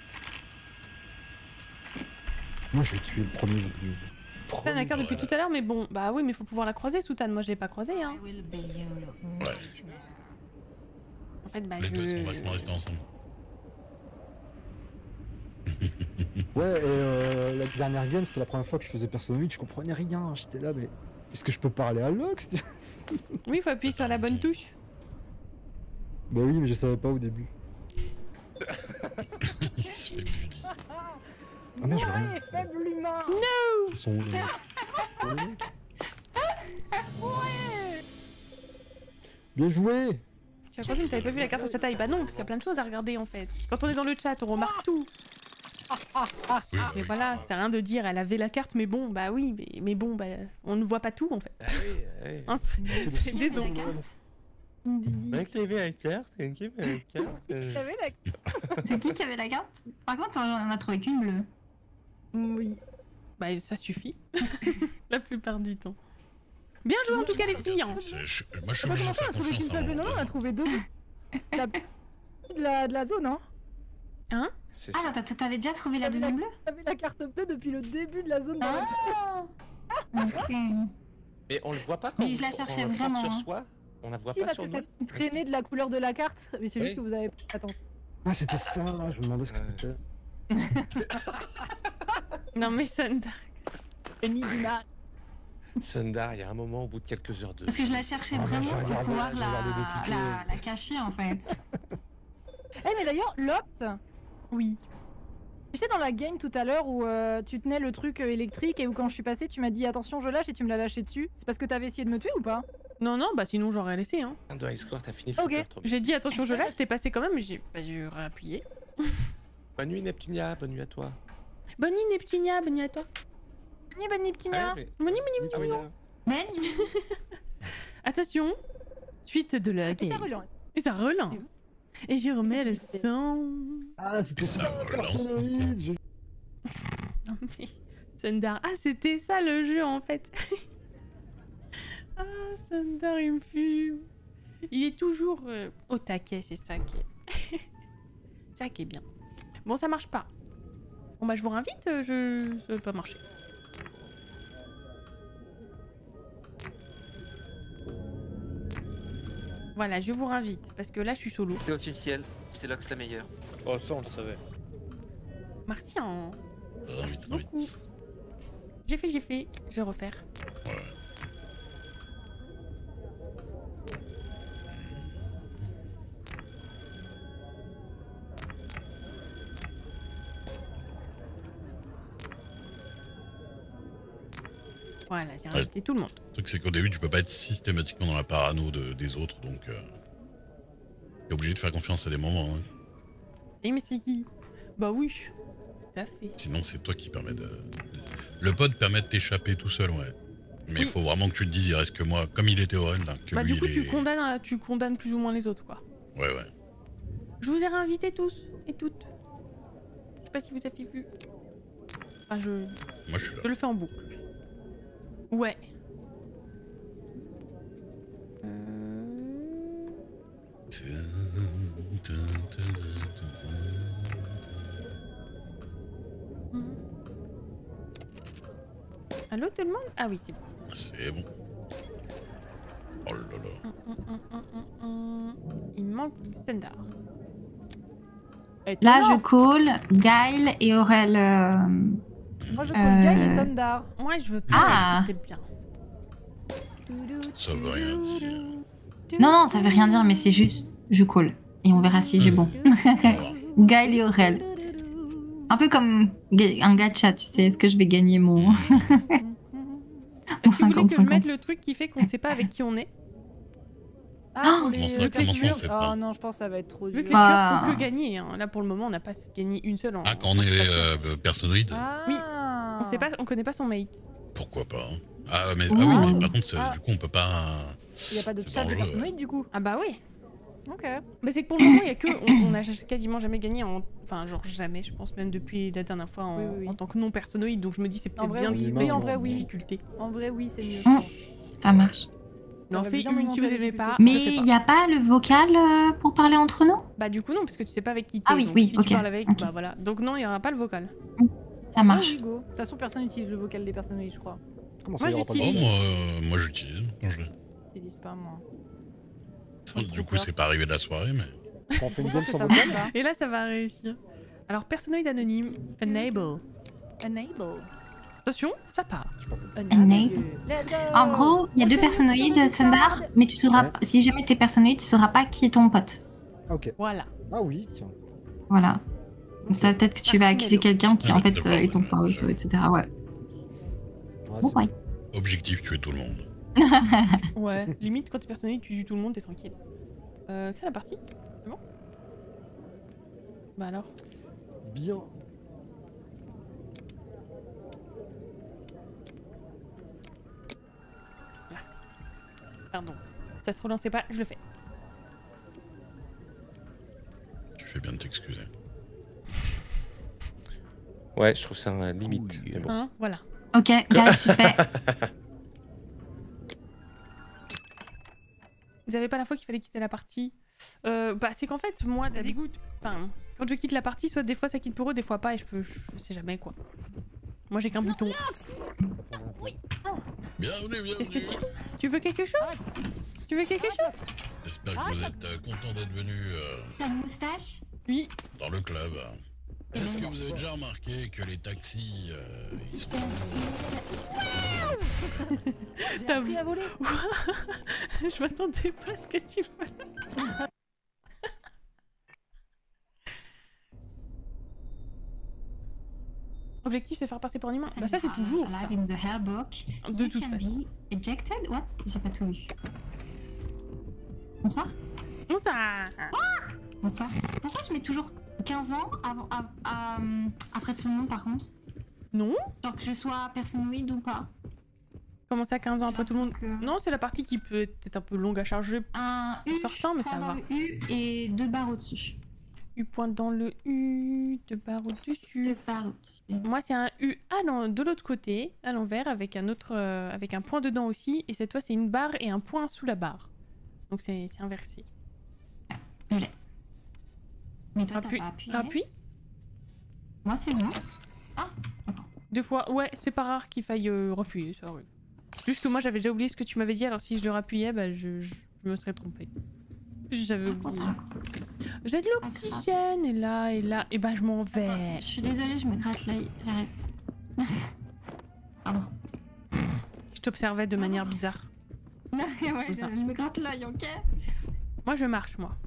[SPEAKER 5] Moi, je vais tuer le premier du.
[SPEAKER 1] Sultan la carte depuis tout à l'heure, mais bon, bah oui, mais faut pouvoir la croiser, Sultan. Moi, je l'ai pas croisée, hein.
[SPEAKER 2] Ouais.
[SPEAKER 1] En fait, bah
[SPEAKER 2] Les deux sont
[SPEAKER 1] je...
[SPEAKER 2] vachement restés ensemble.
[SPEAKER 5] Ouais, et euh, la dernière game, c'était la première fois que je faisais Persona huit, je comprenais rien. J'étais là, mais est-ce que je peux parler à Lox?
[SPEAKER 1] Oui, faut appuyer sur la bonne touche.
[SPEAKER 5] Bah oui, mais je savais pas au début.
[SPEAKER 2] Il se fait bully.
[SPEAKER 5] Ah merde, je vois rien.
[SPEAKER 3] Ouais, faible humain.
[SPEAKER 5] Ils sont. Bien joué!
[SPEAKER 1] Tu as croisé, mais t'avais pas vu la carte à sa taille. Bah non, parce qu'il y a plein de choses à regarder en fait. Quand on est dans le chat, on remarque tout.
[SPEAKER 2] Oui,
[SPEAKER 1] Et
[SPEAKER 2] oui.
[SPEAKER 1] voilà, c'est rien de dire, elle avait la carte, mais bon, bah oui, mais, mais bon, bah on ne voit pas tout en fait.
[SPEAKER 7] Ah oui, ah oui.
[SPEAKER 1] Hein, c'est c'est
[SPEAKER 6] Qui avait
[SPEAKER 1] désolé.
[SPEAKER 6] la carte?
[SPEAKER 7] Mec, il avait la carte, il avait la carte. euh.
[SPEAKER 3] T'avais la...
[SPEAKER 6] C'est qui qui avait la carte? Par contre, on a trouvé qu'une bleue.
[SPEAKER 3] Oui.
[SPEAKER 1] Bah ça suffit. La plupart du temps. Bien joué en tout cas les filles. hein.
[SPEAKER 2] C'est- je- Moi je suis
[SPEAKER 3] On a
[SPEAKER 2] obligé de
[SPEAKER 3] commencé à
[SPEAKER 2] faire
[SPEAKER 3] trouver qu'une
[SPEAKER 2] confiance à
[SPEAKER 3] seule
[SPEAKER 2] un
[SPEAKER 3] bleue. Non,
[SPEAKER 2] moment
[SPEAKER 3] non, on a
[SPEAKER 2] donné.
[SPEAKER 3] trouvé deux. La... De, la, de la zone, hein.
[SPEAKER 1] Hein?
[SPEAKER 7] C'est
[SPEAKER 6] Ah,
[SPEAKER 7] ça.
[SPEAKER 6] t'as- t'avais déjà trouvé la deuxième bleue?
[SPEAKER 3] T'avais la carte bleue depuis le début de la zone. dans la-
[SPEAKER 6] Ah Ok.
[SPEAKER 7] Mais on le voit pas quand
[SPEAKER 6] Mais
[SPEAKER 7] on-
[SPEAKER 6] je la
[SPEAKER 7] quand
[SPEAKER 6] cherchais
[SPEAKER 7] on le
[SPEAKER 6] vraiment,
[SPEAKER 7] porte
[SPEAKER 6] hein.
[SPEAKER 7] sur soi. On la voit
[SPEAKER 3] Si,
[SPEAKER 7] pas
[SPEAKER 3] parce
[SPEAKER 7] sur
[SPEAKER 3] que
[SPEAKER 7] nous.
[SPEAKER 3] c'est traîné de la couleur de la carte, mais c'est
[SPEAKER 7] Oui.
[SPEAKER 3] juste que vous avez. Attends.
[SPEAKER 5] Ah, c'était ça, je me demandais ce que
[SPEAKER 7] Ouais.
[SPEAKER 5] c'était.
[SPEAKER 1] Non mais Sundar.
[SPEAKER 3] Ni Dina.
[SPEAKER 7] Sundar, il y a un moment au bout de quelques heures de.
[SPEAKER 6] Parce que je la cherchais
[SPEAKER 5] Ah, bah,
[SPEAKER 6] vraiment
[SPEAKER 5] je vais
[SPEAKER 6] pour
[SPEAKER 5] regarder,
[SPEAKER 6] pouvoir
[SPEAKER 5] je vais regarder des
[SPEAKER 6] la,
[SPEAKER 5] trucs,
[SPEAKER 6] la,
[SPEAKER 5] euh.
[SPEAKER 6] la cacher en fait.
[SPEAKER 3] Eh, mais d'ailleurs, Lopt,
[SPEAKER 1] Oui.
[SPEAKER 3] tu sais, dans la game tout à l'heure où euh, tu tenais le truc euh, électrique et où quand je suis passée, tu m'as dit attention, je lâche et tu me l'as lâché dessus. C'est parce que t'avais essayé de me tuer ou pas?
[SPEAKER 1] Non, non, bah sinon j'aurais laissé. Hein.
[SPEAKER 7] De high score, t'as fini le
[SPEAKER 3] Ok.
[SPEAKER 7] shooter, toi.
[SPEAKER 1] J'ai dit attention, je lâche, t'es passé quand même, mais j'ai bah, j'aurais appuyé.
[SPEAKER 7] Bonne nuit Neptunia, bonne nuit à toi.
[SPEAKER 1] Bonne nuit Neptunia, bonne nuit à toi.
[SPEAKER 3] Ni bonne ni petit nia.
[SPEAKER 7] Ah, mais-
[SPEAKER 1] Bonne nuit, bonne nuit.
[SPEAKER 7] Ah oui,
[SPEAKER 6] Ben,
[SPEAKER 1] Attention, suite de la
[SPEAKER 3] Et ça
[SPEAKER 1] game.
[SPEAKER 3] relance.
[SPEAKER 1] Et ça relance. Et je remets le son.
[SPEAKER 5] Ah, c'était
[SPEAKER 2] Ça
[SPEAKER 5] ça,
[SPEAKER 2] relance.
[SPEAKER 5] Personnoïde. je-
[SPEAKER 1] Non mais Sundar, ah c'était ça le jeu en fait. Ah Sundar il me fume. Il est toujours euh, au taquet, c'est ça qui est... ça qui est bien. Bon ça marche pas. Bon bah je vous réinvite, euh, je... ça va pas marcher. Voilà, je vous réinvite parce que là je suis solo.
[SPEAKER 9] C'est officiel, c'est Lox la meilleure.
[SPEAKER 4] Oh, ça, on le savait.
[SPEAKER 1] Merci hein.
[SPEAKER 2] Invite,
[SPEAKER 1] Merci beaucoup.
[SPEAKER 2] invite.
[SPEAKER 1] J'ai fait, j'ai fait, je vais refaire.
[SPEAKER 2] Ouais.
[SPEAKER 1] Voilà, j'ai invité tout le monde.
[SPEAKER 2] Le truc, c'est qu'au début, tu peux pas être systématiquement dans la parano de- des autres, donc euh, t'es obligé de faire confiance à des moments. Hein.
[SPEAKER 1] Et mais c'est qui? Bah oui, tout à fait.
[SPEAKER 2] Sinon, c'est toi qui permet de. Le pod permet de t'échapper tout seul, ouais. Mais il
[SPEAKER 1] Oui.
[SPEAKER 2] faut vraiment que tu te dises, il reste que moi, comme il était au run, là, que
[SPEAKER 1] Bah
[SPEAKER 2] lui,
[SPEAKER 1] du coup
[SPEAKER 2] il
[SPEAKER 1] tu
[SPEAKER 2] est.
[SPEAKER 1] condamnes, euh, tu condamnes plus ou moins les autres quoi.
[SPEAKER 2] Ouais, ouais.
[SPEAKER 1] Je vous ai réinvités tous et toutes. Je sais pas si vous avez vu. Enfin je,
[SPEAKER 2] Moi, je suis là.
[SPEAKER 1] je le fais en boucle. Ouais. Euh... hmm. Allô tout le monde? Ah oui c'est bon.
[SPEAKER 2] C'est bon. Oh là là.
[SPEAKER 1] Hum, hum, hum, hum, hum, hum. Il me manque Sundar.
[SPEAKER 6] là je call Gaël et Aurel. euh,
[SPEAKER 3] Moi je
[SPEAKER 6] Euh.
[SPEAKER 3] call Guy et Thundar.
[SPEAKER 1] Moi je veux pas,
[SPEAKER 6] Ah.
[SPEAKER 1] c'était bien.
[SPEAKER 2] Ça veut rien dire.
[SPEAKER 6] Non, non, ça veut rien dire, mais c'est juste je call. Et on verra si j'ai bon.
[SPEAKER 2] On va voir.
[SPEAKER 6] Gaël et Aurel. Un peu comme ga- un gacha, tu sais. Est-ce que je vais gagner mon, mon
[SPEAKER 1] Est-ce que vous voulez
[SPEAKER 6] cinquante
[SPEAKER 1] que je mette
[SPEAKER 6] cinquante?
[SPEAKER 1] le truc qui fait qu'on sait pas avec qui on est?
[SPEAKER 3] Ah, pour
[SPEAKER 2] Comment
[SPEAKER 3] les
[SPEAKER 2] ça,
[SPEAKER 3] le
[SPEAKER 2] comment ça, on
[SPEAKER 3] capture.
[SPEAKER 2] sait pas
[SPEAKER 3] Oh non, je pense que ça va être trop
[SPEAKER 1] Vu
[SPEAKER 3] dur.
[SPEAKER 1] que les
[SPEAKER 6] Bah.
[SPEAKER 1] tueurs font que gagner, hein. Là pour le moment on n'a pas gagné une seule en.
[SPEAKER 2] Ah, quand on est euh, personnoïde,
[SPEAKER 3] Ah.
[SPEAKER 1] Oui. On sait pas, on connaît pas son mate.
[SPEAKER 2] pourquoi pas hein. Ah, mais, ah
[SPEAKER 6] Ouh.
[SPEAKER 2] oui, mais par contre, c'est-
[SPEAKER 3] Ah.
[SPEAKER 2] du coup, on peut pas.
[SPEAKER 3] Il n'y a pas de
[SPEAKER 2] C'est
[SPEAKER 3] chat de
[SPEAKER 2] dangereux,
[SPEAKER 3] personnoïde du coup.
[SPEAKER 1] Ah bah oui.
[SPEAKER 3] Ok.
[SPEAKER 1] Mais c'est que pour le moment il y a que on, on a quasiment jamais gagné en, enfin genre jamais, je pense même depuis la dernière fois en,
[SPEAKER 3] Oui, oui, oui.
[SPEAKER 1] en tant que non personnoïde. Donc je me dis c'est
[SPEAKER 3] En
[SPEAKER 1] peut-être
[SPEAKER 3] vrai,
[SPEAKER 1] bien
[SPEAKER 3] oui.
[SPEAKER 1] de
[SPEAKER 5] Oui,
[SPEAKER 1] payer
[SPEAKER 5] en
[SPEAKER 1] une
[SPEAKER 5] vrai,
[SPEAKER 1] petite
[SPEAKER 3] oui.
[SPEAKER 1] difficulté.
[SPEAKER 3] En vrai, oui, c'est mieux.
[SPEAKER 6] Mm.
[SPEAKER 3] je pense.
[SPEAKER 6] Ça marche.
[SPEAKER 1] Non,
[SPEAKER 3] va
[SPEAKER 1] fais
[SPEAKER 3] bien
[SPEAKER 1] une
[SPEAKER 3] monter
[SPEAKER 1] si vous
[SPEAKER 3] la
[SPEAKER 1] aimez pas.
[SPEAKER 3] difficulté.
[SPEAKER 1] je
[SPEAKER 6] Mais
[SPEAKER 1] fais
[SPEAKER 6] il
[SPEAKER 1] pas.
[SPEAKER 6] n'y a pas le vocal euh, pour parler entre nous?
[SPEAKER 1] Bah du coup non, parce que tu sais pas avec qui t'es.
[SPEAKER 6] Ah oui,
[SPEAKER 1] donc
[SPEAKER 6] oui,
[SPEAKER 1] si
[SPEAKER 6] ok.
[SPEAKER 1] tu parles avec,
[SPEAKER 6] Ok.
[SPEAKER 1] bah voilà. Donc non, il y aura pas le vocal.
[SPEAKER 6] Ça marche.
[SPEAKER 3] Ah oui, go. De toute façon, personne n'utilise le vocal des personnoïdes, je crois.
[SPEAKER 5] Comment ça,
[SPEAKER 1] Moi,
[SPEAKER 5] il y aura pas
[SPEAKER 2] Oh,
[SPEAKER 5] de
[SPEAKER 1] j'utilise.
[SPEAKER 2] moi, euh, moi j'utilise quand je l'ai.
[SPEAKER 3] J'utilise pas moi.
[SPEAKER 2] Du coup, c'est pas arrivé de la soirée, mais.
[SPEAKER 5] On fait une
[SPEAKER 3] Pourquoi
[SPEAKER 5] game
[SPEAKER 3] que
[SPEAKER 5] sans
[SPEAKER 3] ça
[SPEAKER 5] vocal
[SPEAKER 3] marche pas
[SPEAKER 1] Et là ça va réussir. Alors personnoïde anonyme, enable.
[SPEAKER 3] Enable.
[SPEAKER 1] Attention, ça part.
[SPEAKER 6] Enable.
[SPEAKER 3] Let's go.
[SPEAKER 6] En gros, il y a deux personnoïdes, Sundar, mais tu sauras,
[SPEAKER 5] Ouais.
[SPEAKER 6] si jamais t'es personnoïde, tu sauras pas qui est ton pote.
[SPEAKER 5] Ah, ok.
[SPEAKER 1] Voilà.
[SPEAKER 5] Ah oui, tiens.
[SPEAKER 6] Voilà. Donc ça, peut-être que tu vas accuser quelqu'un qui
[SPEAKER 2] Ah,
[SPEAKER 6] en fait
[SPEAKER 2] c'est
[SPEAKER 6] euh,
[SPEAKER 2] vrai,
[SPEAKER 6] est ton
[SPEAKER 2] ouais.
[SPEAKER 6] pote, et cetera. Ouais.
[SPEAKER 5] Ah,
[SPEAKER 6] Bon,
[SPEAKER 5] c'est
[SPEAKER 6] ouais.
[SPEAKER 2] Objectif, tuer tout le monde.
[SPEAKER 1] Ouais. Limite quand t'es personnoïde, tu joues tout le monde, t'es tranquille. Euh, crée la partie. C'est bon? Bah alors.
[SPEAKER 5] bien.
[SPEAKER 1] Pardon. Ça se relançait pas, je le fais.
[SPEAKER 2] Tu fais bien de t'excuser.
[SPEAKER 7] Ouais, je trouve ça un limite.
[SPEAKER 8] Ouh,
[SPEAKER 7] Mais bon.
[SPEAKER 1] Hein, voilà.
[SPEAKER 6] Ok, gars, suspect.
[SPEAKER 1] Vous avez pas la fois qu'il fallait quitter la partie? euh, Bah c'est qu'en fait, moi, d'habitude, enfin, quand je quitte la partie, soit des fois ça quitte pour eux, des fois pas, et je peux, je sais jamais quoi. Moi j'ai qu'un bouton.
[SPEAKER 3] Oui.
[SPEAKER 2] Bienvenue,
[SPEAKER 1] Qu'est-ce que
[SPEAKER 2] bienvenue.
[SPEAKER 1] tu... tu veux quelque chose? Tu veux quelque chose?
[SPEAKER 2] J'espère que vous êtes euh, content d'être venu euh,
[SPEAKER 6] T'as une moustache?
[SPEAKER 1] Oui.
[SPEAKER 2] dans le club. Est-ce que vous avez déjà remarqué que les taxis, euh, ils sont...
[SPEAKER 3] J'ai
[SPEAKER 1] T'as
[SPEAKER 3] appris
[SPEAKER 1] vu-
[SPEAKER 3] à voler.
[SPEAKER 1] Je m'attendais pas à ce que tu fasses. Objectif c'est faire passer pour un humain. Bah ça c'est toujours ça.
[SPEAKER 6] Alive in the Hellbook.
[SPEAKER 1] De
[SPEAKER 6] You
[SPEAKER 1] toute
[SPEAKER 6] can
[SPEAKER 1] façon.
[SPEAKER 6] be ejected? What? J'ai pas tout lu. Bonsoir.
[SPEAKER 1] Bonsoir.
[SPEAKER 6] Bonsoir. Pourquoi je mets toujours quinze ans avant, à- à- après tout le monde par contre?
[SPEAKER 1] Non?
[SPEAKER 6] Tant que je sois personnoïde ou pas?
[SPEAKER 1] Comment ça quinze ans après tout le monde?
[SPEAKER 6] Que...
[SPEAKER 1] Non, c'est la partie qui peut être un peu longue à charger.
[SPEAKER 6] Un U,
[SPEAKER 1] Certains, mais
[SPEAKER 6] point
[SPEAKER 1] ça
[SPEAKER 6] dans
[SPEAKER 1] va.
[SPEAKER 6] le U et deux barres au-dessus.
[SPEAKER 1] U point dans le U, deux barres au-dessus.
[SPEAKER 6] Deux barres au-dessus.
[SPEAKER 1] Moi c'est un U à l'en- de l'autre côté, à l'envers, avec un autre, euh, avec un point dedans aussi. Et cette fois c'est une barre et un point sous la barre. Donc c'est c'est inversé.
[SPEAKER 6] Je l'ai. Mais toi t'as
[SPEAKER 1] Rappuie.
[SPEAKER 6] pas appuyé.
[SPEAKER 1] Rappuie.
[SPEAKER 6] Moi c'est bon.
[SPEAKER 1] Deux fois. Ouais, c'est pas rare qu'il faille euh, rappuyer, ça arrive. Juste que moi j'avais déjà oublié ce que tu m'avais dit, alors si je le rappuyais, bah je, je, je me serais trompée. J'avais oublié. J'ai de l'oxygène, et là, et là, et bah je m'en vais.
[SPEAKER 6] Attends, je suis désolée, je me gratte l'œil. J'arrive. Pardon.
[SPEAKER 1] Je t'observais de manière bizarre.
[SPEAKER 6] ouais, je,
[SPEAKER 1] ça.
[SPEAKER 6] je me gratte l'œil, ok?
[SPEAKER 1] Moi je marche, moi.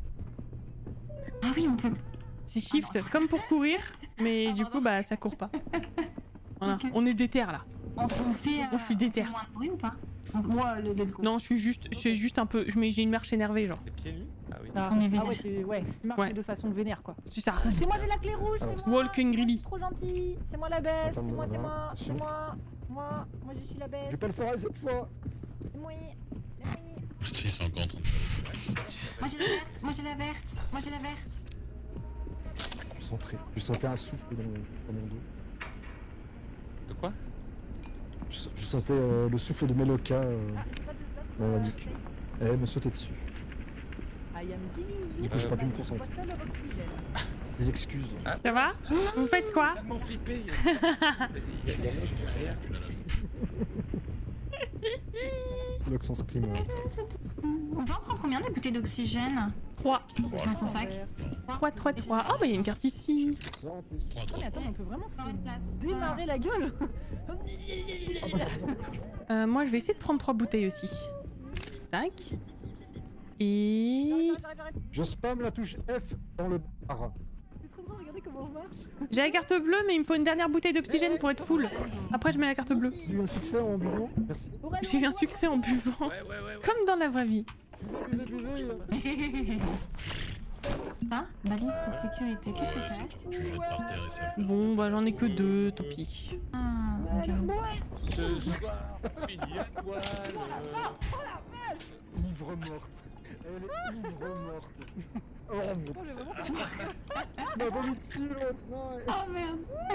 [SPEAKER 6] Ah oui, on peut.
[SPEAKER 1] C'est shift, comme pour courir, mais
[SPEAKER 6] Ah,
[SPEAKER 1] du coup,
[SPEAKER 6] pardon.
[SPEAKER 1] bah ça court pas. Voilà,
[SPEAKER 6] Ok.
[SPEAKER 1] on est déter là.
[SPEAKER 6] On, on fait.
[SPEAKER 1] Moi, je suis
[SPEAKER 6] euh,
[SPEAKER 1] déter.
[SPEAKER 6] on fait moins de bruit ou pas? Ouais, le- let's go.
[SPEAKER 1] Non, je suis juste, je suis juste un peu, je mets- j'ai une marche énervée, genre.
[SPEAKER 7] Les pieds nus? Ah oui.
[SPEAKER 3] Ah,
[SPEAKER 6] On est
[SPEAKER 3] ah
[SPEAKER 6] vénère.
[SPEAKER 3] ouais, tu- ouais, tu marches
[SPEAKER 1] Ouais.
[SPEAKER 3] de façon vénère quoi.
[SPEAKER 1] C'est ça.
[SPEAKER 3] C'est moi, j'ai la clé rouge, c'est moi.
[SPEAKER 1] Walking
[SPEAKER 3] c'est moi,
[SPEAKER 1] Grilly.
[SPEAKER 3] je suis trop gentil. C'est moi la best,
[SPEAKER 5] Attends,
[SPEAKER 3] c'est moi, c'est
[SPEAKER 5] voilà,
[SPEAKER 3] moi, c'est
[SPEAKER 5] attention.
[SPEAKER 3] moi. Moi, moi je suis la
[SPEAKER 5] Je
[SPEAKER 3] best.
[SPEAKER 5] vais pas le faire cette fois.
[SPEAKER 3] C'est moi. C'est moi.
[SPEAKER 2] Ils sont encore en train de faire.
[SPEAKER 6] Moi j'ai la verte, moi j'ai la verte, moi j'ai la verte.
[SPEAKER 5] Je sentais, je sentais un souffle dans, dans mon dos.
[SPEAKER 7] De quoi?
[SPEAKER 5] Je, je sentais euh, le souffle de Meloka euh,
[SPEAKER 3] Ah, j'ai pas de place pour
[SPEAKER 5] dans la
[SPEAKER 3] la
[SPEAKER 5] nuque.
[SPEAKER 3] clé.
[SPEAKER 5] Elle me sautait dessus.
[SPEAKER 3] I am giving you
[SPEAKER 5] Du coup, j'ai pas pu me
[SPEAKER 3] a
[SPEAKER 5] concentrer.
[SPEAKER 3] bottle of oxygen.
[SPEAKER 5] Des excuses.
[SPEAKER 1] Ça va? Vous faites quoi?
[SPEAKER 7] Tellement flippé. Il y a il y a- il y a un mec derrière.
[SPEAKER 5] Lox en screamer.
[SPEAKER 6] On peut en prendre combien des bouteilles d'oxygène
[SPEAKER 1] trois.
[SPEAKER 6] dans son sac?
[SPEAKER 1] trois, trois, trois. Oh bah il y a une carte ici.
[SPEAKER 5] Sentez souffle.
[SPEAKER 2] trois,
[SPEAKER 3] Oh,
[SPEAKER 2] trois.
[SPEAKER 3] mais attends, on peut vraiment
[SPEAKER 6] Encore une place.
[SPEAKER 3] se démarrer la gueule.
[SPEAKER 1] Euh, moi je vais essayer de prendre trois bouteilles aussi. Tac. Et...
[SPEAKER 3] J'arrête, j'arrête, j'arrête.
[SPEAKER 5] Je spam la touche F dans le bar.
[SPEAKER 3] C'est trop drôle, regardez comment on marche.
[SPEAKER 1] J'ai la carte bleue mais il me faut une dernière bouteille d'oxygène pour être full. Après je mets la carte bleue.
[SPEAKER 5] J'ai eu un succès en buvant. Merci.
[SPEAKER 3] Aurélien,
[SPEAKER 1] J'ai eu un
[SPEAKER 3] bois,
[SPEAKER 1] succès en buvant.
[SPEAKER 7] Ouais, ouais, ouais. ouais.
[SPEAKER 1] Comme dans la vraie vie.
[SPEAKER 5] Buvez, buvez.
[SPEAKER 6] Ah, balise de sécurité, qu'est-ce que
[SPEAKER 2] Ouais,
[SPEAKER 6] c'est?
[SPEAKER 2] c'est toi, tu jettes par terre et ça fait.
[SPEAKER 1] Bon bah j'en ai que deux, tant pis.
[SPEAKER 6] Ah, ok.
[SPEAKER 7] Ce soir, fini à poil.
[SPEAKER 5] Ivre morte. Elle est ivre morte. Oh mon
[SPEAKER 3] Oh, j'ai
[SPEAKER 5] dieu.
[SPEAKER 3] vraiment
[SPEAKER 5] Elle m'a vomi dessus l'autre. Non.
[SPEAKER 6] Oh merde.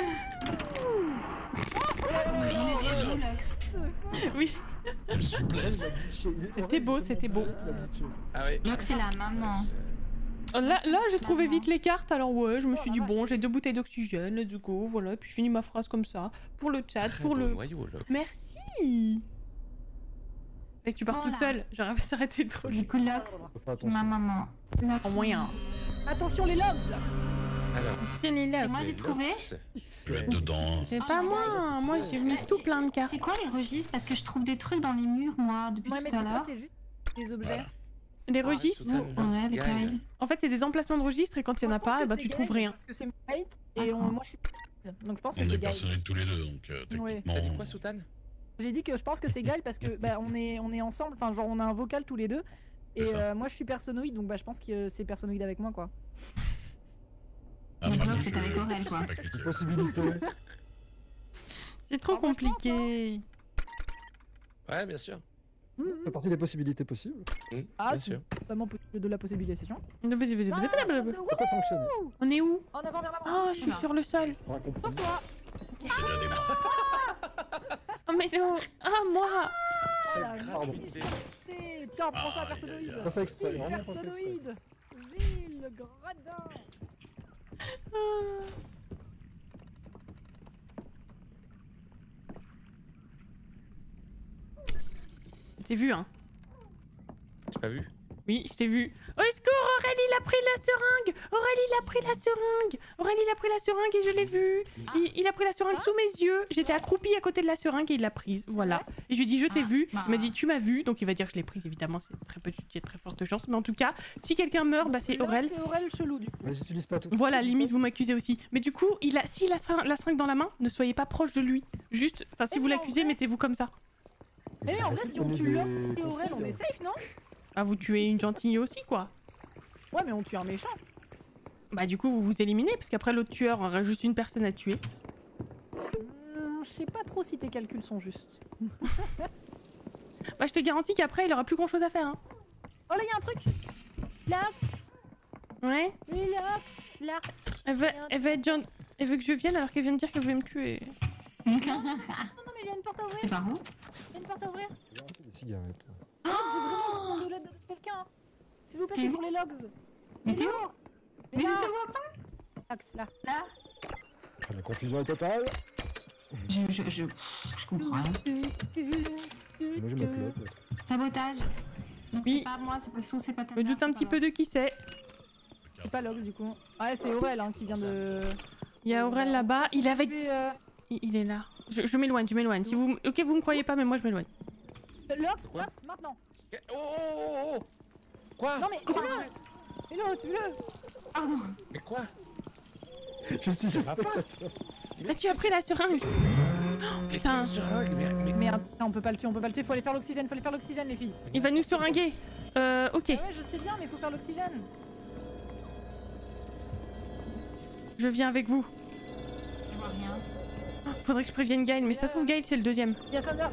[SPEAKER 6] On est bien beau, Lox.
[SPEAKER 1] Oui,
[SPEAKER 2] Quelle souplesse.
[SPEAKER 5] Elle m'a bitché. Il est
[SPEAKER 1] C'était
[SPEAKER 5] horrible,
[SPEAKER 1] beau,
[SPEAKER 5] il
[SPEAKER 1] c'était
[SPEAKER 5] m'a
[SPEAKER 1] beau.
[SPEAKER 5] bitché.
[SPEAKER 7] Ah oui.
[SPEAKER 6] Lox, c'est la maman.
[SPEAKER 1] là, là j'ai trouvé vite les cartes alors ouais, je me suis dit bon j'ai deux bouteilles d'oxygène, let's go, voilà, et puis je finis ma phrase comme ça, pour le chat,
[SPEAKER 7] Très
[SPEAKER 1] pour
[SPEAKER 7] beau
[SPEAKER 1] le...
[SPEAKER 7] noyau, Lox.
[SPEAKER 1] Merci. Et que tu pars toute
[SPEAKER 6] Voilà.
[SPEAKER 1] seule, j'aurais pas s'arrêter de trop.
[SPEAKER 6] Du coup, Lox,
[SPEAKER 5] Faut faire
[SPEAKER 6] c'est
[SPEAKER 5] attention.
[SPEAKER 6] ma maman. Lox.
[SPEAKER 1] En moyen.
[SPEAKER 3] Attention les logs.
[SPEAKER 7] Alors,
[SPEAKER 1] C'est les
[SPEAKER 6] C'est
[SPEAKER 1] lèvres.
[SPEAKER 6] moi, j'ai trouvé.
[SPEAKER 7] Lox.
[SPEAKER 2] Je vais être dedans.
[SPEAKER 1] C'est pas moi, moi j'ai mis tout plein de cartes.
[SPEAKER 6] C'est quoi les registres? Parce que je trouve des trucs dans les murs, moi, depuis
[SPEAKER 3] Ouais, mais
[SPEAKER 6] tout à
[SPEAKER 3] pour moi,
[SPEAKER 6] l'heure.
[SPEAKER 3] c'est juste des objets.
[SPEAKER 2] Voilà.
[SPEAKER 1] Les
[SPEAKER 7] Ah,
[SPEAKER 1] registres,
[SPEAKER 7] Suzanne,
[SPEAKER 6] Ouais,
[SPEAKER 7] Lox,
[SPEAKER 6] les
[SPEAKER 7] Guy.
[SPEAKER 6] tailles.
[SPEAKER 1] en fait c'est des emplacements de registres et quand il y en
[SPEAKER 3] Moi,
[SPEAKER 1] a
[SPEAKER 3] je pense
[SPEAKER 1] pas,
[SPEAKER 3] que
[SPEAKER 1] et bah
[SPEAKER 3] c'est
[SPEAKER 1] tu
[SPEAKER 3] Gaël,
[SPEAKER 1] trouves rien.
[SPEAKER 3] Parce que c'est Mate et on-
[SPEAKER 6] D'accord.
[SPEAKER 3] moi je suis. Donc je pense que
[SPEAKER 2] On
[SPEAKER 3] c'est
[SPEAKER 2] est
[SPEAKER 3] Gaël.
[SPEAKER 2] personnels tous les deux, donc euh,
[SPEAKER 3] Ouais.
[SPEAKER 2] techniquement.
[SPEAKER 7] T'as dit quoi, Soutane?
[SPEAKER 3] J'ai dit que je pense que c'est Gaël parce que bah, on est on est ensemble, enfin genre on a un vocal tous les deux. Et
[SPEAKER 2] C'est ça.
[SPEAKER 3] euh, moi je suis personnoïde donc bah je pense que c'est personnoïde avec moi quoi.
[SPEAKER 2] Ah,
[SPEAKER 6] Donc
[SPEAKER 2] par
[SPEAKER 6] Lox,
[SPEAKER 2] contre,
[SPEAKER 6] c'est avec
[SPEAKER 2] je-
[SPEAKER 6] Aurel, quoi.
[SPEAKER 2] c'est pas cliqué.
[SPEAKER 5] Possibilité.
[SPEAKER 1] C'est trop
[SPEAKER 3] Ah, moi, je pense,
[SPEAKER 1] compliqué.
[SPEAKER 7] Ouais, bien sûr.
[SPEAKER 3] Hum,
[SPEAKER 5] Ça
[SPEAKER 3] hum.
[SPEAKER 5] fait partie des possibilités possibles.
[SPEAKER 7] Mmh,
[SPEAKER 3] Ah,
[SPEAKER 7] bien
[SPEAKER 3] c'est
[SPEAKER 7] sûr.
[SPEAKER 3] vraiment possible de la possibilisation.
[SPEAKER 5] Ça peut fonctionner.
[SPEAKER 1] On est où?
[SPEAKER 3] En avant vers l'avant.
[SPEAKER 1] Oh, je suis sur le sol.
[SPEAKER 5] On a compris.
[SPEAKER 3] Sauf toi.
[SPEAKER 2] J'ai déjà des morts.
[SPEAKER 1] Oh mais non. Ah moi.
[SPEAKER 3] Oh la
[SPEAKER 5] Pardon.
[SPEAKER 3] vérité. Tiens, prends ça
[SPEAKER 2] Aïe,
[SPEAKER 3] personnoïde.
[SPEAKER 2] aïe, aïe.
[SPEAKER 5] Pas fait exprès.
[SPEAKER 3] Vive
[SPEAKER 5] Vraiment pas fait exprès.
[SPEAKER 3] personnoïde. Vive le gradin.
[SPEAKER 1] Ah. t'ai vu, hein.
[SPEAKER 7] J'ai pas vu.
[SPEAKER 1] Oui, je t'ai vu. Au secours, Aurélie, il a pris la seringue. Aurélie, il a pris la seringue. Aurélie, il a pris la seringue et je l'ai vu. Il, il a pris la seringue sous mes yeux. J'étais accroupie à côté de la seringue et il l'a prise. Voilà. Et je lui ai dit, je t'ai
[SPEAKER 6] Ah,
[SPEAKER 1] vu.
[SPEAKER 6] bah.
[SPEAKER 1] Il m'a dit, tu m'as vu. Donc il va dire que je l'ai prise, évidemment. C'est très petit, il y a très forte chance. Mais en tout cas, si quelqu'un meurt, bah c'est
[SPEAKER 3] Là,
[SPEAKER 1] Aurel.
[SPEAKER 3] C'est Aurel chelou du coup.
[SPEAKER 5] Mais j'utilise pas tout.
[SPEAKER 1] Voilà, limite, vous m'accusez aussi. Mais du coup, il a, s'il a la seringue dans la main, ne soyez pas proche de lui. Juste, enfin, si
[SPEAKER 3] Eh,
[SPEAKER 1] vous
[SPEAKER 3] mais en
[SPEAKER 1] l'accusez,
[SPEAKER 3] vrai-
[SPEAKER 1] mettez-vous comme ça.
[SPEAKER 3] Mais en vrai, si on tue Lox et Aurel, on est safe, non?
[SPEAKER 1] Ah, vous tuez une gentille aussi, quoi.
[SPEAKER 3] Ouais, mais on tue un méchant.
[SPEAKER 1] Bah, du coup, vous vous éliminez, parce qu'après, l'autre tueur aura juste une personne à tuer.
[SPEAKER 3] Hmm, je sais pas trop si tes calculs sont justes.
[SPEAKER 1] Bah, je te garantis qu'après, il aura plus grand chose à faire, hein.
[SPEAKER 3] Oh là, y'a un truc. Lox,
[SPEAKER 1] Ouais.
[SPEAKER 3] oui, Lox, là.
[SPEAKER 1] Elle veut, elle veut être gen- elle veut que je vienne alors qu'elle vient de dire qu'elle voulait me tuer.
[SPEAKER 3] Non, non, mais j'ai une porte à ouvrir.
[SPEAKER 6] C'est par où?
[SPEAKER 3] J'ai une porte à ouvrir.
[SPEAKER 5] J'ai lancé des cigarettes.
[SPEAKER 3] Oh, j'ai vraiment besoin de l'aide de quelqu'un. S'il vous plaît,
[SPEAKER 6] T'es
[SPEAKER 3] c'est
[SPEAKER 6] où?
[SPEAKER 3] pour les logs.
[SPEAKER 6] Mais t'es où?
[SPEAKER 3] Mais
[SPEAKER 6] Mais je
[SPEAKER 3] là,
[SPEAKER 6] te vois pas.
[SPEAKER 3] Lox, là.
[SPEAKER 6] Là.
[SPEAKER 5] La confusion est totale.
[SPEAKER 6] Je, je, je, je comprends rien.
[SPEAKER 5] Moi je me clope.
[SPEAKER 6] Sabotage. Donc
[SPEAKER 1] Oui.
[SPEAKER 6] c'est pas moi, c'est pas Sou, c'est pas ta
[SPEAKER 1] Je me
[SPEAKER 6] mère,
[SPEAKER 1] doute un
[SPEAKER 6] c'est
[SPEAKER 1] petit
[SPEAKER 6] pas
[SPEAKER 1] peu de
[SPEAKER 6] Lox.
[SPEAKER 1] qui c'est.
[SPEAKER 3] C'est pas Lox du coup. Ouais, c'est Aurel hein, qui vient de.
[SPEAKER 1] Il y a Aurel là-bas. Il est avec.
[SPEAKER 3] Euh,
[SPEAKER 1] Il, il est là. Je, je m'éloigne, je m'éloigne. Si vous, ok, vous me croyez pas, mais moi je m'éloigne.
[SPEAKER 3] Lox,
[SPEAKER 7] Quoi?
[SPEAKER 3] Lox, maintenant.
[SPEAKER 7] Oh oh oh oh. Quoi?
[SPEAKER 3] Non mais tue-le. Hello, tue-le.
[SPEAKER 6] Pardon.
[SPEAKER 7] Mais quoi?
[SPEAKER 5] Je suis
[SPEAKER 7] Ça va pas.
[SPEAKER 5] spectateur.
[SPEAKER 1] Là, tu as pris la seringue. Oh, putain,
[SPEAKER 7] Seringue, mais, mais...
[SPEAKER 3] Merde, on peut pas le tuer, on peut pas le tuer. Faut aller faire l'oxygène, faut aller faire l'oxygène, les filles.
[SPEAKER 1] il va nous seringuer. Euh, ok.
[SPEAKER 3] Ah ouais, je sais bien, mais faut faire l'oxygène.
[SPEAKER 1] Je viens avec vous.
[SPEAKER 6] Je vois rien.
[SPEAKER 1] Oh, faudrait que je prévienne Gaël, mais ça se trouve, Gaël, c'est le deuxième.
[SPEAKER 3] Il y a Thunder.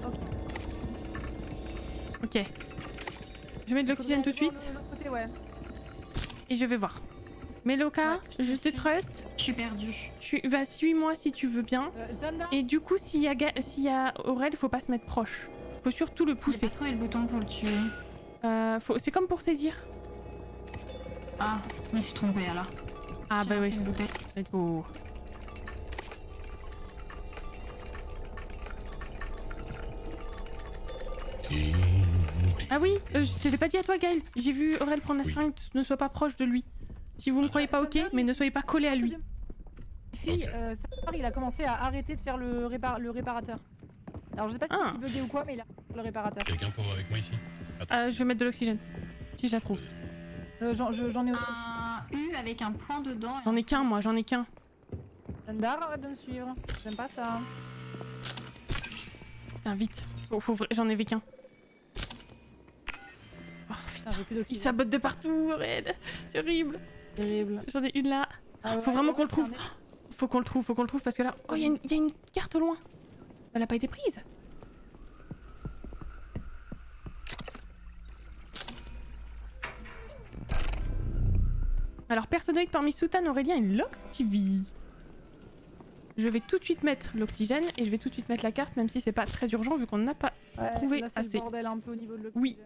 [SPEAKER 3] Ok.
[SPEAKER 1] Ok. Je mets de l'oxygène tout de suite
[SPEAKER 3] De l'autre côté, ouais.
[SPEAKER 1] et je vais voir. Meloka,
[SPEAKER 6] Ouais,
[SPEAKER 1] je te
[SPEAKER 6] suis-
[SPEAKER 1] trust.
[SPEAKER 6] Je suis perdue.
[SPEAKER 1] Tu vas suis-moi si tu veux bien.
[SPEAKER 3] Euh, Thunder.
[SPEAKER 1] Et du coup, s'il y a, Ga- s'il y a Aurel, faut pas se mettre proche. Faut surtout le
[SPEAKER 6] J'ai
[SPEAKER 1] pousser.
[SPEAKER 6] pas trouvé le bouton pour le tuer.
[SPEAKER 1] Euh, faut... C'est comme pour saisir.
[SPEAKER 6] Ah, je me suis trompée alors.
[SPEAKER 1] Ah
[SPEAKER 6] J'ai
[SPEAKER 1] bah
[SPEAKER 6] lancé
[SPEAKER 1] oui.
[SPEAKER 6] une bouteille.
[SPEAKER 1] Let's go. Ah oui, euh, je te l'ai pas dit à toi, Gaël. J'ai vu Aurel prendre la
[SPEAKER 2] Oui.
[SPEAKER 1] seringue. Ne sois pas proche de lui. Si vous me croyez pas, ok, mais ne soyez pas collé à lui.
[SPEAKER 3] Fille,
[SPEAKER 2] Ok.
[SPEAKER 3] euh, Thunder, il a commencé à arrêter de faire le, répar- le réparateur. Alors je sais pas si
[SPEAKER 1] Ah.
[SPEAKER 3] c'est bugué ou quoi, mais il a fait le réparateur.
[SPEAKER 2] Quelqu'un pour avec moi ici?
[SPEAKER 1] Euh, je vais mettre de l'oxygène. Si je la trouve.
[SPEAKER 3] Euh, J'en je- j'en ai aussi.
[SPEAKER 6] Un U avec un point dedans. et
[SPEAKER 1] J'en
[SPEAKER 6] un
[SPEAKER 1] ai qu'un,
[SPEAKER 6] point
[SPEAKER 1] moi, j'en ai qu'un.
[SPEAKER 3] Thunder, arrête de me suivre. J'aime pas ça.
[SPEAKER 1] Putain, vite. Faut, faut vra- J'en avais qu'un. Oh,
[SPEAKER 3] Putain, j'ai plus
[SPEAKER 1] il
[SPEAKER 3] d'oxygène.
[SPEAKER 1] sabote de partout, Aurel. C'est horrible.
[SPEAKER 3] Terrible.
[SPEAKER 1] J'en ai une là.
[SPEAKER 3] Ah ouais,
[SPEAKER 1] Faut vraiment
[SPEAKER 3] ouais,
[SPEAKER 1] qu'on le
[SPEAKER 3] c'est
[SPEAKER 1] trouve.
[SPEAKER 3] un-
[SPEAKER 1] Faut qu'on le trouve, faut qu'on le trouve parce que là. Oh, il y, a une- il y a une carte au loin. Elle a pas été prise. Alors, personnoïde parmi Soutan, Aurélien et Lox T V. Je vais tout de suite mettre l'oxygène et je vais tout de suite mettre la carte, même si c'est pas très urgent vu qu'on n'a pas.
[SPEAKER 3] Ouais,
[SPEAKER 1] trouver
[SPEAKER 3] là, c'est
[SPEAKER 1] assez.
[SPEAKER 3] le bordel un peu au niveau de l'oxygène.
[SPEAKER 1] Oui.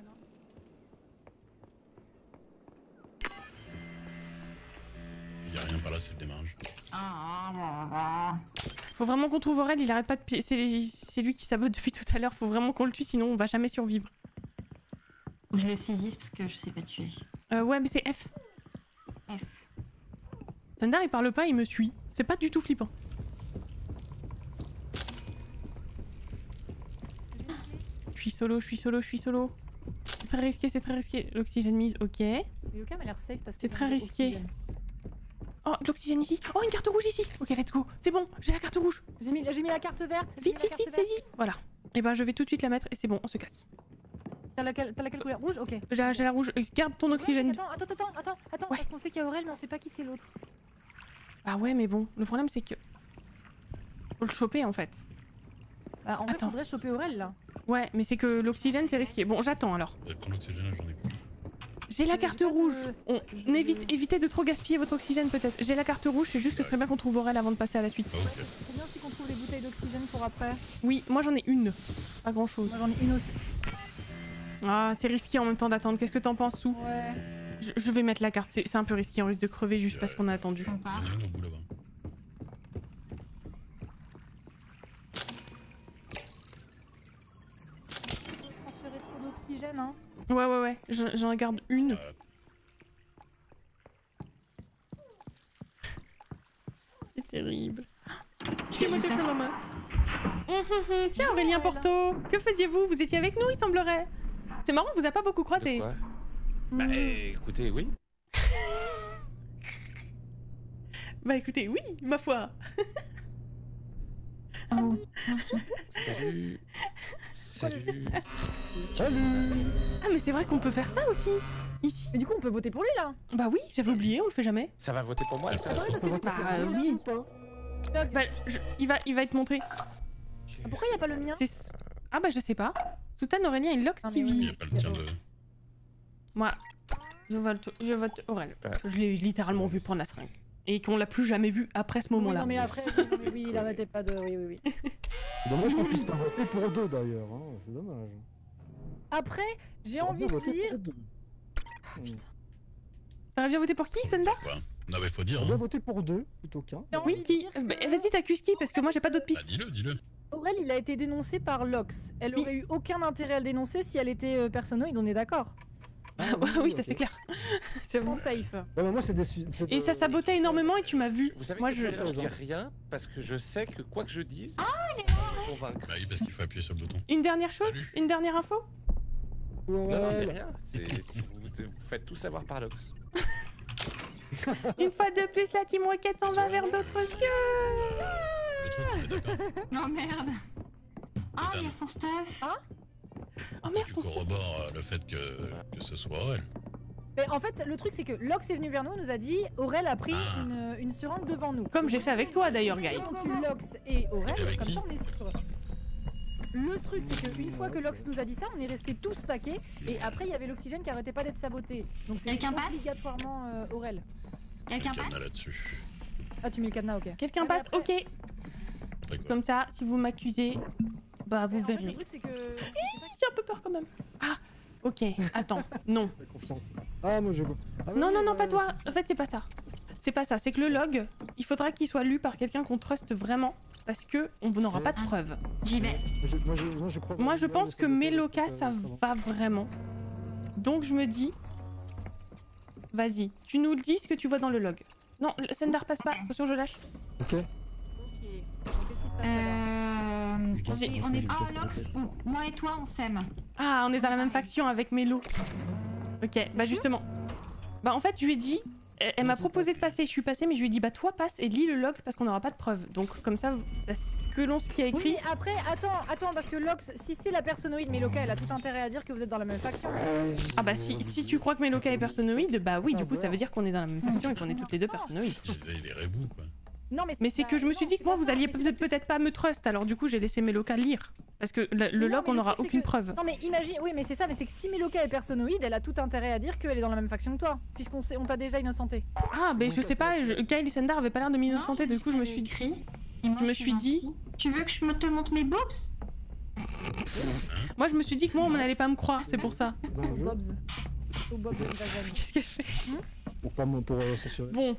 [SPEAKER 2] Il y a rien par là, c'est le démarrage.
[SPEAKER 6] Ah,
[SPEAKER 1] Faut vraiment qu'on trouve Aurel, il arrête pas de pi- c'est c'est lui qui sabote depuis tout à l'heure, faut vraiment qu'on le tue sinon on va jamais survivre.
[SPEAKER 6] Faut que je le saisisse parce que je sais pas tuer.
[SPEAKER 1] Euh, ouais, mais c'est F.
[SPEAKER 6] F.
[SPEAKER 1] Thunder il parle pas, il me suit. C'est pas du tout flippant. Je suis solo, je suis solo, je suis solo. C'est très risqué, c'est très risqué. L'oxygène mise, ok.
[SPEAKER 3] Yoka m'a l'air safe parce que
[SPEAKER 1] C'est très
[SPEAKER 3] j'ai de
[SPEAKER 1] risqué.
[SPEAKER 3] l'oxygène.
[SPEAKER 1] Oh, de l'oxygène ici. Oh, une carte rouge ici. Ok, let's go. C'est bon, j'ai la carte rouge.
[SPEAKER 3] J'ai mis, j'ai mis la carte verte. j'ai mis
[SPEAKER 1] Vite,
[SPEAKER 3] la
[SPEAKER 1] vite,
[SPEAKER 3] carte
[SPEAKER 1] vite,
[SPEAKER 3] verte.
[SPEAKER 1] saisis. Voilà. Et ben, je vais tout de suite la mettre et c'est bon, on se casse.
[SPEAKER 3] T'as laquelle, t'as laquelle couleur? Rouge? Ok.
[SPEAKER 1] J'ai j'ai la rouge. Euh, Garde ton
[SPEAKER 3] Ouais,
[SPEAKER 1] oxygène.
[SPEAKER 3] Attends, attends, attends, attends, attends,
[SPEAKER 1] Ouais.
[SPEAKER 3] parce qu'on sait qu'il y a Aurel, mais on sait pas qui c'est l'autre.
[SPEAKER 1] Ah ouais, mais bon, le problème c'est que. Faut le choper en fait.
[SPEAKER 3] Bah, en vrai,
[SPEAKER 1] Attends.
[SPEAKER 3] faudrait choper Aurel là.
[SPEAKER 1] Ouais, mais c'est que l'oxygène c'est risqué. Bon, j'attends alors.
[SPEAKER 2] Vous allez prendre l'oxygène, là, j'en ai plus.
[SPEAKER 1] J'ai la
[SPEAKER 3] Euh,
[SPEAKER 1] carte
[SPEAKER 3] j'ai pas de-
[SPEAKER 1] rouge. On
[SPEAKER 3] je-
[SPEAKER 1] évite, évitez de trop gaspiller votre oxygène peut-être. J'ai la carte rouge, c'est juste que ce serait bien qu'on trouve Aurel avant de passer à la suite.
[SPEAKER 2] Ah, ok.
[SPEAKER 3] C'est bien aussi qu'on trouve les bouteilles d'oxygène pour après.
[SPEAKER 1] Oui, moi j'en ai une. Pas grand chose.
[SPEAKER 3] Moi j'en ai une aussi.
[SPEAKER 1] Ah, c'est risqué en même temps d'attendre. Qu'est-ce que t'en penses, Sou?
[SPEAKER 3] Ouais.
[SPEAKER 1] je, je vais mettre la carte, c'est c'est un peu risqué, on risque de crever juste parce qu'on a attendu.
[SPEAKER 6] On
[SPEAKER 2] Il
[SPEAKER 6] part.
[SPEAKER 2] y en a une au bout là-bas.
[SPEAKER 3] Transférer trop d'oxygène. l'oxygène, hein.
[SPEAKER 1] Ouais, ouais, ouais, j'en j'en garde une.
[SPEAKER 2] Euh,
[SPEAKER 1] C'est terrible.
[SPEAKER 6] Je vais
[SPEAKER 1] Moi,
[SPEAKER 6] juste
[SPEAKER 1] j'ai fait
[SPEAKER 6] avant.
[SPEAKER 1] la main. Hum, hum, hum. Tiens, Aurélien Porto, que faisiez-vous? Vous étiez avec nous, il semblerait. C'est marrant, on vous a pas beaucoup
[SPEAKER 7] De
[SPEAKER 1] croisé.
[SPEAKER 7] quoi Bah eh, écoutez, oui.
[SPEAKER 1] Bah écoutez, oui, ma foi.
[SPEAKER 6] Oh, merci.
[SPEAKER 7] Salut. Salut.
[SPEAKER 5] Salut.
[SPEAKER 1] Ah, mais c'est vrai qu'on peut faire ça aussi, ici.
[SPEAKER 3] Mais du coup, on peut voter pour lui là.
[SPEAKER 1] Bah oui, j'avais oublié, on le fait jamais.
[SPEAKER 7] Ça va voter pour moi, ça
[SPEAKER 3] Attends,
[SPEAKER 7] aussi.
[SPEAKER 3] parce que
[SPEAKER 5] Votre
[SPEAKER 1] Bah,
[SPEAKER 5] cerveau,
[SPEAKER 1] oui.
[SPEAKER 5] ou pas
[SPEAKER 1] Bah, je- il, va, il va être montré.
[SPEAKER 3] Pourquoi y a pas le mien?
[SPEAKER 1] C'est- Ah bah je sais pas. Soutane Aurélien et Lox
[SPEAKER 3] Ah, mais
[SPEAKER 1] T V.
[SPEAKER 3] oui.
[SPEAKER 2] Il n'y a pas le tien de.
[SPEAKER 1] Moi, je vote, je vote Aurel.
[SPEAKER 7] Bah.
[SPEAKER 1] Je l'ai littéralement vu prendre la seringue. Et qu'on l'a plus jamais vu après ce moment-là.
[SPEAKER 3] Oui, non mais après, oui, oui, oui, il arrêtait pas de... Oui, oui, oui.
[SPEAKER 5] C'est dommage qu'on puisse pas voter pour deux d'ailleurs, hein. C'est dommage.
[SPEAKER 3] Après, j'ai
[SPEAKER 5] On
[SPEAKER 3] envie
[SPEAKER 5] peut
[SPEAKER 3] de
[SPEAKER 5] voter
[SPEAKER 3] dire...
[SPEAKER 5] pour deux.
[SPEAKER 3] Ah, putain.
[SPEAKER 1] T'aurais bien voté pour qui, Senda?
[SPEAKER 2] Quoi Non, mais faut dire.
[SPEAKER 5] On doit
[SPEAKER 2] Hein.
[SPEAKER 5] voter pour deux plutôt qu'un.
[SPEAKER 3] J'ai envie
[SPEAKER 1] Oui,
[SPEAKER 3] de
[SPEAKER 1] qui
[SPEAKER 3] dire
[SPEAKER 1] Bah,
[SPEAKER 3] que
[SPEAKER 1] Vas-y, t'accuses qui? Parce que moi j'ai pas d'autres
[SPEAKER 2] Bah,
[SPEAKER 1] pistes.
[SPEAKER 2] dis-le, dis-le.
[SPEAKER 3] Aurel, il a été dénoncé par Lox. Elle
[SPEAKER 1] Oui.
[SPEAKER 3] aurait eu aucun intérêt à le dénoncer si elle était euh, personnoïde, on est d'accord.
[SPEAKER 5] Ah,
[SPEAKER 1] oui, ça
[SPEAKER 5] ok.
[SPEAKER 1] c'est clair. C'est
[SPEAKER 3] Sans
[SPEAKER 1] bon.
[SPEAKER 3] safe.
[SPEAKER 5] Ouais, mais moi c'est des. su- c'est
[SPEAKER 1] Et
[SPEAKER 5] de-
[SPEAKER 1] ça sabotait énormément et tu m'as vu.
[SPEAKER 7] Vous savez
[SPEAKER 1] Moi
[SPEAKER 7] que
[SPEAKER 1] je.
[SPEAKER 7] je ne dis rien parce que je sais que quoi que je dise, ah, il est convaincre.
[SPEAKER 2] Bah oui, parce qu'il faut appuyer sur le bouton.
[SPEAKER 1] Une dernière chose?
[SPEAKER 2] Salut.
[SPEAKER 1] Une dernière info?
[SPEAKER 7] Non, non, mais
[SPEAKER 5] Ouais.
[SPEAKER 7] rien. c'est- c'est- Vous, vous faites tout savoir par Lox.
[SPEAKER 1] Une fois de plus, la Team Rocket s'en va vers d'autres cieux.
[SPEAKER 2] Le truc, on est d'accord.
[SPEAKER 6] Non, merde. Ah, il y a
[SPEAKER 2] un-
[SPEAKER 6] son stuff.
[SPEAKER 1] Oh merde,
[SPEAKER 2] Tu
[SPEAKER 1] son
[SPEAKER 2] corrobores euh, le fait que, que ce soit Aurel.
[SPEAKER 3] Mais en fait, le truc c'est que Lox est venu vers nous et nous a dit Aurel a pris
[SPEAKER 2] Ah.
[SPEAKER 3] une, une seringue devant nous.
[SPEAKER 1] Comme j'ai fait avec toi d'ailleurs, Guy.
[SPEAKER 3] On tue Lox et Aurel,
[SPEAKER 2] C'était avec
[SPEAKER 3] comme
[SPEAKER 2] qui
[SPEAKER 3] ça on est sûr. Le truc c'est qu'une fois que Lox nous a dit ça, on est restés tous paquets et après il y avait l'oxygène qui arrêtait pas d'être saboté. Donc c'est
[SPEAKER 6] Quelqu'un passe
[SPEAKER 3] obligatoirement euh, Aurel.
[SPEAKER 6] Quelqu'un
[SPEAKER 2] Cadenas
[SPEAKER 6] passe
[SPEAKER 2] là-dessus.
[SPEAKER 3] Ah tu mets le cadenas, ok.
[SPEAKER 1] Quelqu'un
[SPEAKER 3] Ah, mais
[SPEAKER 1] passe?
[SPEAKER 3] après-
[SPEAKER 1] Ok.
[SPEAKER 2] Après quoi
[SPEAKER 1] Comme ça, si vous m'accusez, bah vous
[SPEAKER 3] Mais en fait, le
[SPEAKER 1] verrez.
[SPEAKER 3] truc c'est que...
[SPEAKER 1] J'ai un peu peur quand même. Ah, ok. Attends, non.
[SPEAKER 5] Fais confiance. Ah, moi je. Ah,
[SPEAKER 1] Non,
[SPEAKER 5] oui,
[SPEAKER 1] non, non,
[SPEAKER 5] ouais,
[SPEAKER 1] pas toi.
[SPEAKER 5] c'est-
[SPEAKER 1] En fait, c'est pas ça. C'est pas ça. C'est que le log, il faudra qu'il soit lu par quelqu'un qu'on trust vraiment. Parce que on n'aura pas de preuves.
[SPEAKER 6] J'y vais.
[SPEAKER 5] Moi, je- Moi je, moi, je crois.
[SPEAKER 1] Moi, je
[SPEAKER 5] vraiment
[SPEAKER 1] pense
[SPEAKER 5] au
[SPEAKER 1] que
[SPEAKER 5] sabotage,
[SPEAKER 1] Meloka,
[SPEAKER 5] donc,
[SPEAKER 1] ça
[SPEAKER 5] euh, vraiment.
[SPEAKER 1] va vraiment. Donc, je me dis. Vas-y, tu nous le dis ce que tu vois dans le log. Non, le Sundar passe pas. Attention, je lâche.
[SPEAKER 5] Ok.
[SPEAKER 3] Ok. Qu'est-ce qui se passe là
[SPEAKER 6] Euh.
[SPEAKER 5] Putain,
[SPEAKER 6] On est.
[SPEAKER 5] c'est
[SPEAKER 6] On est...
[SPEAKER 5] pas
[SPEAKER 6] Ah,
[SPEAKER 5] une
[SPEAKER 6] Lox,
[SPEAKER 5] question.
[SPEAKER 6] on- moi et toi, on s'aime.
[SPEAKER 1] Ah, on est dans la même faction avec Mélo. Ok, bah
[SPEAKER 3] sûr
[SPEAKER 1] justement. Bah en fait, je lui ai dit, elle, elle m'a proposé de passer, je suis passée, mais je lui ai dit, bah toi passe et lis le log parce qu'on n'aura pas de preuves. Donc comme ça, selon ce qui a
[SPEAKER 3] Oui,
[SPEAKER 1] écrit.
[SPEAKER 3] mais après, attends, attends, parce que Lox, si c'est la personnoïde Meloka, elle a tout intérêt à dire que vous êtes dans la même faction.
[SPEAKER 1] Ah bah si, si tu crois que Meloka est personnoïde, bah oui, du coup ça veut dire qu'on est dans la même faction et qu'on est toutes les deux personnoïdes.
[SPEAKER 2] Je disais, il est rebou, quoi.
[SPEAKER 3] Non, mais
[SPEAKER 1] Mais c'est
[SPEAKER 3] bah,
[SPEAKER 1] que je me suis
[SPEAKER 3] non,
[SPEAKER 1] dit
[SPEAKER 3] c'est
[SPEAKER 1] que moi
[SPEAKER 3] pas
[SPEAKER 1] vous
[SPEAKER 3] ça,
[SPEAKER 1] alliez
[SPEAKER 3] mais c'est
[SPEAKER 1] peut-être
[SPEAKER 3] parce que
[SPEAKER 1] peut-être pas me trust, alors du coup j'ai laissé Meloka lire. Parce que le, le
[SPEAKER 3] Mais non,
[SPEAKER 1] log
[SPEAKER 3] mais
[SPEAKER 1] on
[SPEAKER 3] le
[SPEAKER 1] n'aura
[SPEAKER 3] truc, c'est
[SPEAKER 1] aucune
[SPEAKER 3] que-
[SPEAKER 1] preuve.
[SPEAKER 3] Non, mais imagine, oui, mais c'est ça, mais c'est que si Meloka est personnoïde, elle a tout intérêt à dire qu'elle est dans la même faction que toi, puisqu'on sait- on t'a déjà innocenté.
[SPEAKER 1] Ah bah
[SPEAKER 5] Donc,
[SPEAKER 1] je
[SPEAKER 5] ça,
[SPEAKER 1] sais
[SPEAKER 5] c'est
[SPEAKER 1] pas,
[SPEAKER 5] ok.
[SPEAKER 1] je, Kyle et Sundar avaient pas l'air de
[SPEAKER 6] Non,
[SPEAKER 1] m'innocenter,
[SPEAKER 6] je
[SPEAKER 1] du coup je me suis dit.
[SPEAKER 6] écrit. Et moi,
[SPEAKER 1] je me
[SPEAKER 6] suis
[SPEAKER 1] suis dit-
[SPEAKER 6] gentille. Tu veux que je me te montre mes boobs?
[SPEAKER 1] Moi je me suis dit que moi on n'allait pas me croire, c'est pour ça.
[SPEAKER 5] Dans le
[SPEAKER 3] Au
[SPEAKER 5] jeu,
[SPEAKER 3] Bob's. Au Bob de Invasion.
[SPEAKER 1] Qu'est-ce qu'elle fait?
[SPEAKER 5] pour pas me- pour euh, s'assurer.
[SPEAKER 1] Bon.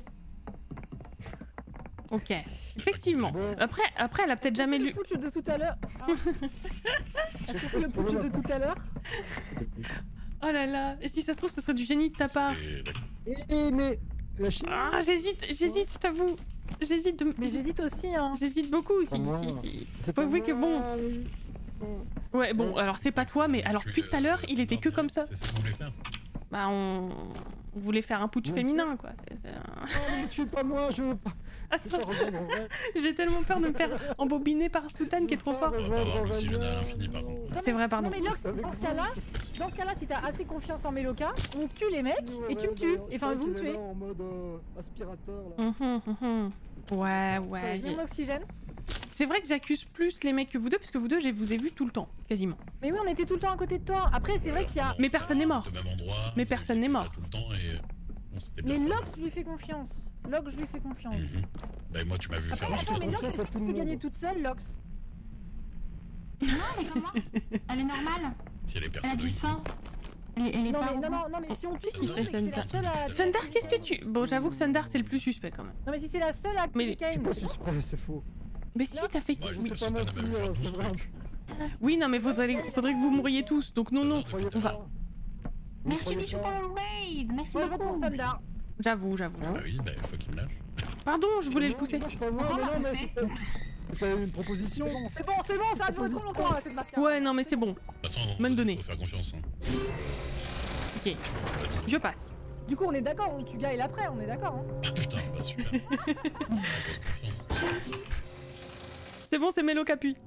[SPEAKER 1] Ok. Effectivement.
[SPEAKER 5] Bon.
[SPEAKER 1] Après, après, elle a peut-être jamais
[SPEAKER 3] Est-ce
[SPEAKER 1] lu.
[SPEAKER 3] qu'on fait le putsch de tout à l'heure. Ah. Est-ce qu'on fait le putsch de tout à l'heure?
[SPEAKER 1] Oh là là. Et si ça se trouve, ce serait du génie de ta part.
[SPEAKER 2] Et d'accord.
[SPEAKER 5] Eh, mais. La Chine.
[SPEAKER 1] Ah, j'hésite, j'hésite, je t'avoue. J'hésite de.
[SPEAKER 3] Mais j'hésite aussi, hein.
[SPEAKER 1] J'hésite beaucoup aussi.
[SPEAKER 5] Pas moi.
[SPEAKER 1] Si, si.
[SPEAKER 5] C'est
[SPEAKER 1] Faut
[SPEAKER 5] pas
[SPEAKER 1] avouer que bon.
[SPEAKER 5] moi, oui.
[SPEAKER 1] Ouais, bon, alors c'est pas toi, mais alors
[SPEAKER 2] Tu,
[SPEAKER 1] depuis tout à l'heure,
[SPEAKER 2] euh,
[SPEAKER 1] il était que
[SPEAKER 2] non,
[SPEAKER 1] comme ça.
[SPEAKER 2] C'est ça qu'on voulait faire.
[SPEAKER 1] Bah, on. On voulait faire un putsch
[SPEAKER 5] Non.
[SPEAKER 1] féminin, quoi. C'est- c'est un-
[SPEAKER 5] Oh, mais tu es pas moi, je veux pas. Je veux pas rejoindre en vrai.
[SPEAKER 1] J'ai tellement peur de me faire embobiner par Soutane qui est trop fort.
[SPEAKER 2] On va pas avoir l'oxygène à l'infini, par contre.
[SPEAKER 3] Non,
[SPEAKER 1] C'est
[SPEAKER 3] mais-
[SPEAKER 1] vrai, pardon.
[SPEAKER 3] Non mais Lox, dans ce cas-là, dans ce cas-là, si t'as assez confiance en Meloka, on tue les mecs et tu me tues. Et enfin, vous me tuez.
[SPEAKER 5] En mode euh, aspirateur là.
[SPEAKER 1] Hum, hum, hum, hum. Ouais, ouais.
[SPEAKER 3] T'as
[SPEAKER 1] j'ai-
[SPEAKER 3] bien l'oxygène.
[SPEAKER 1] C'est vrai que j'accuse plus les mecs que vous deux, parce que vous deux, je vous ai vus tout le temps, quasiment.
[SPEAKER 3] Mais oui, on était tout le temps à côté de toi. Après, c'est vrai qu'il y a.
[SPEAKER 1] Mais personne n'est mort.
[SPEAKER 2] Au même endroit.
[SPEAKER 1] Mais
[SPEAKER 2] vous
[SPEAKER 1] personne
[SPEAKER 2] étiez
[SPEAKER 1] n'est
[SPEAKER 2] là
[SPEAKER 1] mort.
[SPEAKER 2] Tout le temps et. Bon, c'était bien.
[SPEAKER 3] Mais
[SPEAKER 2] fait.
[SPEAKER 3] Lox, je lui fais confiance. Lox, je lui fais confiance.
[SPEAKER 2] Mhm. Bah, moi, tu m'as vu
[SPEAKER 3] Après,
[SPEAKER 2] faire un
[SPEAKER 3] attends,
[SPEAKER 2] truc.
[SPEAKER 3] mais Lox,
[SPEAKER 5] confiance
[SPEAKER 3] est-ce
[SPEAKER 5] à
[SPEAKER 3] que
[SPEAKER 5] tout
[SPEAKER 3] tu
[SPEAKER 5] le
[SPEAKER 3] peux gagner
[SPEAKER 5] monde.
[SPEAKER 3] toute seule, Lox?
[SPEAKER 6] Non, elle est comment? Elle est normale.
[SPEAKER 2] Si elle est
[SPEAKER 6] Elle a
[SPEAKER 2] personne.
[SPEAKER 6] du sang. Elle est, elle est
[SPEAKER 3] Non
[SPEAKER 6] pas
[SPEAKER 3] mais, non,
[SPEAKER 6] rouge.
[SPEAKER 3] non, non, mais si on tue
[SPEAKER 1] Il
[SPEAKER 3] Sundar,
[SPEAKER 1] fait
[SPEAKER 3] c'est que c'est la
[SPEAKER 1] Sundar.
[SPEAKER 3] seule à...
[SPEAKER 1] Sundar, qu'est-ce que tu... Bon, j'avoue que Sundar, c'est le plus suspect, quand même.
[SPEAKER 3] Non mais si c'est la seule à
[SPEAKER 1] Mais-
[SPEAKER 3] tuer
[SPEAKER 5] Je suis
[SPEAKER 3] Kane,
[SPEAKER 5] pas
[SPEAKER 3] c'est bon.
[SPEAKER 5] suspect, c'est faux.
[SPEAKER 1] Mais si, t'as fait...
[SPEAKER 2] Moi, je
[SPEAKER 5] Oui,
[SPEAKER 2] sais
[SPEAKER 5] c'est pas
[SPEAKER 2] Soutane avait
[SPEAKER 5] mentir,
[SPEAKER 2] fait
[SPEAKER 5] c'est
[SPEAKER 2] douze
[SPEAKER 5] vrai.
[SPEAKER 2] trucs.
[SPEAKER 1] Oui, non, mais faudrait, faudrait que vous mouriez tous. Donc non, non.
[SPEAKER 5] Croyez
[SPEAKER 1] On va.
[SPEAKER 5] pas. Vous
[SPEAKER 6] Merci
[SPEAKER 5] croyez
[SPEAKER 6] Michou
[SPEAKER 5] pas
[SPEAKER 6] pour le raid. Merci
[SPEAKER 3] Moi je vote
[SPEAKER 6] beaucoup.
[SPEAKER 3] pour Sandar.
[SPEAKER 1] J'avoue, j'avoue.
[SPEAKER 2] Bah oui, bah faut qu'il me lâche.
[SPEAKER 1] Pardon, je voulais le
[SPEAKER 5] Non,
[SPEAKER 1] pousser.
[SPEAKER 5] non, c'est pas moi,
[SPEAKER 6] Oh,
[SPEAKER 5] mais non, mais
[SPEAKER 6] poussé.
[SPEAKER 5] c'est- T'as une proposition.
[SPEAKER 3] C'est bon, c'est bon, ça a duré trop longtemps là, cette mascarade.
[SPEAKER 1] Ouais, non, mais c'est bon.
[SPEAKER 2] De toute façon,
[SPEAKER 1] Bonne donnée.
[SPEAKER 2] faut faire confiance. Hein.
[SPEAKER 1] Ok, je passe.
[SPEAKER 3] Du coup, on est d'accord, on tue Gaël après, on est d'accord. Hein.
[SPEAKER 2] Ah putain, bah super. On pose confiance.
[SPEAKER 1] C'est bon, c'est Mélo qui appuie.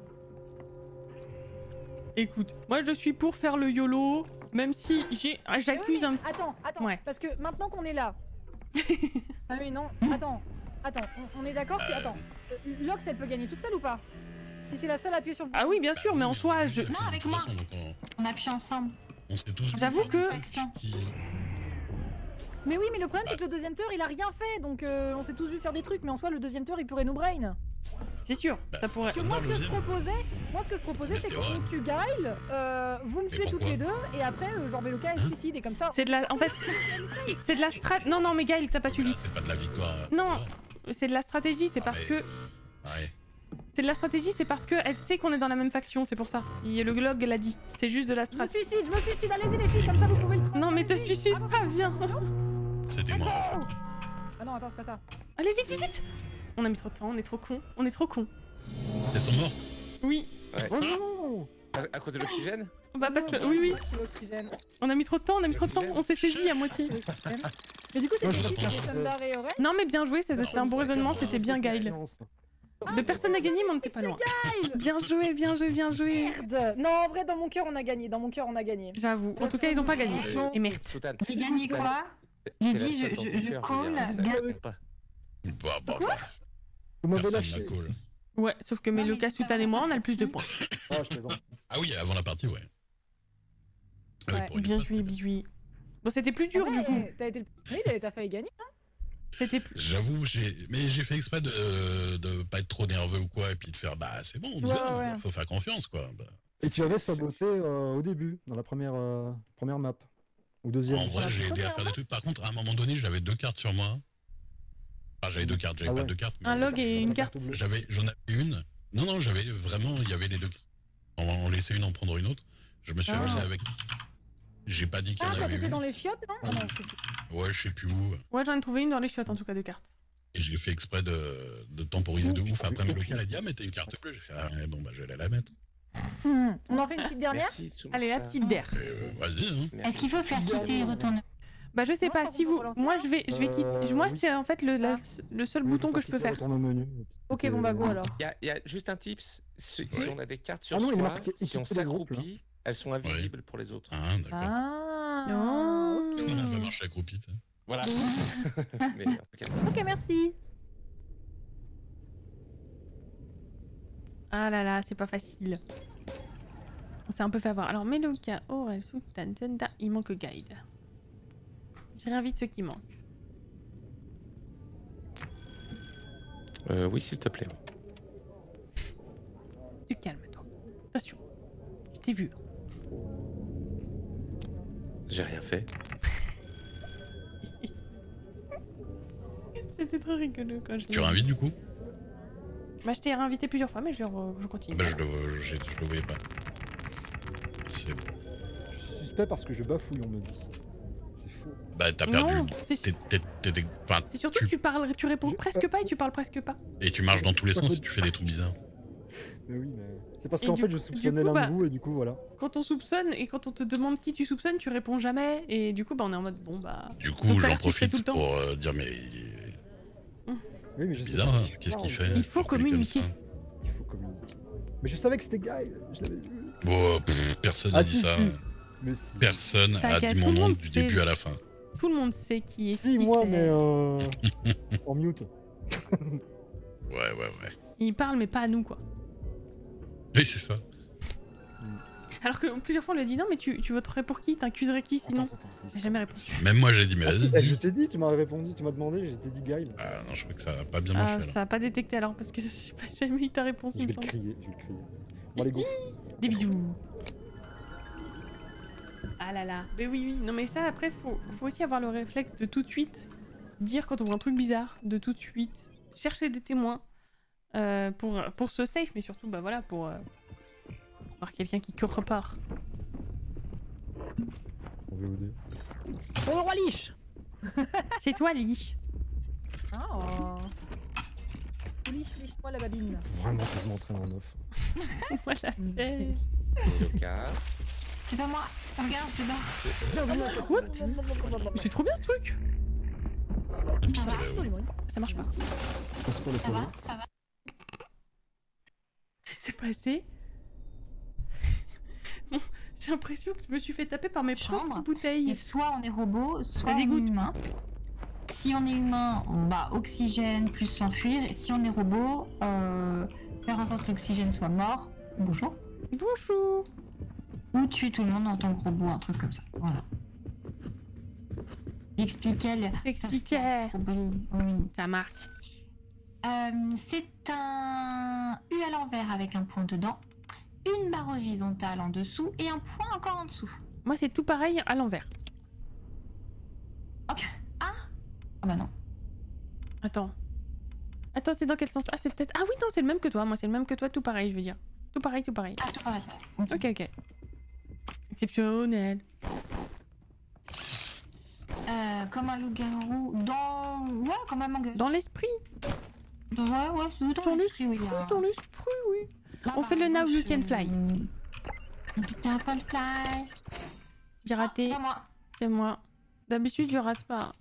[SPEAKER 1] Écoute, moi je suis pour faire le YOLO, même si j'ai, ah,
[SPEAKER 3] Mais oui,
[SPEAKER 1] j'accuse
[SPEAKER 3] mais
[SPEAKER 1] un.
[SPEAKER 3] Attends, attends,
[SPEAKER 1] Ouais.
[SPEAKER 3] parce que maintenant qu'on est là. Ah oui, non, attends, attends, on, on est d'accord que. Attends, euh, Lox elle peut gagner toute seule ou pas? Si c'est la seule à appuyer sur le
[SPEAKER 1] Ah oui, bien sûr, mais en soi, je.
[SPEAKER 2] De toute
[SPEAKER 6] Non, avec moi.
[SPEAKER 2] façon, donc, on,
[SPEAKER 6] On appuie ensemble.
[SPEAKER 2] on sait tous.
[SPEAKER 1] J'avoue que-
[SPEAKER 6] Faction.
[SPEAKER 2] Qui...
[SPEAKER 3] Mais oui, mais le problème c'est que le deuxième tour il a rien fait, donc euh, on s'est tous vu faire des trucs, mais en soi le deuxième tour il pourrait nous brain.
[SPEAKER 1] C'est sûr,
[SPEAKER 2] Bah,
[SPEAKER 1] ça
[SPEAKER 2] c'est
[SPEAKER 1] pourrait.
[SPEAKER 3] Parce que moi ce que je
[SPEAKER 2] deuxième.
[SPEAKER 3] proposais, moi ce que je proposais
[SPEAKER 2] Mais
[SPEAKER 3] c'est
[SPEAKER 2] c'était
[SPEAKER 3] qu'on
[SPEAKER 2] vrai.
[SPEAKER 3] tue Gaël, euh, vous me
[SPEAKER 2] Mais
[SPEAKER 3] tuez toutes
[SPEAKER 2] pourquoi
[SPEAKER 3] les deux, et après euh, genre Beloka elle
[SPEAKER 2] Hein
[SPEAKER 3] suicide, et comme ça.
[SPEAKER 1] C'est de la. En fait, c'est de la strat. Non, non, mais Gaël, t'as pas suivi.
[SPEAKER 2] Là, c'est pas de la victoire.
[SPEAKER 1] Non. C'est de la stratégie, c'est
[SPEAKER 2] Ah,
[SPEAKER 1] parce
[SPEAKER 2] mais-
[SPEAKER 1] que.
[SPEAKER 2] Ouais.
[SPEAKER 1] C'est de la stratégie, c'est parce qu'elle sait qu'on est dans la même faction, c'est pour ça. Et le Glog l'a dit. C'est juste de la
[SPEAKER 3] Je me
[SPEAKER 1] strat.
[SPEAKER 3] suicide, je me suicide, allez-y les filles, comme ça vous pouvez le
[SPEAKER 1] Non, mais te
[SPEAKER 3] transformer.
[SPEAKER 1] suicide
[SPEAKER 3] Ah,
[SPEAKER 1] pas, viens.
[SPEAKER 2] C'était moi en fait.
[SPEAKER 3] Ah non, attends, c'est pas ça.
[SPEAKER 1] Allez, vite, vite, vite. On a mis trop de temps, on est trop cons. On est trop cons.
[SPEAKER 2] Elles sont mortes.
[SPEAKER 1] Oui.
[SPEAKER 5] Oh non.
[SPEAKER 7] À, à cause de l'oxygène?
[SPEAKER 1] Bah, parce que. Oui, oui.
[SPEAKER 3] L'oxygène.
[SPEAKER 1] On a mis trop de temps, on a mis trop de temps. On s'est saisi à moitié.
[SPEAKER 3] Mais du coup,
[SPEAKER 5] Moi,
[SPEAKER 3] c'était
[SPEAKER 5] je
[SPEAKER 3] qui?
[SPEAKER 5] pense
[SPEAKER 3] C'était
[SPEAKER 5] que-
[SPEAKER 3] Sandar et Aurel?
[SPEAKER 1] Non, mais bien joué, c'était un bon raisonnement, c'était bien Gaël. De personne n'a gagné, mais on n'était pas loin. Bien joué, bien joué, bien joué.
[SPEAKER 3] Merde. Non, en vrai, dans mon cœur, on a gagné. Dans mon cœur, on a gagné.
[SPEAKER 1] J'avoue. En tout cas, ils ont pas gagné. Et merde.
[SPEAKER 7] Soutane.
[SPEAKER 6] J'ai gagné quoi? J'ai dit, je, je, je call. Ga-
[SPEAKER 2] Bah, bah,
[SPEAKER 3] Quoi
[SPEAKER 2] bah.
[SPEAKER 5] Vous m'avez
[SPEAKER 2] Personne
[SPEAKER 5] lâché.
[SPEAKER 2] n'a call.
[SPEAKER 1] Ouais, sauf que
[SPEAKER 6] Non, mais
[SPEAKER 1] Meloka,
[SPEAKER 6] ça
[SPEAKER 1] Sutan et
[SPEAKER 6] va,
[SPEAKER 1] moi, on a
[SPEAKER 6] pas
[SPEAKER 1] le plus de
[SPEAKER 6] de
[SPEAKER 1] points.
[SPEAKER 5] Ah, je plaisante.
[SPEAKER 2] Ah oui, avant la partie, ouais. Ah oui,
[SPEAKER 3] Ouais,
[SPEAKER 2] pour une
[SPEAKER 1] Bien
[SPEAKER 2] fois,
[SPEAKER 1] joué,
[SPEAKER 2] c'est-
[SPEAKER 1] bisouis. Bon, c'était plus dur
[SPEAKER 3] Ah
[SPEAKER 1] du
[SPEAKER 3] ouais,
[SPEAKER 1] coup.
[SPEAKER 3] T'as été le. Oui, t'as t'as failli gagner.
[SPEAKER 1] C'était plus.
[SPEAKER 2] J'avoue, j'ai, mais j'ai fait exprès de, de pas être trop nerveux ou quoi, et puis de faire, bah c'est bon, on y
[SPEAKER 3] Ouais,
[SPEAKER 2] va,
[SPEAKER 3] ouais.
[SPEAKER 2] faut faire confiance quoi. Bah,
[SPEAKER 5] Et tu avais saboté euh, au début, dans la première, euh, première map. Ou deuxième.
[SPEAKER 2] en vrai,
[SPEAKER 3] la
[SPEAKER 2] j'ai aidé à
[SPEAKER 3] première
[SPEAKER 2] faire des trucs. Par contre, à un moment donné, j'avais deux cartes sur moi. Enfin, j'avais deux cartes, j'avais
[SPEAKER 5] Ah
[SPEAKER 2] pas
[SPEAKER 5] ouais.
[SPEAKER 2] deux cartes. Mais
[SPEAKER 1] Un log et une carte.
[SPEAKER 5] bleue.
[SPEAKER 2] J'avais, j'en avais une. Non, non, j'avais vraiment, il y avait les deux cartes. On en laissait une en prendre une autre. Je me suis
[SPEAKER 3] Ah.
[SPEAKER 2] amusé avec. J'ai pas dit qu'il y
[SPEAKER 3] Ah,
[SPEAKER 2] en
[SPEAKER 3] quand
[SPEAKER 2] avait
[SPEAKER 3] t'étais
[SPEAKER 2] une.
[SPEAKER 3] dans les chiottes, non? Ah non, je sais plus.
[SPEAKER 2] Ouais, je sais plus où.
[SPEAKER 1] Ouais, j'en ai trouvé une dans les chiottes en tout cas de cartes.
[SPEAKER 2] Et j'ai fait exprès de, de temporiser de
[SPEAKER 5] Ouh,
[SPEAKER 2] ouf.
[SPEAKER 5] putain,
[SPEAKER 2] Après,
[SPEAKER 5] mais
[SPEAKER 2] Méloca,
[SPEAKER 5] aucune.
[SPEAKER 2] elle a dit, ah, mais t'as une carte bleue. J'ai fait, ah, ouais, bon, bah, je vais aller la mettre.
[SPEAKER 3] Hmm. On en fait une petite dernière?
[SPEAKER 7] Merci, Tsumusha.
[SPEAKER 1] Allez, la petite der.
[SPEAKER 2] Et, euh, vas-y, hein.
[SPEAKER 7] Merci.
[SPEAKER 6] Est-ce qu'il faut faire quitter et retourner?
[SPEAKER 1] Bah, je sais
[SPEAKER 3] Non,
[SPEAKER 1] pas,
[SPEAKER 3] par
[SPEAKER 1] si
[SPEAKER 3] contre,
[SPEAKER 1] vous.
[SPEAKER 3] on peut relancer,
[SPEAKER 1] Moi,
[SPEAKER 3] hein.
[SPEAKER 1] je vais. Je vais quitter.
[SPEAKER 5] Euh,
[SPEAKER 1] Moi,
[SPEAKER 5] oui.
[SPEAKER 1] c'est en fait le, la- le seul
[SPEAKER 5] Oui,
[SPEAKER 1] bouton
[SPEAKER 5] faut
[SPEAKER 1] que je peux
[SPEAKER 5] quitter,
[SPEAKER 1] faire.
[SPEAKER 5] retourne au menu.
[SPEAKER 3] Ok, bon bah go alors.
[SPEAKER 7] Il y a, il y a juste un tips. Si, si
[SPEAKER 2] Ouais.
[SPEAKER 7] on a des cartes sur
[SPEAKER 5] Ah non, il est
[SPEAKER 7] soi,
[SPEAKER 5] marqué
[SPEAKER 7] si on
[SPEAKER 5] équiper les groupes, là.
[SPEAKER 7] s'accroupit, elles sont invisibles pour les autres.
[SPEAKER 2] Ah, d'accord.
[SPEAKER 3] Ah.
[SPEAKER 1] Non.
[SPEAKER 3] ok.
[SPEAKER 2] On va marcher accroupi, tu sais.
[SPEAKER 7] Voilà. Mais en tout cas,
[SPEAKER 3] Ok, merci.
[SPEAKER 1] Ah là là, c'est pas facile. On s'est un peu fait avoir. Alors, Meloka, Aurel, Sultan, Zenda, il manque Guide. Je réinvite ceux qui manquent.
[SPEAKER 7] euh, oui, s'il te plaît.
[SPEAKER 1] Tu calmes-toi. Attention. Je t'ai vu.
[SPEAKER 7] J'ai rien fait.
[SPEAKER 1] C'était trop rigolo quand je l'ai
[SPEAKER 2] Tu
[SPEAKER 1] vu.
[SPEAKER 2] réinvites du coup?
[SPEAKER 1] Bah, je t'ai réinvité plusieurs fois, mais je, re- je
[SPEAKER 2] Ah
[SPEAKER 1] continue.
[SPEAKER 2] bah, je le, j'ai- je le voyais pas. C'est bon.
[SPEAKER 5] Je suis suspect parce que je bafouille, on me dit. C'est faux.
[SPEAKER 2] Bah, t'as
[SPEAKER 1] Non,
[SPEAKER 2] perdu.
[SPEAKER 1] c'est
[SPEAKER 2] T'es- t'es- t'es- t'es- enfin,
[SPEAKER 1] c'est surtout
[SPEAKER 2] tu-
[SPEAKER 1] que tu parles, tu réponds
[SPEAKER 5] Je-
[SPEAKER 1] presque pas et tu parles presque pas.
[SPEAKER 2] Et tu marches dans tous les
[SPEAKER 5] Pas
[SPEAKER 2] sens
[SPEAKER 5] peu
[SPEAKER 2] et
[SPEAKER 5] de-
[SPEAKER 2] tu fais des trucs bizarres.
[SPEAKER 5] Mais oui, mais. C'est parce
[SPEAKER 1] Et
[SPEAKER 5] qu'en
[SPEAKER 1] du
[SPEAKER 5] fait,
[SPEAKER 1] coup-
[SPEAKER 5] je
[SPEAKER 1] du
[SPEAKER 5] soupçonnais
[SPEAKER 1] coup,
[SPEAKER 5] l'un
[SPEAKER 1] bah-
[SPEAKER 5] de vous et du coup, voilà.
[SPEAKER 1] Quand on soupçonne et quand on te demande qui tu soupçonnes, tu réponds jamais et du coup, bah, on est en mode bon bah.
[SPEAKER 2] Du coup,
[SPEAKER 1] Donc, ça
[SPEAKER 2] j'en
[SPEAKER 1] reste, tu fais tout
[SPEAKER 2] profite
[SPEAKER 1] le temps.
[SPEAKER 2] pour euh, dire, mais
[SPEAKER 5] Oui, mais je sais
[SPEAKER 2] bizarre,
[SPEAKER 5] pas,
[SPEAKER 2] hein,
[SPEAKER 5] je
[SPEAKER 2] qu'est-ce
[SPEAKER 5] parle.
[SPEAKER 2] qu'il fait
[SPEAKER 1] Il faut
[SPEAKER 2] pour appeler comme
[SPEAKER 1] communiquer.
[SPEAKER 2] ça
[SPEAKER 5] Il faut communiquer. Mais je savais que c'était Guy, je l'avais vu.
[SPEAKER 2] Bon, pff, personne n'a
[SPEAKER 5] Ah
[SPEAKER 2] dit
[SPEAKER 5] si,
[SPEAKER 2] ça.
[SPEAKER 5] si. Mais si.
[SPEAKER 2] Personne a
[SPEAKER 1] T'inquiète,
[SPEAKER 2] dit
[SPEAKER 1] tout
[SPEAKER 2] mon
[SPEAKER 1] le
[SPEAKER 2] nom
[SPEAKER 1] monde
[SPEAKER 2] du
[SPEAKER 1] sait.
[SPEAKER 2] début à la fin.
[SPEAKER 1] Tout le monde sait qui est
[SPEAKER 5] Si,
[SPEAKER 1] qui
[SPEAKER 5] moi,
[SPEAKER 1] c'est.
[SPEAKER 5] mais euh... en mute.
[SPEAKER 2] Ouais, ouais, ouais.
[SPEAKER 1] Il parle mais pas à nous quoi.
[SPEAKER 2] Oui, c'est ça.
[SPEAKER 1] Alors que plusieurs fois on lui a dit non mais tu, tu voterais pour qui? T'accuserais qui sinon?
[SPEAKER 5] Attends, attends, attends.
[SPEAKER 1] J'ai jamais répondu.
[SPEAKER 2] Même moi, j'ai dit, mais
[SPEAKER 5] Ah, si,
[SPEAKER 2] vas-y,
[SPEAKER 5] eh, je
[SPEAKER 2] dis.
[SPEAKER 5] t'ai dit, tu m'as répondu, tu m'as demandé, j'ai dit Guy.
[SPEAKER 2] Ah non, je crois que ça a pas bien
[SPEAKER 1] Ah,
[SPEAKER 2] marché là.
[SPEAKER 1] ça a pas détecté alors parce que je sais pas jamais eu ta réponse
[SPEAKER 5] Je
[SPEAKER 1] il
[SPEAKER 5] vais
[SPEAKER 1] me
[SPEAKER 5] le
[SPEAKER 1] semble.
[SPEAKER 5] crier, je vais le crier. Bon, allez, go.
[SPEAKER 1] Des bisous. Ah là là. Mais oui oui. Non mais ça après faut, faut aussi avoir le réflexe de tout de suite dire quand on voit un truc bizarre, de tout de suite chercher des témoins euh, pour, pour se safe mais surtout bah voilà pour, euh, Voir quelqu'un qui court part.
[SPEAKER 5] En V O D.
[SPEAKER 3] Oh, le roi liche.
[SPEAKER 1] C'est toi, Lich.
[SPEAKER 3] Oh. Liche, liche moi la babine.
[SPEAKER 5] Vraiment que je m'entraîne en off.
[SPEAKER 1] Voilà. Eh.
[SPEAKER 7] Meloka.
[SPEAKER 6] C'est pas moi. Regarde, c'est dans.
[SPEAKER 1] What? C'est trop bien ce truc.
[SPEAKER 2] Un pistolet, ouais.
[SPEAKER 3] Absolument.
[SPEAKER 1] Ça marche pas.
[SPEAKER 5] C'est pour le
[SPEAKER 6] Ça va,
[SPEAKER 5] polo.
[SPEAKER 6] ça va.
[SPEAKER 1] C'est passé. Bon, j'ai l'impression que je me suis fait taper par mes
[SPEAKER 6] Chambre.
[SPEAKER 1] propres bouteilles.
[SPEAKER 6] Et soit on est robot, soit on est
[SPEAKER 1] dégoûte.
[SPEAKER 6] humain. Si on est humain, on bah, oxygène plus s'enfuir. Et si on est robot, euh, faire en sorte que l'oxygène soit mort. Bonjour.
[SPEAKER 1] Bonjour.
[SPEAKER 6] Ou tuer tout le monde en tant que robot, un truc comme ça. Voilà. J'expliquais le.
[SPEAKER 1] T'expliquais.
[SPEAKER 6] Oui.
[SPEAKER 1] Ça marche.
[SPEAKER 6] Euh, c'est un U à l'envers avec un point dedans, une barre horizontale en dessous et un point encore en dessous.
[SPEAKER 1] Moi, c'est tout pareil à l'envers.
[SPEAKER 6] Ok. Ah Ah bah non.
[SPEAKER 1] Attends. Attends, c'est dans quel sens? Ah, c'est peut-être. Ah oui, non, c'est le même que toi. Moi, c'est le même que toi, tout pareil, je veux dire. Tout pareil, tout pareil.
[SPEAKER 6] Ah, tout pareil. Ok.
[SPEAKER 1] Ok, ok. Exceptionnel.
[SPEAKER 6] Euh, comme un loup-garou dans. Ouais, comme un manga.
[SPEAKER 1] Dans l'esprit.
[SPEAKER 6] Dans... Ouais, ouais, c'est dans,
[SPEAKER 1] Dans
[SPEAKER 6] l'esprit, oui.
[SPEAKER 1] l'esprit,
[SPEAKER 6] là.
[SPEAKER 1] dans l'esprit, oui.
[SPEAKER 6] Là,
[SPEAKER 1] On
[SPEAKER 6] par
[SPEAKER 1] fait le Now
[SPEAKER 6] exemple,
[SPEAKER 1] You Can
[SPEAKER 6] je-
[SPEAKER 1] Fly.
[SPEAKER 6] You can fly.
[SPEAKER 1] J'ai
[SPEAKER 6] Ah,
[SPEAKER 1] raté.
[SPEAKER 6] c'est pas moi.
[SPEAKER 1] C'est moi. D'habitude, je rate pas.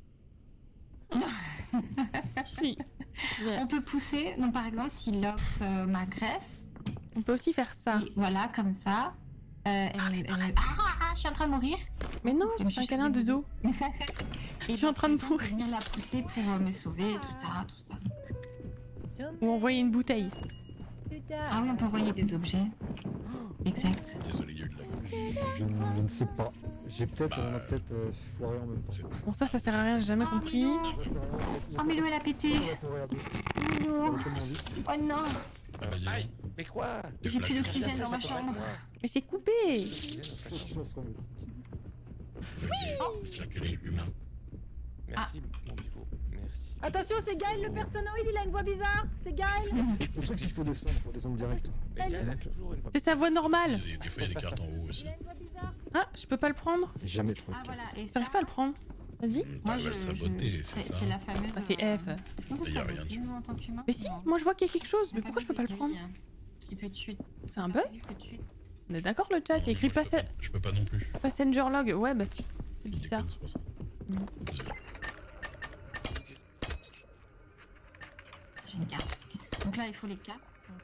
[SPEAKER 1] Si. Ouais.
[SPEAKER 6] On peut pousser. Donc, par exemple, si Lox euh, m'agresse,
[SPEAKER 1] On peut aussi faire ça.
[SPEAKER 6] et voilà, comme ça. Euh, elle, elle- elle- Ah, ah, ah, je suis en train de mourir.
[SPEAKER 1] Mais non,
[SPEAKER 6] Je me
[SPEAKER 1] c'est un
[SPEAKER 6] suis
[SPEAKER 1] câlin de dos.
[SPEAKER 6] Et
[SPEAKER 1] Je suis en
[SPEAKER 6] donc,
[SPEAKER 1] train de
[SPEAKER 6] quelqu'un peut
[SPEAKER 1] mourir.
[SPEAKER 6] venir la pousser pour euh, me sauver, tout ça, tout ça.
[SPEAKER 1] Ou envoyer une bouteille.
[SPEAKER 6] Ah oui, on peut envoyer des objets. Exact.
[SPEAKER 2] Désolé, il y a eu de la
[SPEAKER 5] Je, je ne- je ne sais pas. J'ai peut-être, on a peut-être euh, foiré en même temps.
[SPEAKER 2] C'est-
[SPEAKER 1] Bon, ça, ça sert à rien, j'ai jamais
[SPEAKER 6] Oh,
[SPEAKER 1] compris.
[SPEAKER 6] mais non.
[SPEAKER 5] Ça sert à rien, il y a-
[SPEAKER 6] Oh, mais l'eau, elle a pété.
[SPEAKER 5] Ouais, faut regarder. Ça
[SPEAKER 6] Non.
[SPEAKER 5] va tellement vite.
[SPEAKER 6] Oh non.
[SPEAKER 2] Ah bah, dis
[SPEAKER 7] Aïe,
[SPEAKER 2] donc.
[SPEAKER 7] mais quoi
[SPEAKER 2] Des
[SPEAKER 6] J'ai plus
[SPEAKER 2] flaques.
[SPEAKER 6] d'oxygène dans ma
[SPEAKER 7] Ça peut
[SPEAKER 6] chambre.
[SPEAKER 7] être moi.
[SPEAKER 1] Mais c'est coupé.
[SPEAKER 5] Faut qu'il fasse remettre.
[SPEAKER 2] Veuillez circuler humain.
[SPEAKER 7] Merci, mon pivot. Merci.
[SPEAKER 3] Attention, c'est Gaël le personnoïde, il a une voix bizarre. C'est Gaël.
[SPEAKER 5] Le truc, c'est qu'il faut descendre, faut descendre direct.
[SPEAKER 7] Mais elle a toujours une voix.
[SPEAKER 1] C'est sa voix normale.
[SPEAKER 2] Des, des fois, il y a des cartes en haut aussi.
[SPEAKER 3] Il a une voix bizarre.
[SPEAKER 1] Ah, je peux pas le prendre.
[SPEAKER 5] Jamais trop.
[SPEAKER 6] Ah voilà, et ça.
[SPEAKER 1] J'arrive pas à le prendre. Vas-y.
[SPEAKER 2] Hum,
[SPEAKER 6] Moi,
[SPEAKER 2] T'arrives
[SPEAKER 6] je,
[SPEAKER 2] à le saboter,
[SPEAKER 6] je-
[SPEAKER 2] c'est
[SPEAKER 6] c'est
[SPEAKER 2] ça.
[SPEAKER 6] c'est la fameuse.
[SPEAKER 1] Ah, c'est
[SPEAKER 6] euh,
[SPEAKER 1] F.
[SPEAKER 6] Est-ce qu'on peut
[SPEAKER 2] Il y a rien
[SPEAKER 6] saboter
[SPEAKER 2] dessus.
[SPEAKER 6] nous en tant qu'humain?
[SPEAKER 1] Mais si,
[SPEAKER 6] Non.
[SPEAKER 1] moi je vois qu'il y a quelque chose.
[SPEAKER 6] Il y
[SPEAKER 1] Mais
[SPEAKER 6] a
[SPEAKER 1] pourquoi je peux pas le
[SPEAKER 6] des
[SPEAKER 1] prendre?
[SPEAKER 6] grilles, hein, qui peut tuer.
[SPEAKER 1] C'est un bug?
[SPEAKER 6] Qui peut tuer.
[SPEAKER 1] On est d'accord, le chat? Il y a écrit
[SPEAKER 2] Moi, je peux
[SPEAKER 1] Passa-
[SPEAKER 2] pas- Je peux pas non plus.
[SPEAKER 1] Passenger Log. Ouais, bah c'est c'est
[SPEAKER 2] Il
[SPEAKER 1] bizarre.
[SPEAKER 2] déconne, c'est pour ça.
[SPEAKER 1] Mm.
[SPEAKER 2] Désolé.
[SPEAKER 6] J'ai une carte. Donc là, il faut les cartes.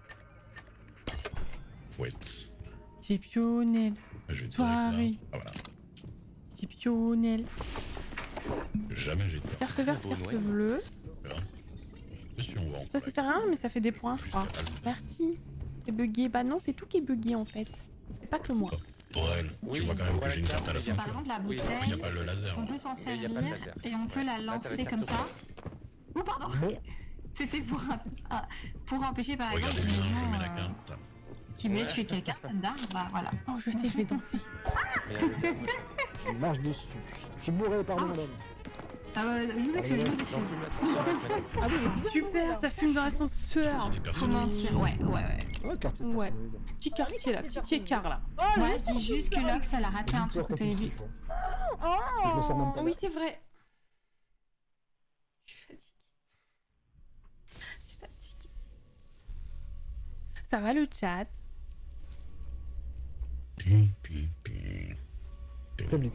[SPEAKER 2] Fouette.
[SPEAKER 1] Exceptionnel.
[SPEAKER 2] Je vais te dire
[SPEAKER 1] Soirée.
[SPEAKER 2] là. Ah voilà.
[SPEAKER 1] Exceptionnel.
[SPEAKER 2] Jamais j'ai été.
[SPEAKER 1] Carte verte,
[SPEAKER 7] Bon,
[SPEAKER 1] carte
[SPEAKER 7] ouais.
[SPEAKER 1] bleue.
[SPEAKER 2] Je suis on va en
[SPEAKER 1] Ça, ça sert à rien, mais ça fait des points, je crois. Merci. C'est bugué. Bah non, c'est tout qui est bugué en fait. C'est pas que moi.
[SPEAKER 2] Aurel,
[SPEAKER 7] Oui,
[SPEAKER 2] tu vois quand même que
[SPEAKER 7] voilà,
[SPEAKER 2] j'ai une carte à la
[SPEAKER 7] il y a
[SPEAKER 6] Par
[SPEAKER 2] ceinture.
[SPEAKER 6] exemple, la
[SPEAKER 7] Oui,
[SPEAKER 2] Il n'y a
[SPEAKER 6] bouteille,
[SPEAKER 2] pas le laser.
[SPEAKER 6] on peut s'en
[SPEAKER 7] Mais il y a
[SPEAKER 6] servir
[SPEAKER 7] pas de laser.
[SPEAKER 6] et on peut
[SPEAKER 7] Ouais.
[SPEAKER 6] la
[SPEAKER 7] Là, t'as
[SPEAKER 6] lancer
[SPEAKER 7] la
[SPEAKER 6] comme
[SPEAKER 7] carte
[SPEAKER 6] ça. Oh pardon. C'était pour, un- un- pour empêcher par exemple
[SPEAKER 2] Regardez
[SPEAKER 6] les
[SPEAKER 2] bien, je
[SPEAKER 6] gens
[SPEAKER 2] mets la
[SPEAKER 6] euh,
[SPEAKER 2] carte.
[SPEAKER 6] qui voulaient tuer quelqu'un. Tanda, bah voilà.
[SPEAKER 1] Oh, je sais, je vais danser.
[SPEAKER 7] Mais elle est-
[SPEAKER 5] Il marche dessus. Je suis bourré, pardon
[SPEAKER 6] Ah.
[SPEAKER 5] madame.
[SPEAKER 6] Ah bah, je vous excuse, je vous
[SPEAKER 7] J'en
[SPEAKER 6] excuse.
[SPEAKER 7] fume l'ascenseur avec madame.
[SPEAKER 3] Ah oui, il est bizarre.
[SPEAKER 1] Super, ça fume dans l'ascenseur.
[SPEAKER 2] C'est des personnes.
[SPEAKER 6] Comment mentir? Ouais, ouais, ouais.
[SPEAKER 5] Ouais, quartier de
[SPEAKER 1] Ouais.
[SPEAKER 5] personnel.
[SPEAKER 1] Petit quartier là, petit écart là.
[SPEAKER 3] Oh,
[SPEAKER 6] Ouais,
[SPEAKER 3] le
[SPEAKER 6] je dis juste que Lox, elle a raté un truc au début.
[SPEAKER 5] Je me sens même pas.
[SPEAKER 1] Oui, c'est vrai. Je suis fatiguée. Je suis fatiguée. Ça va le chat?
[SPEAKER 5] C'est compliqué.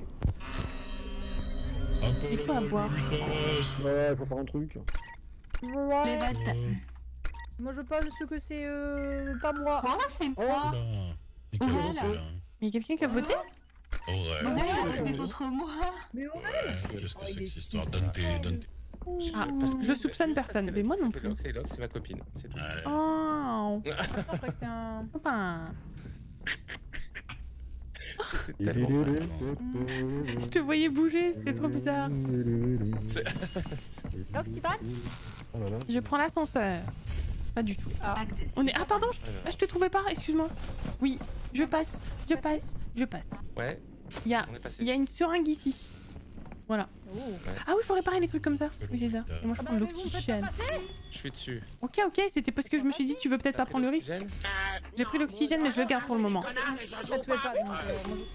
[SPEAKER 1] Il faut à boire.
[SPEAKER 5] Ouais, il faut faire un truc.
[SPEAKER 6] Les
[SPEAKER 3] Ouais.
[SPEAKER 6] votes.
[SPEAKER 3] Moi je pense que c'est euh, pas moi.
[SPEAKER 6] Comment ça, c'est moi?
[SPEAKER 2] Mais quel
[SPEAKER 6] Aurel.
[SPEAKER 2] autre, là
[SPEAKER 1] Mais il y a quelqu'un qui a voté?
[SPEAKER 2] Aurel.
[SPEAKER 6] Ouais,
[SPEAKER 5] ouais,
[SPEAKER 6] elle était
[SPEAKER 5] ouais.
[SPEAKER 6] contre moi.
[SPEAKER 3] Mais ouais.
[SPEAKER 2] Ouais, Qu'est-ce que c'est que cette histoire? Donne tes. Donne tes.
[SPEAKER 1] Ah,
[SPEAKER 7] Parce que-
[SPEAKER 1] je soupçonne
[SPEAKER 7] parce
[SPEAKER 1] personne,
[SPEAKER 7] qu'elle
[SPEAKER 1] mais moi non
[SPEAKER 7] s'appelle
[SPEAKER 1] plus.
[SPEAKER 7] Lox, et Lox, c'est ma copine. C'est tout.
[SPEAKER 2] Ouais.
[SPEAKER 1] Oh,
[SPEAKER 3] Attends, je crois que c'était un.
[SPEAKER 1] enfin.
[SPEAKER 7] C'était tellement vrai.
[SPEAKER 1] Je te voyais bouger, c'était trop bizarre.
[SPEAKER 3] Lox, tu passes?
[SPEAKER 5] Oh là là.
[SPEAKER 1] Je prends l'ascenseur. Pas du tout. Ah.
[SPEAKER 6] Acte
[SPEAKER 1] On est.
[SPEAKER 6] six.
[SPEAKER 1] Ah, pardon, je, ah, je te trouvais pas, excuse-moi. Oui, je passe, je passe, je passe.
[SPEAKER 7] Ouais,
[SPEAKER 1] Il y a,
[SPEAKER 7] on est passé.
[SPEAKER 1] il y a une seringue ici. Voilà.
[SPEAKER 3] Oh.
[SPEAKER 1] Ah oui, faut réparer les trucs comme ça. Oui, c'est ça. Et moi, je
[SPEAKER 3] Ah
[SPEAKER 1] prends
[SPEAKER 3] bah,
[SPEAKER 1] de
[SPEAKER 3] mais vous me faites pas
[SPEAKER 1] l'oxygène.
[SPEAKER 3] passer.
[SPEAKER 7] Je suis dessus.
[SPEAKER 1] Ok, ok, c'était parce que je me suis dit, tu veux peut-être pas prendre le risque. J'ai pris l'oxygène, mais je le garde pour le moment.
[SPEAKER 3] Ça te fait pas, donc, euh, moi,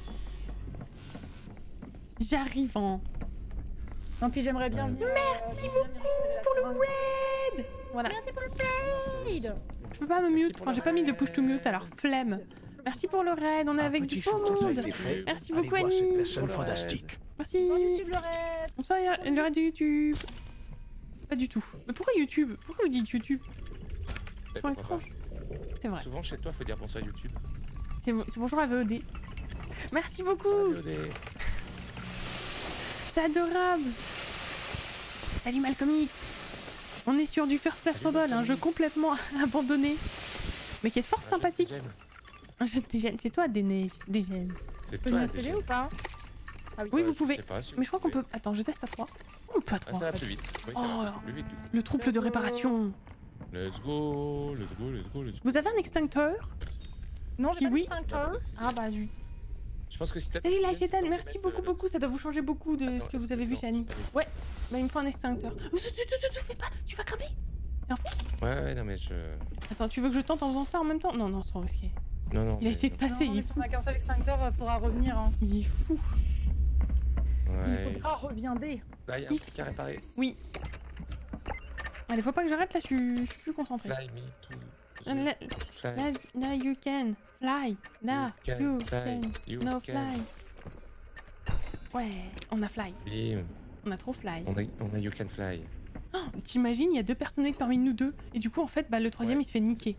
[SPEAKER 1] J'arrive en.
[SPEAKER 3] je- Non, puis j'aimerais bien venir.
[SPEAKER 1] Merci beaucoup pour le raid. Voilà.
[SPEAKER 3] Merci pour le raid.
[SPEAKER 1] Je peux pas me mute, enfin j'ai pas mis de push to mute, alors flemme. Merci pour le raid, on est avec du beau monde. Merci beaucoup Annie.
[SPEAKER 7] Personne fantastique.
[SPEAKER 1] Merci.
[SPEAKER 3] Sur YouTube, le raid.
[SPEAKER 1] Bonsoir, le raid de YouTube. Pas du tout. Mais pourquoi YouTube? Pourquoi vous dites YouTube? Ils sont étranges. C'est vrai.
[SPEAKER 7] Souvent chez toi, faut dire bonsoir YouTube.
[SPEAKER 1] C'est bon- c'est bonjour à V O D. Merci beaucoup.
[SPEAKER 7] Bonsoir, V O D.
[SPEAKER 1] C'est adorable. Salut Malcolm X. On est sur du First Class Trouble, un jeu complètement abandonné. Mais qui est fort
[SPEAKER 7] Un jeu
[SPEAKER 1] sympathique.
[SPEAKER 7] de gêne.
[SPEAKER 1] Un jeu de dégène. C'est toi des neiges. Dégène.
[SPEAKER 7] C'est
[SPEAKER 3] Tu peux
[SPEAKER 7] toi,
[SPEAKER 3] me
[SPEAKER 7] déjà.
[SPEAKER 3] télé ou pas? Ah oui.
[SPEAKER 1] Oui,
[SPEAKER 7] Euh,
[SPEAKER 1] vous
[SPEAKER 7] je
[SPEAKER 1] pouvez.
[SPEAKER 7] sais pas si
[SPEAKER 1] Mais je crois qu'on
[SPEAKER 7] pouvez.
[SPEAKER 1] peut. Attends, je teste à trois. Ou pas à
[SPEAKER 7] Ah,
[SPEAKER 1] trois.
[SPEAKER 7] ça va plus vite. Oui, ça
[SPEAKER 1] Oh
[SPEAKER 7] va
[SPEAKER 1] là.
[SPEAKER 7] plus vite. du coup.
[SPEAKER 1] Le trouble de réparation.
[SPEAKER 7] Let's go, let's go, let's go, let's go.
[SPEAKER 1] Vous avez un extincteur?
[SPEAKER 3] Non, j'ai pas
[SPEAKER 1] Oui.
[SPEAKER 3] d'extincteur.
[SPEAKER 1] Ah bah zut.
[SPEAKER 7] Je pense que si t'as.
[SPEAKER 1] Salut la chétane, merci beaucoup beaucoup, ça doit vous changer beaucoup de
[SPEAKER 7] Attends,
[SPEAKER 1] ce que vous
[SPEAKER 7] est-ce
[SPEAKER 1] avez
[SPEAKER 7] que
[SPEAKER 1] vu
[SPEAKER 7] non,
[SPEAKER 1] chez Annie.
[SPEAKER 7] c'est pas
[SPEAKER 1] Ouais, bah il me faut un extincteur. Oh, tu, tu, tu, tu, fais pas, tu vas cramer. T'es un fou?
[SPEAKER 7] Ouais, ouais, non, mais je.
[SPEAKER 1] Attends, tu veux que je tente en faisant ça en même temps? Non, non, c'est trop risqué.
[SPEAKER 7] Non, non.
[SPEAKER 1] Il a
[SPEAKER 7] mais-
[SPEAKER 1] essayé de passer,
[SPEAKER 3] Non,
[SPEAKER 1] il
[SPEAKER 3] mais
[SPEAKER 1] est
[SPEAKER 3] si
[SPEAKER 1] fou.
[SPEAKER 3] on a qu'un seul extincteur, il faudra revenir. Hein.
[SPEAKER 1] Il est fou.
[SPEAKER 7] Ouais.
[SPEAKER 3] Il faudra reviendez.
[SPEAKER 7] Là, il y a un truc à réparer.
[SPEAKER 1] Oui. Allez, faut pas que j'arrête là, je suis, je suis plus concentrée.
[SPEAKER 7] Fly me to.
[SPEAKER 1] Là, là,
[SPEAKER 7] Fly.
[SPEAKER 1] là, là, you can fly. Là,
[SPEAKER 7] You can
[SPEAKER 1] you
[SPEAKER 7] fly.
[SPEAKER 1] can.
[SPEAKER 7] You
[SPEAKER 1] No
[SPEAKER 7] can.
[SPEAKER 1] fly. Ouais, on a fly.
[SPEAKER 7] Bim.
[SPEAKER 1] On a trop fly.
[SPEAKER 7] On a, on a You Can Fly.
[SPEAKER 1] Oh, t'imagines, il y a deux personnages parmi nous deux. Et du coup, en fait, bah, le troisième,
[SPEAKER 7] Ouais.
[SPEAKER 1] il se fait niquer.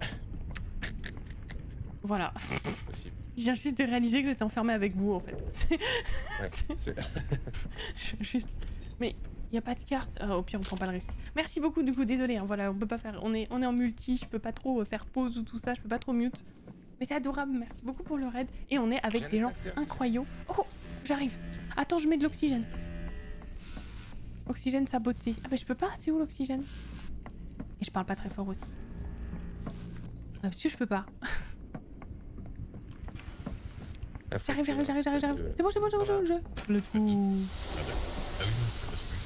[SPEAKER 1] Voilà.
[SPEAKER 7] C'est possible.
[SPEAKER 1] Je viens juste de réaliser que j'étais enfermée avec vous, en fait. C'est-
[SPEAKER 7] Ouais. c'est-
[SPEAKER 1] je- juste... Mais il y a pas de carte. Ah, au pire, on prend pas le risque. Merci beaucoup, du coup, désolé. Hein, voilà, on peut pas faire. On est, on est en multi, je peux pas trop euh, faire pause ou tout ça, je peux pas trop mute. Mais c'est adorable, merci beaucoup pour le raid. Et on est
[SPEAKER 7] J'ai
[SPEAKER 1] avec
[SPEAKER 7] un
[SPEAKER 1] des gens
[SPEAKER 7] extincteur, c'est
[SPEAKER 1] incroyables. Oh, j'arrive. Attends, je mets de l'oxygène. Oxygène saboté. Ah bah je peux pas, c'est où l'oxygène? Et je parle pas très fort aussi. Ah parce que je peux pas.
[SPEAKER 7] Ah, faut
[SPEAKER 1] J'arrive,
[SPEAKER 7] que-
[SPEAKER 1] j'arrive, j'arrive, j'arrive, j'arrive. C'est bon, c'est bon, c'est bon, c'est bon, je... Le tout.
[SPEAKER 2] Ah bah. Ah oui, non, c'est pas celui.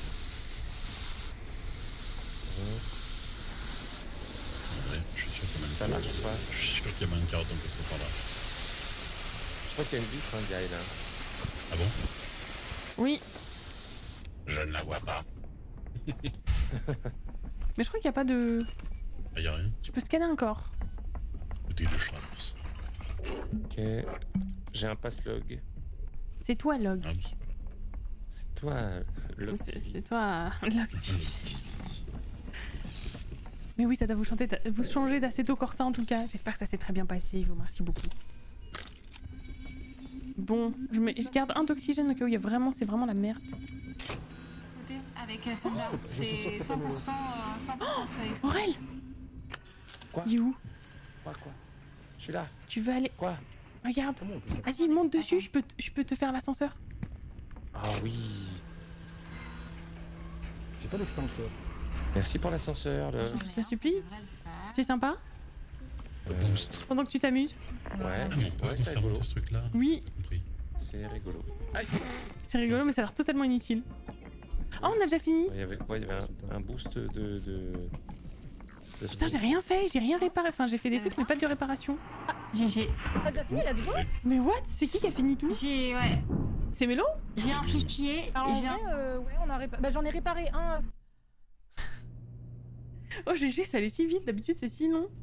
[SPEAKER 2] Ouais, je suis sûr qu'il y a
[SPEAKER 7] Ça
[SPEAKER 2] même-
[SPEAKER 7] marche pas.
[SPEAKER 2] Je suis sûr qu'il y a même une carotte en passant par là.
[SPEAKER 7] Je crois qu'il y a une vitre, hein, Gaël. hein.
[SPEAKER 2] Ah bon?
[SPEAKER 1] Oui,
[SPEAKER 2] Je ne la vois pas.
[SPEAKER 1] mais je crois qu'il y a pas de...
[SPEAKER 2] Ah, y a rien.
[SPEAKER 1] Je peux scanner un corps.
[SPEAKER 2] Bouteille de Schraps.
[SPEAKER 7] Ok. J'ai un pass log.
[SPEAKER 1] C'est toi, Log.
[SPEAKER 2] Ah, mais c'est pas-
[SPEAKER 7] C'est toi, euh, log.
[SPEAKER 1] C'est c'est toi, Log T V. Mais oui, ça doit vous, chanter, vous changer d'Assetto Corsa en tout cas. J'espère que ça s'est très bien passé, je vous remercie beaucoup. Bon, je, mets, je garde un d'oxygène au cas où il y a vraiment, c'est vraiment la merde.
[SPEAKER 6] Écoutez, avec euh, celle-là,
[SPEAKER 5] C'est- je suis sûr que
[SPEAKER 6] c'est
[SPEAKER 5] c'est pas
[SPEAKER 6] cent pour cent, euh, cent pour cent safe.
[SPEAKER 1] Aurel!
[SPEAKER 7] Quoi?
[SPEAKER 1] Il est où?
[SPEAKER 7] Quoi, quoi? Je suis là.
[SPEAKER 1] Tu veux aller...
[SPEAKER 7] Quoi?
[SPEAKER 1] Regarde.
[SPEAKER 5] Comment on peut faire
[SPEAKER 1] Vas-y, monte dessus, je peux, te- je peux te faire l'ascenseur.
[SPEAKER 7] Ah oui.
[SPEAKER 5] J'ai pas d'extincteur.
[SPEAKER 7] Merci pour l'ascenseur. Le...
[SPEAKER 1] Je te supplie. C'est sympa?
[SPEAKER 2] Le
[SPEAKER 7] Euh,
[SPEAKER 2] boost.
[SPEAKER 1] Pendant que tu t'amuses?
[SPEAKER 7] Ouais.
[SPEAKER 2] Ah, mais on peut
[SPEAKER 7] Ouais, c'est
[SPEAKER 2] faire
[SPEAKER 7] rigolo.
[SPEAKER 2] ce truc-là.
[SPEAKER 1] Oui,
[SPEAKER 2] J'ai compris.
[SPEAKER 7] C'est rigolo. Aïe.
[SPEAKER 1] c'est rigolo, mais ça a l'air totalement inutile. Oh, on a déjà fini?
[SPEAKER 7] Il y avait, ouais, il y avait un, un boost de. de, de
[SPEAKER 1] Putain, j'ai rien fait, j'ai rien réparé. Enfin, j'ai fait des trucs, mais pas de réparation.
[SPEAKER 6] J'ai, j'ai,
[SPEAKER 3] T'as déjà fini, let's go.
[SPEAKER 1] Mais what? C'est qui qui a fini tout?
[SPEAKER 6] j'ai, ouais,
[SPEAKER 1] C'est Mélo?
[SPEAKER 6] j'ai un fichier,
[SPEAKER 3] Ah, en
[SPEAKER 6] j'ai
[SPEAKER 3] vrai,
[SPEAKER 6] un...
[SPEAKER 3] euh, ouais, on a répa- bah, j'en ai réparé un.
[SPEAKER 1] Oh, G G, ça allait si vite. D'habitude, c'est si long.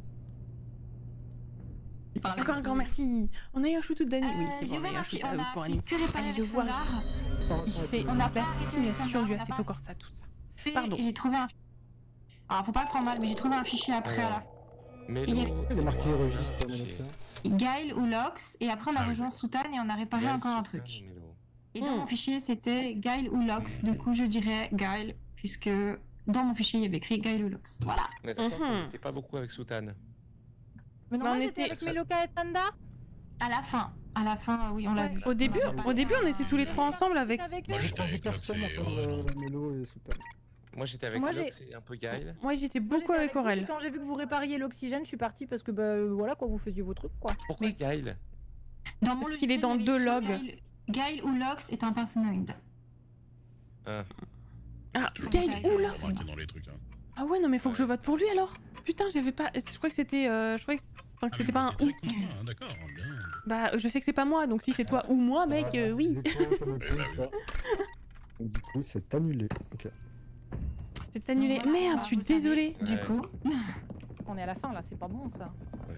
[SPEAKER 6] par la
[SPEAKER 1] Encore un
[SPEAKER 6] clé.
[SPEAKER 1] grand merci. On a eu un shootout d'Annie. Oui,
[SPEAKER 6] Euh,
[SPEAKER 1] c'est
[SPEAKER 6] j'ai
[SPEAKER 1] bon, on a eu
[SPEAKER 6] ouvert
[SPEAKER 1] un
[SPEAKER 6] un fi-
[SPEAKER 1] shootout
[SPEAKER 6] on
[SPEAKER 1] euh,
[SPEAKER 6] a
[SPEAKER 1] pour
[SPEAKER 6] fait
[SPEAKER 1] Annie.
[SPEAKER 6] que réparer
[SPEAKER 1] Allez le
[SPEAKER 6] avec
[SPEAKER 1] voir.
[SPEAKER 6] Sandar.
[SPEAKER 1] Il fait
[SPEAKER 6] On a
[SPEAKER 1] la
[SPEAKER 6] pas arrêté de
[SPEAKER 1] simulation
[SPEAKER 6] descendre,
[SPEAKER 1] du
[SPEAKER 6] on a
[SPEAKER 1] Assetto
[SPEAKER 6] pas-
[SPEAKER 1] Corsa, tout ça.
[SPEAKER 6] Fait-
[SPEAKER 1] Pardon.
[SPEAKER 6] J'ai trouvé un... Alors, faut pas le prendre mal, mais j'ai trouvé un fichier après à la
[SPEAKER 7] Alors. Mélo.
[SPEAKER 6] Il y a-
[SPEAKER 5] Il est marqué registre
[SPEAKER 7] Ok.
[SPEAKER 5] Méloca.
[SPEAKER 6] Gaël ou Lox, et après on a
[SPEAKER 2] Ah oui.
[SPEAKER 6] rejoint Soutane et on a réparé
[SPEAKER 7] Gaël,
[SPEAKER 6] encore un
[SPEAKER 7] Soutane,
[SPEAKER 6] truc.
[SPEAKER 7] Mélo.
[SPEAKER 6] Et dans
[SPEAKER 1] Hmm.
[SPEAKER 6] mon fichier, c'était Gaël ou Lox. Du coup, je dirais Gaël, puisque dans mon fichier, il y avait écrit Gaël ou Lox. Voilà.
[SPEAKER 7] Mais ça, on
[SPEAKER 1] Mhm.
[SPEAKER 7] était pas beaucoup avec Soutane.
[SPEAKER 3] Mais non,
[SPEAKER 1] Bah, on
[SPEAKER 3] on
[SPEAKER 1] était-
[SPEAKER 3] était avec Meloka et Tanda.
[SPEAKER 6] À la fin. À la fin, oui, on l'a
[SPEAKER 3] Ouais.
[SPEAKER 6] vu.
[SPEAKER 1] Au début, au début, on était tous les trois ensemble avec.
[SPEAKER 3] Avec
[SPEAKER 2] Moi
[SPEAKER 3] eux.
[SPEAKER 2] j'étais avec Lox
[SPEAKER 5] Personne
[SPEAKER 2] et
[SPEAKER 5] à part
[SPEAKER 2] Aurel.
[SPEAKER 5] euh, Mélo et Soutane.
[SPEAKER 7] Moi j'étais avec
[SPEAKER 3] Moi,
[SPEAKER 7] Lox et un peu Gaël.
[SPEAKER 1] Moi, j'étais
[SPEAKER 3] Moi,
[SPEAKER 1] beaucoup
[SPEAKER 3] j'étais
[SPEAKER 1] avec
[SPEAKER 3] vous,
[SPEAKER 1] Aurel.
[SPEAKER 3] puis Quand j'ai vu que vous répariez l'oxygène, je suis partie parce que bah euh, voilà quoi, vous faisiez vos trucs quoi.
[SPEAKER 7] Pourquoi
[SPEAKER 1] Mais-
[SPEAKER 7] Gaël?
[SPEAKER 6] Dans mon
[SPEAKER 1] Parce qu'il est
[SPEAKER 6] logiciel,
[SPEAKER 1] dans
[SPEAKER 6] il y avait
[SPEAKER 1] deux
[SPEAKER 6] écrit
[SPEAKER 1] logs.
[SPEAKER 6] Gaël, Gaël ou Lox est un personnage.
[SPEAKER 7] Ah.
[SPEAKER 1] Ah, Gaël, oula.
[SPEAKER 2] Remarqué dans les trucs. Hein.
[SPEAKER 1] Ah ouais, non mais faut que je vote pour lui alors. Putain, j'avais pas... Je crois que c'était... Euh... Je crois que enfin, que
[SPEAKER 2] Ah,
[SPEAKER 1] c'était
[SPEAKER 2] mais
[SPEAKER 1] pas un
[SPEAKER 2] t'es
[SPEAKER 1] ou.
[SPEAKER 2] très content, hein, d'accord, bien.
[SPEAKER 1] Bah, je sais que c'est pas moi, donc si c'est toi ou moi, mec,
[SPEAKER 5] Ah,
[SPEAKER 1] euh, oui.
[SPEAKER 5] exactement, ça me
[SPEAKER 2] Eh bah
[SPEAKER 5] compte pas. Donc, du coup, c'est annulé. Ok.
[SPEAKER 1] C'est annulé.
[SPEAKER 6] Voilà,
[SPEAKER 1] Merde,
[SPEAKER 6] bah,
[SPEAKER 1] je suis
[SPEAKER 6] vous savez.
[SPEAKER 1] désolée.
[SPEAKER 6] Du
[SPEAKER 7] Ouais.
[SPEAKER 6] coup.
[SPEAKER 3] On est à la fin là, c'est pas bon ça.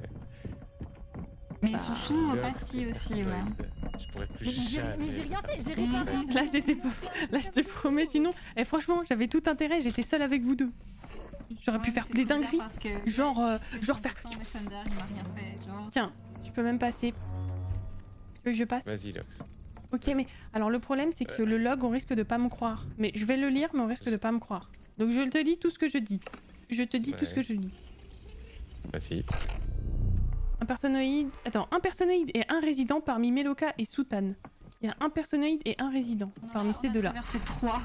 [SPEAKER 6] Mais
[SPEAKER 1] Bah,
[SPEAKER 6] Soussou,
[SPEAKER 7] Bien,
[SPEAKER 6] pastille aussi, ouais.
[SPEAKER 7] Je pourrais plus
[SPEAKER 3] Mais j'ai
[SPEAKER 7] jamais.
[SPEAKER 3] mais j'ai rien fait, j'ai rien fait.
[SPEAKER 1] Là, c'était pas... Là, je te promets, sinon... Et franchement, j'avais tout intérêt, j'étais seule avec vous deux. J'aurais pu
[SPEAKER 6] Ouais,
[SPEAKER 1] faire
[SPEAKER 6] c'est
[SPEAKER 1] des
[SPEAKER 6] trop
[SPEAKER 1] dingueries.
[SPEAKER 6] bizarre parce que,
[SPEAKER 1] genre,
[SPEAKER 6] ouais,
[SPEAKER 1] euh,
[SPEAKER 6] je suis
[SPEAKER 1] genre faire-
[SPEAKER 6] cent pour cent Defender, il m'a rien fait, genre.
[SPEAKER 1] Tiens, tu peux même passer. Tu veux que je passe?
[SPEAKER 7] Vas-y, Lox.
[SPEAKER 1] Ok, mais alors le problème, c'est que le log, on risque de pas me croire. Mais je vais le lire, mais on risque de pas me croire. Donc je te dis tout ce que je dis. Je te dis tout ce
[SPEAKER 7] Ouais.
[SPEAKER 1] que je dis.
[SPEAKER 7] Vas-y.
[SPEAKER 1] Un personnoïde... Attends, un personnoïde et un résident parmi Meloka et Soutane. Il y a un personnoïde et un résident parmi ces deux-là.
[SPEAKER 6] C'est trois.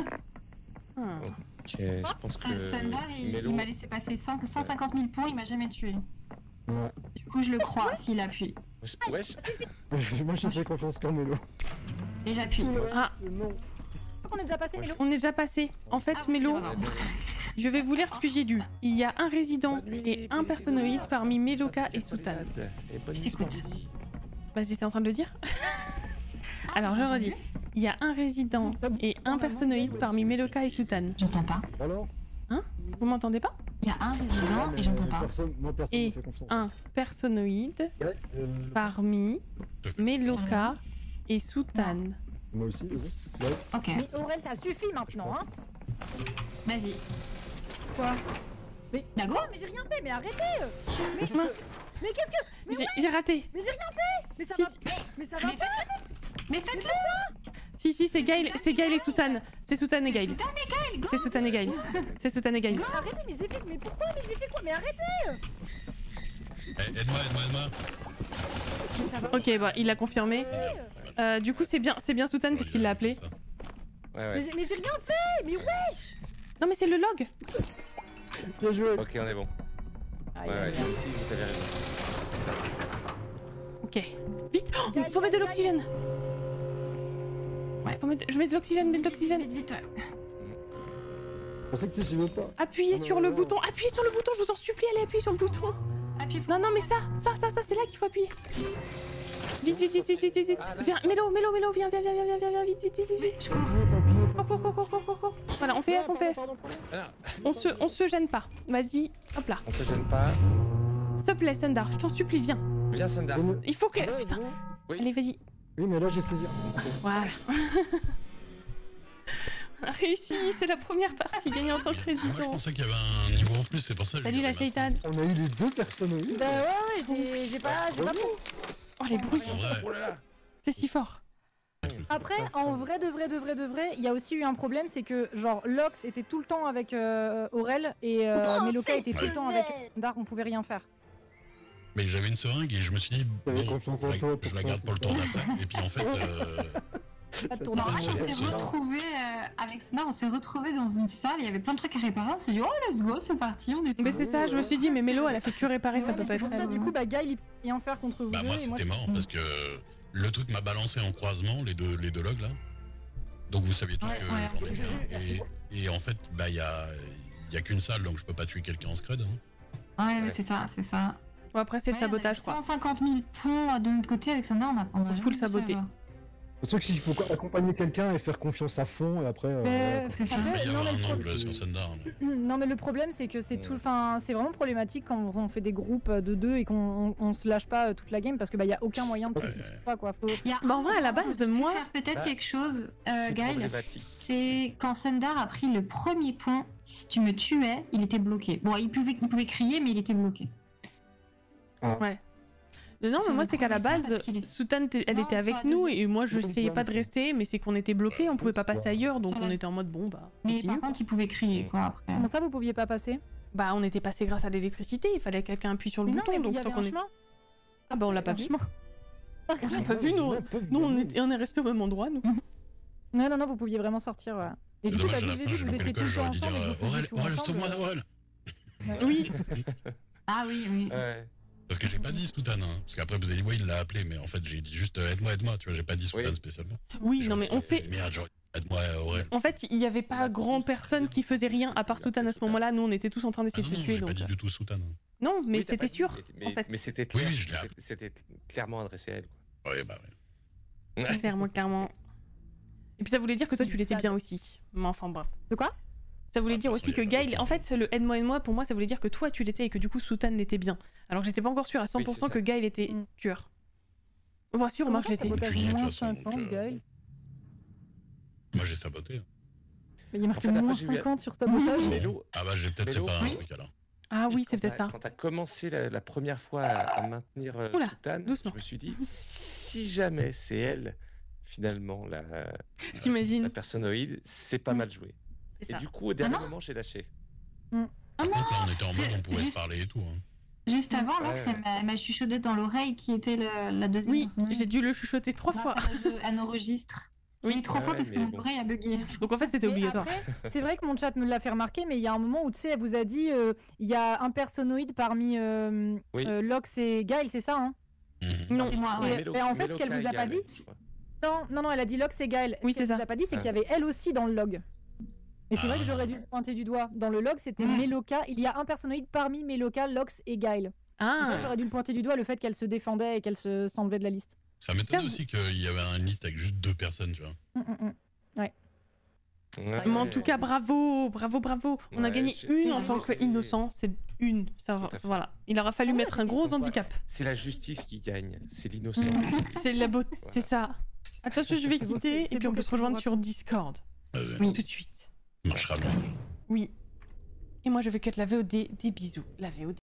[SPEAKER 1] Hmm.
[SPEAKER 7] Ok, je pense que.
[SPEAKER 6] Thunder, il,
[SPEAKER 7] Mélo-
[SPEAKER 6] il m'a laissé passer cent cinquante mille points, il m'a jamais tué.
[SPEAKER 5] Ouais.
[SPEAKER 6] Du coup, je le crois s'il appuie.
[SPEAKER 7] Wesh, Wesh.
[SPEAKER 5] Moi, j'ai fait confiance qu'en Mélo.
[SPEAKER 6] Et j'appuie.
[SPEAKER 5] Tout le reste,
[SPEAKER 1] Ah.
[SPEAKER 5] non.
[SPEAKER 3] On est déjà passé, Mélo.
[SPEAKER 1] On est déjà passé. En fait,
[SPEAKER 6] Ah oui,
[SPEAKER 1] Mélo,
[SPEAKER 6] pardon.
[SPEAKER 1] je vais vous lire ce que j'ai lu. Il y a un résident et un personnoïde parmi Meloka et Soutane.
[SPEAKER 6] Je t'écoute.
[SPEAKER 1] Bah, j'étais en train de le dire. Alors, je redis. Il y a un résident et un personnoïde parmi Meloka et Soutane.
[SPEAKER 6] J'entends pas.
[SPEAKER 5] Alors
[SPEAKER 1] Vous m'entendez pas?
[SPEAKER 6] Il y a un résident et j'entends pas.
[SPEAKER 5] Personne, moi, personne
[SPEAKER 1] Et
[SPEAKER 5] me fait confiance.
[SPEAKER 1] un personnoïde
[SPEAKER 5] Ouais, euh,
[SPEAKER 1] parmi
[SPEAKER 2] Je te fais-
[SPEAKER 1] Meloka et Soutane.
[SPEAKER 5] moi aussi, vas-y. Ouais.
[SPEAKER 6] Ok,
[SPEAKER 3] Mais Aurel, ça suffit maintenant, hein.
[SPEAKER 6] vas-y.
[SPEAKER 3] Quoi? Mais
[SPEAKER 6] Dago
[SPEAKER 3] quoi? Mais j'ai rien fait, mais arrêtez. Mais,
[SPEAKER 1] Mince,
[SPEAKER 3] mais qu'est-ce que... Mais,
[SPEAKER 1] j'ai j'ai raté.
[SPEAKER 3] mais j'ai rien fait. Mais ça
[SPEAKER 1] Si,
[SPEAKER 3] va... Mais ça va
[SPEAKER 6] Mais
[SPEAKER 3] pas.
[SPEAKER 6] Mais faites-le.
[SPEAKER 1] Si, si, c'est Gaël, c'est Gaël et Soutane. C'est Soutane et Gaël.
[SPEAKER 6] Soutane et Gaël, go.
[SPEAKER 1] C'est Soutane et Gaël. C'est Soutane et Gaël.
[SPEAKER 3] Mais arrêtez, mais j'ai fait... Mais pourquoi? Mais j'ai fait quoi? Mais arrêtez.
[SPEAKER 2] Eh, Aide-moi, aide-moi, aide-moi.
[SPEAKER 3] Mais ça va
[SPEAKER 1] Ok, bah, il l'a confirmé. Euh, du coup, c'est bien, c'est bien Soutane puisqu'il l'a appelé.
[SPEAKER 7] Ouais,
[SPEAKER 3] Mais
[SPEAKER 7] ouais.
[SPEAKER 3] j'ai mais j'ai rien fait. Mais wesh.
[SPEAKER 1] Non, mais c'est le log.
[SPEAKER 5] Bien joué.
[SPEAKER 7] Ok, on est bon.
[SPEAKER 3] Aïe,
[SPEAKER 7] Ouais, ouais,
[SPEAKER 3] aïe,
[SPEAKER 7] j'ai
[SPEAKER 3] aïe.
[SPEAKER 7] aussi, vous avez raison.
[SPEAKER 1] Ok. Vite, oh, il faut mettre de l'oxygène.
[SPEAKER 6] Ouais.
[SPEAKER 1] Faut mettre... Je mets de l'oxygène, mets de l'oxygène.
[SPEAKER 6] Vite, vite, ouais.
[SPEAKER 5] Je pensais que tu suivais pas.
[SPEAKER 1] Appuyez
[SPEAKER 5] Oh,
[SPEAKER 1] sur
[SPEAKER 5] non,
[SPEAKER 1] le
[SPEAKER 5] non.
[SPEAKER 1] bouton, appuyez sur le bouton, je vous en supplie, allez, appuyez sur le bouton.
[SPEAKER 6] Appuie pour
[SPEAKER 1] Non, non, mais ça, ça, ça, ça, c'est là qu'il faut appuyer. Vite, vite, vite, vite, vite, vite, vite. Viens, Mélo, Mélo, Mélo, viens, viens, viens, viens, viens, viens, viens, vite, vite, vite, vite, vite.
[SPEAKER 6] Je cours.
[SPEAKER 5] Appuyer, faut appuyer, faut
[SPEAKER 1] Cours, cours, cours, cours, cours, cours, cours. Voilà, on fait
[SPEAKER 5] Ouais,
[SPEAKER 1] F, on fait F.
[SPEAKER 5] pardon, pardon, pardon.
[SPEAKER 7] Ah,
[SPEAKER 1] On se, on se gêne pas. Vas-y, hop là.
[SPEAKER 7] on se gêne pas.
[SPEAKER 1] S'il te plaît, Sundar, je t'en supplie, viens.
[SPEAKER 7] Viens, Sundar.
[SPEAKER 5] Oui, mais-
[SPEAKER 1] Il faut que...
[SPEAKER 5] Ouais,
[SPEAKER 1] Putain,
[SPEAKER 5] ouais.
[SPEAKER 7] Oui.
[SPEAKER 1] allez, vas-y.
[SPEAKER 5] Oui, mais là, j'ai saisi. Ok.
[SPEAKER 1] Voilà. Réussi, c'est la première partie gagnée en tant que
[SPEAKER 2] Moi, je
[SPEAKER 1] président.
[SPEAKER 2] pensais qu'il y avait un niveau en plus, c'est pour ça que je
[SPEAKER 1] Salut la
[SPEAKER 2] dirais, bah,
[SPEAKER 1] Shaitan.
[SPEAKER 5] On a eu les deux personnages.
[SPEAKER 3] Bah ouais, ouais, j'ai j'ai pas... J'ai pas...
[SPEAKER 1] Oh, les bruits,
[SPEAKER 2] En vrai,
[SPEAKER 7] Oh là là.
[SPEAKER 1] c'est si fort.
[SPEAKER 3] Après, en vrai, de vrai, de vrai, de vrai, il y a aussi eu un problème, c'est que genre Lox était tout le temps avec euh, Aurel et euh, Meloka était tout le temps avec Dar, on pouvait rien faire.
[SPEAKER 2] mais j'avais une seringue et je me suis dit,
[SPEAKER 5] J'avais
[SPEAKER 2] bon,
[SPEAKER 5] confiance
[SPEAKER 2] je
[SPEAKER 5] en
[SPEAKER 2] la,
[SPEAKER 5] toi,
[SPEAKER 2] je la
[SPEAKER 5] pourquoi,
[SPEAKER 2] garde pour le tour d'après. Et puis en fait, euh,
[SPEAKER 3] Pas de tour
[SPEAKER 6] Non,
[SPEAKER 3] d'arrêt.
[SPEAKER 6] on s'est
[SPEAKER 2] c'est-
[SPEAKER 6] retrouvés euh, avec Snar, on s'est retrouvés dans une salle, il y avait plein de trucs à réparer, on s'est dit oh let's go, c'est parti, on est
[SPEAKER 1] Mais c'est ça, je me suis dit, mais Mélo, elle a fait que réparer, ça
[SPEAKER 6] Ouais,
[SPEAKER 1] peut
[SPEAKER 6] c'est
[SPEAKER 1] pas être
[SPEAKER 3] Pour ça,
[SPEAKER 1] elle.
[SPEAKER 3] du coup, bah Gaël il peut rien faire contre vous
[SPEAKER 2] bah
[SPEAKER 3] deux
[SPEAKER 2] moi
[SPEAKER 3] et moi.
[SPEAKER 2] c'était marrant parce que le truc m'a balancé en croisement, les deux, les deux logs là. Donc vous saviez tous
[SPEAKER 6] Ouais,
[SPEAKER 2] que
[SPEAKER 6] ouais,
[SPEAKER 2] j'en ai
[SPEAKER 3] j'ai
[SPEAKER 2] fait
[SPEAKER 3] vu,
[SPEAKER 2] un.
[SPEAKER 3] merci.
[SPEAKER 2] Et, et en fait, bah il y a, y a qu'une salle donc je peux pas tuer quelqu'un en scred. Hein.
[SPEAKER 6] Ouais, ouais, c'est ça, c'est ça.
[SPEAKER 1] Bon, après, c'est le
[SPEAKER 6] Ouais, on avait
[SPEAKER 1] sabotage, quoi.
[SPEAKER 6] cent cinquante mille points de notre côté avec Sandra, on a, on a
[SPEAKER 1] Faut
[SPEAKER 6] jamais
[SPEAKER 1] full
[SPEAKER 6] vu
[SPEAKER 1] saboter.
[SPEAKER 6] ça, genre.
[SPEAKER 5] Le truc, c'est qu'il faut accompagner quelqu'un et faire confiance à fond, et après. euh,
[SPEAKER 3] Mais,
[SPEAKER 6] c'est ça.
[SPEAKER 2] Il va
[SPEAKER 3] après,
[SPEAKER 2] y
[SPEAKER 3] non,
[SPEAKER 2] avoir
[SPEAKER 3] mais
[SPEAKER 2] un
[SPEAKER 3] le
[SPEAKER 2] angle
[SPEAKER 3] pro-
[SPEAKER 2] sur Sundar. mais-
[SPEAKER 3] non, mais le problème c'est que c'est tout, enfin c'est vraiment problématique quand on fait des groupes de deux et qu'on on, on se lâche pas euh, toute la game parce que bah y a aucun moyen de
[SPEAKER 2] Ouais.
[SPEAKER 3] se pas quoi. Faut...
[SPEAKER 6] Il y a
[SPEAKER 1] Bah, en
[SPEAKER 6] un
[SPEAKER 1] vrai, à la
[SPEAKER 6] moment où
[SPEAKER 1] base,
[SPEAKER 6] tu peux
[SPEAKER 1] moi-
[SPEAKER 6] faire peut-être
[SPEAKER 7] Bah,
[SPEAKER 6] quelque chose, euh,
[SPEAKER 7] c'est
[SPEAKER 6] Gaël,
[SPEAKER 7] problématique.
[SPEAKER 6] c'est quand Sundar a pris le premier point, si tu me tuais, il était bloqué. Bon, il pouvait, il pouvait crier, mais il était bloqué.
[SPEAKER 1] Non, mais
[SPEAKER 6] Sur
[SPEAKER 1] moi,
[SPEAKER 6] le
[SPEAKER 1] c'est qu'à la
[SPEAKER 6] premier point,
[SPEAKER 1] base,
[SPEAKER 6] parce qu'il est-
[SPEAKER 1] Soutane, t'es- elle
[SPEAKER 6] Non,
[SPEAKER 1] était
[SPEAKER 6] sur
[SPEAKER 1] avec
[SPEAKER 6] la
[SPEAKER 1] nous
[SPEAKER 6] deuxième.
[SPEAKER 1] et moi, je
[SPEAKER 5] Oui,
[SPEAKER 1] essayais pas de
[SPEAKER 5] c'est-
[SPEAKER 1] rester, mais c'est qu'on était bloqués, on pouvait pas passer ailleurs, donc
[SPEAKER 6] Sur
[SPEAKER 1] on
[SPEAKER 6] la-
[SPEAKER 1] était en mode bon, bah.
[SPEAKER 6] Mais
[SPEAKER 1] continue,
[SPEAKER 6] par
[SPEAKER 1] quoi.
[SPEAKER 6] contre, il pouvait crier, quoi, après.
[SPEAKER 3] Comment ça vous pouviez pas passer?
[SPEAKER 1] Bah, on était passé grâce à l'électricité, il fallait que quelqu'un appuie sur le
[SPEAKER 3] Mais non,
[SPEAKER 1] bouton,
[SPEAKER 3] mais il
[SPEAKER 1] donc
[SPEAKER 3] y avait
[SPEAKER 1] tant qu'on
[SPEAKER 3] un
[SPEAKER 1] est.
[SPEAKER 3] chemin.
[SPEAKER 1] Ah, bah, on l'a pas
[SPEAKER 3] Un
[SPEAKER 1] vu.
[SPEAKER 3] chemin.
[SPEAKER 1] On l'a pas vu, nous. Nous, on est, on est resté au même endroit, nous.
[SPEAKER 3] Non, non, non, vous pouviez vraiment sortir. Ouais. Et
[SPEAKER 2] C'est
[SPEAKER 3] du coup,
[SPEAKER 2] dommage,
[SPEAKER 3] bah,
[SPEAKER 2] à
[SPEAKER 3] dès
[SPEAKER 2] la
[SPEAKER 3] le
[SPEAKER 2] fin,
[SPEAKER 3] début,
[SPEAKER 2] j'ai
[SPEAKER 3] vous
[SPEAKER 2] loupé
[SPEAKER 3] étiez
[SPEAKER 2] le
[SPEAKER 3] tout
[SPEAKER 2] col,
[SPEAKER 3] le temps
[SPEAKER 2] j'aurais dû dire
[SPEAKER 3] ensemble. et vous
[SPEAKER 2] euh,
[SPEAKER 3] faisiez
[SPEAKER 2] Aurel,
[SPEAKER 3] tout
[SPEAKER 2] Aurel,
[SPEAKER 3] ensemble.
[SPEAKER 2] sauve-moi, Aurel.
[SPEAKER 1] Oui.
[SPEAKER 6] Ah oui, oui.
[SPEAKER 7] Ouais.
[SPEAKER 2] Parce que j'ai pas dit Soutane, hein. Parce qu'après vous avez dit, ouais, il l'a appelé, mais en fait, j'ai dit juste euh, aide-moi, aide-moi, tu vois, j'ai pas dit Soutane
[SPEAKER 7] Oui.
[SPEAKER 2] spécialement.
[SPEAKER 1] Oui,
[SPEAKER 2] Et
[SPEAKER 1] non,
[SPEAKER 2] je
[SPEAKER 1] mais
[SPEAKER 2] me
[SPEAKER 1] on
[SPEAKER 2] dis,
[SPEAKER 1] sait.
[SPEAKER 2] Merde, j'aurais Aide-moi, Aurel.
[SPEAKER 1] En fait, il y avait pas grand personne qui faisait rien à part Soutane à ce moment-là. Nous, on était tous en train
[SPEAKER 2] Ah
[SPEAKER 1] d'essayer
[SPEAKER 2] non,
[SPEAKER 1] de se
[SPEAKER 2] non,
[SPEAKER 1] tuer.
[SPEAKER 2] j'ai pas
[SPEAKER 1] Donc...
[SPEAKER 2] dit du tout Soutane.
[SPEAKER 1] Non, mais
[SPEAKER 7] Oui, t'as
[SPEAKER 1] c'était
[SPEAKER 7] pas dit,
[SPEAKER 1] sûr,
[SPEAKER 7] mais-
[SPEAKER 1] en
[SPEAKER 7] mais-
[SPEAKER 1] fait.
[SPEAKER 7] Mais c'était
[SPEAKER 2] Oui,
[SPEAKER 7] clair,
[SPEAKER 2] oui, je l'ai
[SPEAKER 7] c'était- c'était clairement adressé à elle. Quoi.
[SPEAKER 2] Ouais, bah ouais.
[SPEAKER 1] Clairement, clairement. Et puis ça voulait dire que toi, tu l'étais bien aussi. Mais enfin, bref.
[SPEAKER 3] De quoi?
[SPEAKER 1] Ça voulait
[SPEAKER 2] Ah,
[SPEAKER 1] dire
[SPEAKER 2] parce
[SPEAKER 1] aussi que
[SPEAKER 2] qu'il y a pas
[SPEAKER 1] Gaël...
[SPEAKER 2] de-
[SPEAKER 1] En fait, le aide-moi, aide-moi, pour moi, ça voulait dire que toi, tu l'étais et que du coup, Soutane l'était bien. Alors que j'étais pas encore sûre à cent pour cent
[SPEAKER 7] Oui, c'est
[SPEAKER 1] que Gaël était
[SPEAKER 3] Mm.
[SPEAKER 1] tueur. Bon, sûr,
[SPEAKER 3] Comment
[SPEAKER 1] remarque,
[SPEAKER 3] ça,
[SPEAKER 1] je l'étais.
[SPEAKER 3] sabotage
[SPEAKER 2] Tu y es, de toute
[SPEAKER 3] moins
[SPEAKER 2] façon, donc,
[SPEAKER 3] cinquante,
[SPEAKER 2] euh,
[SPEAKER 3] Gaël?
[SPEAKER 2] Moi, j'ai saboté.
[SPEAKER 3] Mais il y a marqué
[SPEAKER 7] En fait, après,
[SPEAKER 3] moins
[SPEAKER 7] j'ai eu-
[SPEAKER 3] cinquante sur sabotage.
[SPEAKER 7] Mélo,
[SPEAKER 2] Ah bah, j'ai peut-être
[SPEAKER 7] Mélo,
[SPEAKER 2] réparé un
[SPEAKER 7] oui.
[SPEAKER 2] truc alors.
[SPEAKER 1] Ah oui,
[SPEAKER 7] quand
[SPEAKER 1] c'est peut-être
[SPEAKER 7] t'as-
[SPEAKER 1] ça.
[SPEAKER 7] Quand t'as commencé la, la première fois à, à maintenir euh,
[SPEAKER 1] Oula,
[SPEAKER 7] Soutane,
[SPEAKER 1] doucement.
[SPEAKER 7] je me suis dit, si jamais c'est elle, finalement, la,
[SPEAKER 1] T'imagines?
[SPEAKER 7] la personnoïde, c'est pas
[SPEAKER 1] Mm.
[SPEAKER 7] mal joué.
[SPEAKER 1] C'est
[SPEAKER 7] Et
[SPEAKER 1] ça.
[SPEAKER 7] du coup, au dernier
[SPEAKER 6] non
[SPEAKER 7] moment, j'ai lâché.
[SPEAKER 6] Ah
[SPEAKER 2] Par
[SPEAKER 6] non
[SPEAKER 2] contre, là, on était en mode,
[SPEAKER 6] c'est
[SPEAKER 2] on pouvait
[SPEAKER 6] juste-
[SPEAKER 2] se parler et tout. Hein.
[SPEAKER 6] Juste avant,
[SPEAKER 7] Ouais,
[SPEAKER 6] Lox,
[SPEAKER 7] ouais.
[SPEAKER 6] elle m'a- elle m'a chuchoté dans l'oreille qui était le- la deuxième
[SPEAKER 1] Oui,
[SPEAKER 6] personnage.
[SPEAKER 1] j'ai dû le chuchoter trois fois.
[SPEAKER 6] Grâce à nos jeux- à nos registres.
[SPEAKER 1] Oui.
[SPEAKER 6] Oui, trois
[SPEAKER 7] Ouais,
[SPEAKER 6] fois parce que
[SPEAKER 7] mais
[SPEAKER 6] mon
[SPEAKER 7] bon.
[SPEAKER 6] oreille a bugué.
[SPEAKER 1] Donc en fait, c'était
[SPEAKER 3] Mais
[SPEAKER 1] obligatoire.
[SPEAKER 3] après, c'est vrai que mon chat me l'a fait remarquer, mais il y a un moment où tu sais, elle vous a dit euh, il y a un personnoïde parmi euh,
[SPEAKER 7] Oui.
[SPEAKER 3] euh, Lox et Gaël, c'est ça hein?
[SPEAKER 2] Mhm.
[SPEAKER 1] Non.
[SPEAKER 6] C'est moi,
[SPEAKER 3] Et-
[SPEAKER 6] ouais.
[SPEAKER 7] Mélo-
[SPEAKER 3] et en fait, ce
[SPEAKER 7] Mélo
[SPEAKER 3] qu'elle vous a pas
[SPEAKER 7] Kaïgal,
[SPEAKER 3] dit,
[SPEAKER 7] je crois.
[SPEAKER 3] Non, non, non, elle a dit Lox et Gaël.
[SPEAKER 1] Oui,
[SPEAKER 3] Ce qu'elle
[SPEAKER 1] c'est
[SPEAKER 3] vous
[SPEAKER 1] ça.
[SPEAKER 3] a pas dit, c'est
[SPEAKER 7] Ah.
[SPEAKER 3] qu'il y avait elle aussi dans le log. Et c'est vrai que
[SPEAKER 2] Ah.
[SPEAKER 3] j'aurais dû le pointer du doigt. Dans le log, c'était
[SPEAKER 6] Mm.
[SPEAKER 3] Meloka. Il y a un personnoïde parmi Meloka, Lox et Gaël. C'est vrai que
[SPEAKER 1] Ah,
[SPEAKER 3] j'aurais dû le pointer du doigt, le fait qu'elle se défendait et qu'elle se s'enlevait de la liste.
[SPEAKER 2] Ça m'étonne
[SPEAKER 1] Tiens.
[SPEAKER 2] aussi qu'il y avait une liste avec juste deux personnes, tu vois.
[SPEAKER 3] Mm, mm, mm.
[SPEAKER 7] Ouais.
[SPEAKER 1] mais en tout cas, bravo, bravo, bravo. On a
[SPEAKER 7] Ouais,
[SPEAKER 1] gagné
[SPEAKER 7] j'ai-
[SPEAKER 1] une en
[SPEAKER 7] j'ai-
[SPEAKER 1] tant qu'innocent. C'est une. Ça, va-
[SPEAKER 7] Tout à fait.
[SPEAKER 1] voilà. Il aura fallu
[SPEAKER 3] Ah ouais,
[SPEAKER 1] mettre un
[SPEAKER 3] j'ai
[SPEAKER 1] gros
[SPEAKER 3] compris.
[SPEAKER 1] handicap.
[SPEAKER 7] C'est la justice qui gagne, c'est l'innocent.
[SPEAKER 1] C'est la beauté,
[SPEAKER 7] Voilà.
[SPEAKER 1] c'est ça. Attention, je vais
[SPEAKER 3] C'est beau,
[SPEAKER 1] quitter
[SPEAKER 3] c'est
[SPEAKER 1] et puis
[SPEAKER 3] beau
[SPEAKER 1] on peut
[SPEAKER 3] que
[SPEAKER 1] se
[SPEAKER 3] tu
[SPEAKER 1] rejoindre
[SPEAKER 3] me
[SPEAKER 1] sur Discord.
[SPEAKER 2] Vas-y,
[SPEAKER 6] Oui.
[SPEAKER 1] Tout de suite.
[SPEAKER 2] marchera mieux.
[SPEAKER 1] Oui. Et moi, je vais cut la V O D. Des bisous. La V O D.